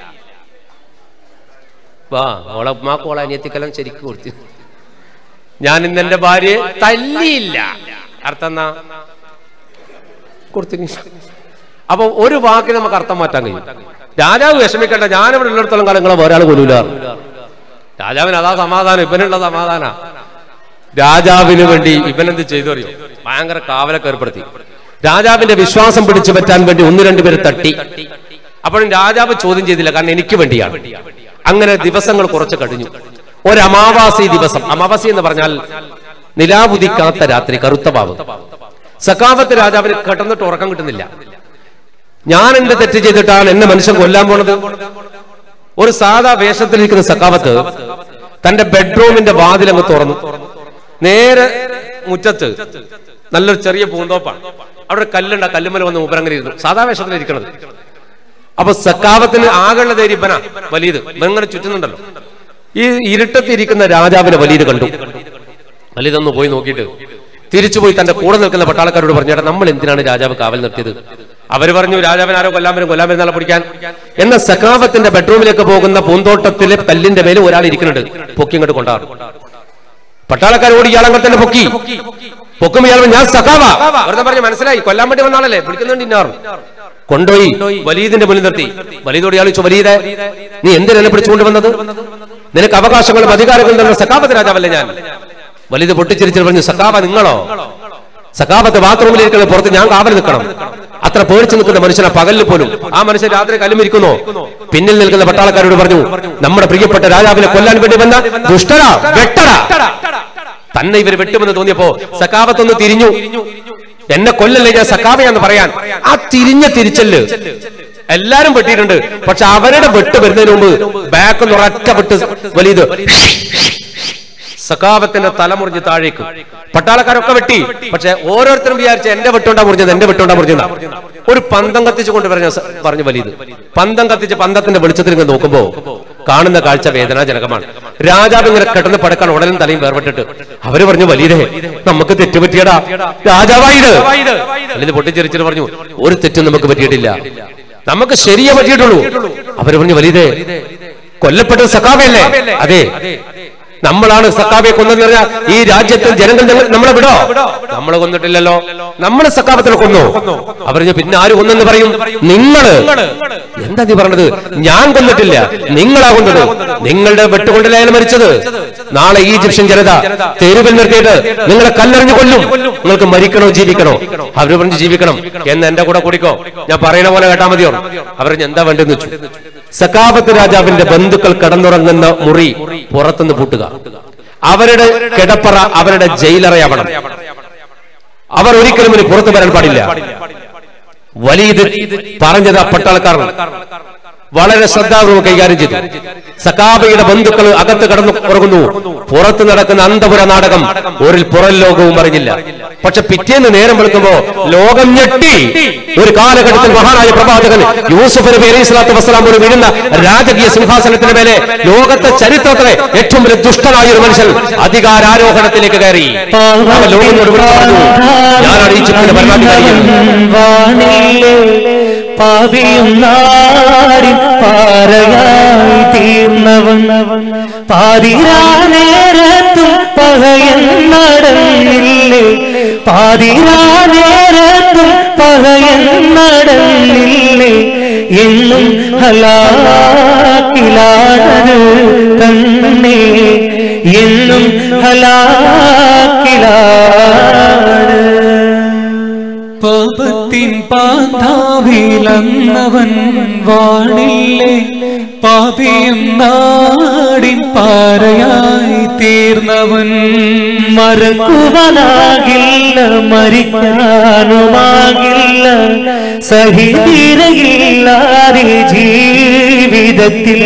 വാ ഓളെ ഉമ്മാക്ക് ഓളെ അനിയത്തിക്കെല്ലാം ശരിക്കും കൊടുത്തിരുന്നു. ഞാൻ ഇന്ന് എന്റെ ഭാര്യയെ തല്ലിയില്ല, അർത്ഥം എന്നാ കൊടുത്തിന്. അപ്പൊ ഒരു വാക്കിന് നമുക്ക് അർത്ഥം മാറ്റാൻ കഴിയും. രാജാവ് വിഷമിക്കണ്ട, ഞാനിവിടെ ഉള്ളിടത്തോളം കാലം നിങ്ങളെ വേറെ ആൾ കൊല്ലൂല. രാജാവിന് അതാ സമാധാനം, ഇവനുള്ള സമാധാന. രാജാവിന് വേണ്ടി ഇവനെന്ത് ചെയ്തു അറിയോ? ഭയങ്കര കാവലൊക്കെ ഏർപ്പെടുത്തി. രാജാവിന്റെ വിശ്വാസം പിടിച്ചു പറ്റാൻ വേണ്ടി ഒന്ന് രണ്ടുപേര് തട്ടി. അപ്പോഴും രാജാവ് ചോദ്യം ചെയ്തില്ല, കാരണം എനിക്ക് വേണ്ടിയാണ്. അങ്ങനെ ദിവസങ്ങൾ കുറച്ച് കഴിഞ്ഞു. ഒരു അമാവാസി ദിവസം, അമാവാസി എന്ന് പറഞ്ഞാൽ നിലാവുദിക്കാത്ത രാത്രി, കറുത്ത പാവ്. സഖാവത്ത് രാജാവിന് കിടന്നിട്ട് ഉറക്കം കിട്ടുന്നില്ല. ഞാൻ എന്റെ തെറ്റ് ചെയ്തിട്ടാണ് എന്നെ മനുഷ്യൻ കൊല്ലാൻ പോണത്. ഒരു സാധാ വേഷത്തിലിരിക്കുന്ന സഖാവത്ത് തന്റെ ബെഡ്റൂമിന്റെ വാതിലങ്ങ് തുറന്നു. നേരെ മുറ്റത്ത് നല്ലൊരു ചെറിയ പൂന്തോപ്പാണ്, അവിടെ കല്ലുണ്ട്. ആ കല്ലുമ്മൽ വന്ന് മൂപ്പരങ്ങനെ ഇരുന്നു, സാധാ വേഷത്തിലിരിക്കണത്. അപ്പൊ സഖാവത്തിന് ആകെയുള്ള ധൈര്യപ്പന വലീദ് ഇങ്ങനെ ചുറ്റുന്നുണ്ടല്ലോ. ഈ ഇരുട്ടത്തിരിക്കുന്ന രാജാവിനെ വലീദ് കണ്ടു. വലീദ് ഒന്ന് പോയി നോക്കിയിട്ട് തിരിച്ചുപോയി തന്റെ കൂടെ നിൽക്കുന്ന പട്ടാളക്കാരോട് പറഞ്ഞു, ചേട്ടാ നമ്മൾ എന്തിനാണ് രാജാവ് കാവൽ നിർത്തിയത്? അവര് പറഞ്ഞു, രാജാവിന് ആരോ കൊല്ലാൻ വരും, കൊല്ലാൻ വരുന്നാളെ പിടിക്കാൻ. എന്ന സഖാവത്തിന്റെ ബെഡ്റൂമിലേക്ക് പോകുന്ന പൂന്തോട്ടത്തിലെ കല്ലിന്റെ മേലെ ഒരാൾ ഇരിക്കുന്നുണ്ട്. പൊക്കി ഇങ്ങോട്ട് കൊണ്ടാറും. പട്ടാളക്കാരോട് ഇയാളെ തന്നെ പൊക്കി പൊക്കും. ഇയാൾ ഞാൻ സഖാവാ വെറുതെ പറഞ്ഞ് മനസ്സിലായി, കൊല്ലാൻ വേണ്ടി വന്ന ആളല്ലേ, വിളിക്കുന്നുണ്ട് ഇന്നാറും. കൊണ്ടുപോയി വലീദിന്റെ മുന്നിൽ നിർത്തി. വലീദോട് ഇയാൾ ചോദിച്ചു, വലീദേ നീ എന്തിനാണ് പിടിച്ചുകൊണ്ട് വന്നത്? നിനക്ക് അവകാശങ്ങളും അധികാരങ്ങളും തന്ന സഖാവത്ത് രാജാവല്ലേ ഞാൻ? വലീദ് പൊട്ടിച്ചിരിച്ചു പറഞ്ഞു, സഖാവ നിങ്ങളോ? സഖാവത്ത് ബാത്റൂമിലിരിക്കുന്ന പുറത്ത് ഞാൻ കാവൽ നിൽക്കണം. അത്ര പേടിച്ചു നിൽക്കുന്ന മനുഷ്യനെ പകലിൽ പോലും ആ മനുഷ്യൻ രാത്രി കല്ലുമിരിക്കുന്നു. പിന്നിൽ നിൽക്കുന്ന പട്ടാളക്കാരോട് പറഞ്ഞു, നമ്മുടെ പ്രിയപ്പെട്ട രാജാവിനെ കൊല്ലാൻ വേണ്ടി വന്ന ദുഷ്ടരാ, വെട്ടടാ. തന്നെ ഇവർ വെട്ടുമെന്ന് തോന്നിയപ്പോ സഖാവത്തൊന്ന് തിരിഞ്ഞു. എന്നെ കൊല്ലല്ലേ, ഞാൻ സഖാവയാന്ന് പറയാൻ. ആ തിരിഞ്ഞ തിരിച്ചല് എല്ലാരും വെട്ടിയിട്ടുണ്ട്. പക്ഷെ അവരുടെ വെട്ട് വരുന്നതിന് മുമ്പ് ബാക്ക് ഒരൊറ്റ വെട്ട് വലീദ് സഖാവത്തിന്റെ തലമുറിഞ്ഞ് താഴേക്ക്. പട്ടാളക്കാരൊക്കെ വെട്ടി. പക്ഷെ ഓരോരുത്തരും വിചാരിച്ച എന്റെ വെട്ടുണ്ടാ മുറിഞ്ഞത്, എന്റെ വെട്ടുണ്ടാ മുറിഞ്ഞത്. ഒരു പന്തം കത്തിച്ചു കൊണ്ട് പറഞ്ഞ പറഞ്ഞു വലീദ്. പന്തം കത്തിച്ച് പന്തത്തിന്റെ വെളിച്ചത്തിൽ ഇങ്ങനെ നോക്കുമ്പോ കാണുന്ന കാഴ്ച വേദനാജനകമാണ്. രാജാവ് ഇങ്ങനെ കിടന്ന് പടക്കാൻ ഉടലും തലയും വേർപെട്ടിട്ട് അവര് പറഞ്ഞു, വലീദേ നമുക്ക് തെറ്റുപറ്റിയടാ, രാജാവായത്. വലീദ് പൊട്ടിച്ചിരിച്ചിട്ട് പറഞ്ഞു, ഒരു തെറ്റും നമുക്ക് പറ്റിയിട്ടില്ല, നമുക്ക് ശരിയെ പറ്റിയിട്ടുള്ളൂ. അവര് പറഞ്ഞു, വലീദേ കൊല്ലപ്പെട്ടത് സഖാവയല്ലേ? അതെ, നമ്മളാണ് സഖാവയെ കൊന്നെന്ന് പറഞ്ഞാൽ ഈ രാജ്യത്തെ ജനങ്ങൾ നമ്മളെ വിടോ? നമ്മളെ കൊന്നിട്ടില്ലല്ലോ, നമ്മളെ സഖാവത്തിനെ കൊന്നു. അവര് പിന്നെ ആര് കൊന്നെന്ന് പറയും? നിങ്ങള്. എന്താ നീ പറഞ്ഞത്? ഞാൻ കൊന്നിട്ടില്ല, നിങ്ങളാ കൊന്നത്. നിങ്ങളുടെ വെട്ടുകൊണ്ടല്ലേ അയാൾ മരിച്ചത്. നാളെ ഈജിപ്ഷ്യൻ ജനത തെരുവിൽ നിർത്തിയിട്ട് നിങ്ങളെ കല്ലെറിഞ്ഞു കൊല്ലും. നിങ്ങൾക്ക് മരിക്കണോ ജീവിക്കണോ? അവര് പറഞ്ഞു ജീവിക്കണം. എന്ന് എന്റെ കൂടെ കൂടിക്കോ, ഞാൻ പറയുന്ന പോലെ കേട്ടാ മതിയോ? അവർ എന്താ വേണ്ടെന്ന് വെച്ചു. സഖാവത്ത് രാജാവിന്റെ ബന്ധുക്കൾ കിടന്നുറങ്ങുന്ന മുറി പുറത്തുനിന്ന് പൂട്ടുക. അവരുടെ കിടപ്പറ അവരുടെ ജയിലറയാവണം. അവർ ഒരിക്കലും ഇനി പുറത്തു വരാൻ പാടില്ല. വലീദ് പറഞ്ഞത് പട്ടാളക്കാരൻ വളരെ ശ്രദ്ധാപൂർവ്വം കൈകാര്യം ചെയ്തു. സഖാബയുടെ ബന്ധുക്കൾ അകത്ത് കടന്നു ഉറങ്ങുന്നു. പുറത്ത് നടക്കുന്ന അന്തപുര നാടകം ഒരു പുറം ലോകവും അറിഞ്ഞില്ല. പക്ഷെ പിറ്റേന്ന് നേരം വെളുക്കുമ്പോ ലോകം ഞെട്ടി. ഒരു കാലഘട്ടത്തിൽ മഹാനായ പ്രവാചകൻ യൂസുഫ് നബി അലൈഹി സ്വലാത്തു വസ്സലാം ഒരു വീഴുന്ന രാജകീയ സിംഹാസനത്തിന് മേലെ ലോകത്തെ ചരിത്രത്തിലെ ഏറ്റവും വലിയ ദുഷ്ടനായ ഒരു മനുഷ്യൻ അധികാരാരോഹണത്തിലേക്ക് കയറി. ഞാനാണ് ഈജിപ്തിന്റെ ഭരണാധികാരി. പാപിയും നാടിൻ പാറയായി തീർന്നവൻ പാതിരാ നേരത്തും പകയൻ നടന്നില്ലേ പാതിരാ നേരത്തും പകയൻ നടന്നില്ലേ എന്നും ഹലാക്കിലാണത് തന്നെ എന്നും ഹലാക്കിലാണ്. പാപത്തിൻ പാതാവിലന്നവൻ വാണില്ലേ പാപിയും നാടിൻ പാറയായി തീർന്നവൻ മറക്കുവാനാകില്ല മരിക്കാനുമാകില്ല സഹിതീരയില്ലാതെ ജീവിതത്തിൽ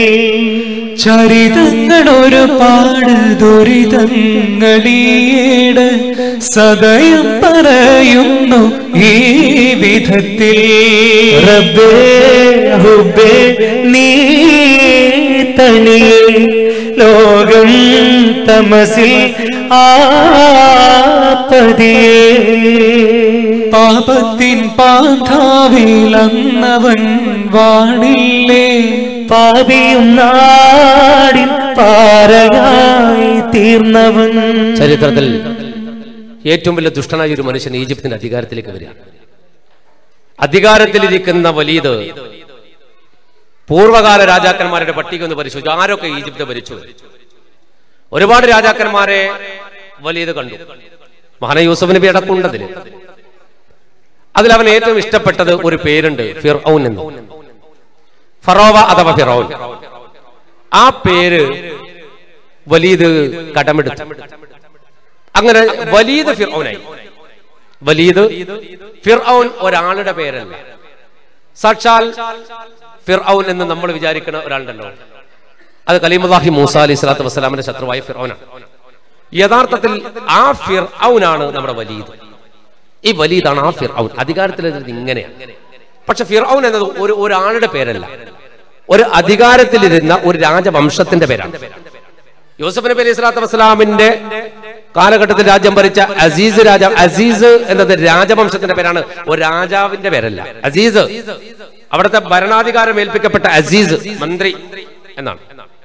ചരിതങ്ങൾ ഒരുപാട് ദുരിതങ്ങളീട് സദയം പറയുന്നു ഈ വിധത്തിൽ റബ്ബേ ഹുബ്ബേ നീ തനിയെ ലോകം തമസിൽ ആപതിയെ പാപത്തിൻ പാതാവിലന്നവൻ വാണില്ലേ പാപിയും നാടിൻ പാറയായി തീർന്നവൻ. ചരിത്രത്തിൽ ഏറ്റവും വലിയ ദുഷ്ടനായ ഒരു മനുഷ്യൻ ഈജിപ്തിന്റെ അധികാരത്തിലേക്ക് വരിക. അധികാരത്തിലിരിക്കുന്ന വലീദ് പൂർവ്വകാല രാജാക്കന്മാരുടെ പട്ടിക ഒന്ന് പരിശോധിച്ചു. ആരൊക്കെ ഈജിപ്ത് ഭരിച്ചു? ഒരുപാട് രാജാക്കന്മാരെ വലീദ് കണ്ടു. മഹാനായ യൂസുഫ് നബി അടക്കമുണ്ടതിൽ. അതിൽ അവൻ ഏറ്റവും ഇഷ്ടപ്പെട്ടത് ഒരു പേരുണ്ട്, ഫിർഔൻ എന്ന്. ഫറോവ അഥവാ ഫിറൗൻ. ആ പേര് വലീദ് കടമെടുത്തു. അങ്ങനെ വലീദ് ഫിർഔനായി. വലീദ് ഫിർഔൻ ഒരാളുടെ പേരല്ല. സാക്ഷാൽ ഫിർഔൻ എന്ന് നമ്മൾ വിചാരിക്കുന്ന ഒരാളുണ്ടല്ലോ, അത് കലീമുല്ലാഹി മൂസ അലൈഹി സ്വലാത്തു വസ്സലാമിന്റെ ശത്രുവായ ഫിർഔനാണ്. യഥാർത്ഥത്തിൽ ആ ഫിർഔനാണ് നമ്മുടെ വലീദ്. ഈ വലീദാണ് ആ ഫിർഔൻ. അധികാരത്തിലെതിർത്ത് ഇങ്ങനെയാണ്. പക്ഷെ ഫിർഔൻ എന്നത് ഒരു ഒരാളുടെ പേരല്ല, ഒരു അധികാരത്തിലിരുന്ന ഒരു രാജവംശത്തിന്റെ പേരാണ്. യൂസുഫ് നബി അലൈഹി സ്വലാത്തു വസ്സലാമിന്റെ കാലഘട്ടത്തിൽ രാജ്യം ഭരിച്ച അസീസ് രാജാവ്. അസീസ് എന്നത് രാജവംശത്തിന്റെ പേരാണ്, ഒരു രാജാവിന്റെ പേരല്ല. അസീസ് അവിടുത്തെ ഭരണാധികാരം ഏൽപ്പിക്കപ്പെട്ട അസീസ്, മന്ത്രി എന്നാണ്.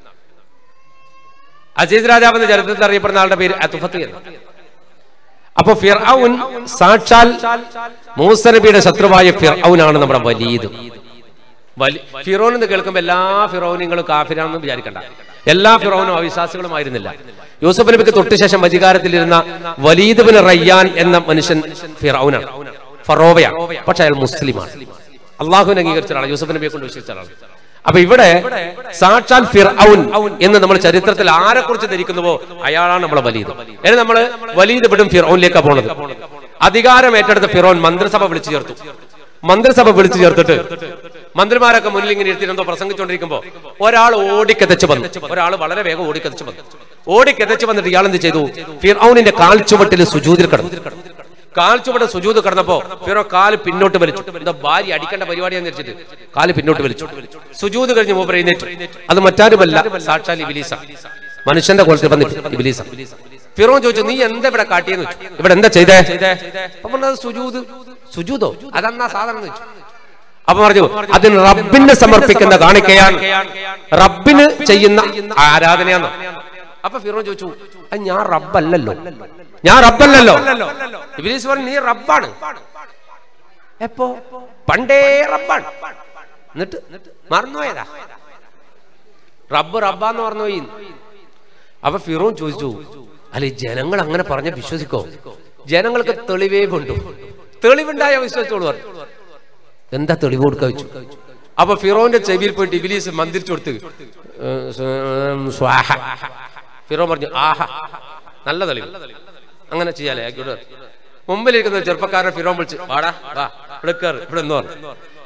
അസീസ് രാജാവ് എന്ന ചരിത്രത്തിൽ അറിയപ്പെടുന്ന ആളുടെ പേര് അതുഫത്ത് എന്ന്. അപ്പൊ ഫിർഔൻ സാക്ഷാൽ മൂസ നബിയുടെ ശത്രുവായ ഫിർഔനാണ് നമ്മുടെ വലീദ്. ഫിറോൻ എന്ന് കേൾക്കുമ്പോൾ എല്ലാ ഫിറോനുകളും കാഫിറാണെന്ന് വിചാരിക്കണ്ട. എല്ലാ ഫിറോനും അവിശ്വാസികളുമായിരുന്നില്ല. യൂസുഫ് നബിക്ക് തൊട്ടുശേഷം അധികാരത്തിലിരുന്ന വലീദ് ബിൻ റയ്യാൻ എന്ന മനുഷ്യൻ ഫിറൗനാണ്, ഫറോവയാണ്. പക്ഷെ അയാൾ മുസ്ലിമാണ്, അള്ളാഹുവിനെ അംഗീകരിച്ച ആളാണ്, യൂസുഫ് നബിയെ കൊണ്ട് വിശ്വസിച്ച ആളാണ്. അപ്പൊ ഇവിടെ സാക്ഷാൽ ഫിർഔൻ എന്ന് നമ്മൾ ചരിത്രത്തിൽ ആരെ കുറിച്ച് ധരിക്കുന്നുവോ അയാളാണ് നമ്മളെ വലീദ്. ഇനി നമ്മള് വലീദ് വിടും ഫിർഔനിലേക്കാണ് പോണത്. അധികാരം ഏറ്റെടുത്ത ഫിറോൻ മന്ത്രിസഭ വിളിച്ചു ചേർത്തു. മന്ത്രിസഭ വിളിച്ചു ചേർത്തിട്ട് മന്ത്രിമാരൊക്കെ മുന്നിൽ ഇങ്ങനെ ഇരുത്തിരുന്നോ പ്രസംഗിച്ചുകൊണ്ടിരിക്കുമ്പോ ഒരാൾ ഓടിക്കെതച്ച് വന്നു. ഒരാൾ വളരെ വേഗം ഓടിക്കെതച്ച് വന്നു. ഓടിക്കെതച്ച് വന്നിട്ട് ഇയാൾ എന്ത് ചെയ്തു? ഫിർഔനിന്റെ കാൽച്ചുവട്ടിൽ സുജൂദിൽ കിടന്നു. കാൽച്ചുവട്ട് സുജൂദ് കിടന്നപ്പോ ഫിറോ കാല് പിന്നോട്ട് വലിച്ചു. എന്താ ഭാര്യ അടിക്കേണ്ട പരിപാടിയാന്ന് വെച്ചിട്ട് കാല് പിന്നോട്ട് വലിച്ചു. സുജൂദ് കഴിഞ്ഞ് മൂപ്പർ എഴുന്നേറ്റു. അത് മറ്റാരുമല്ല, സാക്ഷാൽ ഇബ്ലീസ, മനുഷ്യന്റെ കോലത്തിൽ വന്ന് ഇബ്ലീസ. ഫിറോ ചോദിച്ചു, നീ എന്താ ഇവിടെ കാട്ടിയെന്ന് വെച്ചു, ഇവിടെ എന്താ ചെയ്തേ? അപ്പൊ സുജൂദ്. സുജൂദോ? അതെന്നാ സാധനം വെച്ചു. അപ്പൊ പറഞ്ഞു, അതിന് റബ്ബിന് സമർപ്പിക്കുന്ന കാണിക്കയാണ്, റബ്ബിന് ചെയ്യുന്ന ആരാധനയാണ്. അപ്പൊ ഫിറോ ചോദിച്ചു, അത് ഞാൻ റബ്ബല്ലല്ലോ, ഞാൻ റബ്ബല്ലല്ലോ. ഇബ്ലീസ് പറഞ്ഞു, നീ റബ്ബാണ്. എപ്പോ? പണ്ടേ റബ്ബാണ്. എന്നിട്ട് മറന്നുപോയതാ, റബ്ബ് റബ്ബാന്ന് മറന്നുപോയി. അപ്പൊ ഫിറോൻ ചോദിച്ചു, അല്ലെ ജനങ്ങൾ അങ്ങനെ പറഞ്ഞ വിശ്വസിക്കോ? ജനങ്ങൾക്ക് തെളിവേ കൊണ്ടു, തെളിവുണ്ടായ വിശ്വസിച്ചോളൂ പറഞ്ഞു. എന്താ തെളിവ് കൊടുക്ക വെച്ചു? അപ്പൊ ഫിറോന്റെ ചെവിയിൽ പോയിട്ട് ഇബ്ലീസ് മന്ത്രിച്ചു കൊടുത്ത് സ്വാഹ. ഫിറോൻ പറഞ്ഞു, ആഹ, നല്ല തെളിവ്, അങ്ങനെ ചെയ്യാലേ. മുമ്പിലിരിക്കുന്ന ചെറുപ്പക്കാരനെ ഫിറോൻ വിളിച്ച്, വാടാ വാ ഇവിടെ കയറി ഇവിടെ എന്ന് പറഞ്ഞു.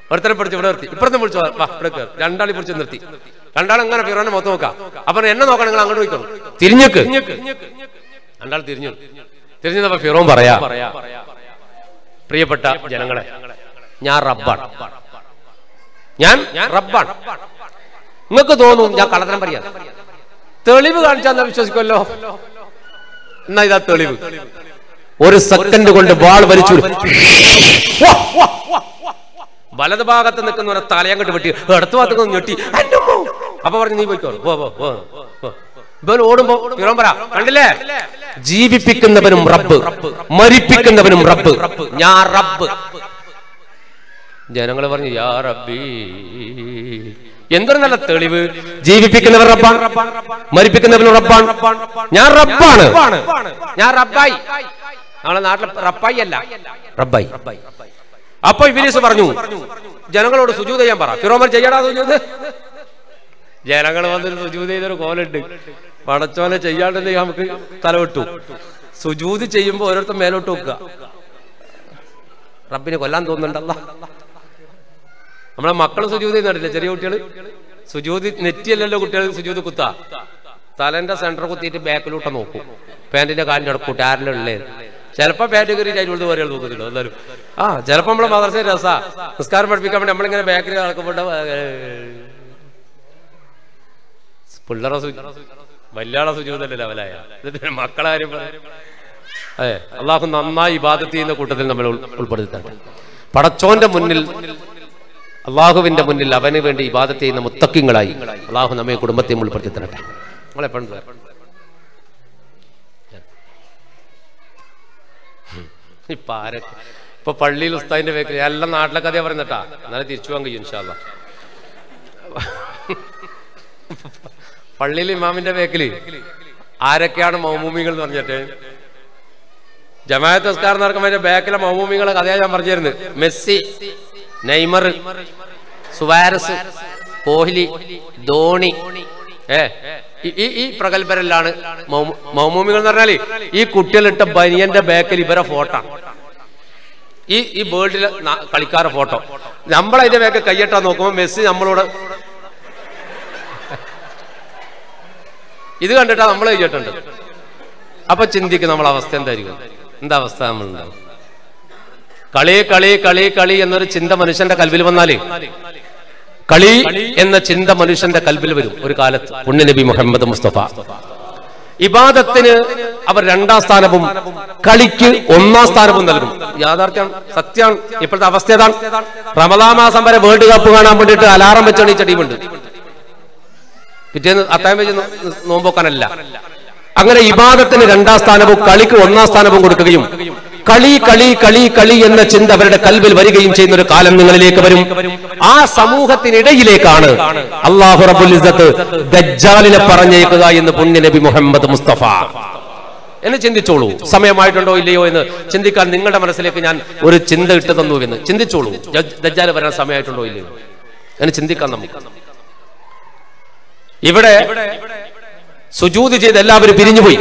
ഒരുത്തനെ പിടിച്ച് ഇവിടെ നിർത്തി, ഇപ്പുറത്തെ വിളിച്ചു വാ ഇവിടെ കയറി, രണ്ടാളി പിടിച്ച് നിർത്തി. രണ്ടാളും അങ്ങനെ ഫിറോന്റെ മുഖത്ത് നോക്കാം. അപ്പൊ എന്നെ നോക്കണം, നിങ്ങൾ അങ്ങോട്ട് പോയിക്കോളൂ, തിരിഞ്ഞേക്ക്. രണ്ടാൾ തിരിഞ്ഞു. തിരിഞ്ഞപ്പോ ഫിറോൻ പറയാ, പ്രിയപ്പെട്ട ജനങ്ങളെ, ഞാൻ റബ്ബാണ്, ഞാൻ റബ്ബാണ്. നിങ്ങൾക്ക് തോന്നും ഞാൻ കള്ളത്തരം പറയാ, തെളിവ് കാണിച്ചാൽ വിശ്വസിക്കുമല്ലോ. എന്നാ ഇതാ തെളിവ്. ഒരു സെക്കൻഡ് കൊണ്ട് വാൾ വലിച്ചു വലത് ഭാഗത്ത് നിൽക്കുന്നവരെ തലയങ്ങോട്ട് വെട്ടി അടുത്ത ഭാഗത്ത് ഞെട്ടി. അപ്പൊ പറഞ്ഞു നീ പോയിക്കോ. ഓടുമ്പോ ഫിറോൻ പറ, കണ്ടില്ലേ, ജീവിപ്പിക്കുന്നവനും റബ്ബ്, മരിപ്പിക്കുന്നവനും റബ്ബ്, ഞാൻ റബ്ബ്. ജനങ്ങൾ പറഞ്ഞു യാ റബ്ബി, എന്തൊരു നല്ല തെളിവ്. ജീവിപ്പിക്കുന്നവർ റബ്ബാണ്, മരിപ്പിക്കുന്നവനും റബ്ബാണ്, ഞാൻ റബ്ബാണ്, ഞാൻ റബ്ബായി. നമ്മളെ നാട്ടിലെ റബ്ബായി അല്ല, റബ്ബായി. അപ്പൊ ഇബ്ലീസ് പറഞ്ഞു ജനങ്ങളോട് സുജൂദ് ചെയ്യാൻ പറ. ഫിറോൻ ചെയ്യടാ സുജൂദ്. ജനങ്ങൾ വന്നൊരു സുജൂദ് ചെയ്തൊരു കോലുണ്ട്, പടച്ചോനെ ചെയ്യാണ്ടെന്ന് നമുക്ക് തലവിട്ടു. സുജൂദ് ചെയ്യുമ്പോ ഓരോരുത്തർ മേലോട്ട് വെക്കുക. റബ്ബിനെ കൊല്ലാൻ തോന്നുന്നുണ്ടല്ലോ. നമ്മളെ മക്കള് സുജൂദ് ചെയ്യുന്നുണ്ടല്ലേ, ചെറിയ കുട്ടികള് സുജൂദ് നെറ്റിയല്ലല്ലോ കുട്ടികൾ സുജൂദ് കുത്താ, തലന്റെ സെന്റർ കുത്തിയിട്ട് ബാക്കിലോട്ട് നോക്കും, പാന്റിന്റെ കാലിന്റെ ഇടക്കൂട്ട് ആരെല്ലാം ഉള്ളേ. ചിലപ്പോ ബാറ്റ് കയറി അതിനുള്ളത് പറയാൻ നോക്കുന്നുണ്ടോ എല്ലാവരും. ആ ചിലപ്പോ നമ്മളെ മദർസ രസാ നിസ്കാരം പഠിപ്പിക്കാൻ വേണ്ടി നമ്മളിങ്ങനെ ബാക്കിൽ നടക്കുമ്പോൾ പിള്ളേരെ വലിയാളെ സുജൂദല്ലേ ലെവലായ. എന്നിട്ട് മക്കളെ കാര്യം അതെ, അള്ളാഹു നന്നായി ഇബാദത്ത് ചെയ്യുന്ന കൂട്ടത്തിൽ നമ്മൾ ഉൾപ്പെടുത്തട്ടെ. പടച്ചോന്റെ മുന്നിൽ, അള്ളാഹുവിന്റെ മുന്നിൽ അവന് വേണ്ടി ഇബാദത്ത് ചെയ്യുന്ന മുത്തക്കിങ്ങളായി അള്ളാഹു നമ്മെ കുടുംബത്തെയും ഉൾപ്പെടുത്തി തരട്ടെ. നമ്മളെപ്പോഴും ഇപ്പൊ ആരൊക്കെ ഇപ്പൊ പള്ളിയിൽ ഉസ്താദിന്റെ വേക്കിൽ എല്ലാം നാട്ടിലെ കഥയാ പറയുന്നട്ടാ, എന്നാലും തിരിച്ചു പോകാൻ കഴിയും ഇൻഷാ അല്ലാഹ്. പള്ളിയിൽ ഇമാമിന്റെ വേക്കില് ആരൊക്കെയാണ് മൗമൂമികൾ എന്ന് പറഞ്ഞിട്ട് ജമാഅത്ത് നിസ്കാരം നടക്കുമ്പോൾ ബാക്കിലെ മൗമൂമികളെ കഥയാ ഞാൻ പറഞ്ഞിരുന്നത്. Messi, Neymar, Suarez, Kohli, Dhoni, ഏ ഈ ഈ പ്രഗത്ഭരെല്ലാണ് മൗമൂമികൾ എന്ന് പറഞ്ഞാല് ഈ കുട്ടികളിട്ട ബനിയന്റെ ബാക്കിൽ ഇവരെ ഫോട്ടോ, ഈ ഈ വേൾഡിലെ കളിക്കാരുടെ ഫോട്ടോ. നമ്മളതിന്റെ ബാക്കിൽ കയ്യട്ടാ നോക്കുമ്പോ മെസ്സി നമ്മളോട് ഇത് കണ്ടിട്ടാ നമ്മൾ കയ്യട്ടുണ്ട്. അപ്പൊ ചിന്തിക്കും നമ്മളെ അവസ്ഥ എന്തായിരിക്കും, എന്താ അവസ്ഥ നമ്മളുണ്ടാവും. കളി കളി കളി കളി എന്നൊരു ചിന്ത മനുഷ്യന്റെ കൽവിൽ വന്നാലേ, കളി എന്ന ചിന്ത മനുഷ്യന്റെ കൽവിൽ വരും ഒരു കാലത്ത്. പുണ്യ നബി മുഹമ്മദ് മുസ്തഫ ഇബാദത്തിന് അവർ രണ്ടാം സ്ഥാനവും കളിക്ക് ഒന്നാം സ്ഥാനവും നൽകും. യാഥാർത്ഥ്യം, സത്യമാണ്. ഇപ്പോഴത്തെ അവസ്ഥ ഏതാണ്? റമദാൻ മാസം വരെ വേൾഡ് കപ്പ് കാണാൻ വേണ്ടിയിട്ട് അലാറം വെച്ചണീച്ച ടീമുണ്ട്, പിറ്റേന്ന് അത്തായം വെച്ച് നോമ്പോക്കാനല്ല. അങ്ങനെ ഇബാദത്തിന് രണ്ടാം സ്ഥാനവും കളിക്ക് ഒന്നാം സ്ഥാനവും കൊടുക്കുകയും കളി കളി കളി കളി എന്ന ചിന്ത അവരുടെ കൽവിൽ വരികയും ചെയ്യുന്ന ഒരു കാലം നിങ്ങളിലേക്ക് വരും. ആ സമൂഹത്തിനിടയിലേക്കാണ് അല്ലാഹു റബ്ബുൽ ഇസ്സത്ത് ദജ്ജാലിനെ പറഞ്ഞേക്കുക എന്ന് പുണ്യ നബി മുഹമ്മദ് മുസ്തഫ. എന്ന് ചിന്തിച്ചോളൂ. സമയമായിട്ടുണ്ടോ ഇല്ലയോ എന്ന് ചിന്തിക്കാൻ നിങ്ങളുടെ മനസ്സിലേക്ക് ഞാൻ ഒരു ചിന്ത ഇട്ട് തന്നു എന്ന് ചിന്തിച്ചോളൂ. ദജ്ജാൽ വരാൻ സമയമായിട്ടുണ്ടോ ഇല്ലയോ എന്ന് ചിന്തിക്കാൻ നമുക്ക്. ഇവിടെ സുജൂദ് ചെയ്ത് എല്ലാവരും പിരിഞ്ഞുപോയി.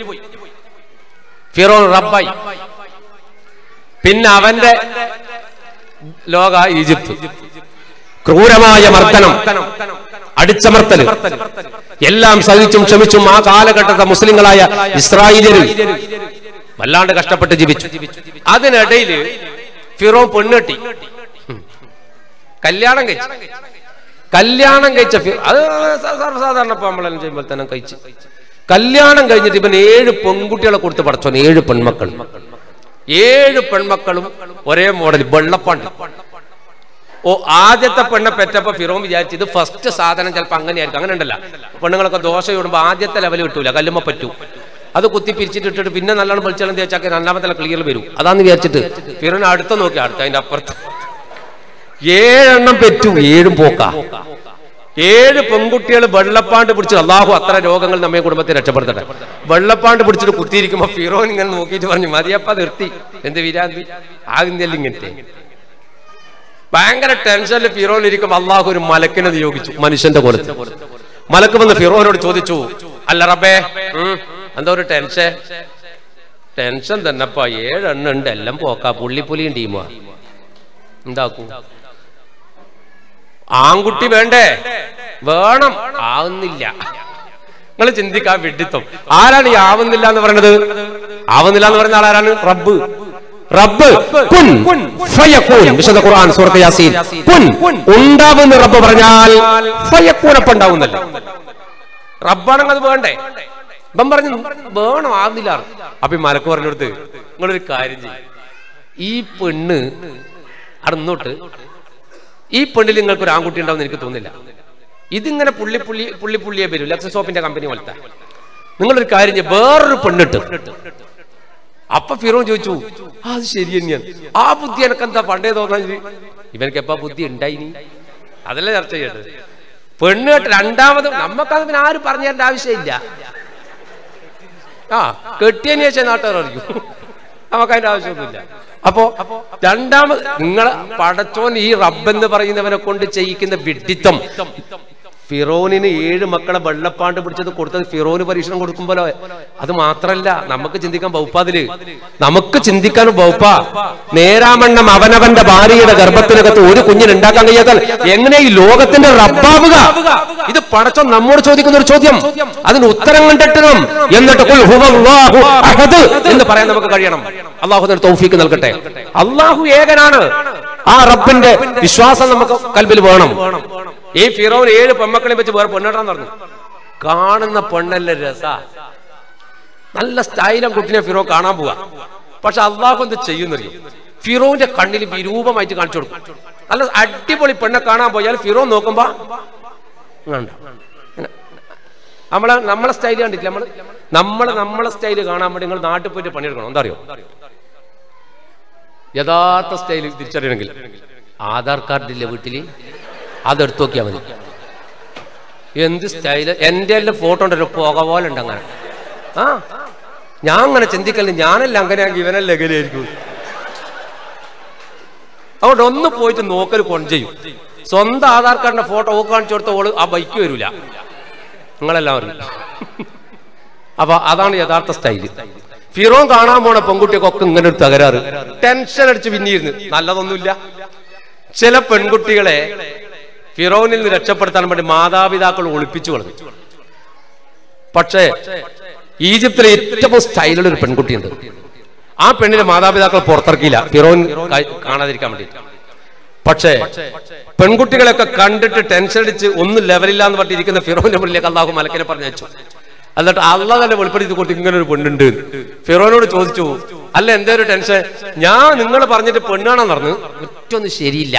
ഫിറോൻ റബ്ബായി. പിന്നെ അവന്റെ ലോക ഈജിപ്ത്. ക്രൂരമായ മർദ്ദനം, അടിച്ചമർത്തൽ, എല്ലാം സഹിച്ചും ക്ഷമിച്ചും ആ കാലഘട്ടത്തെ മുസ്ലിങ്ങളായ ഇസ്രായേലിയർ വല്ലാണ്ട് കഷ്ടപ്പെട്ട് ജീവിച്ചു. അതിനിടയിൽ ഫിറോൻ പെണ്ണെട്ടി കല്യാണം കഴിച്ചു. കല്യാണം കഴിച്ച അത് സർവ്വസാധാരണ ഇപ്പൊ നമ്മളെല്ലാം ചെയ്യുമ്പോൾ തന്നെ കഴിച്ചു. കല്യാണം കഴിഞ്ഞിട്ട് ഇവൻ ഏഴ് പെൺകുട്ടികളെ കൊടുത്ത് പടച്ചോൻ, ഏഴ് പെൺമക്കൾ. ഏഴ് പെൺമക്കളും ഒരേ മോഡൽ വെള്ളപ്പാണ്ട്. ഓ ആദ്യത്തെ പെണ്ണെ പെറ്റപ്പോ ഫിറോൻ വിചാരിച്ചു ഇത് ഫസ്റ്റ് സാധനം ചിലപ്പോൾ അങ്ങനെയായിരിക്കും. അങ്ങനെ ഉണ്ടല്ലോ പെണ്ണുങ്ങളൊക്കെ ദോശ ഇടുമ്പോൾ ആദ്യത്തെ ലെവൽ കിട്ടൂല, കല്ലുമ്മ പറ്റൂ. അത് കുത്തി പിരിച്ചിട്ടിട്ട് പിന്നെ നല്ലോണം പൊളിച്ചാലും തേച്ചാക്കി രണ്ടാമത്തെ ക്ലിയർ വരും. അതാന്ന് വിചാരിച്ചിട്ട് ഫിറോൻ അടുത്ത നോക്കി, അടുത്ത അതിന്റെ അപ്പുറത്ത് ഏഴെണ്ണം പെറ്റു. ഏഴും പോക്ക. ഏഴ് പെൺകുട്ടികൾ വെള്ളപ്പാണ്ട് പിടിച്ചു. അള്ളാഹു അത്ര രോഗങ്ങൾ നമ്മെ കുടുംബത്തെ രക്ഷപ്പെടുത്തട്ടെ. വെള്ളപ്പാണ്ട് പിടിച്ചിട്ട് കുത്തിയിരിക്കുമ്പോ ഫിറോൻ ഇങ്ങനെ നോക്കിയിട്ട് പറഞ്ഞു മതിയപ്പ നിർത്തി, എന്ത് വിരാന്തി ആകുന്നില്ല ഇങ്ങനത്തെ. ഭയങ്കര ടെൻഷനിൽ ഫിറോൻ ഇരിക്കുമ്പോ അള്ളാഹു ഒരു മലക്കിനെ നിയോഗിച്ചു മനുഷ്യന്റെ കൊലത്ത്. മലക്ക് വന്ന് ഫിറോനോട് ചോദിച്ചു, അല്ല റബ്ബേ എന്താ ഒരു ടെൻഷൻ? ടെൻഷൻ തന്നെപ്പാ, ഏഴെണ്ണം ഉണ്ട്, എല്ലാം പോക്കാ, പുള്ളിപ്പുലിയും ടീമാ, എന്താക്കൂ? ആൺകുട്ടി വേണ്ടേ? വേണം, ആവുന്നില്ല. നിങ്ങൾ ചിന്തിക്കാൻ വിഡിത്തം. ആരാണ് ഈ ആവുന്നില്ല എന്ന് പറയുന്നത്? ആവുന്നില്ല എന്ന് പറയുന്ന ആളാരാണ്? റബ്ബ്. റബ്ബ് കുൻ ഫയകൂൻ. വിശുദ്ധ ഖുർആൻ സൂറത്ത് യാസീൻ കുൻ ഉണ്ടാവുന്ന റബ്ബ് പറഞ്ഞാൽ ഫയകൂൻ അപ്പം ഉണ്ടാവുന്നല്ല. റബ്ബാണെങ്കിൽ അത് വേണ്ടേ? ഇപ്പം പറഞ്ഞു വേണം, ആവുന്നില്ല. അപ്പൊ ഈ മലക്ക് പറഞ്ഞു കൊടുത്ത് നിങ്ങളൊരു കാര്യം ചെയ്യും, ഈ പെണ്ണ് അടന്നോട്ട് ഈ പെണ്ണിൽ നിങ്ങൾക്ക് ഒരു ആൺകുട്ടി ഉണ്ടാവും എനിക്ക് തോന്നുന്നില്ല. ഇതിങ്ങനെ പുള്ളി പുള്ളി പുള്ളി പുള്ളിയെ വരും, ലക്സ് സോപ്പിന്റെ കമ്പനി പോലത്തെ. നിങ്ങളൊരു കാര്യം ചെയ്യും, വേറൊരു പെണ്ണിട്ട്. അപ്പൊ ഫിറോൻ ചോദിച്ചു, അത് ശരി തന്നെയാണ്, ആ ബുദ്ധി എനക്കെന്താ പണ്ടേ തോന്നാൻ? ഇവനക്ക് എപ്പാ ബുദ്ധി ഉണ്ടായിനി? അതല്ലേ ചർച്ച ചെയ്യേണ്ടത്. പെണ്ണ് കേട്ട് രണ്ടാമത് നമ്മക്കത് പിന്നെ ആരും പറഞ്ഞു തരേണ്ട ആവശ്യമില്ല. ആ കെട്ടിയതിന് ശേഷം നാട്ടുകാർ അറിയും, നമുക്ക് അതിന്റെ ആവശ്യമൊന്നുമില്ല. അപ്പോ രണ്ടാമത് നിങ്ങളെ പടച്ചോൻ ഈ റബ്ബെന്ന് പറയുന്നവനെ കൊണ്ട് ചെയ്യിക്കുന്ന വിഡ്ഢിത്തം. ഫിറോനിന് ഏഴ് മക്കളെ വെള്ളപ്പാണ്ട് പിടിച്ചത് കൊടുത്തത് ഫിറോന് പരീക്ഷണം കൊടുക്കുമ്പോഴോ? അത് മാത്രല്ല, നമുക്ക് ചിന്തിക്കാൻ വകുപ്പാതില്, നമുക്ക് ചിന്തിക്കാനും വകുപ്പ. നേരാമണ്ണം അവനവന്റെ ഭാര്യയുടെ ഗർഭത്തിനകത്ത് ഒരു കുഞ്ഞിന് ഉണ്ടാക്കാൻ കഴിയാത്താൽ എങ്ങനെ ഈ ലോകത്തിന്റെ റബ്ബാവുക? ഇത് പടച്ചോൻ നമ്മോട് ചോദിക്കുന്ന ഒരു ചോദ്യം, അതിന് ഉത്തരം കണ്ടെത്തണം. എന്നിട്ട് ഖുൽ ഹുവല്ലാഹു അഹദ് എന്ന് പറയാൻ നമുക്ക് കഴിയണം. അള്ളാഹു അതിന് തൗഫീക്ക് നൽകട്ടെ. അള്ളാഹു ഏകനാണ്. ആ റബ്ബിന്റെ വിശ്വാസം നമുക്ക് കൽബിൽ വേണം. ഈ ഫിറോൻ ഏഴ് പെമ്മക്കളെ വെച്ച് വേറെ പെണ്ണിടാൻ പറഞ്ഞു. കാണുന്ന പെണ്ണല്ല രസ, നല്ല സ്റ്റൈലും കുട്ടിനെ ഫിറോ കാണാൻ പോവാ. പക്ഷെ അള്ളാഹു എന്ത് ചെയ്യുന്നറിയും? ഫിറോന്റെ കണ്ണിൽ വിരൂപമായിട്ട് കാണിച്ചു കൊടുക്കും. നല്ല അടിപൊളി പെണ്ണെ കാണാൻ പോയാൽ ഫിറോ നോക്കുമ്പോ വേണ്ട, നമ്മളെ നമ്മളെ സ്റ്റൈല് കണ്ടില്ല. നമ്മള് നമ്മള് നമ്മളെ സ്റ്റൈല് കാണാൻ വേണ്ടി നിങ്ങൾ നാട്ടിൽ പോയിട്ട് പണിയെടുക്കണം. എന്താ അറിയോ? യഥാർത്ഥ സ്റ്റൈല് തിരിച്ചറിയണമെങ്കിൽ ആധാർ കാർഡില്ലേ വീട്ടില്, അതെടുത്ത് നോക്കിയാൽ മതി. എന്ത് സ്റ്റൈല്! എന്റെ എല്ലാം ഫോട്ടോ ഉണ്ടല്ലോ, പുക പോലെ ഉണ്ട് അങ്ങനെ. ആ ഞാൻ അങ്ങനെ ചിന്തിക്കല്ലേ, ഞാനല്ല അങ്ങനെയാണെങ്കിൽ ഇവനല്ല എങ്ങനെയായിരിക്കും. അതുകൊണ്ട് ഒന്ന് പോയിട്ട് നോക്കൽ കൊണ്ട് ചെയ്യും. സ്വന്തം ആധാർ കാർഡിന്റെ ഫോട്ടോ ഒക്കെ കാണിച്ചു കൊടുത്ത ഓള് ആ ബൈക്ക് വരൂല, നിങ്ങളെല്ലാം അറിയും. അപ്പൊ അതാണ് യഥാർത്ഥ സ്റ്റൈല്. ഫിറോൻ കാണാൻ പോണ പെൺകുട്ടിയൊക്കെ ഇങ്ങനെ ഒരു തകരാറ്, ടെൻഷൻ അടിച്ച് പിന്നിരുന്ന്. നല്ലതൊന്നുമില്ല. ചില പെൺകുട്ടികളെ ഫിറോനിൽ നിന്ന് രക്ഷപ്പെടുത്താൻ വേണ്ടി മാതാപിതാക്കൾ ഒളിപ്പിച്ചു കളഞ്ഞു. പക്ഷേ ഈജിപ്തിലെ ഏറ്റവും സ്റ്റൈലുള്ള ഒരു പെൺകുട്ടിയുണ്ട്. ആ പെണ്ണിനെ മാതാപിതാക്കൾ പുറത്തിറക്കിയില്ല ഫിറോൻ കാണാതിരിക്കാൻ വേണ്ടി. പക്ഷേ പെൺകുട്ടികളെയൊക്കെ കണ്ടിട്ട് ടെൻഷൻ അടിച്ച് ഒന്നും ലെവലില്ല എന്ന് പറഞ്ഞിരിക്കുന്ന ഫിറോന്റെ മുന്നിലേക്ക് അള്ളാഹു മലക്കിനെ പറഞ്ഞയച്ചു. എന്നിട്ട് അള്ളാഹ് തന്നെ വെളിപ്പെടുത്തി കൊടുത്ത് ഇങ്ങനെ ഒരു പെണ്ണുണ്ട്. ഫിറോനോട് ചോദിച്ചു, അല്ല എന്തേ ഒരു ടെൻഷൻ? ഞാൻ നിങ്ങൾ പറഞ്ഞിട്ട് പെണ്ണാണെന്ന് പറഞ്ഞു, ഒറ്റൊന്നും ശരിയില്ല,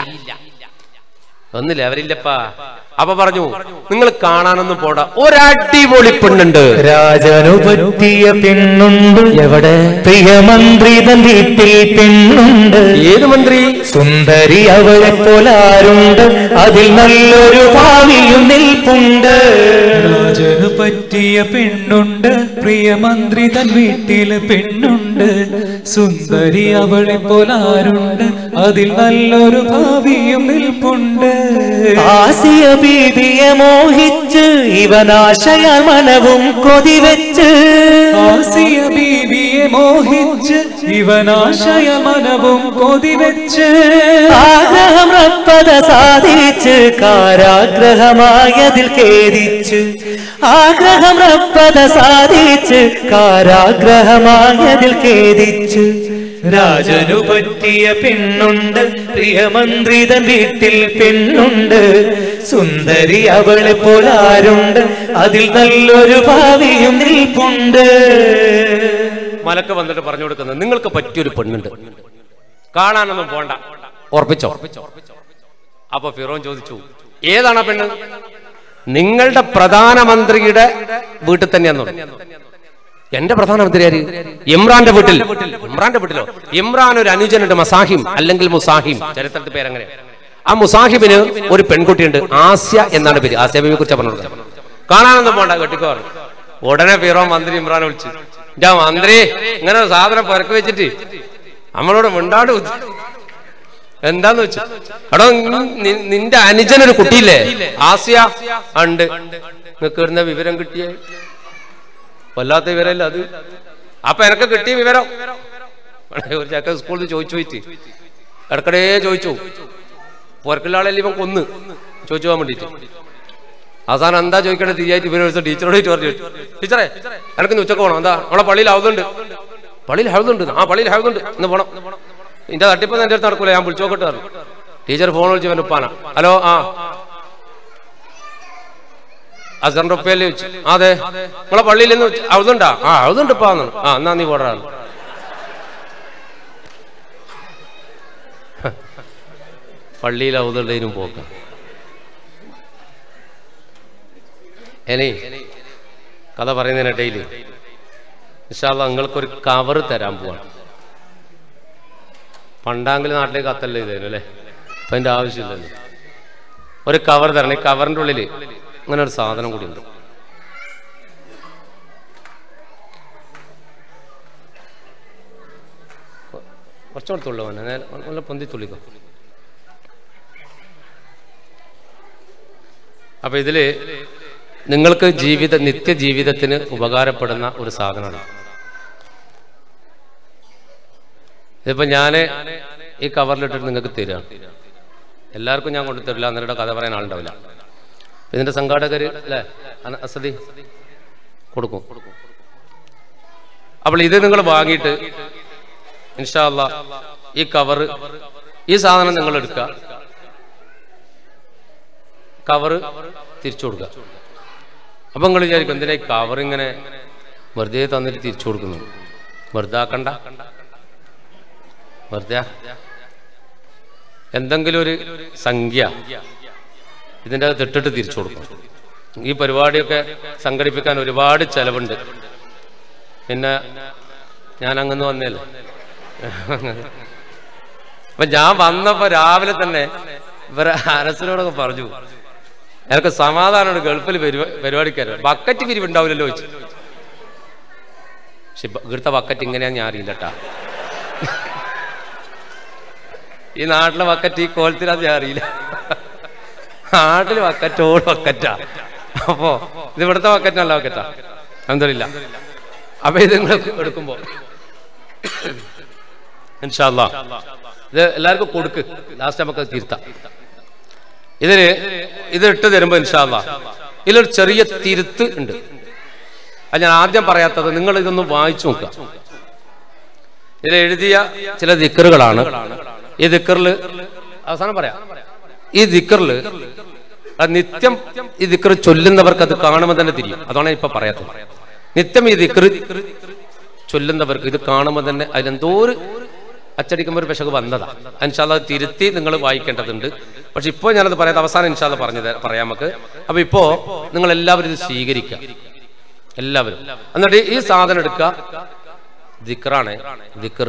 ഒന്നും ലെവലില്ലപ്പാ. അപ്പൊ പറഞ്ഞു, നിങ്ങൾ കാണാനൊന്നും പോടാ, ഒരടിപൊളി പെണ്ണുണ്ട്. രാജനു പറ്റിയ പെണ്ണുണ്ട് എവിടെ? പ്രിയമന്ത്രി തൻ വീട്ടിൽ പെണ്ണുണ്ട്. ഏത് മന്ത്രി? സുന്ദരി അവളെ പോലാരുണ്ട്, അതിൽ നല്ലൊരു ഭാവിയും നിൽപ്പുണ്ട്. രാജനു പറ്റിയ പെണ്ണുണ്ട്, പ്രിയമന്ത്രി തൻ വീട്ടിൽ പെണ്ണുണ്ട്. സുന്ദരി അവളെ പോലാരുണ്ട്, അതിൽ നല്ലൊരു ഭാവിയും നിൽപ്പുണ്ട്. ആസിയ ബീബിയെ മോഹിച്ച് ഇവനാശയ മനവും കൊതിവെച്ച്. ആസിയ ബീബിയെ മോഹിച്ച് ഇവനാശയ മനവും കൊതിവെച്ച്. ആഗ്രഹം റബ്ബത സാധിച്ച് കാരാഗ്രഹമായതിൽ ഖേദിച്ച്. ആഗ്രഹം റബ്ബത സാധിച്ച് കാരാഗ്രഹമായതിൽ ഖേദിച്ച്. രാജനു പറ്റിയ പെണ്ണുണ്ട്, പ്രിയമന്ത്രി തൻ വീട്ടിൽ പെണ്ണുണ്ട്. സുന്ദരി അവളെ പോലാരുണ്ട്, അതിൽ നല്ലൊരു ഭാവിയും നിൽപ്പുണ്ട്. മലക്ക് വന്നിട്ട് പറഞ്ഞു കൊടുക്കുന്നത്, നിങ്ങൾക്ക് പറ്റിയൊരു പെണ്ണുണ്ട്, കാണാനൊന്നും പോണ്ട, ഉറപ്പിച്ചോ. അപ്പൊ ഫിറോൻ ചോദിച്ചു, ഏതാണ് പെണ്ണ്? നിങ്ങളുടെ പ്രധാനമന്ത്രിയുടെ വീട്ടിൽ തന്നെയാന്ന്. എന്റെ പ്രധാനമന്ത്രി ആര്? ഇമ്രാന്റെ വീട്ടിൽ. ഇമ്രാന്റെ വീട്ടിലോ? ഇമ്രാൻ ഒരു അനുജനുണ്ട്, മസാഹിം അല്ലെങ്കിൽ മുസാഹിം, ചരിത്രത്തിൽ പേരങ്ങനെ. ആ മുസാഹിബിന് ഒരു പെൺകുട്ടിയുണ്ട്, ആസ്യ എന്നാണ് പേര്. ആസ്യ ബീവിയെ കുറിച്ച് പറഞ്ഞു. കാണാനൊന്നും പോണ്ട, കെട്ടിക്കോ. ഉടനെ ഫിറോൻ മന്ത്രി ഇമ്രാനെ വിളിച്ചു, ഞാൻ മന്ത്രി ഇങ്ങനെ ഒരു സാധനം പുരക്ക് വെച്ചിട്ട് നമ്മളോട് മിണ്ടാണ്ട് എന്താന്ന് വെച്ചു. എടോ നിന്റെ അനുജനൊരു കുട്ടിയില്ലേ ആസ്യ? ഉണ്ട്. നിനക്ക് ഇരുന്ന വിവരം കിട്ടിയേ? വല്ലാത്ത വിവരമല്ല അത്. അപ്പൊ എനക്ക് കിട്ടിയ വിവരം ഒരു ചക്ക സ്കൂളിൽ ചോദിച്ചു പോയിട്ട് ഇടക്കടേ ചോദിച്ചു, പുറക്കുള്ള ആളെല്ലാം ഇവൻ കൊന്ന് ചോദിച്ചു പോകാൻ വേണ്ടിയിട്ട്. അവസാനം എന്താ ചോദിക്കേണ്ടത് തീയായിട്ട് ഇവര് ടീച്ചറോട് പറഞ്ഞു, ടീച്ചറെ എനിക്ക് ഉച്ചക്ക് പോകണം, എന്താ നമ്മളെ പള്ളിയിൽ ഹൗദുണ്ട്, പള്ളിയിൽ ഹൗദുണ്ട്, ആ പള്ളിയിൽ ഹൗദുണ്ട് എന്ന് പോകണം. ഇതിന്റെ തട്ടിപ്പ് എൻ്റെ അടുത്ത് നടക്കൂല, ഞാൻ വിളിച്ചു നോക്കട്ടെ പറഞ്ഞു. ടീച്ചർ ഫോൺ വിളിച്ചു ഇവൻ്റെ ഉപ്പാന, ഹലോ ആ അസറിന്റെ ഉപ്പയല്ലേ ചോദിച്ചു, അതെ നമ്മളെ പള്ളിയിൽ നിന്ന് ഹൗദുണ്ടാ, ആ ഹൗദുണ്ട് ഇപ്പാന്ന്, ആ എന്നാ നീ പോടാണ്. പള്ളിയിൽ ഹൗദുള്ളതിനും പോക്കാം. ഇനി കഥ പറയുന്നതിനിടയിൽ ഇൻഷാ അല്ലാഹ് നിങ്ങൾക്കൊരു കവർ തരാൻ പോവാണ്. പണ്ടാങ്കിൽ നാട്ടിലേക്ക് കത്തല്ലേ ഇതേനു അല്ലേ, അപ്പൊ അതിന്റെ ആവശ്യമില്ലല്ലോ. ഒരു കവർ തരണം. ഈ കവറിന്റെ ഉള്ളിൽ അങ്ങനെ ഒരു സാധനം കൂടി ഉണ്ട്. കുറച്ചുകൂടെ തുള്ളു വേണം, നല്ല പൊന്തി തുള്ളിക്കോ. അപ്പൊ ഇതില് നിങ്ങൾക്ക് ജീവിത നിത്യജീവിതത്തിന് ഉപകാരപ്പെടുന്ന ഒരു സാധനമാണ്. ഇതിപ്പോ ഞാന് ഈ കവറിലിട്ടിട്ട് നിങ്ങൾക്ക് തരാം. എല്ലാവർക്കും ഞാൻ കൊണ്ടു തരില്ല, അന്നേരം കഥ പറയാൻ ആളുണ്ടാവില്ല. ഇതിന്റെ സംഘാടകര് അല്ലെ അസദി കൊടുക്കും. അപ്പോൾ ഇത് നിങ്ങൾ വാങ്ങിയിട്ട് ഇൻഷാ അല്ലാഹ് ഈ കവറ് ഈ സാധനം നിങ്ങൾ എടുക്കുക, കവറ് തിരിച്ചു കൊടുക്കുക. അപ്പൊ നിങ്ങൾ വിചാരിക്കും എന്തിനാ ഈ കവർ ഇങ്ങനെ വെറുതെ തന്നിട്ട് തിരിച്ചു കൊടുക്കുന്നു? വെറുതെ ആക്കണ്ട, വെറുതെ എന്തെങ്കിലും ഒരു സംഖ്യ ഇതിൻ്റെ അകത്ത് ഇട്ടിട്ട് തിരിച്ചു കൊടുക്കും. ഈ പരിപാടിയൊക്കെ സംഘടിപ്പിക്കാൻ ഒരുപാട് ചെലവുണ്ട്. പിന്നെ ഞാൻ അങ്ങനെ വന്നേല്ലേ. അപ്പൊ ഞാൻ വന്നപ്പോ രാവിലെ തന്നെ ഇവരെ അനസിനോടൊക്കെ പറഞ്ഞു, എനിക്ക് സമാധാനമാണ് ഗൾഫിൽ പരിപാടിക്കാരോ ബക്കറ്റ് പിരിവുണ്ടാവില്ലല്ലോ ചോദിച്ചു. പക്ഷെ ഇവിടുത്തെ ബക്കറ്റ് ഇങ്ങനെയാ ഞാൻ അറിയില്ലട്ടാ. ഈ നാട്ടിലെ ബക്കറ്റ് ഈ കോലത്തിനത് ഞാൻ അറിയില്ല. നാട്ടില് ബക്കറ്റോട് ബക്കറ്റാ. അപ്പോ ഇത് ഇവിടുത്തെ ബക്കറ്റ് നല്ല ബക്കറ്റാ, അൽഹംദുലില്ലാ. അപ്പൊ ഇത് നിങ്ങൾ എടുക്കുമ്പോ ഇൻഷാ അല്ലാഹ് ഇത് എല്ലാവർക്കും കൊടുക്ക്, ലാസ്റ്റ് നമുക്ക് തിരുത്താം. ഇതിന് ഇത് ഇട്ട് തരുമ്പോ ഇൻഷാ അല്ലാഹ് ഇതിലൊരു ചെറിയ തിരുത്ത് ഉണ്ട്. അത് ഞാൻ ആദ്യം പറയാത്തത്, നിങ്ങൾ ഇതൊന്ന് വായിച്ചു നോക്കുക. ഇതിൽ എഴുതിയ ചില ദിക്റുകളാണ്. ഈ ദിക്റില് അവസാനം പറയാം, ഈ ദിക്റില് നിത്യം ഈ ദിക്ർ ചൊല്ലുന്നവർക്ക് അത് കാണുമ്പോൾ തന്നെ തിരിയും. അതാണ് ഇപ്പൊ പറയാത്തത്. നിത്യം ഈ ദിക്ർ ചൊല്ലുന്നവർക്ക് ഇത് കാണുമ്പോൾ തന്നെ അതിലെന്തോ ഒരു അച്ചടിക്കുമ്പോൾ ഒരു പെശക് വന്നതാ. ഇൻഷാ അല്ലാഹ് തിരുത്തി നിങ്ങൾ വായിക്കേണ്ടതുണ്ട്. പക്ഷെ ഇപ്പോൾ ഞാനത് പറയാത്ത അവസാനം ഇൻഷാ അല്ലാഹ് പറഞ്ഞു പറയാം നമുക്ക്. അപ്പൊ ഇപ്പോ നിങ്ങൾ എല്ലാവരും ഇത് സ്വീകരിക്കുക, എല്ലാവരും. എന്നിട്ട് ഈ സാധനം എടുക്കുക. ദിക്റാണ് ദിക്ർ.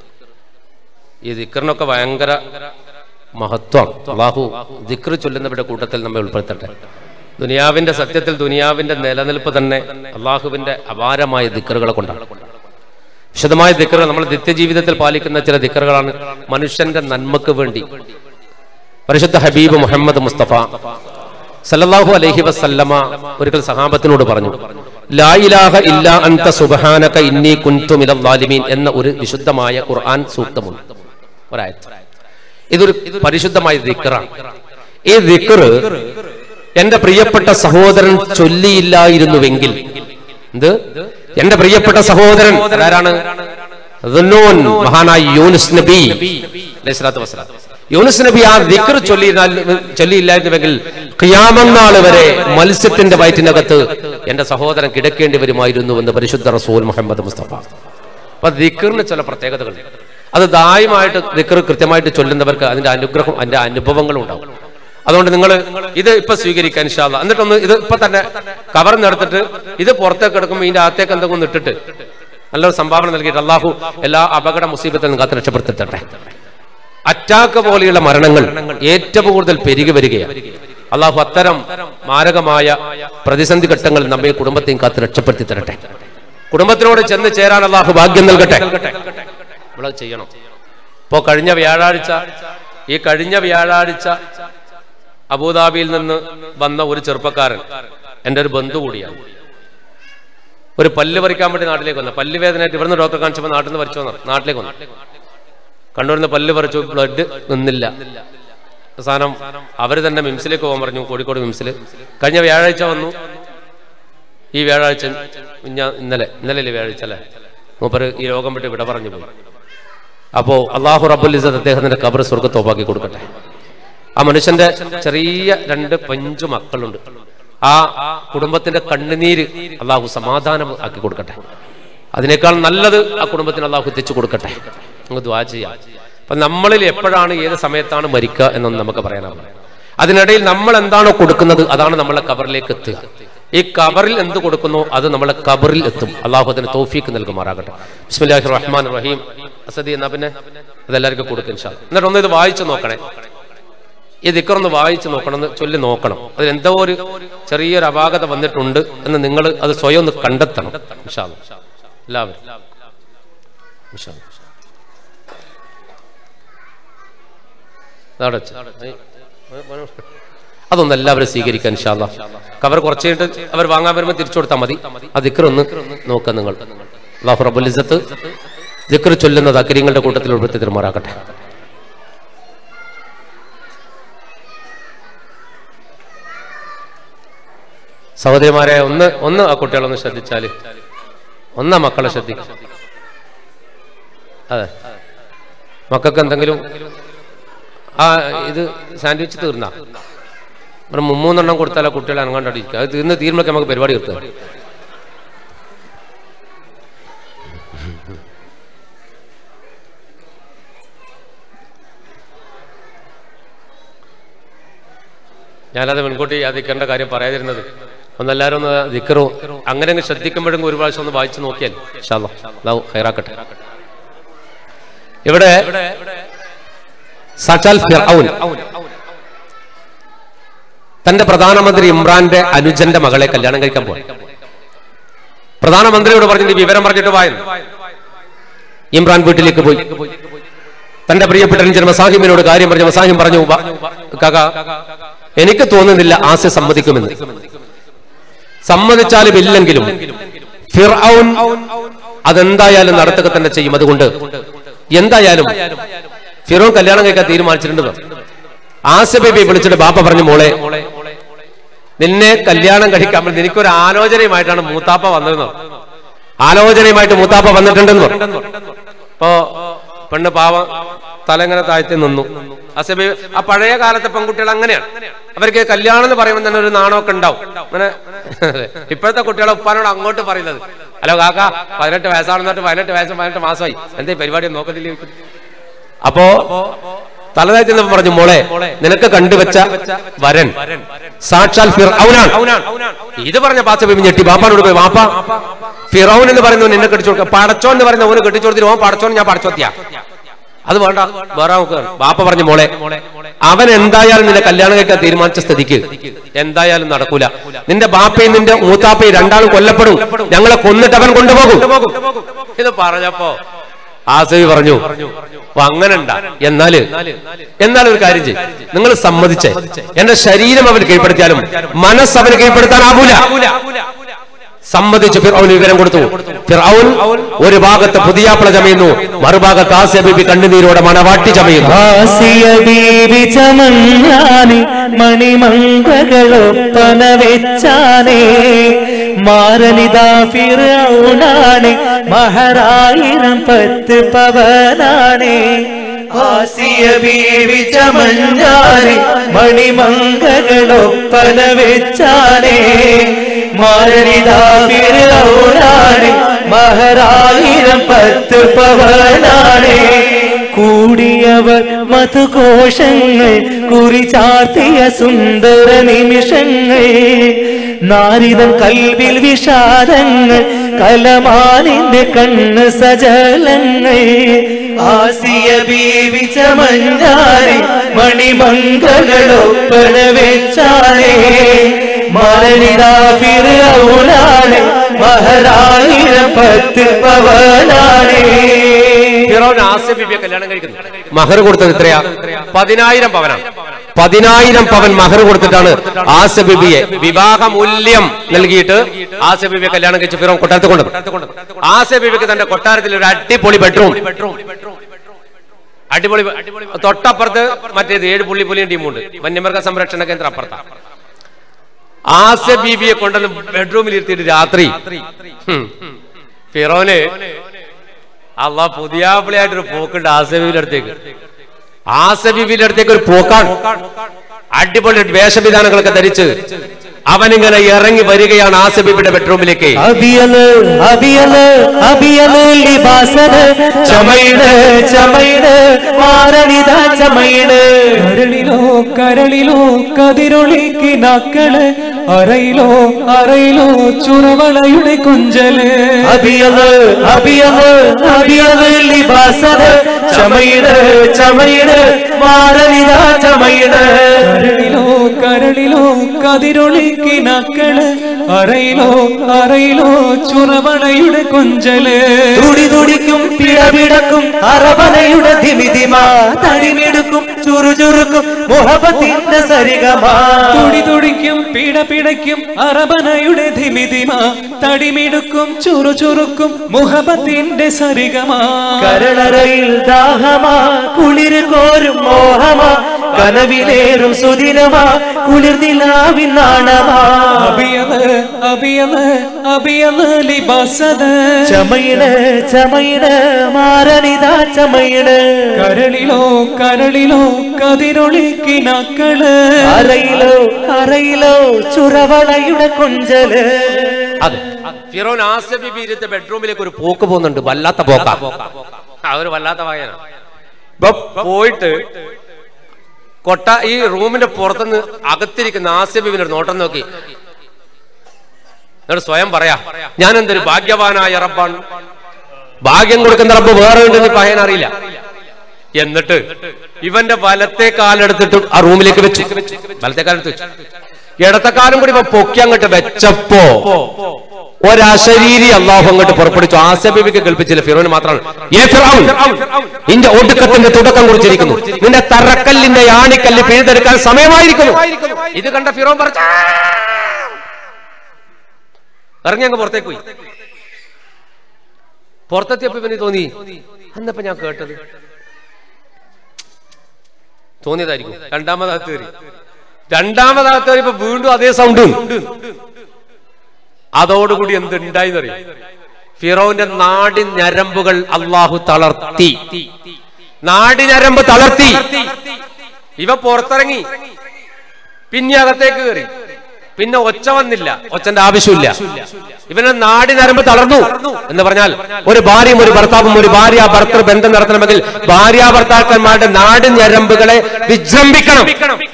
ഈ ദിക്റിനൊക്കെ ഭയങ്കര മഹത്വം. അല്ലാഹു ദിക്ർ ചൊല്ലുന്നവരുടെ കൂട്ടത്തിൽ നമ്മെ ഉൾപ്പെടുത്തട്ടെ. ദുനിയാവിന്റെ സത്യത്തിൽ ദുനിയാവിന്റെ നിലനിൽപ്പ് തന്നെ അള്ളാഹുവിന്റെ അപാരമായ ദിക്റുകളെ കൊണ്ടാണ്. വിശദമായ ദിക്റുകൾ നമ്മൾ നിത്യജീവിതത്തിൽ പാലിക്കുന്ന ചില ദിക്റുകളാണ് മനുഷ്യന്റെ നന്മക്ക് വേണ്ടി പരിശുദ്ധ ഹബീബ് മുഹമ്മദ് മുസ്തഫ സല്ലല്ലാഹു അലൈഹി വസല്ലമ ഒരിക്കൽ സഹാബത്തിനോട് പറഞ്ഞു, ലാ ഇലാഹ ഇല്ലാ അൻത സുബ്ഹാനക ഇന്നി കുൻതു മിനൽ ളാലിമീൻ എന്ന ഒരു വിശുദ്ധമായ ഖുർആൻ സൂക്തമുണ്ട്, ഒരായത്ത്. ഇതൊരു പരിശുദ്ധമായ ദിക്റാണ്. ഈ ദിക്ർ എന്റെ പ്രിയപ്പെട്ട സഹോദരൻ ചൊല്ലിയില്ലായിരുന്നുവെങ്കിൽ, എന്ത് എന്റെ പ്രിയപ്പെട്ട സഹോദരൻ ആരാണ്? ദുന്നൂൻ, മഹാനായ യൂനുസ് നബി അലൈഹിസ്സലാത്തു വസ്സലാം. യൂനുസ് നബി ആ ദിക്ർ ചൊല്ലി ചൊല്ലിയില്ലായിരുന്നുവെങ്കിൽ ഖിയാമത്ത് നാൾ വരെ മത്സ്യത്തിന്റെ വയറ്റിനകത്ത് എന്റെ സഹോദരൻ കിടക്കേണ്ടി വരുമായിരുന്നു എന്ന് പരിശുദ്ധ റസൂൽ മുഹമ്മദ് മുസ്തഫ. അപ്പൊ ദിക്റിന് ചില പ്രത്യേകതകൾ, അത് ദായിമായിട്ട് ദിക്ർ കൃത്യമായിട്ട് ചൊല്ലുന്നവർക്ക് അതിന്റെ അനുഗ്രഹം അതിന്റെ അനുഭവങ്ങളും ഉണ്ടാവും. അതുകൊണ്ട് നിങ്ങൾ ഇത് ഇപ്പൊ സ്വീകരിക്കാൻ ഇൻഷാ അല്ലാഹ്. എന്നിട്ടൊന്ന് ഇത് ഇപ്പൊ തന്നെ കവർന്നെടുത്തിട്ട് ഇത് പുറത്തേക്ക് എടുക്കുമ്പോൾ ഇതിന്റെ അകത്തേക്ക് എന്തെങ്കിലും ഇട്ടിട്ട് നല്ലൊരു സംഭാവന നൽകിയിട്ട് അള്ളാഹു എല്ലാ അപകട മുസീബത്തിൽ നിന്ന് കാത്ത് രക്ഷപ്പെടുത്തട്ടെ. അറ്റാക്ക് പോലെയുള്ള മരണങ്ങൾ ഏറ്റവും കൂടുതൽ പെരുകി വരികയാണ്. അള്ളാഹു അത്തരം മാരകമായ പ്രതിസന്ധി ഘട്ടങ്ങളിൽ നമ്മെ കുടുംബത്തെയും കാത്ത് രക്ഷപ്പെടുത്തി തരട്ടെ. കുടുംബത്തിനോട് ചെന്ന് ചേരാൻ അള്ളാഹു ഭാഗ്യം നൽകട്ടെ. നമ്മളത് ചെയ്യണം. ഇപ്പോ കഴിഞ്ഞ വ്യാഴാഴ്ച ഈ കഴിഞ്ഞ വ്യാഴാഴ്ച അബുദാബിയിൽ നിന്ന് വന്ന ഒരു ചെറുപ്പക്കാരൻ എൻ്റെ ഒരു ബന്ധു കൂടിയാണ്. ഒരു പല്ല് പറിക്കാൻ വേണ്ടി നാട്ടിലേക്ക് വന്നു. പല്ല് വേദനയായിട്ട് ഇവിടുന്ന് ഡോക്ടറെ കാണിച്ചപ്പോൾ നാട്ടിൽ നിന്ന് പറിച്ചു വന്നു. നാട്ടിലേക്ക് വന്നു. കണ്ണൂരിൽ നിന്ന് പല്ല് പറിച്ചു, ബ്ലഡ് നിന്നില്ല. അവസാനം അവർ തന്നെ മിംസിലേക്ക് പോകാൻ പറഞ്ഞു, കോഴിക്കോട് മിംസിൽ. കഴിഞ്ഞ വ്യാഴാഴ്ച വന്നു. ഈ വ്യാഴാഴ്ച ഞാൻ ഇന്നലെ ഇന്നലെ വ്യാഴാഴ്ച അല്ലേ മൂപ്പര് ഈ രോഗം വിട്ട് വിട പറഞ്ഞു പോയി. അപ്പോൾ അള്ളാഹു റബ്ബുൽ ഇസ്സത്ത് അദ്ദേഹത്തിന്റെ ഖബർ സ്വർഗ്ഗത്തോപ്പാക്കി കൊടുക്കട്ടെ. ആ മനുഷ്യന്റെ ചെറിയ രണ്ട് പഞ്ചു മക്കളുണ്ട്. ആ കുടുംബത്തിന്റെ കണ്ണുനീര് അള്ളാഹു സമാധാനം ആക്കി കൊടുക്കട്ടെ. അതിനേക്കാൾ നല്ലത് ആ കുടുംബത്തിന് അള്ളാഹു എത്തിച്ചു കൊടുക്കട്ടെ. നമുക്ക് ദുആ ചെയ്യാം. അപ്പൊ നമ്മളിൽ എപ്പോഴാണ് ഏത് സമയത്താണ് മരിക്കുക എന്നൊന്നും നമുക്ക് പറയാനാവില്ല. അതിനിടയിൽ നമ്മൾ എന്താണോ കൊടുക്കുന്നത് അതാണ് നമ്മളെ ഖബറിലേക്ക് എത്തുക. ഈ ഖബറിൽ എന്ത് കൊടുക്കുന്നോ അത് നമ്മളെ ഖബറിൽ എത്തും. അള്ളാഹു അതിന് തൗഫീഖ് നൽകുമാറാകട്ടെ. ബിസ്മില്ലാഹിർ റഹ്മാനിർ റഹീം. അസദി എന്നാ പിന്നെ അതെല്ലാവർക്കും കൊടുക്കും ഇൻഷാ അല്ലാഹ്. എന്നിട്ട് ഒന്ന് ഇത് വായിച്ചു നോക്കണേ. ഈ ദിക്റൊന്ന് വായിച്ചു നോക്കണം, എന്ന് ചൊല്ലി നോക്കണം. അതിലെന്തോ ഒരു ചെറിയൊരു അപാകത വന്നിട്ടുണ്ട് എന്ന് നിങ്ങൾ അത് സ്വയം ഒന്ന് കണ്ടെത്തണം ഇൻഷാ അല്ലാഹ്. എല്ലാവരും ഇൻഷാ അല്ലാഹ്. അതൊന്ന് എല്ലാവരും സ്വീകരിക്കാൻ ഇൻഷാ അല്ലാഹ്. കവർ കുറച്ച് കഴിഞ്ഞിട്ട് അവർ വാങ്ങാൻ വരുമ്പോൾ തിരിച്ചു കൊടുത്താൽ മതി. ആ ദിക്ർ ഒന്ന് നോക്കുക നിങ്ങൾ. അല്ലാഹു റബ്ബുൽ ഇസ്സത്ത് ദിക്ർ ചൊല്ലുന്ന ദാക്കിരിങ്ങളുടെ കൂട്ടത്തിൽ ഉൾപ്പെടുത്തി തരുമാറാകട്ടെ. സഹോദരിമാരെ ഒന്ന് ഒന്ന് ആ കുട്ടികളൊന്ന് ശ്രദ്ധിച്ചാല്, ഒന്നാ മക്കളെ ശ്രദ്ധിക്കും. അതെ, മക്കൾക്ക് എന്തെങ്കിലും ആ ഇത് സാൻഡ്വിച്ച് തീർന്നാ ഒരു മുമ്മൂന്നെണ്ണം കൊടുത്താൽ ആ കുട്ടികളെ അനങ്ങാണ്ടിരിക്കുക. അത് തീർന്ന് തീരുമ്പോഴൊക്കെ നമുക്ക് പരിപാടി നിർത്തുക. ഞാനത് മുൻകൂട്ടി ആ ദിക്കറിന്റെ കാര്യം പറയാതിരുന്നത്. ഒന്നെല്ലാവരും ഒന്ന് ദിക്കറും അങ്ങനെ അങ്ങ് ശ്രദ്ധിക്കുമ്പോഴും ഒരു പ്രാവശ്യം ഒന്ന് വായിച്ചു നോക്കിയാൽ ഇൻഷാ അല്ലാഹ് അല്ലാഹു ഖൈറാക്കട്ടെ. ഇവിടെ സാക്ഷാൽ ഫിർഔൻ തന്റെ പ്രധാനമന്ത്രി ഇമ്രാന്റെ അനുജന്റെ മകളെ കല്യാണം കഴിക്കാൻ പോയി. പ്രധാനമന്ത്രിയോട് പറഞ്ഞിട്ട് വിവരം പറഞ്ഞിട്ട് വായന ഇമ്രാൻ വീട്ടിലേക്ക് പോയി. തന്റെ പ്രിയപ്പെട്ട അനുജൻ മസാഹിമിനോട് കാര്യം പറഞ്ഞു. മസാഹിം പറഞ്ഞു, കാക്ക എനിക്ക് തോന്നുന്നില്ല ആസ്യ സമ്മതിക്കുമെന്ന്. സമ്മതിച്ചാലും ഇല്ലെങ്കിലും ഫിർഔൻ അതെന്തായാലും നടത്തുക തന്നെ ചെയ്യും. അതുകൊണ്ട് എന്തായാലും ഫിറോൻ കല്യാണം കഴിക്കാൻ തീരുമാനിച്ചിട്ടുണ്ട്. ആസിയ ബീബി വിളിച്ചിട്ട് ബാപ്പ പറഞ്ഞു, മോളെ നിന്നെ കല്യാണം കഴിക്കാൻ വേണ്ടി എനിക്കൊരു ആലോചനയുമായിട്ടാണ് മൂത്താപ്പ വന്നതെന്നോ ആലോചനയുമായിട്ട് മൂത്താപ്പ വന്നിട്ടുണ്ടെന്നോ. ഇപ്പോ പെണ്ണ് പാവ തലങ്ങനെ താഴ്ത്തി നിന്നു. ആസിയ ബീബി ആ പഴയ കാലത്തെ പെൺകുട്ടികൾ അങ്ങനെയാണ്. അവർക്ക് കല്യാണം എന്ന് പറയുമ്പോൾ തന്നെ ഒരു നാണമൊക്കെ ഉണ്ടാവും. അങ്ങനെ ഇപ്പോഴത്തെ കുട്ടികളെ ഉപ്പാനോട് അങ്ങോട്ട് പറയുന്നത്, ഹലോ കാക്ക പതിനെട്ട് വയസ്സാണെന്നിട്ട് പതിനെട്ട് വയസ്സ് പതിനെട്ട് മാസമായി എന്തേ പരിപാടി നോക്കത്തില്ല. അപ്പോ തലതായി ചെന്നപ്പോ പറഞ്ഞു, മോളെ നിനക്ക് കണ്ടുവച്ച വരൻ സാക്ഷാൽ ഫിർഔനാണ്. ഇത് പറഞ്ഞ പാച്ച ബീബി ഞെട്ടി ബാപ്പാനോട് പോയി, ബാപ്പ ഫിറൗൻ എന്ന് പറയുന്നത് നിന്നെ കെട്ടിച്ചു കൊടുക്കുക, പടച്ചോൻ എന്ന് പറയുന്ന ഓന് കെട്ടിച്ചു കൊടുത്തിട്ട് ഓൻ പടച്ചോൻ ഞാൻ പടച്ചോത്തിയാ, അത് വേണ്ട വേറെ നോക്കുക. ബാപ്പ പറഞ്ഞു, മോളെ അവൻ എന്തായാലും നിന്നെ കല്യാണം കഴിക്കാൻ തീരുമാനിച്ച സ്ഥിതിക്ക് എന്തായാലും നടക്കൂല. നിന്റെ ബാപ്പയും നിന്റെ മൂത്താപ്പയും രണ്ടാളും കൊല്ലപ്പെടും, ഞങ്ങളെ കൊന്നിട്ട് അവൻ കൊണ്ടുപോകും. ഇത് പറഞ്ഞപ്പോ ആസവി പറഞ്ഞു, അങ്ങനെ ഉണ്ടാ എന്നാല് എന്നാൽ ഒരു കാര്യം ചെയ്യും, നിങ്ങൾ സമ്മതിച്ചേ എന്റെ ശരീരം അവന് കീഴ്പ്പെടുത്തിയാലും മനസ്സ് അവന് കീഴ്പ്പെടുത്താനാവൂല. സമ്മതിച്ചു. ഫിർഔൻ വിവരം കൊടുത്തു. ഫിർഔൻ ഒരു ഭാഗത്ത് പുതിയാപ്പിള ചമയുന്നു, മറുഭാഗത്ത് ആസിയ ബീബി കണ്ണുനീരോടെ മണവാട്ടി ചമയുന്നു. ആസിയ ബീബി ചമഞ്ഞാനെ മണിമംഗളൊപ്പന വെച്ചാനേ, മാരനിതാ ഫിർഔനാനെ മഹറായിരം പത്ത് പവനാനേ. ആസിയ ബീവി ചമഞ്ഞാനെ മണിമംഗളൊപ്പന വെച്ചാനേ, മാരനിതാ ഫിർഔനാനെ മഹറായിരം പത്ത് പവനാനേ. കൂടിയവർ മധുഘോഷങ്ങൾ കുറിച്ചാർത്തിയ സുന്ദര നിമിഷങ്ങൾ, നാരിതൻ കൽവിൽ വിഷാദങ്ങൾ കലമാനിന്റെ കണ്ണ് സജലങ്ങൾ. ആസിയ ബീവി ചമഞ്ഞാനെ മണിമംഗളൊപ്പന വെച്ചാനേ, മാരനിതാ ഫിർഔനാനെ മഹറായിരം പത്ത് പവനാനേ. ഫിറൗൻ ആസിയ ബീബിയെ കല്യാണം കഴിക്കുന്നു. മഹർ കൊടുത്തത് എത്രയാ? പതിനായിരം പവനാണ്. പതിനായിരം പവൻ മഹർ കൊടുത്തിട്ടാണ് ആസിയ ബീബിയെ വിവാഹ മൂല്യം നൽകിയിട്ട് ആസിയ ബീബിയെ കല്യാണം കഴിച്ച് ഫിറൗൻ കൊട്ടാരത്തിൽ കൊണ്ടു. ആസിയ ബീബിക്ക് തന്റെ കൊട്ടാരത്തിൽ ഒരു അടിപൊളി ബെഡ്റൂം, അടിപൊളി. തൊട്ടപ്പുറത്ത് മറ്റേത് ഏഴ് പുള്ളി പുലിയും ടീമുണ്ട്, വന്യമൃഗ സംരക്ഷണ കേന്ദ്രം അപ്പുറത്താണ്. ആസിയ ബീബിയെ കൊണ്ടുവന്ന് ബെഡ്റൂമിൽ ഇരുത്തിയിട്ട് രാത്രി ഫിറോന് അള്ളാഹ് പുതിയാപ്പിളിയായിട്ടൊരു പോക്കുണ്ട് ആസിയ ബീബിയുടെ അടുത്തേക്ക്. ആസിയ ബീബിയുടെ അടുത്തേക്ക് ഒരു പോക്കാണ്. അടിപൊളി വേഷവിധാനങ്ങളൊക്കെ ധരിച്ച് അവനിങ്ങനെ ഇറങ്ങി വരികയാണ് ആസിയ ബീബിയുടെ ബെഡ്റൂമിലേക്ക്. കരളിലോ കരളിലോ കതിരൊളിക്ക് നാക്കള്, അറയിലോ അറയിലോ ചുറവളയുടെ കൊഞ്ചല്. അബിയല് അബിയല് അബിയല് ലിബാസല് ചമയിട് ചമയിട് മാരനിതാ ചമയിട്. കരളിലോ കരളിലോ കതിരൊളിക്ക് നാക്കള്, അറയിലോ അറയിലോ ചുറവളയുടെ കൊഞ്ചല്. തുടി തുടിക്കും പിടപിടക്കും അറവലയുടെ ധിമിതിമ, തടിമെടുക്കും ചുറുചുറുക്കും മുഹബത്തിന്റെ സരിഗമ. തുടി തുടിക്കും പിടപിടയ്ക്കും അറബനയുടെ ധിമിതിമ, തടിമിടുക്കും ചുറുചുറുക്കും മുഹബത്തിന്റെ സരിഗമ. കരളറയിൽ ദാഹമാ കുളിര് കോരും മോഹമാ, കനവിലേറും സുദിനമാ കുളിർനിലാവിൻ നാണമാ. അബിയല് അബിയല് അബിയല് ലിബാസത് ചമയിട് ചമയിട് മാരനിതാ ചമയിട്. കരളിലോ കരളിലോ കതിരൊളിക്ക് നാക്കള്, അറയിലോ അറയിലോ ചുറവളയുടെ കൊഞ്ചല്. അതെ, ഫിറോൻ ആസിയ ബീബി ഇരുത്ത ബെഡ്റൂമിലേക്ക് ഒരു പോക്ക് പോകുന്നുണ്ട്. വല്ലാത്ത പോക്ക, അവര് വല്ലാത്ത വായന. ഇപ്പൊ പോയിട്ട് കൊട്ട ഈ റൂമിന്റെ പുറത്തുനിന്ന് അകത്തിരിക്കുന്ന ആസിയ ബീബിന്റെ നോട്ടം നോക്കി എന്നിട്ട് സ്വയം പറയാ, ഞാൻ എന്തൊരു ഭാഗ്യവാനായ റബ്ബാണ്, ഭാഗ്യം കൊടുക്കുന്ന റബ്ബ് വേറെ ഉണ്ടെന്ന് പറയാൻ അറിയില്ല. എന്നിട്ട് ഇവന്റെ വലത്തെ കാലെടുത്തിട്ട് ആ റൂമിലേക്ക് വെച്ചു. വലത്തെ കാലെടുത്ത് വെച്ചു. ഇടത്തെ കാലം കൂടി ഇപ്പൊ പൊക്കി അങ്ങോട്ട് വെച്ചപ്പോ ഒരശരീരി അള്ളാഹു അങ്ങോട്ട് പുറപ്പെടുവിച്ചു. ആസിയ ബീബിക്ക് കേൾപ്പിച്ചില്ല, ഫിറോന് മാത്രമാണ്. നിന്റെ ഒടുക്കത്തിന്റെ തുടക്കം കുറിച്ചിരിക്കുന്നു, നിന്റെ തറക്കല്ലിന്റെ ആണിക്കല്ല് പിഴുതെടുക്കാൻ സമയമായിരിക്കുന്നു. ഇത് കണ്ട ഫിറോൻ പറഞ്ഞു ഇറങ്ങി അങ്ങ് പുറത്തേക്ക് പോയി. പുറത്തെത്തിയപ്പോ ഇവന് തോന്നി, അന്നപ്പോ ഞാൻ കേട്ടത് തോന്നിയതായിരിക്കും. രണ്ടാമതാകത്ത് കയറി രണ്ടാമതാകത്ത് കയറി ഇപ്പൊ വീണ്ടും അതേ സൗണ്ട്. അതോടുകൂടി എന്തുണ്ടായിന്നറിയാം, ഫിറോന്റെ നാടി ഞരമ്പുകൾ അള്ളാഹു തളർത്തി. നാടി ഞരമ്പ് തളർത്തി. ഇവ പുറത്തിറങ്ങി, പിന്നെ അകത്തേക്ക് കയറി. പിന്നെ ഒച്ച വന്നില്ല, ഒച്ചന്റെ ആവശ്യമില്ല. ഇവന് നാടി നരമ്പ് തളർന്നു എന്ന് പറഞ്ഞാൽ ഒരു ഭാര്യയും ഒരു ഭർത്താവും ഒരു ഭാര്യ ഭർത്തൃ ബന്ധം നടത്തണമെങ്കിൽ ഭാര്യ ഭർത്താക്കന്മാരുടെ നാടി ഞരമ്പുകളെ വിജൃംഭിക്കണം.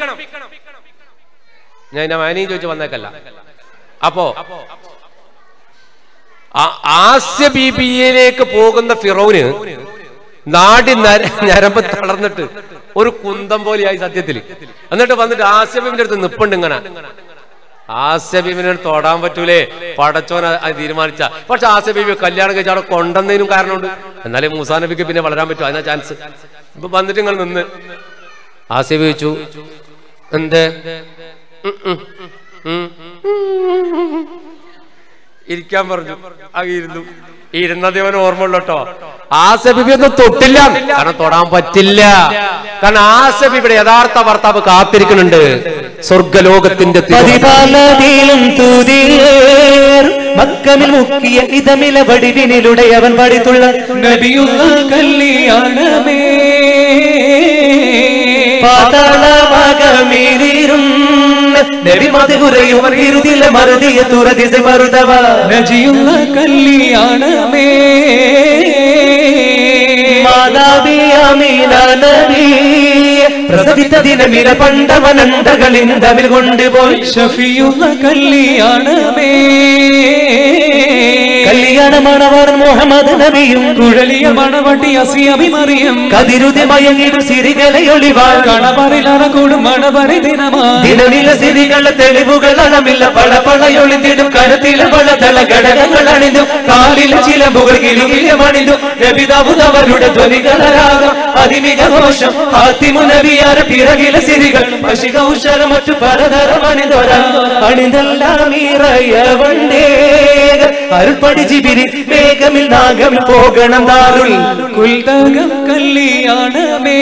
ഞാൻ മാനിയും ചോദിച്ചു വന്നേക്കല്ല. അപ്പോ ആസ്യ ബീബിയിലേക്ക് പോകുന്ന ഫിറോന് നാടി ഞരമ്പ് തളർന്നിട്ട് ഒരു കുന്തം പോലെയായി സത്യത്തിൽ. എന്നിട്ട് വന്നിട്ട് ആസ്യ ബീബിന്റെ അടുത്ത് നിപ്പുണ്ട് ഇങ്ങനെ. ആസ്യ ബീബിനെ തൊടാൻ പറ്റൂലേ, പടച്ചോൻ തീരുമാനിച്ച. പക്ഷെ ആസ്യ ബീബി കല്യാണം കഴിച്ച അവിടെ കൊണ്ടുവന്നതിനും കാരണമുണ്ട്. എന്നാലേ മൂസാ നബിക്ക് പിന്നെ വളരാൻ പറ്റും, അതിനാ ചാൻസ്. ഇപ്പൊ വന്നിട്ട് നിങ്ങൾ നിന്ന് ആസ്യ ബീബി ചോദിച്ചു, എന്ത് ഇരിക്കാൻ പറഞ്ഞു. ആ ഇരുന്നു. ഇരുന്നത് ഇവൻ ഓർമ്മ ഉള്ളു കേട്ടോ. ആസിയ ബീബി ഒന്നും തൊട്ടില്ല, കാരണം തൊടാൻ പറ്റില്ല. കാരണം ആസിയ ബീബിയുടെ യഥാർത്ഥ ഭർത്താവ് കാത്തിരിക്കുന്നുണ്ട് സ്വർഗലോകത്തിന്റെ പ്രതിപാലതിലും തുതിയേർ മക്കമിൽ മുക്കിയ ഇതമില വടിവിനിലൂടെ അവൻ പഠിത്തുള്ള നബിയുള്ള കല്യാണമേ പാതാളമകമീരിരും നബി മധുരയും ഇരുതിലെ മറുതിയ തുറതിസ മറുതവ നജിയുള്ള കല്യാണമേ മാതാവി അമീന നബി പ്രസവിത ദിനമില പണ്ടവനണ്ടകളിന്തമിൽ കൊണ്ടുപോയി ഷഫിയുള്ള കല്യാണമേ കല്യാണ മണവാളൻ മുഹമ്മദ് നബിയും കുഴലിയ മണവട്ടി അസിയബി മറിയം കതിരുതി മയങ്ങിടും സിരികളെയൊളിവാൾ കണപറിലറകൂടും മണവറി ദിനമാ ദിനനില സിരികളെ തെളിവുകൾ അളമില്ല പളപളയൊളിന്തിടും കരത്തിലെ പളതള ഘടകങ്ങൾ അണിഞ്ഞു കാലിലെ ചിലമ്പുകൾ കിലുകിലമണിഞ്ഞു നബിതാവുതവരുടെ ധ്വനികളരാകം അതിമിക ഘോഷം ഹാത്തിമു നബിയാര പിറകിലെ സിരികൾ പശികൗശല മറ്റു പലതരം അണിതൊര അണിതെല്ലാം ഇറയവണ്ടേ വേഗ അരുൾപടി ജിബിരി വേഗമിൽ നാഗമിൽ പോകണം ദാറുൽ കുൽതകം കല്യാണമേ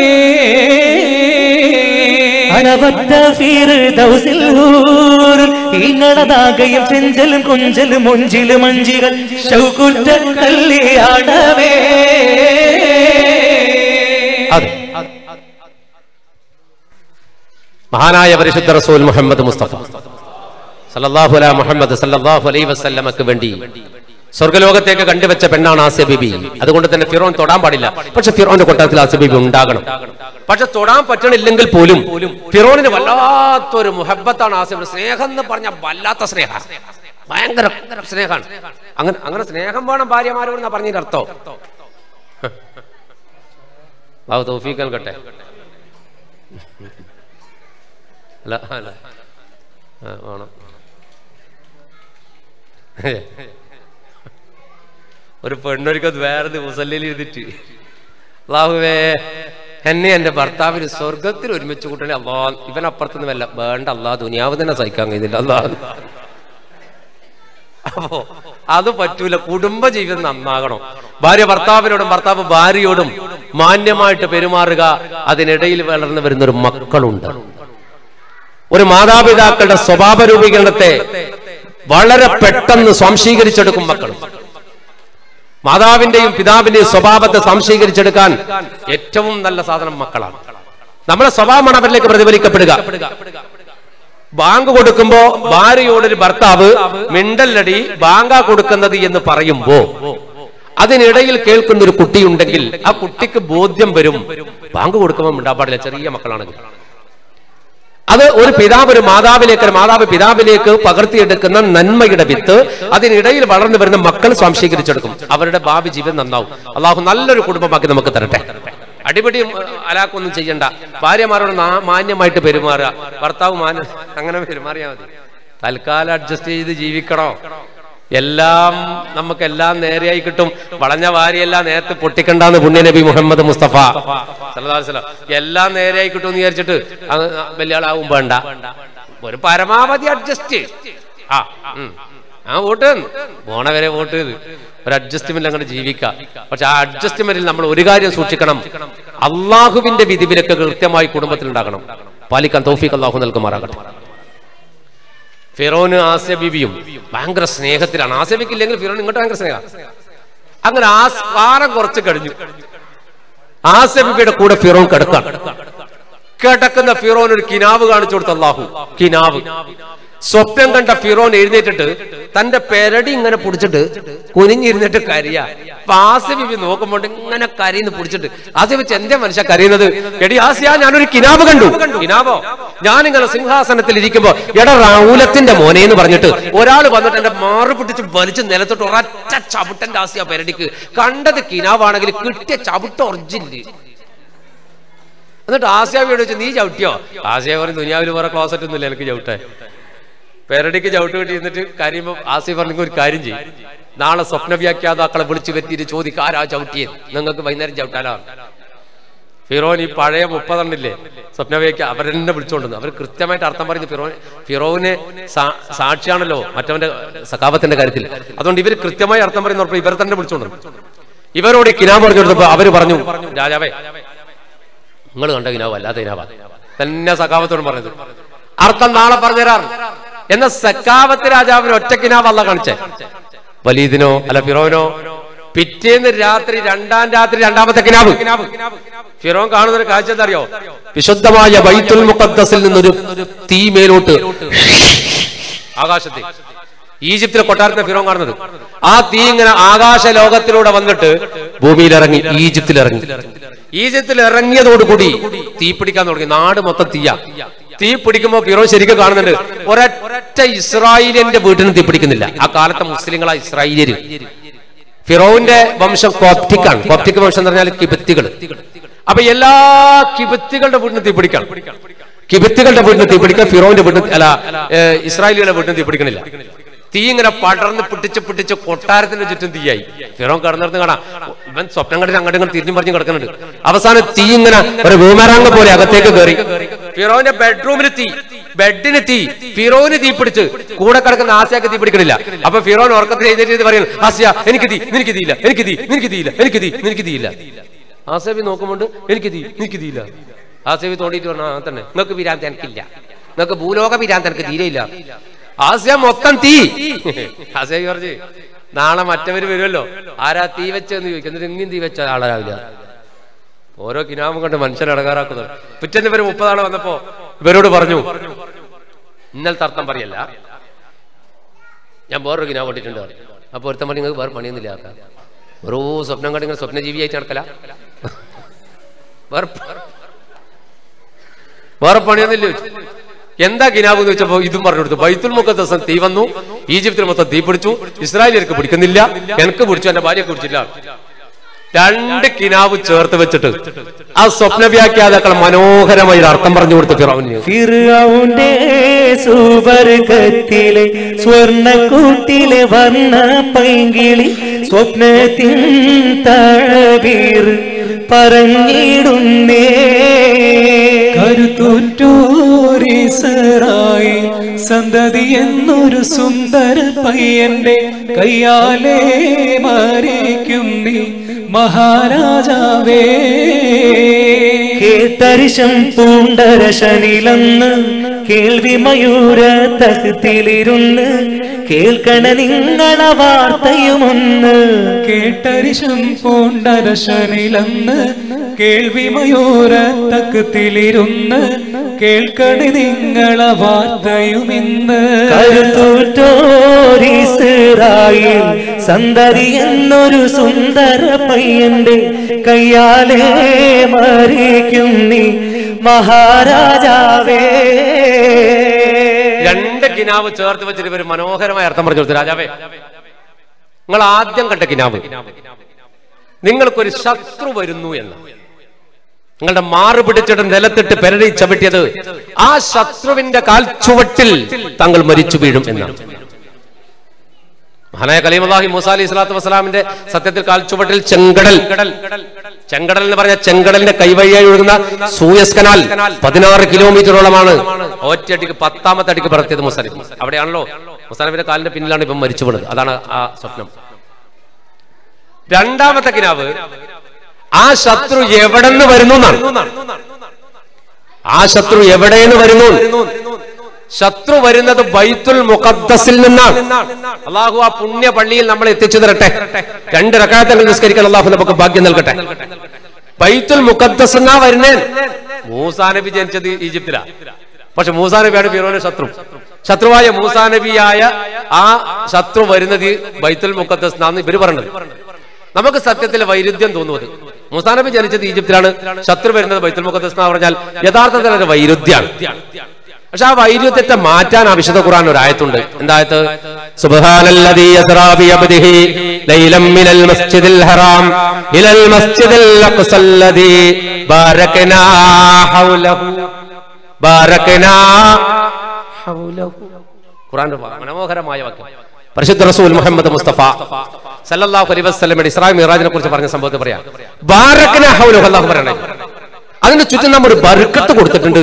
അനവത്ത ഫിർദൗസിൽ ഹൂറുൽ ഈങ്ങളതാകയും ചെഞ്ചലും കൊഞ്ചലും മൊഞ്ചിലും മഞ്ചികൾ ശൗകുറ്റ കല്യാണമേ. മഹാനായ പരിശുദ്ധ റസൂൽ മുഹമ്മദ് മുസ്തഫ സല്ലല്ലാഹു അലൈഹി മുഹമ്മദ് സല്ലല്ലാഹു അലൈഹി വസല്ലമക്ക് വേണ്ടി സ്വർഗ്ഗലോകത്തേക്ക് കണ്ടുവെച്ച പെണ്ണാണ് ആസിയ ബീബി. അതുകൊണ്ട് തന്നെ ഫിറോൻ തൊടാൻ പാടില്ല. പക്ഷെ ഫിറോന്റെ കൊട്ടാരത്തിൽ ആസിയ ബീബി ഉണ്ടാകണം. പക്ഷെ തൊടാൻ പറ്റണില്ലെങ്കിൽ പോലും ഫിറോനിന് വല്ലാത്തൊരു മുഹബത്താണ് ആസിയ. സ്നേഹം എന്ന് പറഞ്ഞാൽ വല്ലാത്ത സ്നേഹ, ഭയങ്കര സ്നേഹമാണ്. അങ്ങനെ അങ്ങനെ സ്നേഹം വേണം ഭാര്യമാരോട് പറഞ്ഞതിന്റെ അർത്ഥം. ബാബു തൗഫീഖ് നൽകട്ടെ. അല്ല അല്ല വേണം. ഒരു പെണ്ണൊരിക്കൽ വേറെ മുസല്ലയിൽ ഇരുന്നിട്ട് അല്ലാഹുവേ എന്നെ എന്റെ ഭർത്താവിന് സ്വർഗത്തിൽ ഒരുമിച്ച് കൂട്ടണേ അല്ലാ. ഇവനപ്പുറത്തുനിന്ന് വല്ല വേണ്ട അല്ലാ, ദുനിയാവ് തന്നെ സഹിക്കാൻ കഴിയുന്നില്ല അല്ലാ. അപ്പോ അത് പറ്റൂല. കുടുംബ ജീവിതം നന്നാകണം. ഭാര്യ ഭർത്താവിനോടും ഭർത്താവ് ഭാര്യയോടും മാന്യമായിട്ട് പെരുമാറുക. അതിനിടയിൽ വളർന്നു വരുന്നൊരു മക്കളുണ്ട്. ഒരു മാതാപിതാക്കളുടെ സ്വഭാവ രൂപീകരണത്തെ വളരെ പെട്ടെന്ന് സ്വാംശീകരിച്ചെടുക്കും മക്കൾ. മാതാവിന്റെയും പിതാവിന്റെയും സ്വഭാവത്തെ സ്വാംശീകരിച്ചെടുക്കാൻ ഏറ്റവും നല്ല സാധനം മക്കളാണ്. നമ്മുടെ സ്വഭാവമാണ് അവരിലേക്ക് പ്രതിഫലിക്കപ്പെടുക. ബാങ്ക് കൊടുക്കുമ്പോ ഭാര്യയോടൊരു ഭർത്താവ് മിണ്ടല്ലടി ബാങ്കാ കൊടുക്കുന്നത് എന്ന് പറയുമ്പോ അതിനിടയിൽ കേൾക്കുന്ന ഒരു കുട്ടിയുണ്ടെങ്കിൽ ആ കുട്ടിക്ക് ബോധ്യം വരും ബാങ്ക് കൊടുക്കുമ്പോൾ മിണ്ടാൻ പാടില്ല, ചെറിയ മക്കളാണെങ്കിൽ. അത് ഒരു പിതാവ് ഒരു മാതാവിലേക്ക്, ഒരു മാതാവ് പിതാവിലേക്ക് പകർത്തിയെടുക്കുന്ന നന്മയുടെ വിത്ത് അതിനിടയിൽ വളർന്നു വരുന്ന മക്കൾ സ്വാംശീകരിച്ചെടുക്കും. അവരുടെ ഭാവി ജീവിതം നന്നാവും. അള്ളാഹു നല്ലൊരു കുടുംബമാക്കി നമുക്ക് തരട്ടെ. അടിപിടി അലാക്കൊന്നും ചെയ്യണ്ട. ഭാര്യമാരോട് മാന്യമായിട്ട് പെരുമാറുക. ഭർത്താവ് മാന്യ അങ്ങനെ പെരുമാറിയാൽ മതി. തൽക്കാലം അഡ്ജസ്റ്റ് ചെയ്ത് ജീവിക്കണോ? എല്ലാം നമുക്കെല്ലാം നേരെയായി കിട്ടും. വളഞ്ഞ വാരിയെല്ലാം നേരത്തെ പൊട്ടിക്കണ്ടെന്ന് പുണ്യ നബി മുഹമ്മദ് മുസ്തഫ സല്ലല്ലാഹു അലൈഹി വസല്ലം. എല്ലാം നേരെയായി കിട്ടും എന്ന് വിചാരിച്ചിട്ട് വലിയ ആളാവും വേണ്ട. ഒരു പരമാവധി അഡ്ജസ്റ്റ്. ആ ആ വോട്ട് പോണ വരെ വോട്ട് ചെയ്ത് ഒരു അഡ്ജസ്റ്റ്മെന്റ് അങ്ങനെ ജീവിക്കാം. പക്ഷെ ആ അഡ്ജസ്റ്റ്മെന്റിൽ നമ്മൾ ഒരു കാര്യം സൂക്ഷിക്കണം. അള്ളാഹുവിന്റെ വിധിവിലൊക്കെ കൃത്യമായി കുടുംബത്തിൽ ഉണ്ടാകണം. പാലിക്കാൻ തൗഫീഖ് അള്ളാഹു നൽകുമാറാകട്ടെ. ഫിറോന് ആസിയ ബീബിയും ഭയങ്കര സ്നേഹത്തിലാണ്. ആസിയ ബീബിക്ക് ഇല്ലെങ്കിൽ ഫിറോൻ ഇങ്ങോട്ട് ഭയങ്കര സ്നേഹം. അങ്ങനെ ആ കാലം കുറച്ച് കഴിഞ്ഞു. ആസിയ ബീബിയുടെ കൂടെ ഫിറോൻ കിടക്കാണ്. കിടക്കുന്ന ഫിറോൻ ഒരു കിനാവ് കാണിച്ചു കൊടുത്ത അല്ലാഹു. കിനാവ് സ്വപ്നം കണ്ട ഫിറോൻ എഴുന്നേറ്റിട്ട് തന്റെ പെരടി ഇങ്ങനെ പിടിച്ചിട്ട് കുനിഞ്ഞിരുന്നിട്ട് കരയാ. ആസിയ ബീബി നോക്കുമ്പോൾ ഇങ്ങനെ കരയിന്ന് പിടിച്ചിട്ട് ആസിയ വെച്ച് എന്റെ മനുഷ്യ കരയുന്നത്? എടി ആസിയ, ഞാനൊരു കിനാവ് കണ്ടു. കിനാവോ? ഞാനിങ്ങനെ സിംഹാസനത്തിൽ ഇരിക്കുമ്പോ എടാ റൗലത്തിന്റെ മോനെ എന്ന് പറഞ്ഞിട്ട് ഒരാൾ വന്നിട്ട് എന്റെ മാറു പിടിച്ച് വലിച്ച് നിലത്തോട്ട് ഒരൊറ്റ ചവിട്ടന്റെ ആസിയ പെരടിക്ക്. കണ്ടത് കിനാവാണെങ്കിൽ കിട്ടിയ ചവിട്ട് ഒറിജിനല്. എന്നിട്ട് ആസിയാവിയോട് വെച്ച് നീ ചവിട്ടിയോ? ആസിയ പറഞ്ഞു ദുനിയാവിൽ വേറെ ക്ലോസറ്റ് ഒന്നുമില്ല എനിക്ക് ചവിട്ടെ. പെരടിക്ക് ചവിട്ട് കിട്ടി. എന്നിട്ട് കരയുമ്പോ ആസിയ പറഞ്ഞു ഒരു കാര്യം ചെയ്യും, നാളെ സ്വപ്ന വ്യാഖ്യാതാക്കളെ വിളിച്ചു വരുത്തിയിട്ട് ചോദിക്കുക ആരാ ചവിട്ടിയത്, നിങ്ങൾക്ക് വൈകുന്നേരം ചവിട്ടാലാണ്. ഫിറോൻ ഈ പഴയ മുപ്പതെണ്ണില്ലേ സ്വപ്ന വ്യാഖ്യ അവരെന്നെ വിളിച്ചോണ്ടെന്ന് അവർ കൃത്യമായിട്ട് അർത്ഥം പറയുന്നത്. ഫിറോൻ ഫിറോവിന് സാക്ഷിയാണല്ലോ മറ്റവന്റെ സഖാവത്തിന്റെ കാര്യത്തിൽ. അതുകൊണ്ട് ഇവർ കൃത്യമായി അർത്ഥം പറയുന്ന ഇവർ തന്നെ വിളിച്ചോണ്ട് ഇവരോട് കിനാവ് പറഞ്ഞു കൊടുത്തപ്പോ അവര് പറഞ്ഞു, രാജാവേ നിങ്ങൾ കണ്ട കിനാവ് അല്ലാത്ത കിനാവ തന്നെ സഖാവത്തോട് പറഞ്ഞത്. അർത്ഥം നാളെ പറഞ്ഞുതരാറ് എന്ന സഖാവത്ത് രാജാവിന് ഒറ്റ കിനാവ് അല്ല കാണിച്ചേ. വലീദിനോ അല്ല ഫിറോനോ പിറ്റേന്ന് രാത്രി രണ്ടാം രാത്രി രണ്ടാമത്തെ കിനാവ്. ഫിറോൻ കാണുന്നൊരു കാഴ്ച എന്താ അറിയോ? വിശുദ്ധമായ ബൈത്തുൽ മുഖദ്ദസിൽ നിന്നൊരു തീ മേലോട്ട് ആകാശത്തിൽ. ഈജിപ്തിലെ കൊട്ടാരത്തെ ഫിറോൻ കാണുന്നത്. ആ തീ ഇങ്ങനെ ആകാശ ലോകത്തിലൂടെ വന്നിട്ട് ഭൂമിയിൽ ഇറങ്ങി ഈജിപ്തിൽ ഇറങ്ങി. ഈജിപ്തിൽ ഇറങ്ങിയതോടുകൂടി തീ പിടിക്കാൻ തുടങ്ങി. നാട് മൊത്തം തീയ. തീ പിടിക്കുമ്പോ ഫിറോൻ ശരിക്കും കാണുന്നുണ്ട് ഒരൊറ്റ ഇസ്രായേലിന്റെ വീട്ടിനും തീ പിടിക്കുന്നില്ല. ആ കാലത്തെ മുസ്ലിങ്ങളാ ഇസ്രായേലിയര്. ഫിറോവിന്റെ വംശം കോപ്റ്റിക്കാണ്. കോപ്റ്റിക് വംശം എന്ന് പറഞ്ഞാൽ കിബത്തികൾ. അപ്പൊ എല്ലാ കിബത്തികളുടെ വീട്ടിനും തീ പിടിക്കണം. കിബത്തികളുടെ വീട്ടിന് തീ പിടിക്കാൻ ഫിറോവിന്റെ വീട്ടിന് അല്ല ഇസ്രായേലിയുടെ വീട്ടിന് തീ പിടിക്കണില്ല. തീ ഇങ്ങനെ പടർന്ന് പിടിച്ച് പിടിച്ച് കൊട്ടാരത്തിന്റെ ചുറ്റും തീയായി. ഫിറോൻ കിടന്നിടത്ത് കാണാം ഇവൻ സ്വപ്നം കണ്ടിട്ട് അങ്ങോട്ട് ഇങ്ങനെ തിരിഞ്ഞും പറഞ്ഞു കിടക്കുന്നുണ്ട്. അവസാനം തീ ഇങ്ങനെ ഒരു ബൂമറാങ് പോലെ അകത്തേക്ക് കയറി. ഫിറോന്റെ ബെഡ്റൂമിൽ തീ, ബെഡിന് തീ, ഫിറോന് തീ പിടിച്ച്, കൂടെ കിടക്കുന്ന ആസിയാക്ക് തീ പിടിക്കണില്ല. അപ്പൊ ഫിറോൻ ഉറക്കത്തിൽ എഴുന്നേറ്റ് പറയുന്നു, ആസിയ എനിക്ക് തീ, നിനക്ക് തീയില്ല, എനിക്ക് തീ, നിനക്ക് തീയില്ല, എനിക്ക് തീ, നിനക്ക് തീയില്ല. ആസിയ നോക്കുമ്പോണ്ട് എനിക്ക് തീ, നിനക്ക് തീയില്ല. ആസിയ തോണ്ടിയിട്ട് പറഞ്ഞു, ആ തന്നെ നിങ്ങൾക്ക് പിരാന്ത് എനിക്കില്ല, നിങ്ങൾക്ക് ഭൂലോക പിരാന്ത് എനിക്ക് തീരെയില്ല. ആസിയ മൊത്തം തീ. ആസിയ പറഞ്ഞു, നാളെ മറ്റവര് വരുമല്ലോ, ആരാ തീ വെച്ചെന്ന് ചോദിക്കും. എന്നിട്ട് ഇങ്ങനെ തീ വെച്ച ആളാവില്ല. ഓരോ കിനാമും കണ്ട് മനുഷ്യനെ അടങ്ങാറാക്കുന്നത്. പിറ്റേന്ന് ഇവര് മുപ്പതാള് വന്നപ്പോ ഇവരോട് പറഞ്ഞു, ഇന്നലത്തെ അർത്ഥം പറയല്ല, ഞാൻ വേറൊരു കിനാവ് കൊണ്ടിട്ടുണ്ട്. അപ്പൊ ഒരുത്തം പണി നിങ്ങൾക്ക് വേറെ പണിയൊന്നുമില്ല ആക്കാൻ, ഓരോ സ്വപ്നം കണ്ട് നിങ്ങൾ സ്വപ്നജീവിയായിട്ട് നടക്കല, വേറെ വേറെ പണിയൊന്നുമില്ല. എന്താ കിനാബ് എന്ന് വെച്ചപ്പോ ഇതും പറഞ്ഞു കൊടുത്തു. ബൈത്തുൽ മുഖദ്ദസ് തീ വന്നു, ഈജിപ്തിൽ മൊത്തം തീ പിടിച്ചു, ഇസ്രായേലിയർക്ക് പിടിക്കുന്നില്ല, എനിക്ക് പിടിച്ചു, എന്റെ ഭാര്യക്ക് പിടിച്ചില്ല. രണ്ട് കിനാവ് ചേർത്ത് വെച്ചിട്ട് ആ സ്വപ്ന വ്യാഖ്യാതാക്കൾ മനോഹരമായി അർത്ഥം പറഞ്ഞു കൊടുത്തു ഫിറഔന്. ഫിറഔന്റെ സുവർഗത്തിലെ സ്വർണ്ണക്കൂട്ടിലെ വർണ്ണ പൈങ്കിളി സ്വപ്നത്തിൻ തഴവീർ പറഞ്ഞിടുന്നേ. കരുത്തൂറ്റോരിസറായി സന്തതി എന്നൊരു സുന്ദര പയ്യന്റെ കയ്യാലേ മരിക്കും നീ മഹാരാജാവേ. കേട്ടരിശം പൂണ്ടരശനിലന്ന് കേൾവി മയൂര തഹത്തിലിരുന്ന് കേൾക്കണ നിങ്ങള വാർത്തയുമൊന്ന്. കേട്ടരിശം പൂണ്ടരശനിലന്ന് കേൾവി മയൂര തഹത്തിലിരുന്ന് കേൾക്കണ നിങ്ങള വാർത്തയുമിന്ന്. കരുത്തൂറ്റോരിസ്രായേൽ സന്തതി എന്നൊരു സുന്ദര പയ്യന്റെ കയ്യാലേ മരിക്കും നീ മഹാരാജാവേ. രണ്ട് കിനാവ് ചേർത്ത് വെച്ചിട്ട് ഇവര് മനോഹരമായ അർത്ഥം പറഞ്ഞു കൊടുത്തു. രാജാവേ, നിങ്ങൾ ആദ്യം കണ്ട കിനാവ് നിങ്ങൾക്കൊരു ശത്രു വരുന്നു എന്ന്, നിങ്ങളുടെ മാറ് പിടിച്ചിട്ട് നിലത്തിട്ട് പെരടി ചവിട്ടിയത് ആ ശത്രുവിന്റെ കാൽ ചുവട്ടിൽ താങ്കൾ മരിച്ചു വീഴും എന്നാണ്. മഹാനായ കലീമുല്ലാഹി മൂസ അലൈഹി സ്വലാത്തു വസ്സലാമിന്റെ സത്യത്തിൽ കാൽ ചുവട്ടിൽ ചെങ്കടൽ, ചെങ്കടൽ എന്ന് പറഞ്ഞ ചെങ്കടലിന്റെ കൈവഴിയായി ഒഴുകുന്ന സൂയസ് കനാൽ പതിനാറ് കിലോമീറ്ററോളമാണ്. ഒറ്റയടിക്ക് പത്താമത്തെ അടിക്ക് പറത്തിയത് മുസാലിഫ്. അവിടെയാണല്ലോ മുസാലിഫിന്റെ കാലിന്റെ പിന്നിലാണ് ഇപ്പം മരിച്ചു വീണത്. അതാണ് ആ സ്വപ്നം. രണ്ടാമത്തെ കിനാവ് ആ ശത്രു എവിടെന്ന് വരുന്നു എന്നാണ്. ആ ശത്രു എവിടെയെന്ന് വരുന്നു? ശത്രു വരുന്നത് ബൈത്തുൽ മുഖദ്ദസിൽ നിന്നാണ്. അള്ളാഹു ആ പുണ്യ പള്ളിയിൽ നമ്മൾ എത്തിച്ചു തരട്ടെ. രണ്ട് റക്അത്ത് നിസ്കരിക്കാൻ അള്ളാഹു നമുക്ക് ഭാഗ്യം നൽകട്ടെ. ബൈത്തുൽ മുഖദ്ദസ് എന്നാ വരുന്നേ. മൂസാ നബി ജനിച്ചത് ഈജിപ്തിലാ, പക്ഷെ മൂസാ നബിയാണ് ഫിറോന്റെ ശത്രു. ശത്രുവായ മൂസാ നബിയായ ആ ശത്രു വരുന്നത് ബൈത്തുൽ മുഖദ്ദസ് എന്നാണ് ഇവര് പറഞ്ഞത്. നമുക്ക് സത്യത്തിൽ വൈരുദ്ധ്യം തോന്നുന്നത്, മൂസാ നബി ജനിച്ചത് ഈജിപ്തിലാണ്, ശത്രു വരുന്നത് ബൈത്തുൽ മുഖദ്ദസ് എന്ന് പറഞ്ഞാൽ യഥാർത്ഥത്തിൽ ഒരു വൈരുദ്ധ്യമാണ്. പക്ഷെ ആ വൈരുദ്ധ്യത്തെ മാറ്റാൻ ആ വിശുദ്ധ ഖുർആൻ ഒരു ആയത്തുണ്ട്. എന്തായത്? സുബ്ഹാനല്ലദീ യസ്റാ ബിഅബ്ദിഹി ലൈലൻ മിനൽ മസ്ജിദിൽ ഹറാം ഇലൽ മസ്ജിദിൽ അഖ്സല്ലദീ ബാരകനാ ഹൗലഹു ബാരകനാ ഹൗലഹു. ഖുർആന്റെ മനോഹരമായ വാക്യം. പരിശുദ്ധ റസൂൽ മുഹമ്മദ് മുസ്തഫ സല്ലല്ലാഹു അലൈഹി വസല്ലമയുടെ ഇസ്രാ മിഅ്റാജിനെ കുറിച്ച് പറഞ്ഞ സംഭവത്തെ പറയാം. ബാരകനാ ഹൗലഹു അല്ലാഹു പറയണേ. അതിന് ചുറ്റും നമ്മൾ ബർക്കത്ത് കൊടുത്തിട്ടുണ്ട്.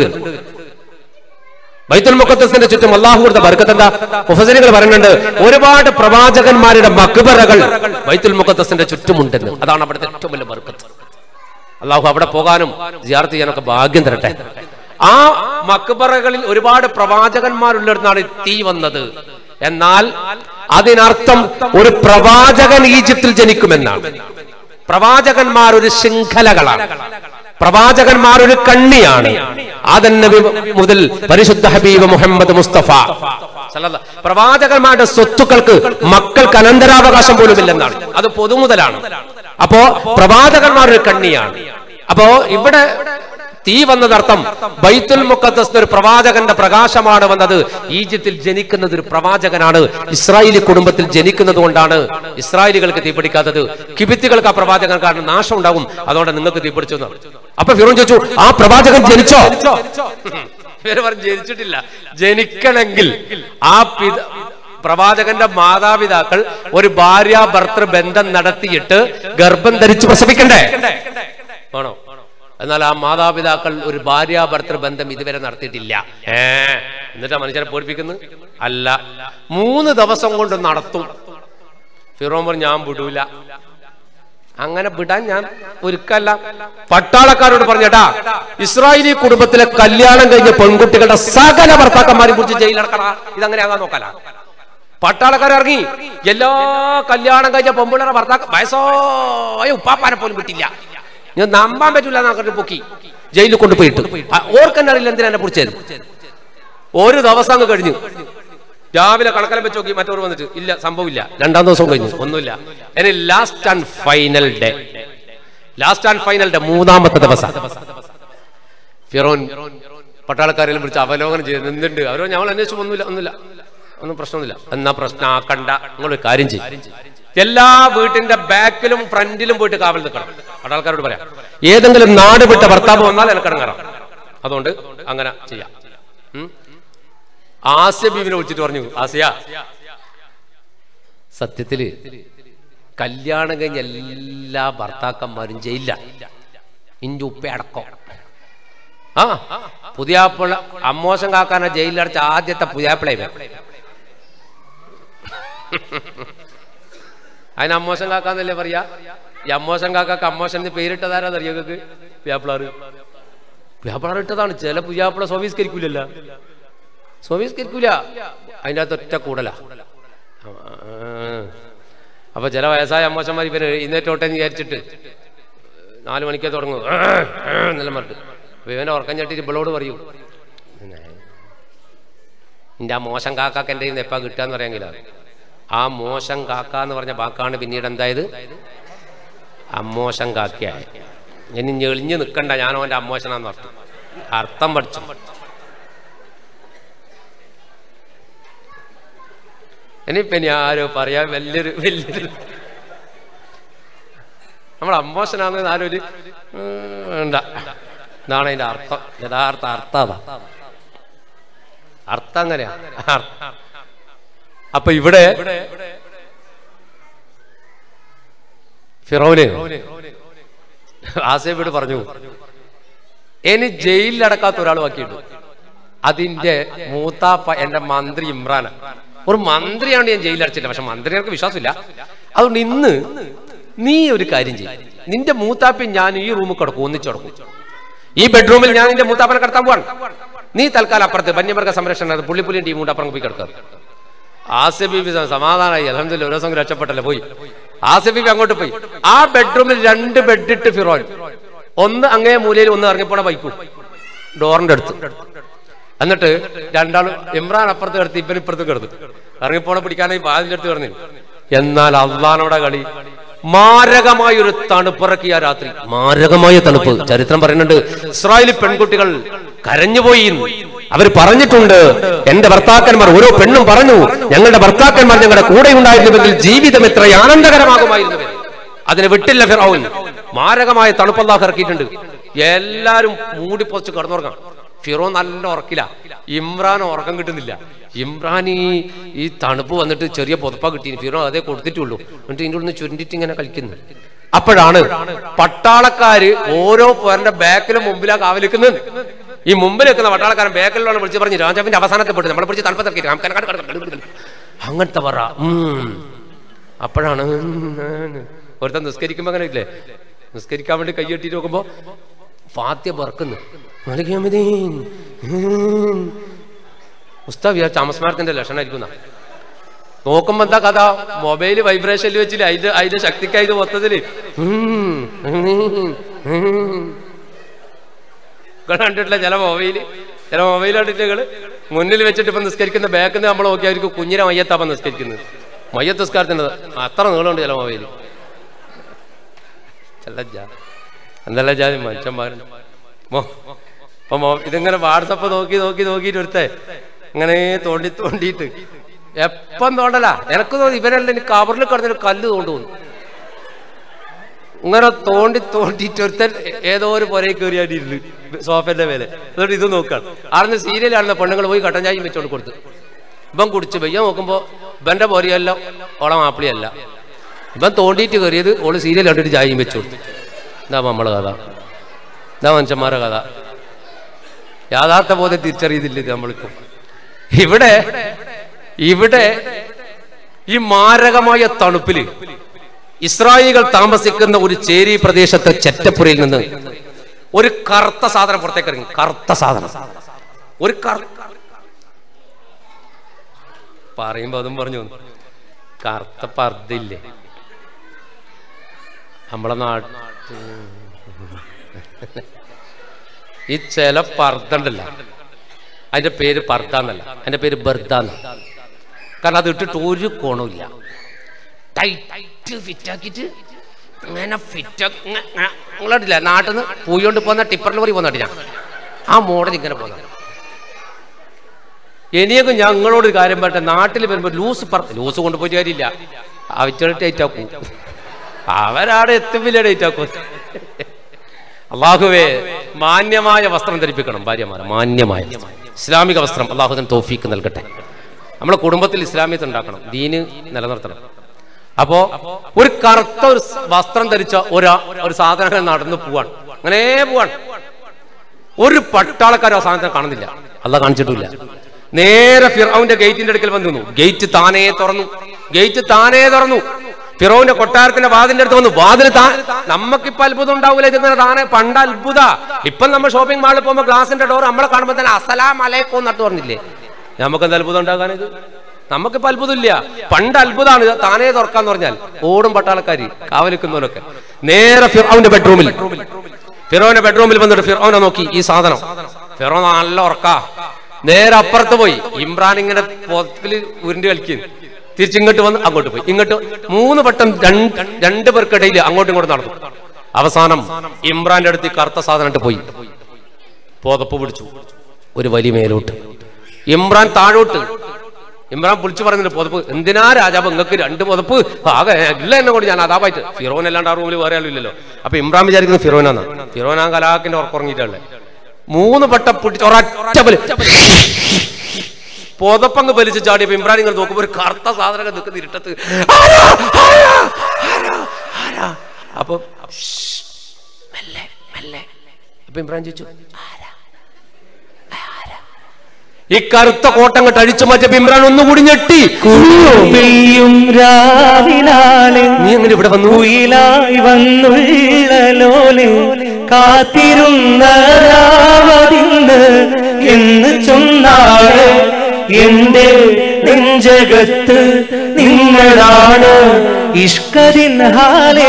ബൈത്തുൽ മുഖദ്ദസിന്റെ ചുറ്റും അള്ളാഹു കൊടുത്ത ബർക്കത്ത് എന്താ? മുഫസ്സിറുകൾ പറയുന്നുണ്ട്, ഒരുപാട് പ്രവാചകന്മാരുടെ മഖ്ബറകൾ ബൈത്തുൽ മുഖദ്ദസിന്റെ ചുറ്റുമുണ്ടെന്ന്. അതാണ് അവിടുത്തെ ഏറ്റവും വലിയ ബർക്കത്ത്. അള്ളാഹു അവിടെ പോകാനും സിയാറത്ത് ചെയ്യാനൊക്കെ ഭാഗ്യം തരട്ടെ. ആ മഖ്ബറകളിൽ ഒരുപാട് പ്രവാചകന്മാരുള്ളിടത്താണ് തീ വന്നത്. എന്നാൽ അതിനർത്ഥം ഒരു പ്രവാചകൻ ഈജിപ്തിൽ ജനിക്കുമെന്നാണ്. പ്രവാചകന്മാർ ഒരു ശൃംഖലകളാണ്, പ്രവാചകന്മാർ ഒരു കണ്ണിയാണ്. ആദം നബി മുതൽ പരിശുദ്ധ ഹബീബ് മുഹമ്മദ് മുസ്തഫ സല്ലല്ലാഹു. പ്രവാചകന്മാരുടെ സ്വത്തുക്കൾക്ക് മക്കൾക്ക് അനന്തരാവകാശം പോലും ഇല്ലെന്നാണ്, അത് പൊതുമുതലാണ്. അപ്പോ പ്രവാചകന്മാർ ഒരു കണ്ണിയാണ്. അപ്പോ ഇവിടെ തീ വന്നതർത്ഥം ബൈത്തുൽ മുഖദ്ദസ് ഒരു പ്രവാചകന്റെ പ്രകാശമാണ് വന്നത്. ഈജിപ്തിൽ ജനിക്കുന്നത് ഒരു പ്രവാചകനാണ്. ഇസ്രായേലി കുടുംബത്തിൽ ജനിക്കുന്നത് കൊണ്ടാണ് ഇസ്രായേലികൾക്ക് തീ പിടിക്കാത്തത്. കിബിത്തികൾക്ക് ആ പ്രവാചകൻ കാരണം നാശം ഉണ്ടാവും, അതുകൊണ്ട് നിങ്ങൾക്ക് തീ പിടിച്ചു. അപ്പൊ ഫിറോൻ ചോദിച്ചു, ആ പ്രവാചകൻ ജനിച്ചോ? ഇവര് പറഞ്ഞു ജനിച്ചിട്ടില്ല. ജനിക്കണമെങ്കിൽ ആ പിത പ്രവാചകന്റെ മാതാപിതാക്കൾ ഒരു ഭാര്യ ഭർത്തൃ ബന്ധം നടത്തിയിട്ട് ഗർഭം ധരിച്ച് പ്രസവിക്കണ്ടേ? ആണോ? എന്നാൽ ആ മാതാപിതാക്കൾ ഒരു ഭാര്യ ഭർത്തൃ ബന്ധം ഇതുവരെ നടത്തിയിട്ടില്ല. ഏ എന്നിട്ടാ മനുഷ്യരെ പേടിപ്പിക്കുന്നത് അല്ല. മൂന്ന് ദിവസം കൊണ്ട് നടത്തും. ഫിറോൻ പറഞ്ഞു ഞാൻ വിടൂല. അങ്ങനെ വിടാൻ ഞാൻ ഒരുക്കല്ല. പട്ടാളക്കാരോട് പറഞ്ഞേട്ടാ, ഇസ്രായേലി കുടുംബത്തിലെ കല്യാണം കഴിഞ്ഞ പെൺകുട്ടികളുടെ സകല ഭർത്താക്കന്മാരെ കുറിച്ച് ജയിലടക്കണ. ഇതങ്ങനെ ആകാൻ നോക്കല. പട്ടാളക്കാരിറങ്ങി എല്ലാ കല്യാണം കഴിഞ്ഞ പെൺപിള്ളേരെ ഭർത്താക്ക വയസ്സായ ഉപ്പാപ്പാനെ പോലും വിട്ടില്ല. ഞാൻ നമ്പാൻ പറ്റൂല എന്നൊക്കെ പൊക്കി ജയിലിൽ കൊണ്ടുപോയിട്ട് ഓർക്കന്നെ അറിയില്ല എന്തിനാ എന്നെ പിടിച്ചത്. ഒരു ദിവസം അങ്ങ് കഴിഞ്ഞു. രാവിലെ കണക്കെല്ലാം വെച്ച് നോക്കി, മറ്റവർ വന്നിട്ട് ഇല്ല സംഭവമില്ല. രണ്ടാം ദിവസം കഴിഞ്ഞു, ഒന്നുമില്ല. ഇനി last and final day, last and final day മൂന്നാമത്തെ ദിവസം ഫിറോൻ പട്ടാളക്കാരെല്ലാം വിളിച്ച് അവലോകനം ചെയ്ത് എന്തുണ്ട്. അവരോ ഞങ്ങൾ അന്വേഷിച്ചു ഒന്നുമില്ല, ഒന്നുമില്ല, ഒന്നും പ്രശ്നമൊന്നുമില്ല. എന്നാ പ്രശ്നം ആക്കണ്ട, നിങ്ങളൊരു കാര്യം ചെയ്യും, എല്ലാ വീട്ടിന്റെ ബാക്കിലും ഫ്രണ്ടിലും പോയിട്ട് കാവൽ നിൽക്കണം. പട്ടാൾക്കാരോട് പറയാം, ഏതെങ്കിലും നാട് വിട്ട ഭർത്താവ് വന്നാൽ എനക്കടങ്ങാറാം. അതുകൊണ്ട് അങ്ങനെ ചെയ്യാം. ആസിയ ബീവിനെ വിളിച്ചിട്ട് പറഞ്ഞു, ആസിയ, സത്യത്തില് കല്യാണം കഴിഞ്ഞ എല്ലാ ഭർത്താക്കന്മാരും ജയിലില്ല, ഇഞ്ചു ഉപ്പ അടക്കം. ആ പുതിയാപ്പിള അമ്മോശം കാക്കാനെ ജയിലിലടച്ച ആദ്യത്തെ പുതിയാപ്പിള. അതിന് അമ്മോശം കാക്കാന്നല്ലേ പറയാ. ഈ അമ്മോശം കാക്കാക്ക് അമ്മോശൻ പേരിട്ടതാരാന്നറിയോ? നിങ്ങൾക്ക് പുതിയാപ്പിളാറ് പുതിയാപ്പിളാറ് ഇട്ടതാണ്. ചില പുതിയാപ്പിള സ്വീകരിക്കൂലല്ല, സ്വീകരിക്കൂല. അതിൻ്റെ അകത്ത് ഒറ്റ കൂടല. അപ്പൊ ചില വയസ്സായ അമ്മോശന്മാർ ഇവര് ഇന്നേറ്റോട്ടെ വിചാരിച്ചിട്ട് നാലു മണിക്കേ തുടങ്ങും നല്ല മറിട്ട്. അപ്പൊ ഇവനെ ഉറക്കം ചട്ടിട്ട് ഇവളോട് പറയൂ, എൻ്റെ ആ മോശം കാക്കാക്ക് എൻ്റെ കയ്യിൽ നിന്ന് എപ്പാ കിട്ടുക എന്ന് പറയാമെങ്കില. ആ മോശം കാക്ക എന്ന് പറഞ്ഞ വാക്കാണ് പിന്നീട് എന്തായത് അമ്മോശം കാക്കയായ. ഇനി ഞെളിഞ്ഞ് നിൽക്കണ്ട, ഞാനോ എൻ്റെ അമ്മോശനാന്ന് പറഞ്ഞു അർത്ഥം പഠിച്ചു. ഇനിയിപ്പൊ ഇനി ആരോ പറയാ വലിയൊരു വലിയൊരു നമ്മുടെ അമ്മോശനാന്ന് ആരൊരു വേണ്ട. ഇതാണ് അതിന്റെ അർത്ഥം, യഥാർത്ഥ അർത്ഥം അതാ. അർത്ഥം അങ്ങനെയാ. അപ്പൊ ഇവിടെ ഫിറോന് ആസേബിയോട് പറഞ്ഞു, ഇനി ജയിലിലടക്കാത്ത ഒരാൾ ബാക്കിയുണ്ട്. അതിന്റെ മൂത്താപ്പ എന്റെ മന്ത്രി ഇമ്രാന. ഒരു മന്ത്രിയാണ് ഞാൻ ജയിലടച്ചില്ല, പക്ഷെ മന്ത്രികൾക്ക് വിശ്വാസമില്ല. അതുകൊണ്ട് ഇന്ന് നീ ഒരു കാര്യം ചെയ്യും, നിന്റെ മൂത്താപ്പി ഞാൻ ഈ റൂമിൽ കിടക്കും, ഒന്നിച്ചടക്കും. ഈ ബെഡ്റൂമിൽ ഞാൻ നിന്റെ മൂത്താപ്പനെ കിടത്താൻ പോവാണ്. നീ തൽക്കാലം അപ്പുറത്ത് വന്യമൃഗ സംരക്ഷണം പുള്ളിപ്പുള്ളിയും ടീമുണ്ട് അപ്പുറം പോയി കിടക്കുക. ആസിഫ് ബീബി സമാധാനമായി, അൽഹംദുലില്ലാഹ്, ഒരു ദിവസം രക്ഷപ്പെട്ടല്ലേ പോയി. ആസിഫ് ബീബി അങ്ങോട്ട് പോയി. ആ ബെഡ്റൂമിൽ രണ്ട് ബെഡിട്ട് ഫിറോൻ, ഒന്ന് അങ്ങേ മൂലയിൽ, ഒന്ന് ഇറങ്ങിപ്പോണ ബൈക്കും ഡോറിന്റെ അടുത്ത്. എന്നിട്ട് രണ്ടാളും ഇമ്രാൻ അപ്പുറത്ത് കിടത്തി, ഇവൻ ഇപ്പുറത്ത് കിടന്നു. ഇറങ്ങിപ്പോണ പിടിക്കാനായി വാതിലിന്റെ അടുത്ത് കിടന്നു. എന്നാൽ അള്ളാനോടെ കളി. മാരകമായ ഒരു തണുപ്പിറക്കിയ രാത്രി, മാരകമായ തണുപ്പ്. ചരിത്രം പറയുന്നുണ്ട്, ഇസ്രായേലി പെൺകുട്ടികൾ കരഞ്ഞുപോയി. അവർ പറഞ്ഞിട്ടുണ്ട്, എന്റെ ഭർത്താക്കന്മാർ, ഓരോ പെണ്ണും പറഞ്ഞു, ഞങ്ങളുടെ ഭർത്താക്കന്മാർ ഞങ്ങളുടെ കൂടെ ഉണ്ടായിരുന്നുവെങ്കിൽ ജീവിതം എത്ര ആനന്ദകരമാകുമായിരുന്നു. അതിനെ വിട്ടില്ല ഫിറഔൻ. മാരകമായ തണുപ്പ് അല്ലാഹു ഇറക്കിയിട്ടുണ്ട്. എല്ലാരും മൂടി പൊതിച്ച് കിടന്നുറങ്ങാം. ഫിറോ നല്ല ഉറക്കില്ല, ഇമ്രാൻ ഉറക്കം കിട്ടുന്നില്ല. ഇമ്രാൻ ഈ ഈ തണുപ്പ് വന്നിട്ട് ചെറിയ പുതപ്പ കിട്ടി, ഫിറോ അതേ കൊടുത്തിട്ടുള്ളൂ. എന്നിട്ട് ഇതിൻ്റെ ഉള്ളിൽ ചുരുണ്ടിട്ട് ഇങ്ങനെ കളിക്കുന്നു. അപ്പോഴാണ് പട്ടാളക്കാര് ഓരോ പേരുടെ ബാക്കിലും മുമ്പിലാ കാവലിക്കുന്നത്. ഈ മുമ്പിൽ വെക്കുന്ന പട്ടാളക്കാരൻ ബാക്കിലുള്ള വിളിച്ച് പറഞ്ഞു, രാജാവിന്റെ അവസാനത്തെ പെട്ട് നമ്മളെ പിടിച്ച് തണുപ്പത്തിറക്കി അങ്ങനത്തെ പറ. അപ്പോഴാണ് ഒരുത്തൻ നിസ്കരിക്കുമ്പോ അങ്ങനെ ഇല്ലേ, നിസ്കരിക്കാൻ വേണ്ടി കൈ കെട്ടിട്ട് നോക്കുമ്പോ ഫാത്തിഹ പറക്കുന്നു. ഉസ്താദ് വിചാരിച്ച അമസ്മാരത്തിന്റെ ലക്ഷണമായിരിക്കുന്ന. നോക്കുമ്പോ എന്താ കഥ, മൊബൈല് വൈബ്രേഷനിൽ വെച്ചില്ല, അതിന്റെ അതിന്റെ ശക്തിക്കായത് മൊത്തത്തില് കണ്ടിട്ടില്ല. ചില മൊബൈല് ചില മൊബൈൽ കണ്ടിട്ടുകള് മുന്നിൽ വെച്ചിട്ട് ഇപ്പൊ നിസ്കരിക്കുന്ന ബാക്കിൽ നിന്ന് നമ്മൾ നോക്കിയായിരിക്കും കുഞ്ഞിനെ മയ്യത്താപ്പം നിസ്കരിക്കുന്നത്. മയ്യത്ത് നിസ്കാരത്തിൻ്റെ അത്ര നീളമുണ്ട് ചില മൊബൈല്. എന്തല്ല ജാതി മനുഷ്യന്മാരുണ്ട്. അപ്പൊ ഇതിങ്ങനെ വാട്സപ്പ് നോക്കി നോക്കി നോക്കിയിട്ട് ഒരുത്തേ ഇങ്ങനെ തോണ്ടി തോണ്ടിയിട്ട് എപ്പം തോണ്ടല എനക്ക് തോന്നി ഇവനല്ല എനിക്ക് കവറിൽ കിടന്നൊരു കല്ല് തോണ്ടു തോന്നു. ഇങ്ങനെ തോണ്ടി തോണ്ടിയിട്ട് ഒരുത്തൻ ഏതോ ഒരു പുരയിൽ കയറിയായിരുന്നു സോഫന്റെ മേലെ. എന്നിട്ട് ഇത് നോക്കുകയാണ്. ആടുന്ന് സീരിയലാണെന്ന പെണ്ണുങ്ങൾ പോയി കട്ടൻ ചായയും വെച്ചോണ്ട് കൊടുത്തു. ഇവൻ കുടിച്ച് പയ്യ നോക്കുമ്പോ ഇവന്റെ പൊരിയല്ല ഓളെ മാപ്പിളിയല്ല. ഇവൻ തോണ്ടിയിട്ട് കയറിയത് ഓള് സീരിയൽ കണ്ടിട്ട് ചായയും വെച്ചു കൊടുത്തു. ഇതാ നമ്മളെ കഥ, ഇതാ മനുഷ്യന്മാരുടെ കഥ. യാഥാർത്ഥ ബോധം തിരിച്ചറിയുന്നില്ല ഇത് നമ്മളിപ്പം. ഇവിടെ ഇവിടെ ഈ മാരകമായ തണുപ്പില് ഇസ്രായേലികൾ താമസിക്കുന്ന ഒരു ചേരി പ്രദേശത്തെ ചെറ്റപ്പുരയിൽ നിന്ന് ഒരു കറുത്ത സാധനം പുറത്തേക്ക് ഇറങ്ങി. കറുത്ത സാധനം, ഒരു പറയുമ്പോ അതും പറഞ്ഞു, കറുത്ത പർദ്ദയില്ലേ നമ്മളെ നാട്ടിൽ ഈ ചില പർദ്ദ ഉണ്ടല്ല, അതിന്റെ പേര് പർദ്ദ എന്നല്ല, അതിന്റെ പേര് ബർദ എന്ന. കാരണം അത് ഇട്ടിട്ട് ഒരു കോണമില്ല, ടൈറ്റ് ഫിറ്റാക്കിട്ട് ഇങ്ങനെ ഫിറ്റ്. നിങ്ങളിട്ടില്ല നാട്ടിൽ നിന്ന് പൂയോണ്ട് പോകുന്ന ടിപ്പർ ലോറി പോകുന്നിട്ട് ഞാൻ ആ മോഡൽ ഇങ്ങനെ പോകുന്നത്. ഇനിയൊക്കെ ഞങ്ങളോട് കാര്യം പറട്ടെ, നാട്ടിൽ വരുമ്പോൾ ലൂസ് പറ ലൂസ് കൊണ്ടുപോയിട്ട് കാര്യമില്ല, അവറ്റ ടൈറ്റ് ആക്കും, അവരാടെ എത്തുമ്പില്ല ടൈറ്റ് ആക്കും. അള്ളാഹുവേ മാന്യമായ വസ്ത്രം ധരിപ്പിക്കണം ഭാര്യമാരെ, മാന്യമായ ഇസ്ലാമിക വസ്ത്രം അള്ളാഹുവിന് തൗഫീക്ക് നൽകട്ടെ. നമ്മളെ കുടുംബത്തിൽ ഇസ്ലാമിയത്ത് ഉണ്ടാക്കണം, ദീന് നിലനിർത്തണം. അപ്പോ ഒരു കറുത്ത ഒരു വസ്ത്രം ധരിച്ച ഒരാ ഒരു സാധനം നടന്ന് പോവാണ്, അങ്ങനെ പോവാണ്. ഒരു പട്ടാളക്കാരും ആ സാധനത്തെ കാണുന്നില്ല, അള്ളാഹ് കാണിച്ചിട്ടില്ല. നേരെ ഫിറൗന്റെ ഗേറ്റിന്റെ അടുക്കൽ വന്നു നിന്നു. ഗേറ്റ് താനേ തുറന്നു, ഗേറ്റ് താനേ തുറന്നു. ഫിറോന്റെ കൊട്ടാരത്തിന്റെ വാതിന്റെ അടുത്ത് വന്നു. വാതിൽ താ നമുക്കിപ്പോ അത്ഭുതം ഉണ്ടാവൂല, ഇതിങ്ങനെ താനെ പണ്ട് അത്ഭുത. ഇപ്പൊ നമ്മൾ ഷോപ്പിംഗ് മാളിൽ പോകുമ്പോ ഗ്ലാസിന്റെ ഡോർ നമ്മളെ കാണുമ്പോൾ തന്നെ അസ്സലാം അലൈക്കും നട്ടു പറഞ്ഞില്ലേ, നമുക്കെന്താ അത്ഭുതം ഉണ്ടാകാൻ? ഇത് നമുക്കിപ്പോ അത്ഭുതം ഇല്ല, പണ്ട് അത്ഭുതമാണ്. താനേ തുറക്കാന്ന് പറഞ്ഞാൽ ഓടും പട്ടാളക്കാരി കാവലിക്കുന്നവരൊക്കെ. നേരെ ഫിറോന്റെ ബെഡ്റൂമിൽ ഫിറോന്റെ ബെഡ്റൂമിൽ വന്നിട്ട് ഫിറോനെ നോക്കി ഈ സാധനം. ഫിറോ നല്ല ഉറക്കാ. നേരെ അപ്പുറത്ത് പോയി ഇമ്രാൻ ഇങ്ങനെ പോത്തില് ഉരുണ്ടി കളിക്കുന്നു. തിരിച്ചിങ്ങോട്ട് വന്ന് അങ്ങോട്ട് പോയി, ഇങ്ങോട്ട് മൂന്ന് വട്ടം രണ്ട് പേർക്കിടയിൽ അങ്ങോട്ടും ഇങ്ങോട്ടും നടന്നു. അവസാനം ഇമ്രാന്റെ അടുത്ത് കറുത്ത സാധനം പോയി പോതപ്പ് പിടിച്ചു, ഒരു വലിയ മേലോട്ട്. ഇമ്രാൻ താഴോട്ട്. ഇമ്രാൻ വിളിച്ചു പറഞ്ഞിട്ട് പുതപ്പ് എന്തിനാ രാജാവ് നിങ്ങൾക്ക് രണ്ട് പുതപ്പ് ആകെ ഇല്ല എന്നെ കൊണ്ട് ഞാൻ അതാപായിട്ട്. ഫിറോൻ അല്ലാണ്ട് ആ റൂമിൽ വേറെ ആളും ഇല്ലല്ലോ. അപ്പൊ ഇമ്രാൻ വിചാരിക്കുന്നത് ഫിറോനാണ്. ഫിറോനാ കലാക്കിന്റെ ഉറക്കുറങ്ങിയിട്ടുള്ളത്. മൂന്ന് വട്ടം പിടിച്ച് ഒരൊറ്റ പുതപ്പങ്ങ് വലിച്ചു ചാടിയപ്പോ ഇമ്രാൻ ഇങ്ങനെ നോക്കുമ്പോ ഒരു കറുത്ത സാധനം നിൽക്കുന്ന ഇരുട്ടത്ത്. അപ്പൊ അപ്പൊ ഇമ്രാൻ ചോദിച്ചു ഈ കറുത്ത കോട്ടങ്ങട്ട് അഴിച്ചു മാറ്റിയപ്പോ ഇമ്രാൻ ഒന്നുകൂടി ഞെട്ടി. പെയ്യും രാവിനാലെ നീ എങ്ങനെ ഇവിടെ വന്നു? കുയിലായി വന്നുള്ളലോലെ കാത്തിരുന്ന രാവതിന്ന് എന്ന് ചൊന്നാണ് എന്റെ നെഞ്ചകത്ത് നിങ്ങളാണ് ഇഷ്കരിൻ ഹാലേ.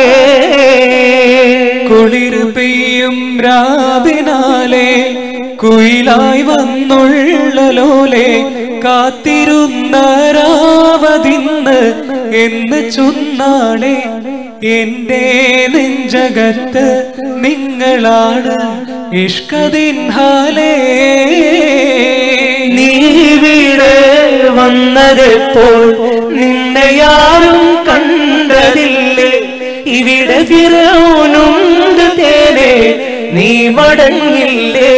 കുളിർ പെയ്യും രാവിനാലെ കുയിലായി വന്നുള്ളലോലെ കാത്തിരുന്ന രാവതിന്ന് എന്ന് ചൊന്നാളെ എന്റെ നെഞ്ചകത്ത് നിങ്ങളാണ് ഇഷ്കദിൻ ഹാലേ. നീ വീട് വന്നതെപ്പോൾ നിന്നെയാരും കണ്ടതില്ലേ, ഇവിടെ ഫിറൗനുണ്ട് തേനെ നീ മടങ്ങില്ലേ.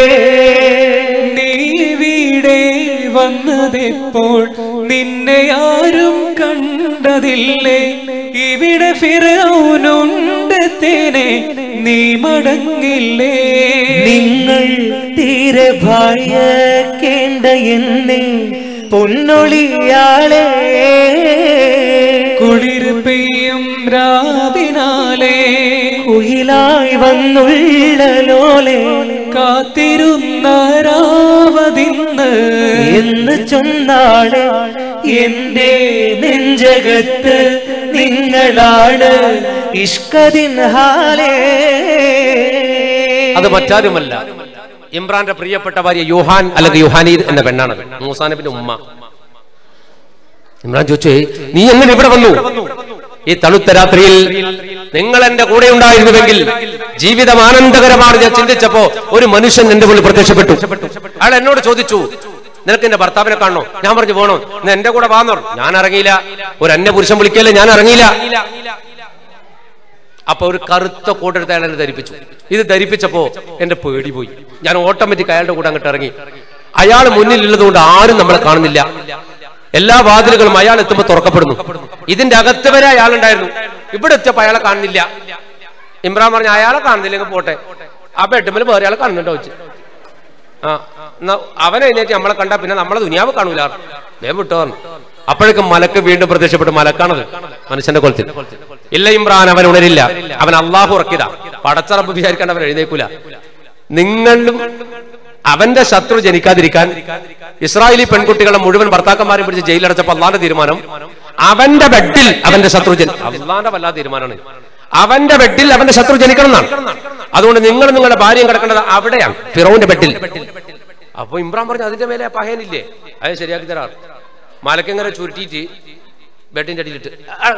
നീ വീടേ വന്നതെപ്പോൾ നിന്നെ ആരും കണ്ടതില്ലേ, ഇവിടെ ഫിറൗനുണ്ട് തേനെ നീ മടങ്ങില്ലേ. നിങ്ങൾ തീരെ ഭയക്കേണ്ട എന്നെ പൊന്നൊളിയാളെ. കുളിർ പെയ്യും രാവിനാലെ കുയിലായി വന്നുള്ളലോലെ കാത്തിരുന്ന രാവതിന്ന് എന്ന് ചൊന്നാളെ എന്റെ നെഞ്ചകത്ത് നിങ്ങളാണ് ഇഷ്കദിൻ ഹാലേ. അത് മറ്റാരുമല്ല, ഇമ്രാന്റെ പ്രിയപ്പെട്ട ഭാര്യ യുഹാൻ അല്ലെങ്കിൽ യുഹാനീദ് എന്ന പെണ്ണാണ്, മൂസാ നബിയുടെ ഉമ്മ. ഇമ്രാൻ ചോദിച്ചേ നീ എങ്ങനെ ഇവിടെ വന്നു? ഈ തണുത്ത രാത്രിയിൽ നിങ്ങൾ എന്റെ കൂടെ ഉണ്ടായിരുന്നുവെങ്കിൽ ജീവിതം ആനന്ദകരമാണ്. ഞാൻ ചിന്തിച്ചപ്പോ ഒരു മനുഷ്യൻ എന്റെ മുന്നിൽ പ്രത്യക്ഷപ്പെട്ടു. അയാൾ എന്നോട് ചോദിച്ചു നിനക്ക് എന്റെ ഭർത്താവിനെ കാണണോ? ഞാൻ പറഞ്ഞു പോണോ, എന്റെ കൂടെ വാന്നോ. ഞാൻ ഇറങ്ങിയില്ല. ഒരു അന്യ പുരുഷൻ വിളിക്കല്ലേ, ഞാൻ ഇറങ്ങിയില്ല. അപ്പൊ ഒരു കറുത്ത കോട്ടെടുത്ത് അയാൾ എന്നെ ധരിപ്പിച്ചു. ഇത് ധരിപ്പിച്ചപ്പോ എന്റെ പേടി പോയി. ഞാൻ ഓട്ടോമാറ്റിക് അയാളുടെ കൂടെ അങ്ങോട്ട് ഇറങ്ങി. അയാൾ മുന്നിലുള്ളത് കൊണ്ട് ആരും നമ്മളെ കാണുന്നില്ല. എല്ലാ വാതിലുകളും അയാൾ എത്തുമ്പോൾ തുറക്കപ്പെടുന്നു. ഇതിന്റെ അകത്ത് വരെ അയാളുണ്ടായിരുന്നു. ഇവിടെ എത്തിയപ്പോ അയാളെ കാണുന്നില്ല. ഇമ്രാൻ പറഞ്ഞു അയാളെ കാണുന്നില്ലെങ്കിൽ പോട്ടെ, ആ ബെഡ്മേൽ വേറെ ആളെ കാണുന്നുണ്ടോ വെച്ച്. ആ എന്നാ അവനെ എഴുന്നേറ്റ് നമ്മളെ കണ്ടാ പിന്നെ നമ്മളെ ദുനിയാവ് കാണൂല, വേം വിട്ടോ. അപ്പോഴേക്കും മലക്ക് വീണ്ടും പ്രത്യക്ഷപ്പെട്ടു. മലക്കാണത് മനുഷ്യന്റെ കൊലത്തിൽ. ഇല്ല ഇമ്രാൻ, അവൻ ഉണരില്ല, അവൻ അള്ളാഹു ഉറക്കിയതാ. പടച്ചറപ്പ് വിചാരിക്കാണ്ട് അവൻ എഴുന്നേക്കൂല. നിങ്ങളും അവന്റെ ശത്രു ജനിക്കാതിരിക്കാൻ ഇസ്രായേലി പെൺകുട്ടികളെ മുഴുവൻ ഭർത്താക്കന്മാരെ പിടിച്ച് ജയിലടച്ചപ്പോൾ അള്ളാന്റെ തീരുമാനം അവന്റെ ബെഡിൽ അവന്റെ ശത്രു ജനി അള്ളാന്റെ വല്ലാത്ത തീരുമാനമാണ്. അവന്റെ ബെഡിൽ അവന്റെ ശത്രു ജനിക്കണം എന്നാണ്. അതുകൊണ്ട് നിങ്ങൾ നിങ്ങളുടെ ഭാര്യയും കിടക്കേണ്ടത് അവിടെയാണ്, ഫിറോന്റെ ബെഡിൽ. അപ്പൊ ഇമ്രാൻ പറഞ്ഞു അതിന്റെ മേലെ പഹയനില്ലേ, അത് ശരിയാക്കി തരാറ്. മലക്കെങ്ങനെ ചുരുട്ടിയിട്ട് ബെഡിന്റെ അടിയിലിട്ട്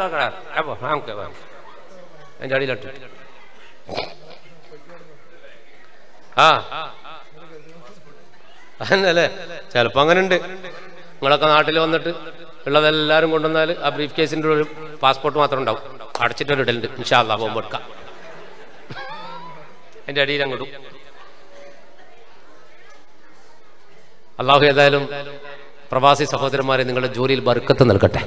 അതിന്റെ അടിയിലിട്ട് ആ അതല്ലേ ചിലപ്പോ അങ്ങനെ ഉണ്ട്. നിങ്ങളൊക്കെ നാട്ടിൽ വന്നിട്ട് ഉള്ളതെല്ലാരും കൊണ്ടുവന്നാൽ ആ ബ്രീഫ് കേസിന്റെ ഒരു പാസ്പോർട്ട് മാത്രം ഉണ്ടാവും, അടച്ചിട്ടൊരു ഇടലുണ്ട്. ഇൻഷാ അല്ലാഹ് പോകുമ്പോൾ എടുക്കാം. അതിന്റെ അടിയിൽ അങ്ങോട്ടും അള്ളാഹു ഏതായാലും പ്രവാസി സഹോദരന്മാരെ നിങ്ങളുടെ ജോലിയിൽ ബർക്കത്ത് നൽകട്ടെ.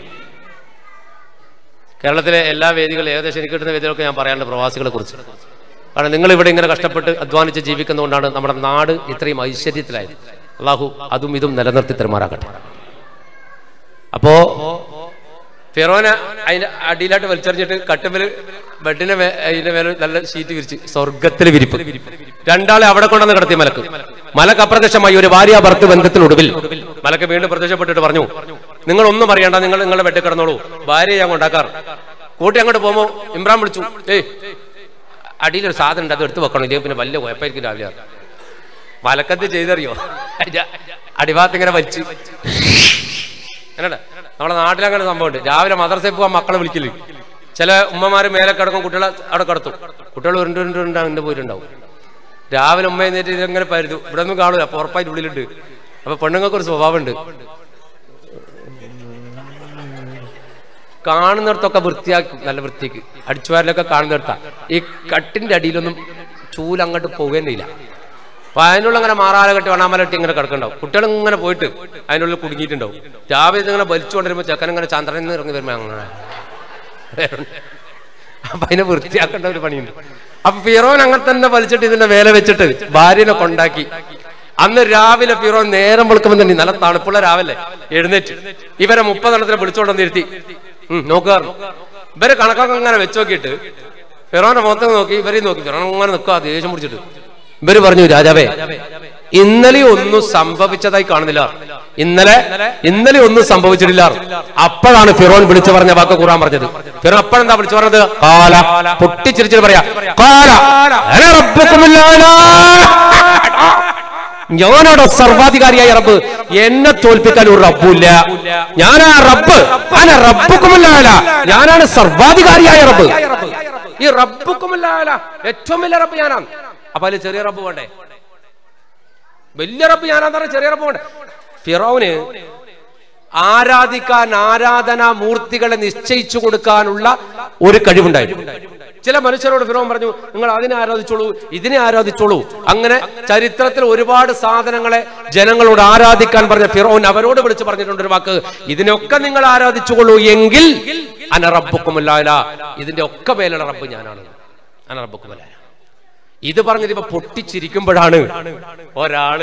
കേരളത്തിലെ എല്ലാ വേദികളും ഏകദേശം എനിക്ക് കിട്ടുന്ന വേദികളൊക്കെ ഞാൻ പറയാനുണ്ട് പ്രവാസികളെ കുറിച്ച്. കാരണം നിങ്ങൾ ഇവിടെ ഇങ്ങനെ കഷ്ടപ്പെട്ട് അധ്വാനിച്ച് ജീവിക്കുന്നതുകൊണ്ടാണ് നമ്മുടെ നാട് ഇത്രയും ഐശ്വര്യത്തിലായത്. അള്ളാഹു അതും ഇതും നിലനിർത്തി തെരുമാറാകട്ടെ. അപ്പോ ഫിറോനെ അതിന്റെ അടിയിലായിട്ട് വലിച്ചെറിഞ്ഞിട്ട് കട്ടുമ്പല് ബെഡിന്റെ അതിന്റെ മേലെ നല്ല ഷീറ്റ് വിരിച്ച് സ്വർഗത്തില് വിരിപ്പ്. രണ്ടാളെ അവിടെ കൊണ്ടുവന്ന് കിടത്തി മലക്ക്. മലക്ക് അപ്രത്യക്ഷമായി ഒരു ഭാര്യ ഭർത്ത് ബന്ധത്തിനൊടുവിൽ മലക്ക് വീണ്ടും പ്രത്യക്ഷപ്പെട്ടിട്ട് പറഞ്ഞു, നിങ്ങൾ ഒന്നും അറിയണ്ട, നിങ്ങൾ നിങ്ങളുടെ ബെഡിൽ കിടന്നോളൂ, ഭാര്യയെ ഞാൻ കൊണ്ടാക്കാറ്. കൂട്ടി അങ്ങോട്ട് പോകുമ്പോ ഇമ്രാൻ വിളിച്ചു, ഏയ് അടിയിലൊരു സാധനം ഉണ്ട്, അത് എടുത്ത് വെക്കണം, ഇല്ലെങ്കിൽ പിന്നെ വലിയ കുഴപ്പമായിരിക്കും രാവിലെ. മലക്കത്ത് ചെയ്തറിയോ, അടിഭാഗത്ത് ഇങ്ങനെ വലിച്ച് അങ്ങനെ. നമ്മുടെ നാട്ടിലങ്ങനെ സംഭവമുണ്ട്. രാവിലെ മദ്രസയിൽ പോകാൻ മക്കളെ വിളിക്കില്ല. ചില ഉമ്മമാര് മേലെ കിടക്കും, കുട്ടികളെ അവിടെ കിടത്തും. കുട്ടികൾ ഉരുണ്ട് ഉരുണ്ടുണ്ടാവും, എൻ്റെ പോയിട്ടുണ്ടാവും. രാവിലെ ഉമ്മ എന്നിട്ട് ഇങ്ങനെ പരുതു, ഇവിടെ ഒന്നും കാണൂല, അപ്പൊ ഉറപ്പായിട്ട് ഉള്ളിലുണ്ട്. അപ്പൊ പെണ്ണുങ്ങൾക്ക് ഒരു സ്വഭാവമുണ്ട്, കാണുന്നിടത്തൊക്കെ വൃത്തിയാക്കി, നല്ല വൃത്തിക്ക് അടിച്ചുവാരിലൊക്കെ കാണുന്നിടത്താ. ഈ കട്ടിന്റെ അടിയിലൊന്നും ചൂലങ്ങോട്ട് പോകുകയില്ല. അപ്പൊ അതിനുള്ള അങ്ങനെ മാറാല കെട്ടി വണ്ണാമലട്ടി ഇങ്ങനെ കിടക്കുന്നുണ്ടാവും. കുട്ടികൾ ഇങ്ങനെ പോയിട്ട് അതിനുള്ളിൽ കുടുങ്ങിയിട്ടുണ്ടാവും. രാവിലെ ഇങ്ങനെ വലിച്ചുകൊണ്ടിരുമ്പോ ചെക്കൻ ഇങ്ങനെ ചന്ദ്രനിൽ നിന്ന് ഇറങ്ങി വരുമ്പോ അങ്ങനെ അപ്പൊ അതിനെ വൃത്തിയാക്കേണ്ട ഒരു പണിയുണ്ട്. അപ്പൊ ഫിറോൻ അങ്ങനെ തന്നെ വലിച്ചിട്ട് ഇതിന്റെ മേലെ വെച്ചിട്ട് ഭാര്യനെ കൊണ്ടാക്കി. അന്ന് രാവിലെ ഫിറോൻ നേരം വെളുക്കുമ്പോൾ തന്നെ നല്ല തണുപ്പുള്ള രാവിലെ എഴുന്നേറ്റ് ഇവരെ മുപ്പതെണ്ണത്തിനെ വിളിച്ചോണ്ടെന്ന് ഇരുത്തി. ഉം നോക്കാറ് ഇവരെ കണക്കൊക്കെ അങ്ങനെ വെച്ച് നോക്കിയിട്ട് ഫിറോന്റെ മുഖത്ത് നോക്കി ഇവരെയും നോക്കി. ഫിറോൻ അങ്ങനെ നിൽക്കുക ദേഷ്യം പിടിച്ചിട്ട്. ഇവര് പറഞ്ഞു, രാജാവേ ഇന്നലെ ഒന്നും സംഭവിച്ചതായി കാണുന്നില്ല, ഇന്നലെ ഇന്നലെ ഒന്നും സംഭവിച്ചിട്ടില്ല. അപ്പോഴാണ് ഫിറോൻ വിളിച്ചു പറഞ്ഞ വാക്ക് ഖുർആൻ പറഞ്ഞത്. ഫിറോൻ അപ്പോഴെന്താ വിളിച്ചു പറഞ്ഞത്? കാല, പൊട്ടിച്ചിരിച്ചിട്ട് പറയാ, കാല അന റബ്ബുകുമുൽ ആലാ, ഞാനാണ് സർവാധികാരിയായ റബ്ബ്, എന്നെ തോൽപ്പിക്കാൻ ഒരു റബ്ബുമില്ല. ഞാനാ റബ്ബ്, അന റബ്ബുകുമുൽ ആലാ, ഞാനാണ് സർവാധികാരിയായ റബ്ബ്. ഈ റബ്ബുകുമുൽ ആലാ ഏറ്റവും വലിയ റബ്ബ് ഞാനാണ്. അപ്പൊ അതിൽ ചെറിയ റബ്ബ് വേണ്ടേ? വലിയ റബ്ബ് ഞാനാന്ന് പറഞ്ഞ ചെറിയ റബ്ബ് വേണ്ടേ? ഫിറൗന് ആരാധിക്കാൻ ആരാധനാ മൂർത്തികളെ നിശ്ചയിച്ചു കൊടുക്കാനുള്ള ഒരു കഴിവുണ്ടായിരുന്നു. ചില മനുഷ്യരോട് ഫിറൗൻ പറഞ്ഞു, നിങ്ങൾ അതിനെ ആരാധിച്ചോളൂ, ഇതിനെ ആരാധിച്ചോളൂ. അങ്ങനെ ചരിത്രത്തിൽ ഒരുപാട് സാധനങ്ങളെ ജനങ്ങളോട് ആരാധിക്കാൻ പറഞ്ഞ ഫിറൗൻ അവരോട് വിളിച്ച് പറഞ്ഞിട്ടുണ്ട് ഒരു വാക്ക്, ഇതിനൊക്കെ നിങ്ങൾ ആരാധിച്ചുകൊള്ളൂ എങ്കിൽ അന റബ്ബുക്കുമുൽ ആലാ, ഇതിന്റെ ഒക്കെ മേലുള്ള റബ്ബ് ഞാനാണ്, അന റബ്ബുക്കുമുൽ ആലാ. ഇത് പറഞ്ഞത് ഇപ്പൊ പൊട്ടിച്ചിരിക്കുമ്പോഴാണ് ഒരാള്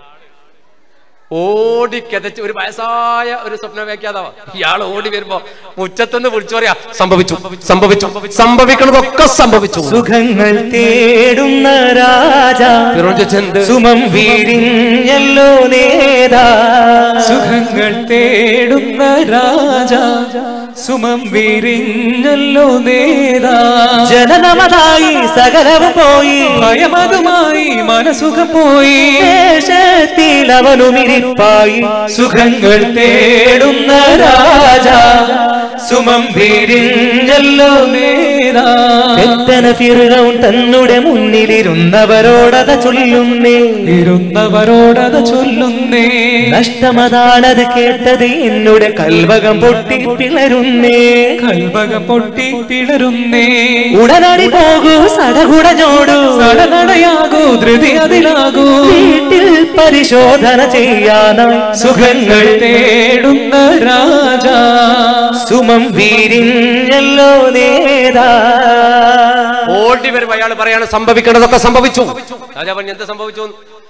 ഓടി കിതച്ച്, ഒരു വയസ്സായ ഒരു സ്വപ്ന വ്യാഖ്യാതാവാ, ഇയാൾ ഓടി വരുമ്പോ മുറ്റത്തുനിന്ന് വിളിച്ചു പറയാ, സംഭവിച്ചു സംഭവിച്ചു സംഭവിക്കണതൊക്കെ സംഭവിച്ചു. സുഖങ്ങൾ തേടുന്ന രാജാ, സുമം വീരിഞ്ഞല്ലോ നേതാ. സുഖങ്ങൾ തേടുന്ന രാജാ, സുമം വീരിഞ്ഞല്ലോ നേതാ. ജനനമതായി സകലവും പോയി, ഭയമതുമായി മനസുഖം പോയി. ദേശത്തിൽ അവനുമിരിപ്പായി, സുഖങ്ങൾ തേടുന്ന രാജാ, സുമം വീരിഞ്ഞല്ലോ നേതാ. പെറ്റന ഫിർഔൻ തന്നുടെ മുന്നിലിരുന്നവരോടത ചൊല്ലുന്നേ, ഇരുന്നവരോടത ചൊല്ലുന്നേ. നഷ്ടമതാണത് കേട്ടത് എന്നുടെ കൽവകം പൊട്ടി പിളരുന്നേ, കൽവകം പൊട്ടി പിളരുന്നേ. ഉടനടി പോകൂ സടകുടഞ്ഞോടൂ, സടനടയാകൂ ധൃതി അതിലാകൂ. വീട്ടിൽ പരിശോധന ചെയ്യാനായി സുഖങ്ങൾ തേടുന്ന രാജാ, സുമം വീരിഞ്ഞല്ലോ നേതാ. ഓടി വരുമ്പോ അയാൾ പറയാണ്, സംഭവിക്കേണ്ടതൊക്കെ സംഭവിച്ചു. രാജാവൻ എന്ത് സംഭവിച്ചു?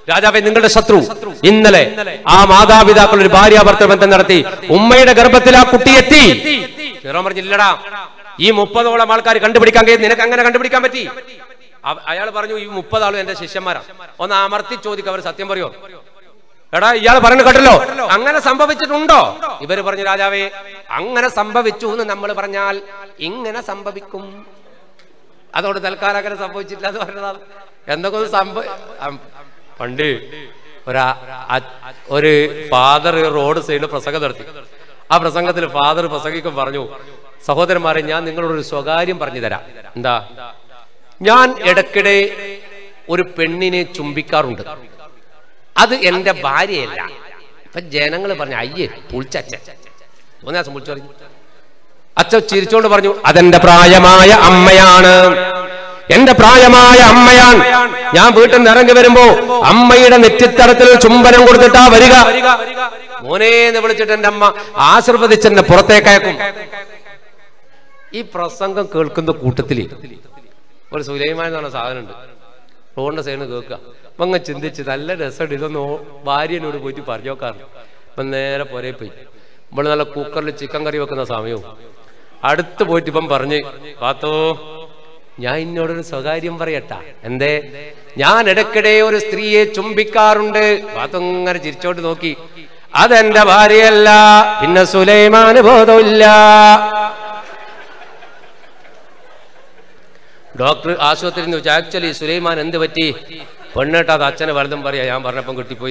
രാജാവെ നിങ്ങളുടെ ശത്രു ഇന്നലെ ആ മാതാപിതാക്കൾ ഒരു ഭാര്യാഭർത്തൃ ബന്ധം നടത്തി, ഉമ്മയുടെ ഗർഭത്തിൽ ആ കുട്ടി എത്തി. ഫിറോൻ പറഞ്ഞില്ലടാ, ഈ മുപ്പതോളം ആൾക്കാർ കണ്ടുപിടിക്കാൻ കഴിയും, നിനക്ക് അങ്ങനെ കണ്ടുപിടിക്കാൻ പറ്റി? അയാൾ പറഞ്ഞു, ഈ മുപ്പതാളും എന്റെ ശിഷ്യന്മാരാണ്. ഒന്ന് അമർത്തി ചോദിക്കുക, അവർ സത്യം പറയോ? എടാ ഇയാൾ പറഞ്ഞു കേട്ടല്ലോ, അങ്ങനെ സംഭവിച്ചിട്ടുണ്ടോ? ഇവര് പറഞ്ഞു, രാജാവേ അങ്ങനെ സംഭവിച്ചു എന്ന് നമ്മൾ പറഞ്ഞാൽ ഇങ്ങനെ സംഭവിക്കും, അതോട് തൽക്കാലം അങ്ങനെ സംഭവിച്ചിട്ടില്ല എന്ന് പറഞ്ഞതാണ്. എന്തൊക്കെ ഒന്ന് സംഭവ പണ്ട് ഒരാ ഒരു ഫാദർ റോഡ് സൈഡിൽ പ്രസംഗം നടത്തി. ആ പ്രസംഗത്തിൽ ഫാദർ പ്രസംഗിക്കും പറഞ്ഞു, സഹോദരന്മാരെ ഞാൻ നിങ്ങളോടൊരു സ്വകാര്യം പറഞ്ഞു തരാം. എന്താ? ഞാൻ ഇടയ്ക്കിടെ ഒരു പെണ്ണിനെ ചുംബിക്കാറുണ്ട്, അത് എന്റെ ഭാര്യയല്ല. ഇപ്പൊ ജനങ്ങൾ പറഞ്ഞു, അയ്യേ പുളിച്ചച്ഛൻ ഒന്ന് ദിവസം വിളിച്ചു പറഞ്ഞു. അച്ഛൻ ചിരിച്ചോണ്ട് പറഞ്ഞു, അതെന്റെ പ്രായമായ അമ്മയാണ്, എന്റെ പ്രായമായ അമ്മയാണ്. ഞാൻ വീട്ടിൽ നിന്ന് ഇറങ്ങി വരുമ്പോ അമ്മയുടെ നെറ്റിത്തടത്തിൽ ചുംബനം കൊടുത്തിട്ടാ വരിക. മോനേന്ന് വിളിച്ചിട്ട് എന്റെ അമ്മ ആശീർവദിച്ചെന്നെ പുറത്തേക്കയക്കും. ഈ പ്രസംഗം കേൾക്കുന്ന കൂട്ടത്തില് ഒരു സുലൈമാൻ എന്ന് പറഞ്ഞ സാധനം ഉണ്ട്, റോഡിന്റെ സൈഡിൽ കേൾക്കുക. അപ്പൊ അങ്ങ് ചിന്തിച്ച് നല്ല രസമുണ്ട്, ഇതൊന്ന് ഭാര്യനോട് പോയിട്ട് പറഞ്ഞു നോക്കാറുണ്ട്. അപ്പൊ നേരെ പുരേ പോയി. നമ്മള് നല്ല കുക്കറിൽ ചിക്കൻ കറി വെക്കുന്ന സമയവും അടുത്ത് പോയിട്ട് ഇപ്പം പറഞ്ഞ്, പാത്തോ ഞാൻ ഇന്നോടൊരു സ്വകാര്യം പറയട്ടാ. എന്തേ? ഞാൻ ഇടയ്ക്കിടെ ഒരു സ്ത്രീയെ ചുംബിക്കാറുണ്ട്. പാത്തോ ഇങ്ങനെ ചിരിച്ചോട്ട് നോക്കി, അതെന്റെ ഭാര്യയല്ല. പിന്നെ സുലൈമാന് ബോധമില്ല. ഡോക്ടർ ആശുപത്രിയിൽ നിന്ന് ചോദിച്ചു, ആക്ച്വലി സുലൈമാൻ എന്ത് പറ്റി? പെണ്ണേട്ടാ അത് അച്ഛനെ വലുതും പറയാ, ഞാൻ പറഞ്ഞപ്പം കിട്ടിപ്പോയി.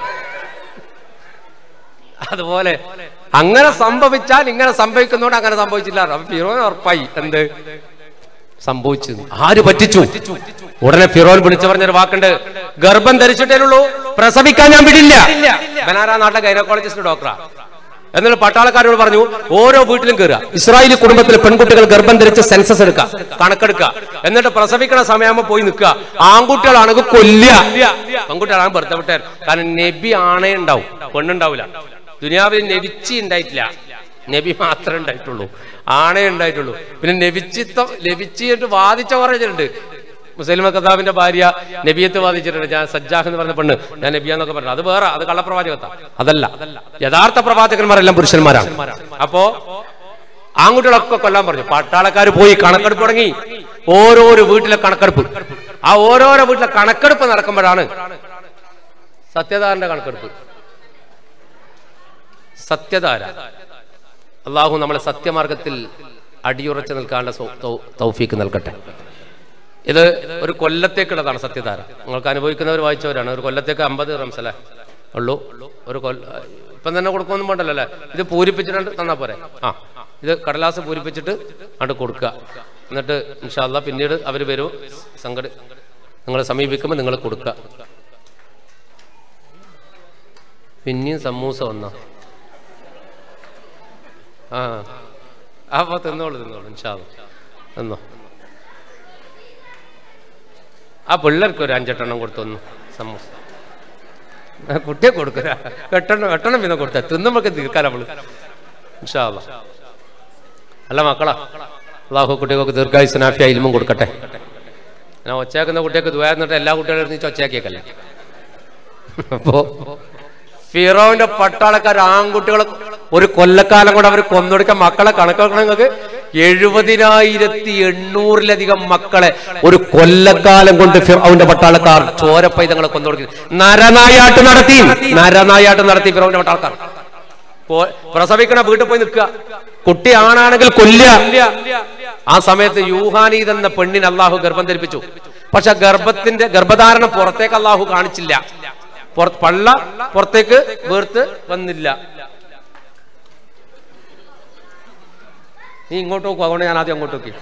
അതുപോലെ അങ്ങനെ സംഭവിച്ചാൽ ഇങ്ങനെ സംഭവിക്കുന്നോണ്ട് അങ്ങനെ സംഭവിച്ചില്ല. ഫിറോൻ ഉറപ്പായി എന്ത് സംഭവിച്ചു, ആര് പറ്റിച്ചു. ഉടനെ ഫിറോൻ വിളിച്ചു പറഞ്ഞൊരു വാക്കുണ്ട്, ഗർഭം ധരിച്ചിട്ടേയുള്ളൂ, പ്രസവിക്കാൻ ഞാൻ വിടില്ല. ബനാറ നാട്ടിലെ ഗൈനക്കോളജിസ്റ്റ് ഡോക്ടറാ. എന്നിട്ട് പട്ടാളക്കാരോട് പറഞ്ഞു, ഓരോ വീട്ടിലും കയറുക, ഇസ്രായേലി കുടുംബത്തിലെ പെൺകുട്ടികൾ ഗർഭം ധരിച്ച് സെൻസസ് എടുക്കുക, കണക്കെടുക്കുക, എന്നിട്ട് പ്രസവിക്കണ സമയമാകുമ്പോൾ പോയി നിൽക്കുക. ആൺകുട്ടികളാണെങ്കിൽ കൊല്ലുക, പെൺകുട്ടികളാണ് ഭർത്തവിട്ടേ. കാരണം നബി ആണേ ഉണ്ടാവും, പെണ്ണുണ്ടാവില്ല. ദുനിയാവിൽ നബിച്ചി ഉണ്ടായിട്ടില്ല, നബി മാത്രമേ ഉണ്ടായിട്ടുള്ളൂ, ആണേ ഉണ്ടായിട്ടുള്ളൂ. പിന്നെ നബിച്ചിത്വം ലഭിച്ചിട്ട് വാദിച്ച പറഞ്ഞിട്ടുണ്ട്. മുസൈലിമ കദ്ദാബിന്റെ ഭാര്യ നബിയത്ത് വാദിച്ചിട്ടുണ്ട്. ഞാൻ സജ്ജാഹ് എന്ന് പറഞ്ഞ പെണ്ണ് ഞാൻ നബിയാന്നൊക്കെ പറഞ്ഞു. അത് വേറെ, അത് കള്ളപ്രവാചകത്ത. അതല്ല, യഥാർത്ഥ പ്രവാചകന്മാരെല്ലാം പുരുഷന്മാരാണ്. അപ്പോ ആൺകുട്ടികളൊക്കെ കൊല്ലാൻ പറഞ്ഞു. പട്ടാളക്കാർ പോയി കണക്കെടുപ്പ് തുടങ്ങി. ഓരോരോ വീട്ടിലെ കണക്കെടുപ്പ്. ആ ഓരോരോ വീട്ടിലെ കണക്കെടുപ്പ് നടക്കുമ്പോഴാണ് സത്യധാരന്റെ കണക്കെടുപ്പ്. സത്യധാര. അള്ളാഹു നമ്മളെ സത്യമാർഗത്തിൽ അടിയുറച്ചു നിൽക്കാനുള്ള തൗഫീക്ക് നൽകട്ടെ. ഇത് ഒരു കൊല്ലത്തേക്കുള്ളതാണ് സത്യധാര. നിങ്ങൾക്ക് അനുഭവിക്കുന്നവർ വായിച്ചവരാണ്. ഒരു കൊല്ലത്തേക്ക് അമ്പത് റംസല്ലേ ഉള്ളൂ. ഒരു കൊല്ല ഇപ്പം തന്നെ കൊടുക്കൊന്നും വേണ്ടല്ലോ അല്ലേ. ഇത് പൂരിപ്പിച്ചിട്ട് തന്നാ പോരെ. ആ ഇത് കടലാസ് പൂരിപ്പിച്ചിട്ട് അങ്ങോട്ട് കൊടുക്കുക. എന്നിട്ട് ഇൻഷാ അല്ലാഹ് പിന്നീട് അവർ വരും, സംഘട നിങ്ങളെ സമീപിക്കുമ്പോൾ നിങ്ങൾ കൊടുക്കുക. പിന്നെയും സമൂസ വന്നോ? ആ അപ്പൊ തിന്നോളൂ തിന്നോളൂ ഇൻഷാ അല്ലാഹ് തിന്നോ. ആ പിള്ളേർക്ക് ഒരു അഞ്ചെട്ടെണ്ണം കൊടുത്തൊന്നു സമൂസ. കുട്ടിയെ കൊടുക്കുക, എട്ടെണ്ണം എട്ടെണ്ണം പിന്നെ കൊടുത്ത തിന്നുമ്പോഴൊക്കെ തീർക്കാൻ നമ്മള് ഇൻഷാ അല്ലാഹ്. അല്ല മക്കളാ, അള്ളാഹു കുട്ടികൾക്ക് ദീർഘായുസ്സും ആഫിയത്തും ഇൽമും കൊടുക്കട്ടെ. ഞാൻ ഒച്ചയാക്കുന്ന കുട്ടിയൊക്കെ ദുആ എന്നിട്ട് എല്ലാ കുട്ടികളും നീച്ച് ഒച്ചയാക്കിയേക്കല്ലേ. അപ്പോ ഫിറോന്റെ പട്ടാളക്കാർ ആൺകുട്ടികളെ ഒരു കൊല്ലക്കാലം കൊണ്ട് അവർ കൊന്നൊടുക്കാൻ മക്കളെ കണക്കാക്കണം. നിങ്ങൾക്ക് എഴുപതിനായിരത്തി എണ്ണൂറിലധികം മക്കളെ ഒരു കൊല്ലക്കാലം കൊണ്ട് ഫിറോന്റെ പട്ടാളക്കാർ ചോരപ്പൈതങ്ങളെ കൊന്നൊടുക്കി നരനായാട്ട് നടത്തി നരനായാട്ട് നടത്തി ഫിറോന്റെ പട്ടാളക്കാർ. പ്രസവിക്കണ വീട്ടിൽ പോയി നിൽക്കുക, കുട്ടി ആണാണെങ്കിൽ കൊല്ലുക. ആ സമയത്ത് യൂഹാനീദ് എന്ന പെണ്ണിന് അള്ളാഹു ഗർഭം ധരിപ്പിച്ചു. പക്ഷെ ഗർഭത്തിന്റെ ഗർഭധാരണം പുറത്തേക്ക് അള്ളാഹു കാണിച്ചില്ല. പള്ള പുറത്തേക്ക് വീർത്ത് വന്നില്ല. നീ ഇങ്ങോട്ട് നോക്കും, അതുകൊണ്ട് ഞാൻ ആദ്യം അങ്ങോട്ട് നോക്കി.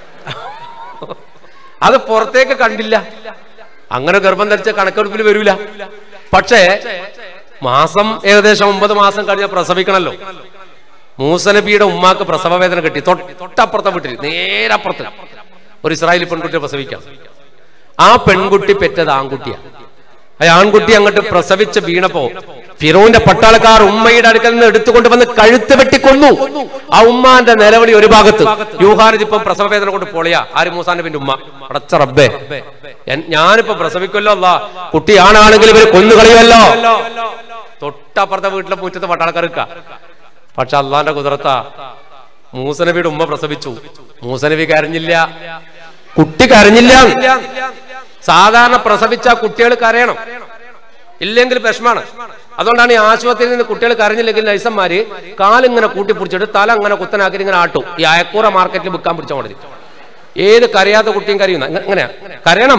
അത് പുറത്തേക്ക് കണ്ടില്ല. അങ്ങനെ ഗർഭം ധരിച്ച കണക്കെടുപ്പിൽ വരൂല. പക്ഷേ മാസം ഏകദേശം ഒമ്പത് മാസം കഴിഞ്ഞ പ്രസവിക്കണല്ലോ. മൂസ നബിയുടെ ഉമ്മാക്ക് പ്രസവ വേദന കിട്ടി. തൊട്ടപ്പുറത്തെ വീട്ടിൽ നേരപ്പുറത്ത് ഒരു ഇസ്രായേലി പെൺകുട്ടിയെ പ്രസവിക്കാം. ആ പെൺകുട്ടി പെറ്റത് ആൺകുട്ടിയാണ്. ആ ആൺകുട്ടി അങ്ങോട്ട് പ്രസവിച്ച് വീണപ്പോ ഫിറോന്റെ പട്ടാളക്കാർ ഉമ്മയുടെ അടുക്കൽ നിന്ന് എടുത്തുകൊണ്ട് വന്ന് കഴുത്ത് വെട്ടിക്കൊന്നു. ആ ഉമ്മാന്റെ നിലവിളി ഒരു ഭാഗത്ത്. യൂഹാനിത് ഇപ്പം പ്രസവവേദന കൊണ്ട് പൊളിയാ. ആര്? മൂസാ നബിന്റെ ഉമ്മ. അടച്ച റബ്ബേ, ഞാനിപ്പോ പ്രസവിക്കുമല്ലോ, അല്ല കുട്ടി ആണാണെങ്കിൽ ഇവര് കൊന്നുകളയുമല്ലോ. തൊട്ടപ്പുറത്തെ വീട്ടിലെ മുറ്റത്ത് പട്ടാളക്കാർ നിൽക്ക. പക്ഷെ അള്ളാന്റെ കുതിരത്താ മൂസ നബിയുടെ ഉമ്മ പ്രസവിച്ചു. മൂസ നബി കരഞ്ഞില്ല, കുട്ടി കരഞ്ഞില്ല. സാധാരണ പ്രസവിച്ച കുട്ടികൾ കരയണം, ഇല്ലെങ്കിൽ വിഷമാണ്. അതുകൊണ്ടാണ് ഈ ആശുപത്രിയിൽ നിന്ന് കുട്ടികൾ കരഞ്ഞില്ലെങ്കിൽ നൈസന്മാര് കാലിങ്ങനെ കൂട്ടിപ്പിടിച്ചിട്ട് തല അങ്ങനെ കുത്തനാക്കി ഇങ്ങനെ ആട്ടും. ഈ അയക്കൂറ മാർക്കറ്റിൽ വിൽക്കാൻ പിടിച്ച മാതിരി. ഏത് കരയാത്ത കുട്ടിയും കരയുന്ന എങ്ങനെയാ? കരയണം.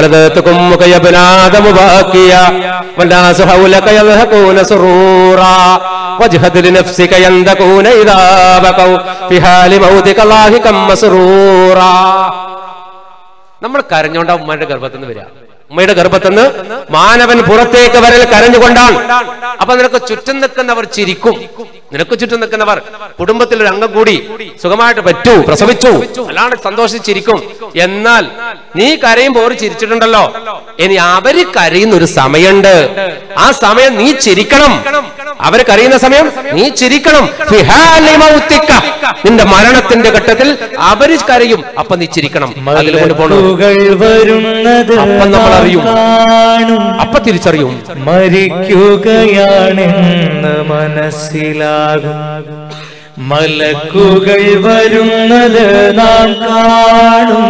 നമ്മൾ കരഞ്ഞോണ്ടാ ഉമ്മയുടെ ഗർഭത്തിൽ നിന്ന് വരിക. ഉമ്മയുടെ ഗർഭത്തിന്ന് മാനവൻ പുറത്തേക്ക് വരൽ കരഞ്ഞുകൊണ്ടാണ്. അപ്പൊ നിനക്ക് ചുറ്റും നിൽക്കുന്നവർ ചിരിക്കും. നിനക്ക് ചുറ്റും നിൽക്കുന്നവർ കുടുംബത്തിൽ ഒരു അംഗം കൂടി സുഖമായിട്ട് പറ്റൂ, പ്രസവിച്ചു, അല്ലാണ്ട് സന്തോഷിച്ചിരിക്കും. എന്നാൽ നീ കരയുമ്പോൾ ഒരു ചിരിച്ചിട്ടുണ്ടല്ലോ, ഇനി അവര് കരയുന്ന ഒരു സമയമുണ്ട്. ആ സമയം നീ ചിരിക്കണം. അവര് കരയുന്ന സമയം നീ ചിരിക്കണം. നിന്റെ മരണത്തിന്റെ ഘട്ടത്തിൽ അവര് കരയും, അപ്പൊ നീ ചിരിക്കണം. അതിലുകൊണ്ട് പോകണം. അപ്പൊ നമ്മൾ അറിയും, അപ്പൊ തിരിച്ചറിയും മരിക്കുകയാണെന്ന് മനസ്സിലാകും. മലക്കുകൾ വരുന്നത് നാം കാണും.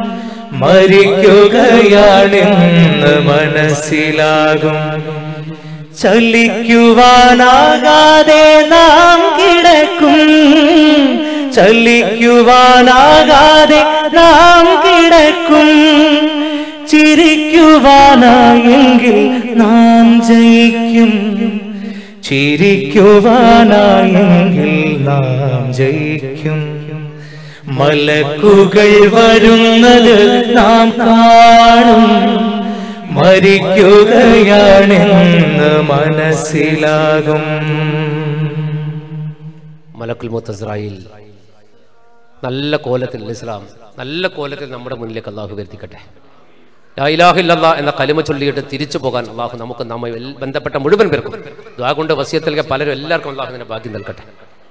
മരിക്കുകയാണെന്ന് മനസ്സിലാകും. ചലിക്കുവാനാകാതെ നാം കിടക്കും. ചലിക്കുവാനാകാതെ നാം കിടക്കും. ചിരിക്കുവാനായെങ്കിൽ നാം ജയിക്കും. ചിരിക്കുവാനായെങ്കിൽ നാം ജയിക്കും. മലക്കുകൾ വരുന്നത് നാം കാണും. മരിക്കുകയാണെന്ന് മനസ്സിലാകും. മലക്കുൽ മൗത്ത് ഇസ്രായേൽ നല്ല കോലത്തിൽ ഇസ്ലാം നല്ല കോലത്തിൽ നമ്മുടെ മുന്നിലേക്ക് അള്ളാഹു വരുത്തിക്കട്ടെ. ലാ ഇലാഹ ഇല്ലല്ലാഹ് എന്ന കലിമ ചൊല്ലിയിട്ട് തിരിച്ചു പോകാൻ അള്ളാഹു നമുക്ക് നമ്മെ ബന്ധപ്പെട്ട മുഴുവൻ പേർക്കും ദുആ കൊണ്ട് വസിയത്ത് നൽകിയ പലരും എല്ലാവർക്കും അള്ളാഹു അതിനെ ഭാഗ്യം നൽകട്ടെ.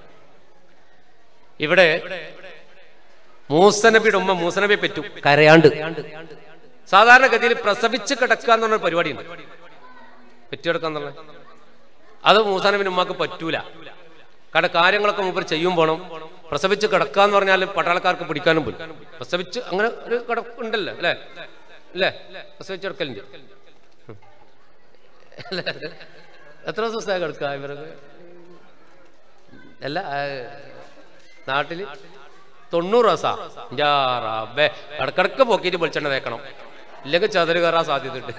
ഇവിടെ മൂസ നബിയുടെ ഉമ്മ മൂസ നബിയെ പെറ്റു കരയാണ്ട്. സാധാരണഗതിയിൽ പ്രസവിച്ച് കിടക്കുക എന്ന് പറഞ്ഞ പരിപാടിയുണ്ട്, പെറ്റുകിടക്കുക എന്നുള്ളത്. അത് മൂസാ നബിന്റെ ഉമ്മക്ക് പറ്റൂല. കാരണം കാര്യങ്ങളൊക്കെ മൂപ്പർ ചെയ്യും പോണം. പ്രസവിച്ച് കിടക്കുക എന്ന് പറഞ്ഞാൽ പട്ടാളക്കാർക്ക് പിടിക്കാനും പോലും. പ്രസവിച്ച് അങ്ങനെ ഒരു കിടക്കുണ്ടല്ലോ അല്ലേ അല്ലേ പ്രസവിച്ച് കിടക്കലുണ്ട്. എത്ര ദിവസമായി കിടക്കുക ഇവരൊക്കെ? അല്ല നാട്ടില് തൊണ്ണൂറ് ദിവസം റബ്ബേ ഇടക്കിടക്ക് പൊക്കിയിട്ട് വെളിച്ചെണ്ണ തേക്കണം, ഇല്ലെങ്കിൽ ചതുര് കയറാൻ സാധ്യതയുണ്ട്.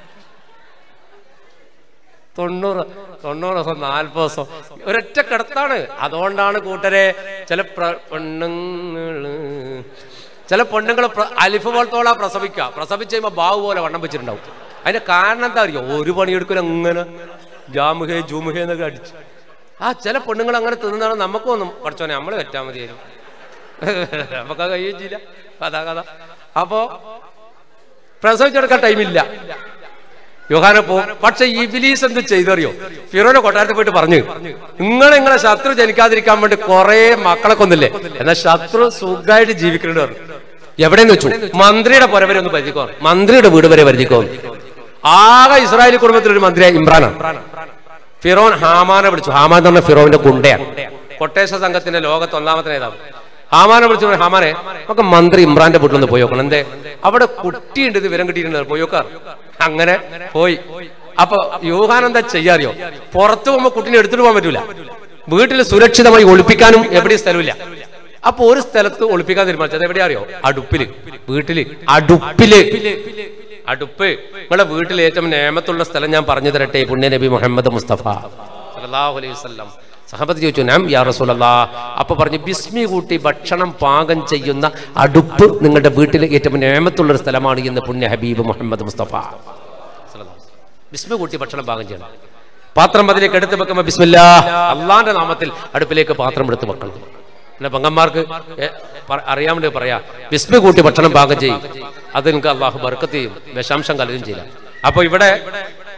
തൊണ്ണൂറ് തൊണ്ണൂറ് ദിവസം നാൽപ്പത് ദിവസം ഒരൊറ്റ കിടത്താണ്. അതുകൊണ്ടാണ് കൂട്ടരെ ചില പെണ്ണുങ്ങള് ചില പെണ്ണുങ്ങൾ അലിഫ് പോലത്തോളാ പ്രസവിക്കുക. പ്രസവിച്ച് കഴിയുമ്പോൾ ബാവ് പോലെ വണ്ണം വെച്ചിട്ടുണ്ടാവും. അതിന്റെ കാരണം എന്താ അറിയോ? ഒരു പണിയെടുക്കലും അങ്ങനെ ജാമുഹേ ജൂമുഹേ എന്നൊക്കെ അടിച്ച് ആ ചില പെണ്ണുങ്ങൾ അങ്ങനെ തിന്നാണ്. നമുക്കൊന്നും പഠിച്ചോനെ നമ്മൾ വെറ്റാൽ മതിയായിരുന്നു, നമുക്ക് അത് കഴിയുകയും ചെയ്യില്ല. കഥാ കഥ അപ്പോ പ്രസവിച്ചെടുക്കാൻ ടൈമില്ല. യോഹാനെ പോവും. പക്ഷെ ഇബ്ലീസ് എന്ത് ചെയ്തറിയോ? ഫിറോന്റെ കൊട്ടാരത്തിൽ പോയിട്ട് പറഞ്ഞു, നിങ്ങൾ നിങ്ങളെ ശത്രു ജനിക്കാതിരിക്കാൻ വേണ്ടി കുറെ മക്കളെ കൊന്നില്ലേ, എന്നാൽ ശത്രു സുഖമായിട്ട് ജീവിക്കുന്നുണ്ട് പറഞ്ഞു. എവിടെയെന്ന് വെച്ചു? മന്ത്രിയുടെ പുര വരെ ഒന്ന് പരിചയിക്കോ, മന്ത്രിയുടെ വീട് വരെ പരിചയിക്കോ. ആകെ ഇസ്രായേലി കുടുംബത്തിൽ ഒരു മന്ത്രിയായ ഇമ്രാനാണ്. ഫിറോൻ ഹാമാനെ വിളിച്ചു. ഹാമാൻ എന്ന് പറഞ്ഞ ഫിറോന്റെ ഗുണ്ടയാണ്, കൊട്ടേഷ സംഘത്തിന്റെ ലോകത്ത് ഒന്നാമത്തെ നേതാവ്. ഹാമാനെ വിളിച്ചു, ഹാമാനെ നമുക്ക് മന്ത്രി ഇമ്രാന്റെ വീട്ടിലൊന്ന് പോയി നോക്കണം, എന്തേ അവിടെ കുട്ടിയുണ്ട്, ഇത് വിവരം കിട്ടിയിട്ടുണ്ട്, പോയി നോക്കാർ. അങ്ങനെ പോയി. അപ്പൊ യോഹാൻ എന്താ ചെയ്യാറിയോ? പുറത്തു പോകുമ്പോ കുട്ടീനെ എടുത്തിട്ട് പോകാൻ പറ്റൂല. വീട്ടിൽ സുരക്ഷിതമായി ഒളിപ്പിക്കാനും എവിടെയും സ്ഥലമില്ല. അപ്പൊ ഒരു സ്ഥലത്ത് ഒളിപ്പിക്കാൻ തീരുമാനിച്ചത് എവിടെയാ അറിയോ? അടുപ്പില്. വീട്ടില് അടുപ്പില് അടുപ്പ്. നിങ്ങളെ വീട്ടിൽ ഏറ്റവും നേമത്തുള്ള സ്ഥലം ഞാൻ പറഞ്ഞു തരട്ടെ. പുണ്യ നബി മുഹമ്മദ് മുസ്തഫ സല്ലല്ലാഹു അലൈഹി വസല്ലം സഹബത്ത് ചോദിച്ചു, നാം യാ റസൂലല്ലാഹ്. അപ്പൊ പറഞ്ഞു, ബിസ്മി കൂട്ടി ഭക്ഷണം പാകം ചെയ്യുന്ന അടുപ്പ് നിങ്ങളുടെ വീട്ടിൽ ഏറ്റവും നേമത്തുള്ള ഒരു സ്ഥലമാണ് എന്ന് പുണ്യ ഹബീബ് മുഹമ്മദ് മുസ്തഫ. ബിസ്മി കൂട്ടി ഭക്ഷണം പാകം ചെയ്യണം. പാത്രം അതിലേക്ക് എടുത്ത് വെക്കുമ്പോൾ ബിസ്മില്ലാഹ്, അള്ളാന്റെ നാമത്തിൽ അടുപ്പിലേക്ക് പാത്രം എടുത്ത് വെക്കണം. പിന്നെ പെങ്ങന്മാർക്ക് അറിയാൻ വേണ്ടി പറയാ, ബിസ്മി കൂട്ടി ഭക്ഷണം പാകം ചെയ്യും, അത് നിങ്ങൾക്ക് അള്ളാഹു ബർക്കത്ത് ചെയ്യും, വിഷാംശം കലരും ചെയ്യില്ല. അപ്പൊ ഇവിടെ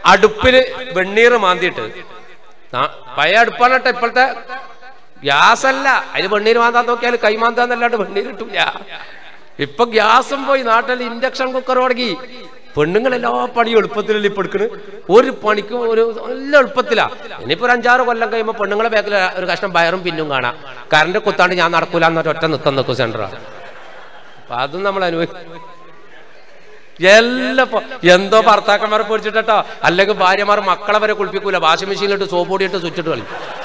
അടുപ്പില് വെണ്ണീർ മാന്തിയിട്ട്, പഴയ അടുപ്പാണ് കേട്ടോ, ഇപ്പോഴത്തെ ഗ്യാസ് അല്ല. അതിന് വെണ്ണീര് മാന്താൻ നോക്കിയാൽ കൈമാന്താന്നല്ലാണ്ട് വെണ്ണീര് കിട്ടൂല. ഇപ്പൊ ഗ്യാസും പോയി, നാട്ടിൽ ഇൻഡക്ഷൻ കുക്കർ തുടങ്ങി. പെണ്ണുങ്ങളെല്ലാ പണിയും എളുപ്പത്തിലല്ലേ ഇപ്പൊ എടുക്കണ്. ഒരു പണിക്കും ഒരു നല്ല എളുപ്പത്തിലാ. ഇനിയിപ്പോ ഒരു അഞ്ചാറ് കൊല്ലം കഴിയുമ്പോൾ പെണ്ണുങ്ങളെ ബാക്കിൽ ഒരു കഷ്ണം വയറും പിന്നും കാണാം. കറണ്ട് കുത്താണ്ട് ഞാൻ നടക്കൂല എന്നൊരു ഒറ്റ നിത്തം നിൽക്കും സെന്ററാണ്. അപ്പൊ അതും നമ്മൾ അനുഭവിക്കും. എല്ലാം എന്തോ ഭർത്താക്കന്മാരെ പൊടിച്ചിട്ടോ, അല്ലെങ്കിൽ ഭാര്യമാർ മക്കളെ വരെ കുളിപ്പിക്കൂല, വാഷിംഗ് മെഷീനിലിട്ട് സോപ്പ് പൊടിയിട്ട് സ്വിച്ചിട്ട് കളി.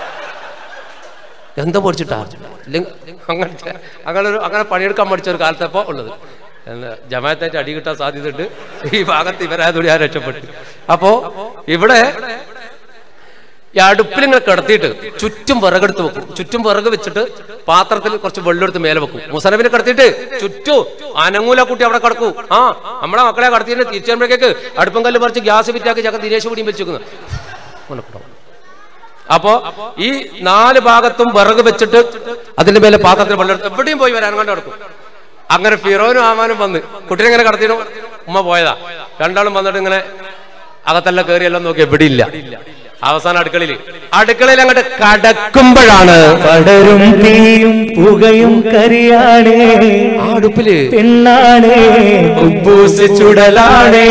എന്തോ പൊടിച്ചിട്ടാ അല്ലെങ്കിൽ അങ്ങനത്തെ അങ്ങനെ ഒരു അങ്ങനെ പണിയെടുക്കാൻ പഠിച്ച ഒരു കാലത്തപ്പോ ഉള്ളത്. ജമാഅത്തായിട്ട് അടി കിട്ടാൻ സാധ്യതയുണ്ട്. ഈ ഭാഗത്ത് ഇവരായതുകൊണ്ട് ഞാൻ രക്ഷപ്പെട്ടു. അപ്പോ ഇവിടെ ഈ അടുപ്പിലിങ്ങനെ കിടത്തിയിട്ട് ചുറ്റും വിറകെടുത്ത് വെക്കും. ചുറ്റും വിറക് വെച്ചിട്ട് പാത്രത്തിൽ കുറച്ച് വെള്ളമെടുത്ത് മേലെ വെക്കും. മുസനബിനെ കിടത്തിയിട്ട് ചുറ്റും അനങ്ങൂല കുട്ടി അവിടെ കിടക്കൂ. ആ നമ്മളെ മക്കളെ കടത്തിയിട്ട് തിരിച്ചു വരുമ്പോഴേക്ക് അടുപ്പം കല്ല് പറിച്ച് ഗ്യാസ് വിറ്റാക്കി ചക്ക ദിനേശ് പിടിയും വെച്ചിരിക്കുന്നു. അപ്പോ ഈ നാല് ഭാഗത്തും വിറക് വെച്ചിട്ട് അതിന്റെ മേലെ പാത്രത്തിൽ വെള്ളമെടുത്ത് എവിടെയും പോയി വരാൻ കണ്ടു കിടക്കും. അങ്ങനെ ഫിറോനും ആമാനും വന്ന് കുട്ടിനെ ഇങ്ങനെ കടത്തിയിട്ട് ഉമ്മ പോയതാ. രണ്ടാളും വന്നിട്ട് ഇങ്ങനെ അകത്തെല്ലാം കയറിയെല്ലാം നോക്കി എവിടെയില്ല. അവസാനം അടുക്കളയിൽ അടുക്കളയിൽ അങ്ങോട്ട് കടക്കുമ്പോഴാണ് പടരും തീയും പുകയും കരിയാണേ, അടുപ്പില് പെണ്ണാണേ കുബൂസ് ചുടലാണേ,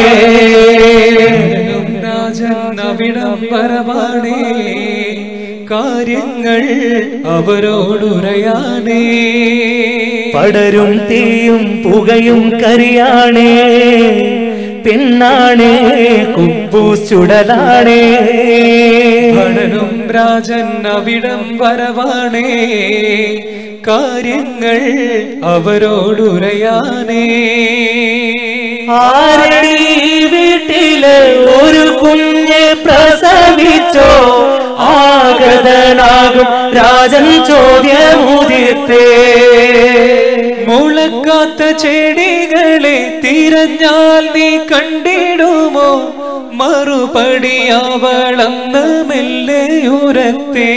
വിടംബരമാണേ കാര്യങ്ങൾ അവരോടുരയാനേ. പടരും തീയും പുകയും കരിയാണേ, പെണ്ണാണേ കുബൂസ് ചുടലാണേ, പടരും രാജൻ അവിടം വരവാണേ കാര്യങ്ങൾ അവരോടുരയാനേ. ആരടി വീട്ടില് ഒരു കുഞ്ഞെ പ്രസവിച്ചോ, ആഗതനാകും രാജൻ ചോദ്യമുദിർത്തേ. മുളക്കാത്ത ചെടികളെ തിരഞ്ഞാൽ നീ കണ്ടിടുമോ, മറുപടി അവളന്ന് മെല്ലെയുരത്തേ.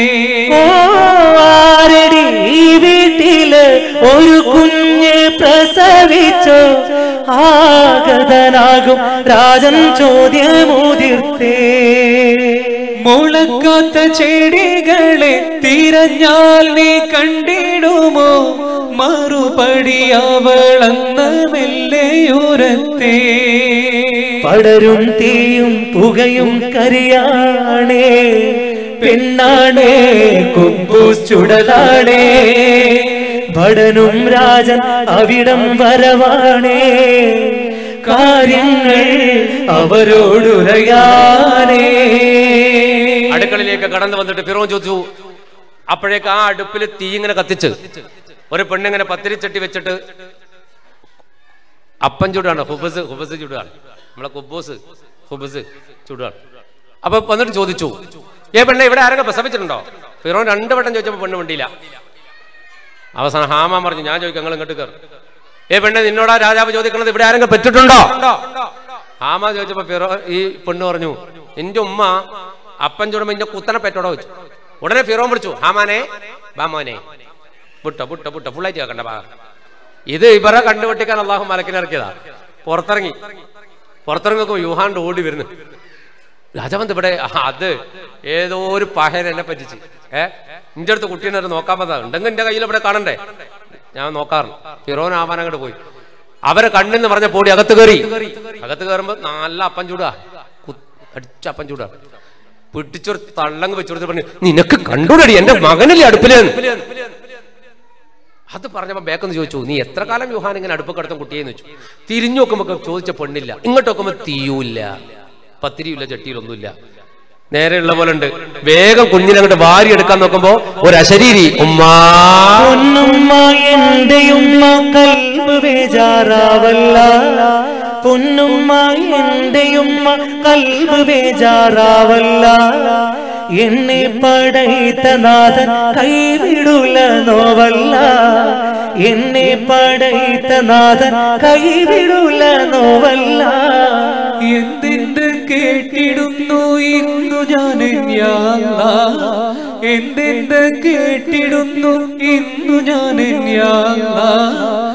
ആരടി വീട്ടില് ഒരു കുഞ്ഞെ പ്രസവിച്ചോ, ആഗതനാകും രാജൻ ചോദ്യമുദിർത്തേ. മുളക്കാത്ത ചെടികളെ തിരഞ്ഞാൽ നീ കണ്ടിടുമോ, മറുപടി അവളന്ന് മെല്ലെയുരത്തേ. പടരും തീയും പുകയും കരിയാണേ, പെണ്ണാണേ കുബൂസ് ചുടലാണേ, ഭടനും രാജൻ അവിടം വരവാണേ കാര്യങ്ങൾ അവരോടുരയാനേ. അടുക്കളയിലേക്ക് കടന്നു വന്നിട്ട് ഫിറോൻ ചോദിച്ചു. അപ്പോഴേക്ക് ആ അടുപ്പിൽ തീ ഇങ്ങനെ കത്തിച്ച് ഒരു പെണ്ണിങ്ങനെ പത്തിരിച്ചട്ടി വെച്ചിട്ട് അപ്പം ചൂടാണ്, ഹുബസ് ഹുബസ് ചൂടാണ്, നമ്മളെ കുബൂസ് ഹുബസ് ചൂടാണ്. അപ്പൊ വന്നിട്ട് ചോദിച്ചു, ഏ പെണ്ണെ ഇവിടെ ആരെങ്കിലും പ്രസവിച്ചിട്ടുണ്ടോ? ഫിറോൻ രണ്ടു വട്ടം ചോദിച്ചപ്പോ പെണ്ണ് വണ്ടിയില്ല. അവസാനം ഹാമാൻ പറഞ്ഞു, ഞാൻ ചോദിക്കാം, നിങ്ങൾ ഇങ്ങോട്ട് കയറും. ഏ പെണ്ണെ നിന്നോടാ രാജാവ് ചോദിക്കുന്നത് ഇവിടെ ആരെങ്കിലും പെറ്റിട്ടുണ്ടോ? ഹാമാൻ ചോദിച്ചപ്പോ ഫിറോ ഈ പെണ്ണ് പറഞ്ഞു, എന്റെ ഉമ്മ അപ്പം ചൂടുമ്പോ എന്റെ കുത്തനെ പെറ്റോടോ വെച്ചു. ഉടനെ ഫിറോൻ വിളിച്ചു, ഹാമാനെ ബാമോനെ പുട്ട പുട്ട പുട്ട ഫുള്ളായിട്ട് കേൾക്കണ്ട ബാ. ഇത് ഇവരെ കണ്ടുപൊട്ടിക്കാൻ അള്ളാഹു മലക്കിനിറക്കിയതാ. പുറത്തിറങ്ങി പുറത്തിറങ്ങി യൂഹാണ്ട് ഓടി വരുന്നു. രാജാവന്ത് ഇവിടെ അത് ഏതോ ഒരു പഹൻ എന്നെ പറ്റിച്ച്, ഏഹ് നിന്റെ അടുത്ത് കുട്ടീനെ നോക്കാൻ പറ്റാ ഉണ്ടെങ്കിൽ എന്റെ കയ്യിൽ ഇവിടെ കാണണ്ടേ, ഞാൻ നോക്കാറുണ്ട്. ഫിറോൻ ആവാൻ അങ്ങോട്ട് പോയി. അവരെ കണ്ണെന്ന് പറഞ്ഞ പോടി അകത്ത് കയറി. അകത്ത് കയറുമ്പോ നല്ല അപ്പം ചൂടാ, അടിച്ച അപ്പം ചൂടാ. പിടിച്ചൊരു തള്ളങ്ങ് വെച്ചോടുത്ത് പറഞ്ഞു, നിനക്ക് കണ്ടൂടടി എന്റെ മകനല്ലേ അടുപ്പില്. അത് പറഞ്ഞപ്പോ ബേക്കെന്ന് ചോദിച്ചു, നീ എത്ര കാലം യൂഹാൻ ഇങ്ങനെ അടുപ്പ് കിടത്തും കുട്ടിയെന്ന് വെച്ചു. തിരിഞ്ഞു നോക്കുമ്പോ ചോദിച്ച പെണ്ണില്ല, ഇങ്ങോട്ട് നോക്കുമ്പോ തീയൂല്ല, പത്തിരിയില്ല, ചട്ടിയിലൊന്നുമില്ല, നേരെയുള്ള പോലെ ഉണ്ട്. വേഗം കുഞ്ഞിനങ്ങോട്ട് വാരി എടുക്കാൻ നോക്കുമ്പോ ഒരു അശരീരി ഉമ്മാ. പൊന്നുമ്മ എന്റെ ഉമ്മ കൽബ് ബേജാറാവല്ല, പൊന്നുമ്മ എന്റെ ഉമ്മ കൽബ് ബേജാറാവല്ല, എന്നെ പടൈത്ത നാഥൻ കൈവിടുല നോവല്ല, എന്നെ പടൈത്ത നാഥൻ കൈവിടുല നോവല്ല. എന്തെന്ത് കേട്ടിടുന്നു ഇന്നു ഞാൻ എന്തെന്ത് കേട്ടിടുന്നു ഇന്നു ഞാൻ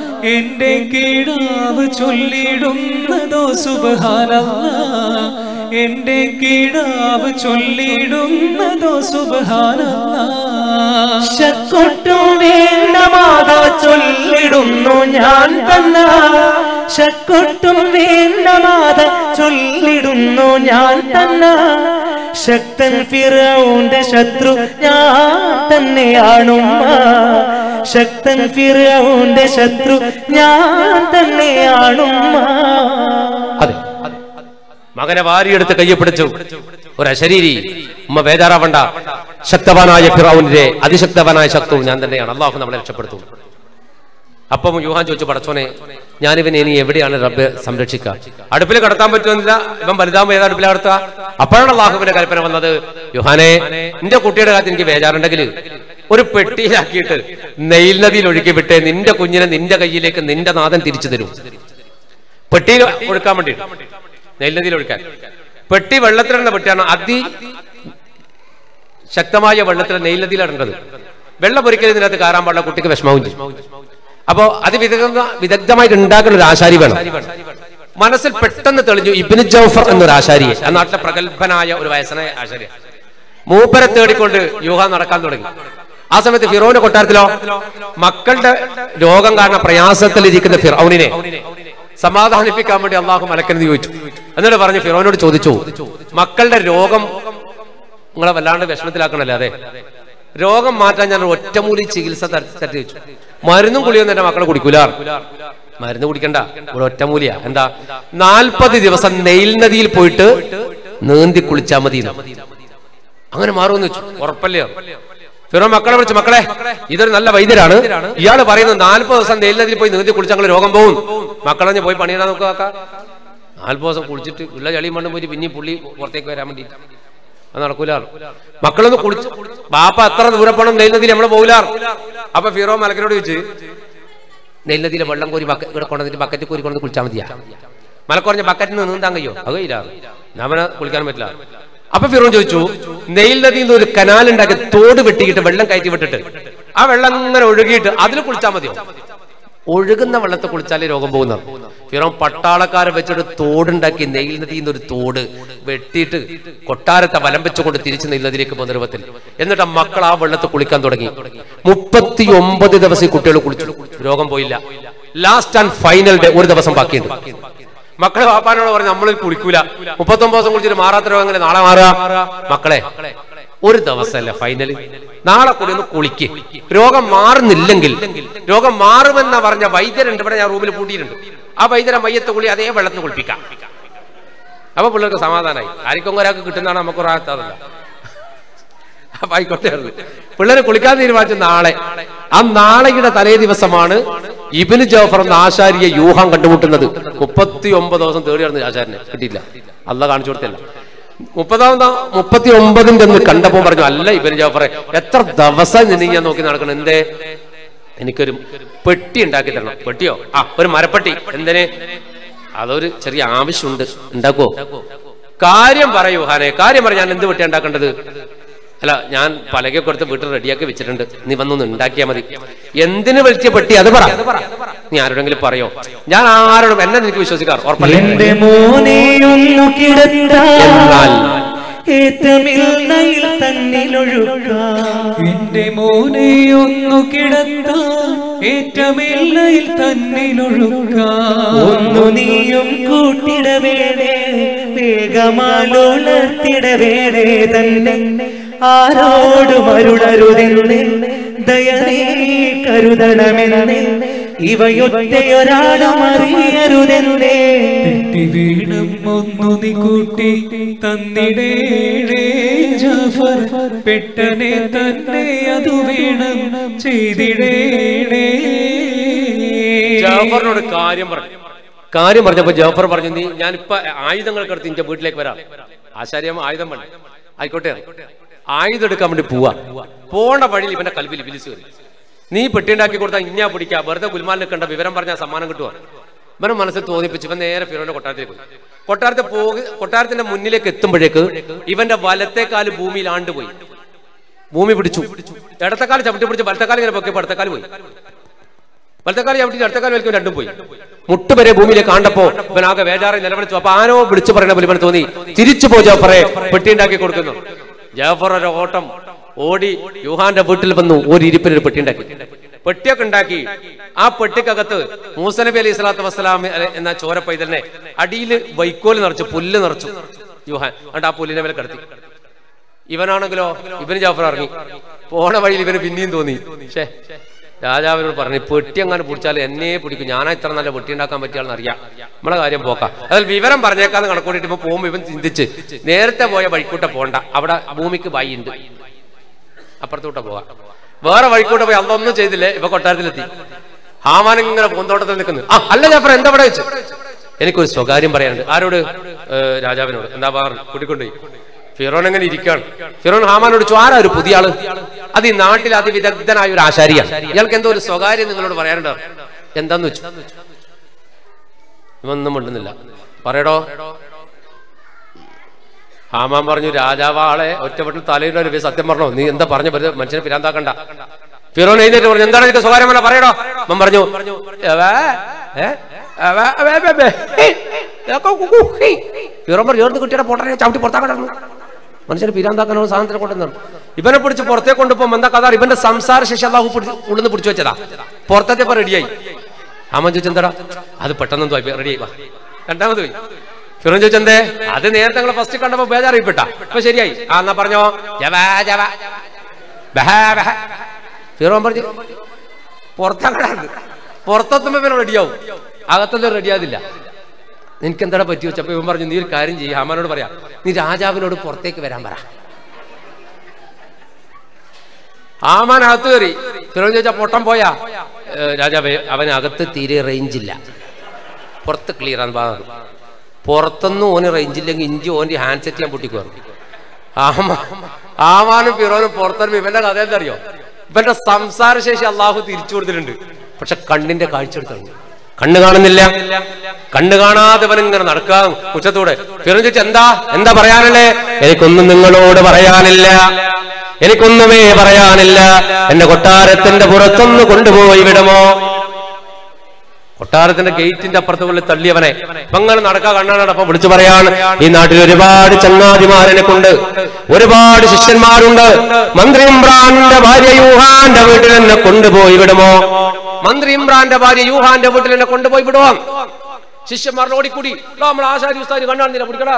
എന്റെ കീടാവ് ചൊല്ലിടുന്നതോ സുബ്ഹാനല്ലാഹ്, എന്റെ കിടാവ് ചൊല്ലിടുന്നതോ സുബ്ഹാനല്ലാഹ്. ശക്കൊട്ടും വേണ്ട മാതാ ചൊല്ലിടുന്നു ഞാൻ തന്ന, ശക്കൊട്ടും വേണ്ട മാതാ ചൊല്ലിടുന്നു ഞാൻ തന്ന. ശക്തൻ ഫിർഔന്റെ ശത്രു ഞാൻ തന്നെയാണുമ്മ, ശക്തൻ ഫിർഔന്റെ ശത്രു ഞാൻ തന്നെയാണുമ്മ. അതെ, മകനെ വാരിയെടുത്ത് കയ്യെപ്പിടിച്ചു ഒരു അശരീരി. ഉമ്മ ബേജാറാവണ്ട, ശക്തവാനായ ഫിറൗനിലെ അതിശക്തവാനായ ശത്രു ഞാൻ തന്നെയാണ്. അള്ളാഹു നമ്മളെ രക്ഷപ്പെടുത്തും. അപ്പം യൂഹാൻ ചോദിച്ചു, പടച്ചോനെ ഞാനിവനെ ഇനി എവിടെയാണ് റബ്ബ് സംരക്ഷിക്കുക? അടുപ്പിൽ കടത്താൻ പറ്റുന്നില്ല, ഇവൻ വലുതാകുമ്പോൾ ഏത് അടുപ്പിൽ കടത്തുക? അപ്പോഴാണ് അള്ളാഹുവിന്റെ കൽപ്പന വന്നത്, യൂഹാനെ നിന്റെ കുട്ടിയുടെ കാലത്ത് എനിക്ക് ബേജാറുണ്ടെങ്കിൽ ഒരു പെട്ടിയിലാക്കിയിട്ട് നെയിൽ നദിയിൽ ഒഴുക്കി വിട്ട് നിന്റെ കുഞ്ഞിനെ നിന്റെ കയ്യിലേക്ക് നിന്റെ നാഥൻ തിരിച്ചു തരും. പെട്ടിയിൽ ഒഴുക്കാൻ വേണ്ടിയിട്ട്, നെയിൽ നദിയിൽ ഒഴുക്കാൻ. പെട്ടി വെള്ളത്തിലുള്ള പെട്ടിയാണ്, അതി ശക്തമായ വെള്ളത്തിൽ നെയിൽ നദിയിലിടേണ്ടത്. വെള്ളം ഒരിക്കലും ഇതിനകത്ത് കയറാൻ പാടില്ല, കുട്ടിക്ക് വിഷമാവും ചെയ്യും. അപ്പോ അത് വിദഗ്ധ വിദഗ്ധമായിട്ട് ഉണ്ടാക്കുന്ന ഒരു ആശാരി വേണം. മനസ്സിൽ പെട്ടെന്ന് തെളിഞ്ഞു ഇബ്നു ജൗഫർ എന്നൊരു ആശാരിയെ, ആ നാട്ടിലെ പ്രഗത്ഭനായ ഒരു വയസ്സനായ ആശാരി. മൂപ്പരെ തേടിക്കൊണ്ട് യൂഹാൻ നടക്കാൻ തുടങ്ങി. ആ സമയത്ത് ഫിറോന്റെ കൊട്ടാരത്തിലോ മക്കളുടെ രോഗം കാരണം പ്രയാസത്തിലിരിക്കുന്ന ഫിറോനിനെ സമാധാനിപ്പിക്കാൻ വേണ്ടി അള്ളാഹു മലക്കെന്ന് ചോദിച്ചു. എന്നിട്ട് പറഞ്ഞു, ഫിറോനോട് ചോദിച്ചു, മക്കളുടെ രോഗം നിങ്ങളെ വല്ലാണ്ട് വിഷമത്തിലാക്കണല്ലേ? അതെ, രോഗം മാറ്റാൻ ഞാൻ ഒറ്റമൂലി ചികിത്സ തട്ടി വെച്ചു. മരുന്നും കുളിയൊന്നും എന്റെ മക്കളെ കുടിക്കൂല. മരുന്ന് കുടിക്കണ്ട, ഒരു ഒറ്റമൂലിയാ. എന്താ? നാൽപ്പത് ദിവസം നെയിൽ നദിയിൽ പോയിട്ട് നീന്തി കുളിച്ചാൽ മതി. അങ്ങനെ മാറുമെന്ന് വെച്ചു. ഉറപ്പല്ലേ? ഫിറോ മക്കളെ വിളിച്ചു, മക്കളെ ഇതൊരു നല്ല വൈദ്യരാണ്, ഇയാള് പറയുന്നത് നാൽപ്പത് ദിവസം നെയിൽ നദിയിൽ പോയി നീന്തി കുളിച്ചാൽ ഞങ്ങൾ രോഗം പോകും. മക്കളെ പോയി പണിയണ നോക്കുക. നാൽപ്പത് ദിവസം കുളിച്ചിട്ട് ഉള്ള ചളിയും മണ്ണും പോയിട്ട് പിന്നെ പുള്ളി പുറത്തേക്ക് വരാൻ വേണ്ടി അത് നടക്കൂല. മക്കളൊന്ന് കുളിച്ചു, ബാപ്പ എത്ര ദൂരെ പോകണം നെയിൽ നദിയിൽ നമ്മള് പോകൂലാർ. അപ്പൊ ഫിറോ മലക്കനോട് ചോദിച്ചു, നെയിൽ നദിയിലെ വെള്ളം കോരി ഇവിടെ കൊണ്ടുവന്നിട്ട് ബക്കറ്റ് കോരി കൊണ്ടു കുളിച്ചാൽ മതിയാ? മലക്ക് പറഞ്ഞ ബക്കറ്റിൽ നിന്ന് നീന്താൻ കഴിയോ? അത് കഴിയില്ല, ഞാമനെ കുളിക്കാൻ പറ്റില്ല. അപ്പൊ ഫിറോ ചോദിച്ചു, നെയിൽ നദിയിൽ നിന്ന് ഒരു കനാൽ ഉണ്ടാക്കി തോട് വെട്ടിയിട്ട് വെള്ളം കയറ്റി വിട്ടിട്ട് ആ വെള്ളം ഇങ്ങനെ ഒഴുകിയിട്ട് അതിൽ കുളിച്ചാൽ മതിയോ? ഒഴുകുന്ന വെള്ളത്തെ കുളിച്ചാലേ രോഗം പോകുന്ന. ഫിറോ പട്ടാളക്കാരെ വെച്ചിട്ട് തോടുണ്ടാക്കി നെയിൽ നദിയിൽ നിന്ന് ഒരു തോട് വെട്ടിയിട്ട് കൊട്ടാരത്തെ വലം വെച്ചുകൊണ്ട് തിരിച്ച് നെയിൽ നദിയിലേക്ക് പോകുന്ന രൂപത്തിൽ. എന്നിട്ട് മക്കൾ ആ വെള്ളത്തെ കുളിക്കാൻ തുടങ്ങി. മുപ്പത്തി ഒമ്പത് ദിവസം ഈ കുട്ടികൾ കുളിച്ചു, രോഗം പോയില്ല. ലാസ്റ്റ് ആൻഡ് ഫൈനൽ ഡേ ഒരു ദിവസം ബാക്കിയുണ്ട്. മക്കളെ വാപ്പാനോട് പറഞ്ഞു, നമ്മൾ കുളിക്കൂല, മുപ്പത്തി ഒമ്പത് ദിവസം കുളിച്ചിട്ട് മാറാത്ത രോഗം എങ്ങനെ നാളെ മാറുക? മക്കളെ ഒരു ദിവസമല്ല ഫൈനല്, നാളെ കൂടി ഒന്ന് കുളിക്ക്. രോഗം മാറുന്നില്ലെങ്കിൽ, രോഗം മാറുമെന്ന പറഞ്ഞ വൈദ്യരുണ്ട് ഇവിടെ, ഞാൻ റൂമിൽ പൂട്ടിയിട്ടുണ്ട്. ആ വൈദ്യരെ മയ്യത്തെ കുളി അതേ വെള്ളത്തിന് കുളിപ്പിക്കാം. അപ്പൊ പിള്ളേർക്ക് സമാധാനമായി. ആർക്കും ഒരാൾക്ക് കിട്ടുന്നതാണ് നമുക്ക് റാഹത്തല്ല. അപ്പൊ ആയിക്കോട്ടെ, പിള്ളേരെ കുളിക്കാൻ തീരുമാനിച്ചു നാളെ. ആ നാളെയുടെ തലേ ദിവസമാണ് ഇബ്നു ജൗഫർ എന്ന ആശാരിയെ യൂഹാൻ കണ്ടുമുട്ടുന്നത്. മുപ്പത്തി ഒമ്പത് ദിവസം തേടി നടന്ന് ആശാരിനെ കിട്ടിയില്ല, അള്ളാഹ് കാണിച്ചു കൊടുത്തില്ല. മുപ്പതാമത് മുപ്പത്തി ഒമ്പതിന്റെ ഒന്ന് കണ്ടപ്പോ പറഞ്ഞു, അല്ല ഇബ്നു ജൗഫറെ, എത്ര ദിവസം നിന്നെ ഞാൻ നോക്കി നടക്കണം, എന്തേ? എനിക്കൊരു പെട്ടി ഉണ്ടാക്കി തരണം. പെട്ടിയോ? ആ, ഒരു മരപ്പെട്ടി. എന്തിന്? അതൊരു ചെറിയ ആവശ്യമുണ്ട്, ഉണ്ടാക്കുവോ? കാര്യം പറയൂ ഹാനെ, കാര്യം പറ. ഞാൻ എന്ത് പെട്ടി ഉണ്ടാക്കേണ്ടത്? അല്ല, ഞാൻ പലകെ കൊടുത്ത് വീട്ടിൽ റെഡിയാക്കി വെച്ചിട്ടുണ്ട്, നീ വന്നൊന്ന് ഉണ്ടാക്കിയാൽ മതി. എന്തിനു വലിയ പെട്ടി അത് പറ. നീ ആരോടെങ്കിലും പറയോ? ഞാൻ ആരോടും, എന്നെ നിനക്ക് വിശ്വസിക്കാറ് ഉറപ്പല്ല. എന്റെ മോനെ ഒന്നു കിടത്താൻ ഏറ്റമില്ലയിൽ തന്നിലൊഴുക്കാം. ഒന്നു നീയും കൂട്ടിടവേണേ, വേഗമാലുണർത്തിടവേണേ തന്നെ. ആരോടും അരുളരുതെന്ന് ദയനീ കരുതണമെന്ന്, ഇവയൊറ്റയൊരാളും അറിയരുതെന്നേ. തെറ്റി വീണം ഒന്നു നീ കൂട്ടി തന്നിടേണേ ജാഫർ, പെട്ടനെ തന്നെ അതു വേണം ചെയ്തിടേണേ. ജാഫറിനോട് കാര്യം പറഞ്ഞു. കാര്യം പറഞ്ഞപ്പോ ജാഫർ പറഞ്ഞു, നീ ഞാനിപ്പോ ആയുധങ്ങൾക്ക് അടുത്ത് നിന്റെ വീട്ടിലേക്ക് വരാം. ആശാരിയമ്മ ആയുധം വേണം. ആയിക്കോട്ടെ, ആയുധം എടുക്കാൻ വേണ്ടി പോവാ. പോണ വഴിയിൽ ഇവന്റെ കൽവിൽ വിളിച്ചു കയറി, നീ പെട്ടിയുണ്ടാക്കി കൊടുത്താൽ ഇഞ്ഞാ പിടിക്കുക, വെറുതെ ഗുൽമാലിനെ കണ്ട വിവരം പറഞ്ഞാൽ സമ്മാനം കിട്ടുക. ഇവനെ മനസ്സിൽ തോന്നിപ്പിച്ച് ഇവൻ നേരെ ഫിറോന്റെ കൊട്ടാരത്തിലേക്ക് പോയി. കൊട്ടാരത്തിൽ പോയി കൊട്ടാരത്തിന്റെ മുന്നിലേക്ക് എത്തുമ്പോഴേക്ക് ഇവന്റെ വലത്തേക്കാല് ഭൂമിയിൽ ആണ്ടുപോയി. ഭൂമി പിടിച്ചു. ഇടത്തേക്കാല് ചവിട്ടി പിടിച്ച് വലത്തേക്കാല് ഇങ്ങനെ പൊക്കിയപ്പോ ഇടത്തേക്കാല് പോയി. വലത്തേക്കാലം ചവിട്ടി അടുത്തക്കാലം വലിക്കും, രണ്ടും പോയി. മുട്ടുവരെ ഭൂമിയിലേക്ക് കാണ്ടപ്പോ ഇവനാകെ വേജാറെ നിലവിളിച്ചു. അപ്പൊ ആരോ വിളിച്ചു പറയുന്ന പോലെ ഇവന് തോന്നി, തിരിച്ചു പോ ജാഫറെ, പെട്ടി ഉണ്ടാക്കി കൊടുക്കുന്നു. ജാഫർ ഒരു ഓട്ടം ഓടി യൂഹാന്റെ വീട്ടിൽ വന്നു, ഒരു ഇരിപ്പിനൊരു പെട്ടി ഉണ്ടാക്കി. പെട്ടിയൊക്കെ ഉണ്ടാക്കി. ആ പെട്ടിക്കകത്ത് മൂസ നബി അലൈഹി സ്വലാത്തു വസ്സലാം എന്ന ചോര പൈതലിനെ അടിയിൽ വൈക്കോല് നിറച്ചു, പുല്ല് നിറച്ചു യൂഹാൻ. എന്നിട്ട് ആ പുല്ലിനെ മേലെ കിടത്തി. ഇവനാണെങ്കിലോ ഇവന് ജാഫർ ഇറങ്ങി. പോണ വഴിയിൽ ഇവന് പിന്നെയും തോന്നി, ഷേ രാജാവിനോട് പറഞ്ഞു, പെട്ടി അങ്ങനെ പിടിച്ചാൽ എന്നെ പിടിക്കും, ഞാനാ ഇത്ര നല്ല പെട്ടി ഉണ്ടാക്കാൻ പറ്റിയാണെന്ന് അറിയാം, നമ്മളെ കാര്യം പോക്കാം. അതിൽ വിവരം പറഞ്ഞേക്കാന്ന് കണക്കൂട്ടിട്ട് ഇപ്പൊ പോകുമ്പോ ഇവൻ ചിന്തിച്ച് നേരത്തെ പോയ വഴിക്കൂട്ട പോണ്ട, അവിടെ ഭൂമിക്ക് വഴി ഉണ്ട്, അപ്പുറത്തോട്ട് പോവാം. വേറെ വഴിക്കൂട്ട പോയി അതൊന്നും ചെയ്തില്ലേ, ഇവ കൊട്ടാരത്തിലെത്തി. ഹാമാൻ ഇങ്ങനെ പൂന്തോട്ടത്തിൽ നിൽക്കുന്നു. ആ അല്ല ജാഫർ എന്താ ഇവിടെ വെച്ച്, എനിക്കൊരു സ്വകാര്യം പറയാനുണ്ട്. ആരോട്? രാജാവിനോട്. എന്താ പറഞ്ഞു? കൂട്ടിക്കൊണ്ടുപോയി. ഫിറോൻ എങ്ങനെ ഇരിക്കുകയാണ്. ഫിറോൻ ഹാമാനോട് ചോദിച്ചു, ആരാ ഒരു പുതിയ ആള്? അത് ഈ നാട്ടിൽ അതിവിദഗ്ധനായ ഒരു ആശാരിയാണ്, ഇയാൾക്ക് എന്തോ ഒരു സ്വകാര്യം നിങ്ങളോട് പറയാനുണ്ടോ? എന്താന്ന് വെച്ചു. ഇവൊന്നും മിണ്ടുന്നില്ല. പറയടോ. ഹാമാൻ പറഞ്ഞു, രാജാവാളെ ഒറ്റപ്പെട്ട് തലയുടെ ഒരു സത്യം പറഞ്ഞോ, നീ എന്താ പറഞ്ഞു, മനുഷ്യനെ പിരാന്താക്കണ്ട. ഫിറോൻ എഴുന്നേറ്റ് പറഞ്ഞു, എന്താണ് എനിക്ക് സ്വകാര്യം പറഞ്ഞ പറയടോ. അവൻ പറഞ്ഞു, ഫിറോൻ പറഞ്ഞു, ഏർന്ന് കുട്ടിയുടെ പൊട്ടനെ ചവിട്ടി പുറത്താക്കണം, മനുഷ്യന് പിരാന്താക്കാനോ സാധനത്തിനെ കൊണ്ടുവന്നു. ഇവനെ പിടിച്ച് പുറത്തേക്ക് കൊണ്ടുപോകും. എന്താ കഥ? ഇവന്റെ സംസാര ശേഷി അല്ലാഹു ഉള്ളിന്ന് പിടിച്ചു വെച്ചതാ. പുറത്തെത്തിയപ്പോ റെഡിയായി. ഹാമാൻ ചോദിച്ചു, എന്താടാ? അത് പെട്ടെന്ന് റെഡിയായി. വാ രണ്ടാമത് പോയി. ഫിറോൻ ചോദിച്ചെന്തേ? അത് നേരത്തെ ഞങ്ങൾ ഫസ്റ്റ് കണ്ടപ്പോ ബേജാറിയിപ്പെട്ട, ഇപ്പൊ ശരിയായി. ആ എന്നാ പറഞ്ഞോ. ഫിറോൻ പറഞ്ഞു, പുറത്താക്കടാ. പുറത്തെത്തുമ്പോ ഇവനെ റെഡിയാവും, അകത്തൊന്നും റെഡിയാതില്ല. നിനക്ക് എന്താ പറ്റി വെച്ചപ്പോ ഇവൻ പറഞ്ഞു, നീ ഒരു കാര്യം ചെയ്യും, ഹാമാനോട് പറയാ, നീ രാജാവിനോട് പുറത്തേക്ക് വരാൻ പറ. ഹാമാൻ അകത്ത് കയറി. ഫിറോൻ ചോദിച്ചാ പൊട്ടം പോയാ? രാജാവേ, അവനകത്ത് തീരെ റേഞ്ചില്ല, പുറത്ത് ക്ലിയർ ആണ് ഭാഗം. പുറത്തൊന്നും ഓന് റേഞ്ചില്ലെങ്കിൽ ഇഞ്ചി ഓൻ്റെ ഹാൻഡ് സെറ്റ് ചെയ്യാൻ പൊട്ടിക്കുവാറും. ഹാമാനും ഫിറോനും പുറത്തൊരു ഇവന്റെ കഥ എന്തറിയോ? ഇവന്റെ സംസാരശേഷി അള്ളാഹു തിരിച്ചു കൊടുത്തിട്ടുണ്ട്, പക്ഷെ കണ്ണിന്റെ കാഴ്ച എടുത്തു. കണ്ണ് കാണുന്നില്ല. കണ്ണ് കാണാതെ അവൻ ഇങ്ങനെ നടക്കാം ഉച്ചത്തൂടെ. ഫിറോൻ ചോദിച്ചു, എന്താ എന്താ പറയാനല്ലേ? എനിക്കൊന്നും നിങ്ങളോട് പറയാനില്ല, എനിക്കൊന്നുമേ പറയാനില്ല. എന്റെ കൊട്ടാരത്തിന്റെ പുറത്തൊന്ന് കൊണ്ടുപോയി വിടുമോ? കൊട്ടാരത്തിന്റെ ഗേറ്റിന്റെ അപ്പുറത്തുള്ളിൽ തള്ളിയവനെ പങ്ങൾ നടക്കാ കണ്ണാടപ്പം വിളിച്ചു പറയാണ്, ഈ നാട്ടിൽ ഒരുപാട് ചങ്ങാതിമാരെ കൊണ്ട് ഒരുപാട് ശിഷ്യന്മാരുണ്ട്. മന്ത്രി ഇമ്രാന്റെ ഭാര്യ യൂഹാന്റെ വീട്ടിൽ എന്നെ കൊണ്ടുപോയി വിടുമോ? മന്ത്രി ഇമ്രാന്റെ ഭാര്യ യൂഹാന്റെ വീട്ടിൽ എന്നെ കൊണ്ടുപോയി വിടുവാം. ശിഷ്യന്മാരുടെ ഓടിക്കൂടി, നമ്മൾ ആശാരി ഉസ്താദ് കണ്ണാടുന്നില്ല, പിടിക്കടാ.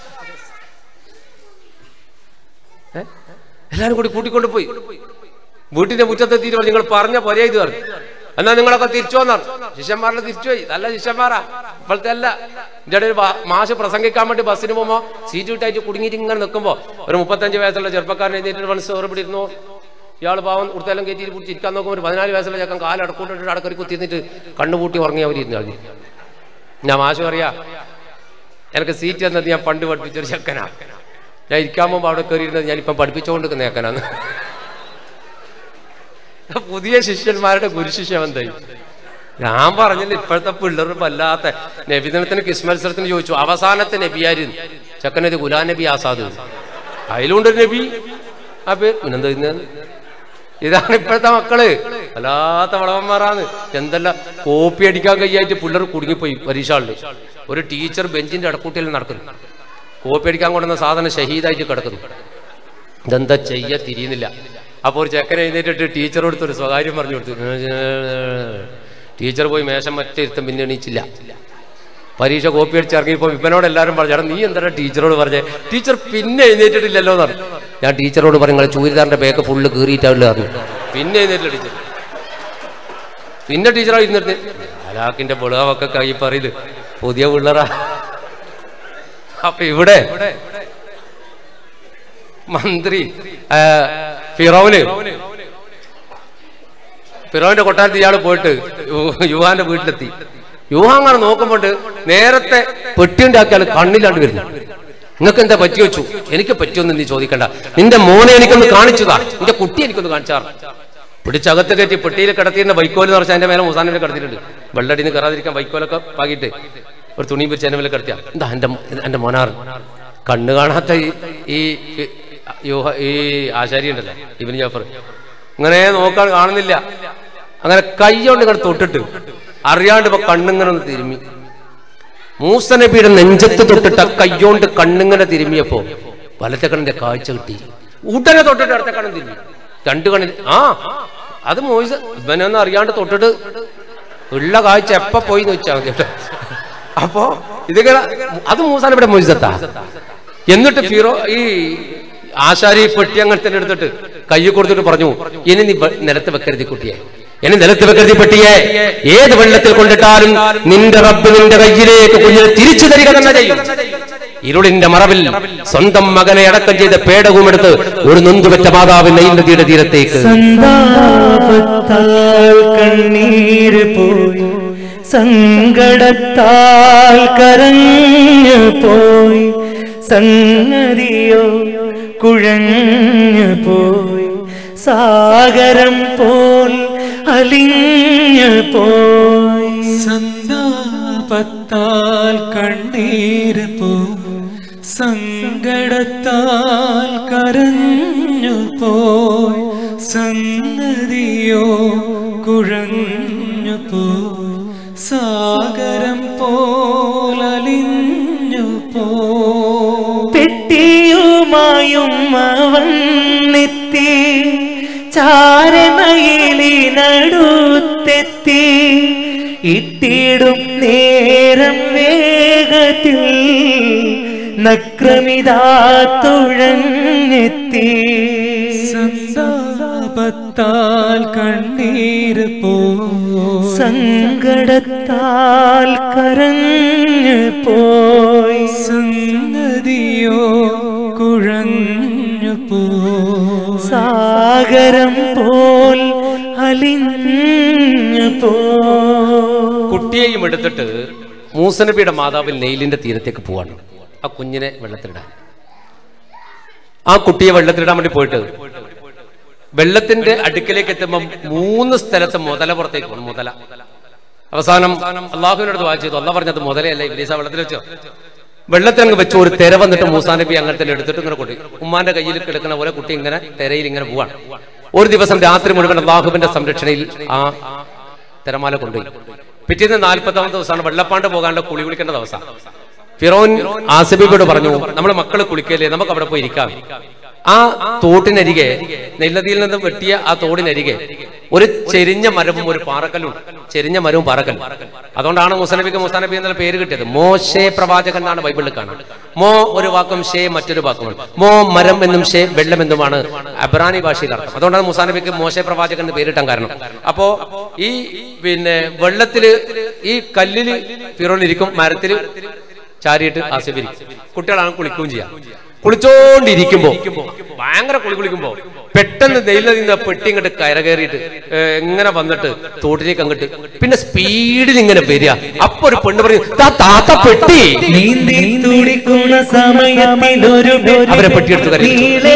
എല്ലാരും കൂടി കൂട്ടിക്കൊണ്ട് പോയി വീട്ടിന്റെ മുറ്റത്തെത്തിയിട്ട് പറഞ്ഞു, നിങ്ങൾ പറഞ്ഞ പോരെ ഇത് പറഞ്ഞു, എന്നാ നിങ്ങളൊക്കെ തിരിച്ചു വന്നാണ്. ശിഷ്യന്മാരുടെ തിരിച്ചുപോയി. നല്ല ശിഷ്യന്മാരാ, ഇപ്പോഴത്തെ അല്ല. എൻ്റെ ഒരു മാഷ് പ്രസംഗിക്കാൻ വേണ്ടി ബസ്സിന് പോകുമ്പോ സീറ്റ് വിട്ടായിട്ട് കുടുങ്ങിയിട്ട് ഇങ്ങനെ നിൽക്കുമ്പോ ഒരു മുപ്പത്തഞ്ച് വയസ്സുള്ള ചെറുപ്പക്കാരൻ എഴുതിയിട്ട് മനസ്സ് ഓർപ്പിടിരുന്നു. ഇയാൾ പാവം കുടുത്തെല്ലാം കയറ്റിയിട്ട് പിടിച്ച് ഇരിക്കാൻ നോക്കുമ്പോൾ ഒരു പതിനാല് വയസ്സുള്ള ചെക്കൻ കാല് അടക്കൂട്ടിട്ട് അടക്കറി കുത്തിയിരുന്നിട്ട് കണ്ണുപൂട്ടി ഉറങ്ങി അവരിരുന്നു കളഞ്ഞു. ഞാൻ മാഷ് പറയാ, എനിക്ക് സീറ്റ് തന്നത് ഞാൻ പണ്ട് പഠിപ്പിച്ചൊരു ചെക്കനാ, ഞാൻ ഇരിക്കാൻ പോകുമ്പോൾ അവിടെ കയറിയിരുന്നത് ഞാനിപ്പം പഠിപ്പിച്ചുകൊണ്ടിരിക്കുന്ന ചെക്കനാന്ന്. പുതിയ ശിഷ്യന്മാരുടെ ഗുരുശിഷ്യം എന്തായി? ഞാൻ പറഞ്ഞില്ല, ഇപ്പോഴത്തെ പിള്ളേർ വല്ലാത്ത നബിദിനത്തിന് കിസ് മത്സരത്തിന് ചോദിച്ചു, അവസാനത്തെ നബിയായിരുന്നു ചെക്കനത് ഗുലാം നബി ആസാദ്, അതിലുണ്ടൊരു നബി. ആ പേര് പിന്നെന്താ ഇന്ന്? ഇതാണ് ഇപ്പോഴത്തെ മക്കള്, വല്ലാത്ത വളവന്മാരാണ്. എന്തെല്ലാം കോപ്പി അടിക്കാൻ കഴിയായിട്ട് പിള്ളേർ കുടുങ്ങിപ്പോയി പരീക്ഷ ഹാളിൽ. ഒരു ടീച്ചർ ബെഞ്ചിന്റെ അടക്കൂട്ടിൽ നടക്കുന്നു, കോപ്പി അടിക്കാൻ കൊണ്ടുവന്ന സാധനം ഷഹീദായിട്ട് കിടക്കുന്നു. ഇതെന്താ ചെയ്യാ തിരിയുന്നില്ല. അപ്പോൾ ഒരു ചെക്കനെ എഴുന്നേറ്റിട്ട് ടീച്ചറോടുത്തൊരു സ്വകാര്യം പറഞ്ഞു കൊടുത്തു. ടീച്ചർ പോയി മേശം മറ്റേ ഇരുത്തം പിന്നെ എണീച്ചില്ല. പരീക്ഷ കോപ്പി അടിച്ച് ഇറങ്ങിയപ്പോൾ ഇവനോട് എല്ലാവരും പറഞ്ഞു, ചേട്ടാ നീ എന്താ ടീച്ചറോട് പറഞ്ഞേ? ടീച്ചർ പിന്നെ എഴുന്നേറ്റിട്ടില്ലല്ലോ എന്ന് പറഞ്ഞു. ഞാൻ ടീച്ചറോട് പറഞ്ഞു, നിങ്ങൾ ചൂരിദാറിന്റെ ബാക്ക് ഫുള്ള് കീറിയിട്ടാവില്ല പറഞ്ഞു. പിന്നെ എഴുന്നേറ്റില്ല ടീച്ചർ. പിന്നെ ടീച്ചറാ ഇരുന്നിട്ട് അലാക്കിന്റെ പിളവൊക്കെ കൈ പറയത് പുതിയ പിള്ളേറാ. അപ്പൊ ഇവിടെ മന്ത്രി ഫിറോന് ഫിറോന്റെ കൊട്ടാരത്തിൽ ഇയാൾ പോയിട്ട് യുവാന്റെ വീട്ടിലെത്തി. യുവാൻ അങ്ങനെ നോക്കുമ്പോണ്ട് നേരത്തെ പെട്ടിയുണ്ടാക്കിയാൽ കണ്ണിലാണ്ട് വരുന്നു. നിങ്ങൾക്ക് എന്താ പറ്റി വെച്ചു? എനിക്ക് പറ്റിയൊന്നും നീ ചോദിക്കണ്ട, നിന്റെ മോനെ എനിക്കൊന്ന് കാണിച്ചുതാ, നിന്റെ കുട്ടി എനിക്കൊന്ന് കാണിച്ചാർ. പിടിച്ചകത്ത് കയറ്റി പെട്ടിയിൽ കിടത്തിയിരുന്ന വൈക്കോല് നിറച്ച് അതിന്റെ മേലെ മുസാനെ കിടത്തിയിട്ടുണ്ട്. വെള്ളടിന്ന് കയറാതിരിക്കാൻ വൈക്കോലൊക്കെ പാകിയിട്ട് ഒരു തുണി പിരിച്ച് അതിന്റെ മേലെ കിടത്തിയ എന്താ എന്റെ എന്റെ മോനാറ്. കണ്ണ് കാണാത്ത ഈ ഈ ആശാരി ഉണ്ടല്ലോ ഇബ്നു ജാഫർ, ഇങ്ങനെ നോക്കാൻ കാണുന്നില്ല. അങ്ങനെ കൈകൊണ്ട് ഇങ്ങനെ തൊട്ടിട്ട് അറിയാണ്ട് ഇപ്പൊ കണ്ണിങ്ങനെ ഒന്ന് തിരുമ്മി. മൂസ നബിയുടെ നെഞ്ചത്ത് തൊട്ടിട്ട് ആ കൈയോണ്ട് കണ്ണിങ്ങനെ തിരുമ്മിയപ്പോ വലത്തെ കണ്ണിന്റെ കാഴ്ച കിട്ടി. ഉടനെ തൊട്ടിട്ട് അടുത്ത കണ്ണും തിരുമ്മി. രണ്ടു കണ്ണിൽ ആ അത് മോയിസ് ഇവനൊന്നും അറിയാണ്ട് തൊട്ടിട്ട് ഉള്ള കാഴ്ച എപ്പ പോയി എന്ന് വെച്ചാൽ മതി. അപ്പോ ഇതിങ്ങനെ അത് മൂസ നബിയുടെ മോയിസത്താ. എന്നിട്ട് ഫിറോ ഈ ആശാരി പെട്ടി അങ്ങനെ തന്നെ എടുത്തിട്ട് കൈ കൊടുത്തിട്ട് പറഞ്ഞു, ഇനി നീ നിലത്ത് വെക്കരുത് കുട്ടിയെ, ഇനി നിലത്ത് വെക്കരുത് പെട്ടിയെ. ഏത് വെള്ളത്തിൽ കൊണ്ടിട്ടാലും നിന്റെ റബ്ബ് നിന്റെ കയ്യിലേക്ക് കുഞ്ഞിനെ തിരിച്ചു തരിക തന്നെ ചെയ്യും. ഇരുളിന്റെ മറവിൽ സ്വന്തം മകനെ അടക്കം ചെയ്ത പേടകവും എടുത്ത് ഒരു നൊന്തുപെറ്റ മാതാവ് നൈൽ നദിയുടെ തീരത്തേക്ക് കണ്ണീര് പോയി, സങ്കടത്താൽ കരഞ്ഞു പോയി, സംഗതിയോ കുഴഞ്ഞു പോയി, സാഗരം പോൽ അലിഞ്ഞു പോയി. സന്താപത്താൽ കണ്ണീര് പോയി, സങ്കടത്താൽ കരഞ്ഞു പോയി, സംഗതിയോ കുഴഞ്ഞു പോയി, സാഗരം പോലലിഞ്ഞു പോയി. പെട്ടിയുമായും വന്നെത്തി, ചാരനയിലിനടുത്തെത്തി, ഇട്ടിടും നേരം വേഗത്തിൽ നക്രമിതാ തുഴഞ്ഞെത്തി. സന്താപത്താൽ കണ്ണീര് പോയി, സങ്കടത്താൽ കരഞ്ഞു പോയി, സംഗതിയോ കുഴഞ്ഞു പോയി, സാഗരം പോൽ അലിഞ്ഞു പോയി. കുട്ടിയെയും എടുത്തിട്ട് മൂസ നബിയുടെ മാതാവിൽ നെയിലിന്റെ തീരത്തേക്ക് പോവാണ് ആ കുഞ്ഞിനെ വെള്ളത്തിലിടാൻ. ആ കുട്ടിയെ വെള്ളത്തിലിടാൻ വേണ്ടി പോയിട്ട് വെള്ളത്തിന്റെ അടുക്കിലേക്ക് എത്തുമ്പോൾ മൂന്ന് സ്ഥലത്ത് മുതല പുറത്തേക്ക് പോകണം. മുതല അവസാനം അള്ളാഹുവിന്റെ അടുത്ത് വായിച്ചു, അള്ളാഹ് പറഞ്ഞത് മുതലയല്ല ഇബ്ലീസ വെള്ളത്തിൽ വെച്ചോ. വെള്ളത്തിലങ്ങ് വെച്ച് ഒരു തെര വന്നിട്ട് മൂസാ നബി അങ്ങനെ തന്നെ എടുത്തിട്ട് ഇങ്ങനെ കൊട്ടി ഉമ്മാന്റെ കയ്യിൽ കിടക്കുന്ന പോലെ കുട്ടി ഇങ്ങനെ തെരയിൽ ഇങ്ങനെ പോവാണ്. ഒരു ദിവസം രാത്രി മുഴുവൻ അള്ളാഹുവിന്റെ സംരക്ഷണയിൽ ആ തിരമാല കൊണ്ടുപോയി. പിറ്റേന്ന് നാൽപ്പത്താമത്തെ ദിവസമാണ് വെള്ളപ്പാണ്ട് പോകാനുള്ള കുളി കുളിക്കേണ്ട ദിവസം. ഫിറോൻ ആസിബിയോട് പറഞ്ഞു, നമ്മളെ മക്കള് കുളിക്കല്ലേ, നമുക്ക് അവിടെ പോയി ഇരിക്കാം. ആ തോട്ടിനരികെ നെല്ലതിയിൽ നിന്ന് വെട്ടിയ ആ തോടിനരികെ ഒരു ചെരിഞ്ഞ മരവും ഒരു പാറക്കല്ലും, ചെരിഞ്ഞ മരവും പാറക്കല്ലും. അതുകൊണ്ടാണ് മൂസ നബിക്ക് മൂസാ നബി എന്നുള്ള പേര് കിട്ടിയത്. മോശേ പ്രവാചകൻ എന്നാണ് ബൈബിളിൽ കാണുന്നത്. മോ ഒരു വാക്കും ഷേ മറ്റൊരു വാക്കുമാണ്. മോ മരം എന്നും ഷേ വെള്ളം എന്നുമാണ് അബ്രാനി ഭാഷയിൽ അർത്ഥം. അതുകൊണ്ടാണ് മൂസാ നബിക്ക് മോശേ പ്രവാചകൻ എന്ന് പേരിട്ടാൻ കാരണം. അപ്പോ ഈ പിന്നെ വെള്ളത്തില് ഈ കല്ലില് ഫിറോനിരിക്കും, മരത്തില് ചാരിയിട്ട് ആസിബിരിക്കും. കുട്ടികളാണ് കുളിക്കുകയും ചെയ്യാം. കുളിച്ചോണ്ടിരിക്കുമ്പോ ഭയങ്കര കുളി കുളിക്കുമ്പോ പെട്ടെന്ന് നെയ്യിൽ നിന്ന് പെട്ടി ഇങ്ങോട്ട് കയറകയറിയിട്ട് എങ്ങനെ വന്നിട്ട് തോട്ടിലേക്ക് അങ്ങോട്ട് പിന്നെ സ്പീഡിൽ ഇങ്ങനെ വരിക. അപ്പൊ ഒരു പെണ്ണ് പറയും, താത്ത പെട്ടി. അവരെ പെട്ടിയെടുത്ത് കരയും.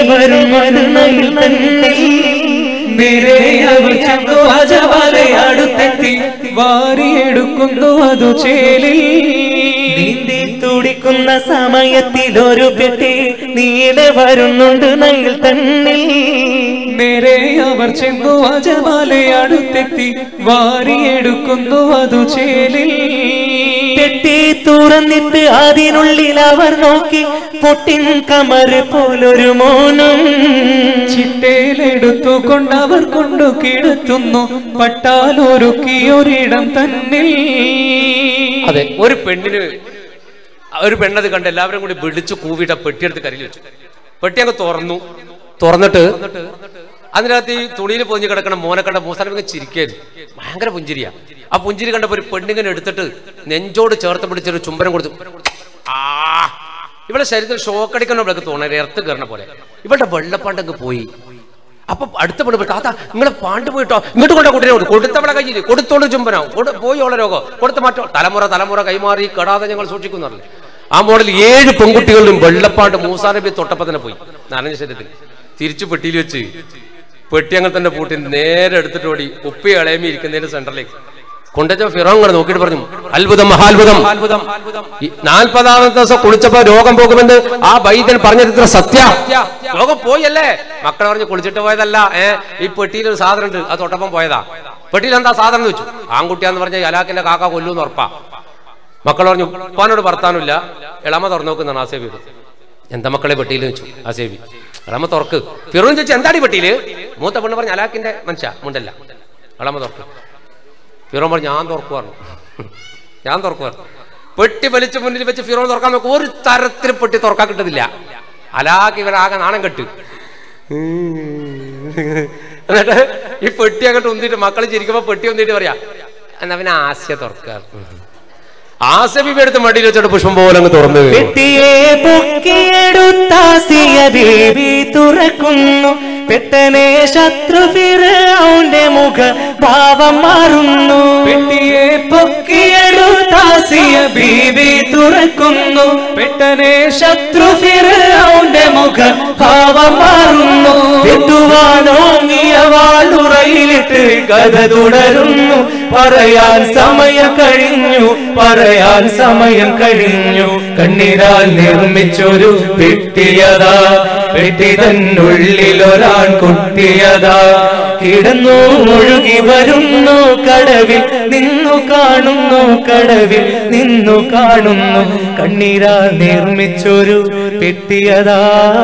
വാരിയെടുക്കുന്നു അതു ചേലിൽ, നീന്തി തുടിക്കുന്ന സമയത്തിൽ ഒരു പെട്ടി നീളെ വരുന്നുണ്ട് നൈൽ തന്നിൽ. നേരെ അവർ ചെന്നു അജമാലെ അടുത്തെത്തി, വാരിയെടുക്കുന്നു അതു ചേലിൽ. പെട്ടി തുറന്നിട്ട് അതിനുള്ളിൽ അവർ നോക്കി, പൊട്ടിൻ കമറ് പോലൊരു മോനും. ചിട്ടയിലെടുത്തു കൊണ്ടവർ കൊണ്ടു കിടത്തുന്നു, പട്ടാലൊരുക്കിയൊരിടം തന്നിൽ. അതെ, ഒരു പെണ്ണിന് ഒരു പെണ്ണത് കണ്ട് എല്ലാവരും കൂടി വിളിച്ചു കൂവിയിട്ട് പെട്ടിയെടുത്ത് കരിയിൽ വെച്ചു. പെട്ടി അങ്ങ് തുറന്നു. തുറന്നിട്ട് അതിനകത്ത് ഈ തുണിയിൽ പൊതിഞ്ഞ് കിടക്കണം മോനെ കണ്ട മൂസാ നബി ചിരിക്കായിരുന്നു. ഭയങ്കര പുഞ്ചിരിയാ. ആ പുഞ്ചിരി കണ്ടപ്പോ ഒരു പെണ്ണിങ്ങനെ എടുത്തിട്ട് നെഞ്ചോട് ചേർത്ത് പിടിച്ചൊരു ചുംബനം കൊടുത്തു. ആ ഇവിടെ ശരീരത്തിൽ ഷോക്കടിക്കുന്ന ഇവിടേക്ക് തോന്നണേ, എർത്ത് കയറണ പോലെ. ഇവളുടെ വെള്ളപ്പാണ്ടങ്ങ് പോയി. അപ്പൊ അടുത്ത പെണ്ണ് താത്ത നിങ്ങളെ പാണ്ട് പോയിട്ടോ, ഇങ്ങോട്ട് കൊണ്ട കുട്ടിനെ കൊടുത്തവളെ കയ്യിൽ കൊടുത്തോണ്ട് ചുംബനാവും പോയി ഓളെ രോഗം കൊടുത്ത മാറ്റോ തലമുറ തലമുറ കൈമാറി കെടാതെ ഞങ്ങൾ സൂക്ഷിക്കുന്നറില്ലേ. ആ മോഡൽ ഏഴ് പെൺകുട്ടികളിലും വെള്ളപ്പാണ്ട് മൂസാ നബി തൊട്ടപ്പം തന്നെ പോയി നനഞ്ഞ ശരീരത്തിൽ. തിരിച്ചു പെട്ടിയിൽ വെച്ച് പെട്ടി അങ്ങനെ തന്നെ പൂട്ടി നേരെ എടുത്തിട്ട് ഓടി ഉപ്പി ഇളയമി ഇരിക്കുന്നതിന്റെ സെന്ററിലേക്ക്. കൊണ്ടുവച്ച ഫിറോൻ കൂടെ നോക്കിയിട്ട് പറഞ്ഞു അത്ഭുതം മഹാത്ഭുതം. നാൽപ്പതാമത്തെ ദിവസം കുളിച്ചപ്പോ രോഗം പോകുമെന്ന് ആ വൈദ്യൻ പറഞ്ഞത് ഇത്ര സത്യ. രോഗം പോയല്ലേ? മക്കളെ പറഞ്ഞ് കുളിച്ചിട്ട് പോയതല്ല, ഏഹ് ഈ പെട്ടിയിൽ ഒരു സാധനം ഉണ്ട്, അത് തൊട്ടപ്പം പോയതാ. പെട്ടിയിൽ എന്താ സാധനം എന്ന് വെച്ചു. ആൺകുട്ടിയാന്ന് പറഞ്ഞ ഹലാക്കിന്റെ കാക്ക കൊല്ലൂന്ന് ഉറപ്പാ. മക്കൾ പറഞ്ഞു ഉപ്പാനോട് ഭർത്താനുമില്ല. ഇളമ തുറന്നു നോക്കുന്നതാണ് ആസേബി. എന്താ മക്കളെ പെട്ടിയിൽ വെച്ചു ആസേബി. ഇളമ തുറക്ക്. ഫിറോൻ ചോദിച്ചു എന്താടി പെട്ടിയില്? മൂത്ത പെണ്ണ് പറഞ്ഞ ഹലാക്കിന്റെ മനുഷ്യ മുണ്ടല്ല. ഇളമ തുറക്ക്. ഫിറോൻ പറഞ്ഞു ഞാൻ തുറക്കുവായിരുന്നു, ഞാൻ തുറക്കുവായിരുന്നു. പെട്ടി വലിച്ചു മുന്നിൽ വെച്ച് ഫിറോൻ തുറക്കാൻ നോക്കും. ഒരു തരത്തിൽ പെട്ടി തുറക്കാൻ കിട്ടുന്നില്ല. ഹലാക്ക് ഇവരാകെ നാണം കെട്ട്. എന്നിട്ട് ഈ പെട്ടി അങ്ങോട്ട് ഒന്നിട്ട് മക്കൾ ചിരിക്കുമ്പോ പെട്ടി ഒന്നിട്ട് പറയാ എന്നാ പിന്നെ ആസ്യ തുറക്കുക. ആസ്യ ബീബി എടുത്ത് മടിയിൽ വെച്ചിട്ട് പുഷ്പം പോലെ അങ്ങ് തുറന്നു. പെട്ടിയെ പൊക്കിയെടുത്താസിയ ബീബി തുറക്കുന്നു. പെട്ടനെ ശത്രു ഫിറഔന്റെ മുഖ ഭാവം മാറുന്നു. പെട്ടിയെ പൊക്കിയെടുത്താസിയ ബീബി തുറക്കുന്നു. പെട്ടനെ ശത്രു ഫിറഔന്റെ മുഖ ഭാവം മാറുന്നു. വെട്ടുവാനോങ്ങിയ വാളുറയിലിട്ട് കഥ തുടരുന്നു. പറയാൻ സമയം കഴിഞ്ഞു, പറയാൻ സമയം കഴിഞ്ഞു. കണ്ണീരാൽ നിർമ്മിച്ചൊരു പെട്ടിയതാ, പെട്ടി തന്നുള്ളിലൊരാൺ കുട്ടിയതാ. കിടന്നു ഒഴുകി വരുന്നു കടവിൽ നിന്നു കാണുന്നു, കടവിൽ നിന്നു കാണുന്നു. കണ്ണീരാൽ നിർമ്മിച്ചൊരു പെട്ടിയതാ.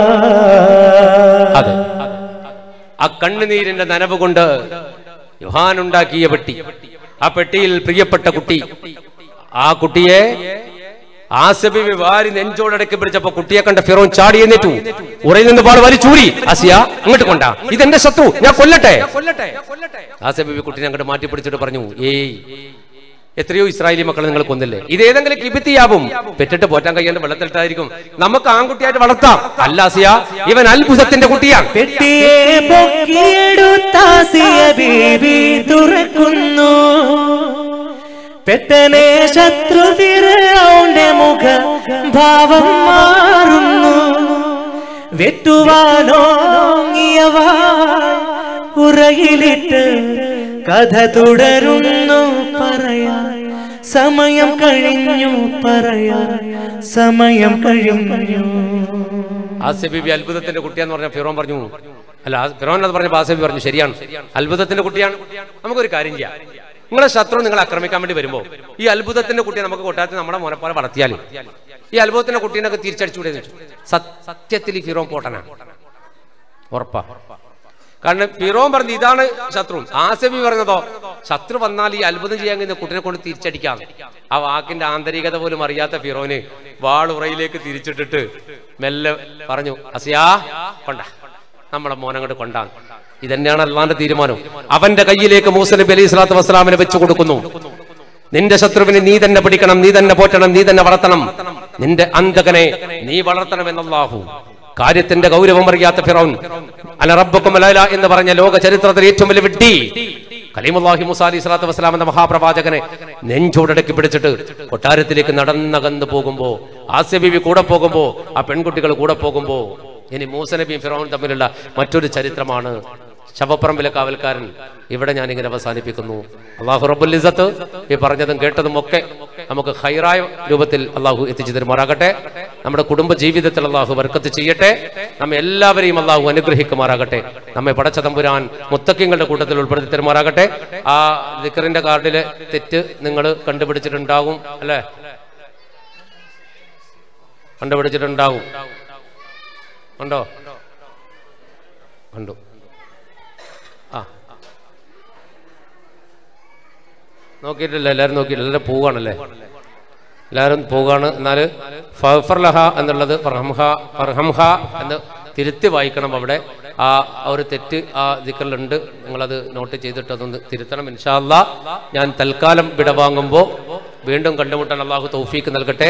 അതെ, ആ കണ്ണുനീരിന്റെ നനവ് കൊണ്ട് യോഹാൻ ഉണ്ടാക്കിയ പെട്ടി. ആ പെട്ടിയിൽ പ്രിയപ്പെട്ട കുട്ടി. ആ കുട്ടിയെ ആസബി വാരി നെഞ്ചോടടക്കി പിടിച്ചപ്പോ കുട്ടിയെ കണ്ട ഫിറോൻ ചാടി എന്നിട്ടു. ഉറയിൽ നിന്ന് പാട് വലി ചൂരി. ആസിയ അങ്ങോട്ട് കൊണ്ടാ, ഇതെന്റെ ശത്രു, ഞാൻ കൊല്ലട്ടെ. ആസബി കുട്ടിനെ അങ്ങോട്ട് മാറ്റി പിടിച്ചിട്ട് പറഞ്ഞു ഏയ് എത്രയോ ഇസ്രായേലി മക്കളെ നിങ്ങൾ കൊന്നില്ലേ? ഇത് ഏതെങ്കിലും കിബിത്തിയാവും. പെറ്റിട്ട് പോറ്റാൻ കഴിയാണ്ട് വെള്ളത്തിലിട്ടായിരിക്കും. നമുക്ക് ആൺകുട്ടിയായിട്ട് വളർത്താം. അല്ല ആസിയ, ഇവൻ അത്ഭുതത്തിന്റെ കുട്ടിയാണ്. പെട്ടിയെ പൊക്കിയെടുത്താസിയ ബീബി തുറക്കുന്നു. പെട്ടനെ ശത്രു ഫിറഔന്റെ മുഖ ഭാവം മാറുന്നു. വെട്ടുവാനോങ്ങിയവ ഉറയിലിട്ട് കഥ തുടരുന്നു. പറയാൻ സമയം കഴിഞ്ഞു, പറയാൻ സമയം കഴിഞ്ഞു. ആസിബി അത്ഭുതത്തിന്റെ കുട്ടിയാന്ന് പറഞ്ഞ ഫിറോൻ പറഞ്ഞു. അല്ല, ഫിറോൻ അത് പറഞ്ഞപ്പോ ആസിബി പറഞ്ഞു ശരിയാണ്, അത്ഭുതത്തിന്റെ കുട്ടിയാണ്. നമുക്കൊരു കാര്യം ചെയ്യാം. നിങ്ങളെ ശത്രു നിങ്ങളെ ആക്രമിക്കാൻ വേണ്ടി വരുമ്പോ ഈ അത്ഭുതത്തിന്റെ കുട്ടിയെ നമുക്ക് കൊട്ടാരത്തിൽ നമ്മുടെ മോനെപ്പോലെ വളർത്തിയാലും ഈ അത്ഭുതത്തിന്റെ കുട്ടീനൊക്കെ തിരിച്ചടിച്ചുകൂടെ വെച്ചു. സത്യത്തിൽ ഈ ഫിറോൻ പോട്ടനാണ്, ഉറപ്പാ. കാരണം ഫിറോൻ പറഞ്ഞു ഇതാണ് ശത്രു. ആസബി പറഞ്ഞതോ ശത്രു വന്നാൽ ഈ അത്ഭുതം ചെയ്യാൻ കഴിയുന്ന കുട്ടിനെ കൊണ്ട് തിരിച്ചടിക്കാം. ആ വാക്കിന്റെ ആന്തരികത പോലും അറിയാത്ത ഫിറോന് വാളുറയിലേക്ക് തിരിച്ചിട്ടിട്ട് മെല്ലെ പറഞ്ഞു അസിയാ കൊണ്ട, നമ്മളെ മോനങ്ങോട്ട് കൊണ്ടാൻ. ഇതന്നെയാണ് അള്ളാന്റെ തീരുമാനം. അവന്റെ കയ്യിലേക്ക് മൂസ നബി അലൈഹി സ്വലാത്തു വസ്സലാമിനെ വെച്ചു കൊടുക്കുന്നു. നിന്റെ ശത്രുവിനെ നീ തന്നെ പിടിക്കണം, നീ തന്നെ പോറ്റണം, നീ തന്നെ വളർത്തണം. നിന്റെ അന്തകനെ നീ വളർത്തണം എന്നല്ലാഹു. കാര്യത്തിന്റെ ഗൗരവം അറിയാത്ത ഫിറൗൻ അന റബ്ബുക്കും അലഅല എന്ന് പറഞ്ഞ ലോക ചരിത്രത്തിൽ ഏറ്റവും വലിയ വിഡ്ഢി കലീമുല്ലാഹി മൂസ അലൈഹി സ്വലാത്തു വസ്സലാം എന്ന മഹാപ്രവാചകനെ നെഞ്ചോടടക്കി പിടിച്ചിട്ട് കൊട്ടാരത്തിലേക്ക് നടന്നകന്നു പോകുമ്പോ, ആസിയ ബീവി കൂടെ പോകുമ്പോ, ആ പെൺകുട്ടികൾ കൂടെ പോകുമ്പോ, ഇനി മൂസ നബിയും ഫിറൗനും തമ്മിലുള്ള മറ്റൊരു ചരിത്രമാണ്. ശവപ്പറമ്പിലെ കാവൽക്കാരൻ. ഇവിടെ ഞാനിങ്ങനെ അവസാനിപ്പിക്കുന്നു. അള്ളാഹു റബ്ബുൽ ഇസ്സത്ത് ഈ പറഞ്ഞതും കേട്ടതും ഒക്കെ നമുക്ക് ഖൈറായ രൂപത്തിൽ അള്ളാഹു എത്തിച്ചു തരുമാറാകട്ടെ. നമ്മുടെ കുടുംബ ജീവിതത്തിൽ അള്ളാഹു ബർക്കത്ത് ചെയ്യട്ടെ. നമ്മെ എല്ലാവരെയും അള്ളാഹു അനുഗ്രഹിക്കുമാറാകട്ടെ. നമ്മെ പടച്ച തമ്പുരാൻ മുത്തക്കിങ്ങളുടെ കൂട്ടത്തിൽ ഉൾപ്പെടുത്തി തരുമാറാകട്ടെ. ആ ദിക്റിന്റെ കാർഡിലെ തെറ്റ് നിങ്ങൾ കണ്ടുപിടിച്ചിട്ടുണ്ടാകും അല്ലെ? കണ്ടുപിടിച്ചിട്ടുണ്ടാകും. ഉണ്ടോ? കണ്ടു. ആ നോക്കിയിട്ടില്ല, എല്ലാവരും നോക്കിയിട്ടില്ല. എല്ലാവരും പോവുകയാണല്ലേ? എല്ലാവരും പോവുകയാണ്. എന്നാൽ ഫർലഹ എന്നുള്ളത് ഫർഹംഹ ഫർഹംഹ എന്ന് തിരുത്തി വായിക്കണം. അവിടെ ആ ഒരു തെറ്റ് ആ ദിക്റിലുണ്ട്. നിങ്ങളത് നോട്ട് ചെയ്തിട്ട് അതൊന്ന് തിരുത്തണം ഇൻഷാ അല്ലാഹ്. ഞാൻ തൽക്കാലം വിടവാങ്ങുമ്പോൾ വീണ്ടും കണ്ടുമുട്ടാൻ അള്ളാഹു തൗഫീക്ക് നൽകട്ടെ.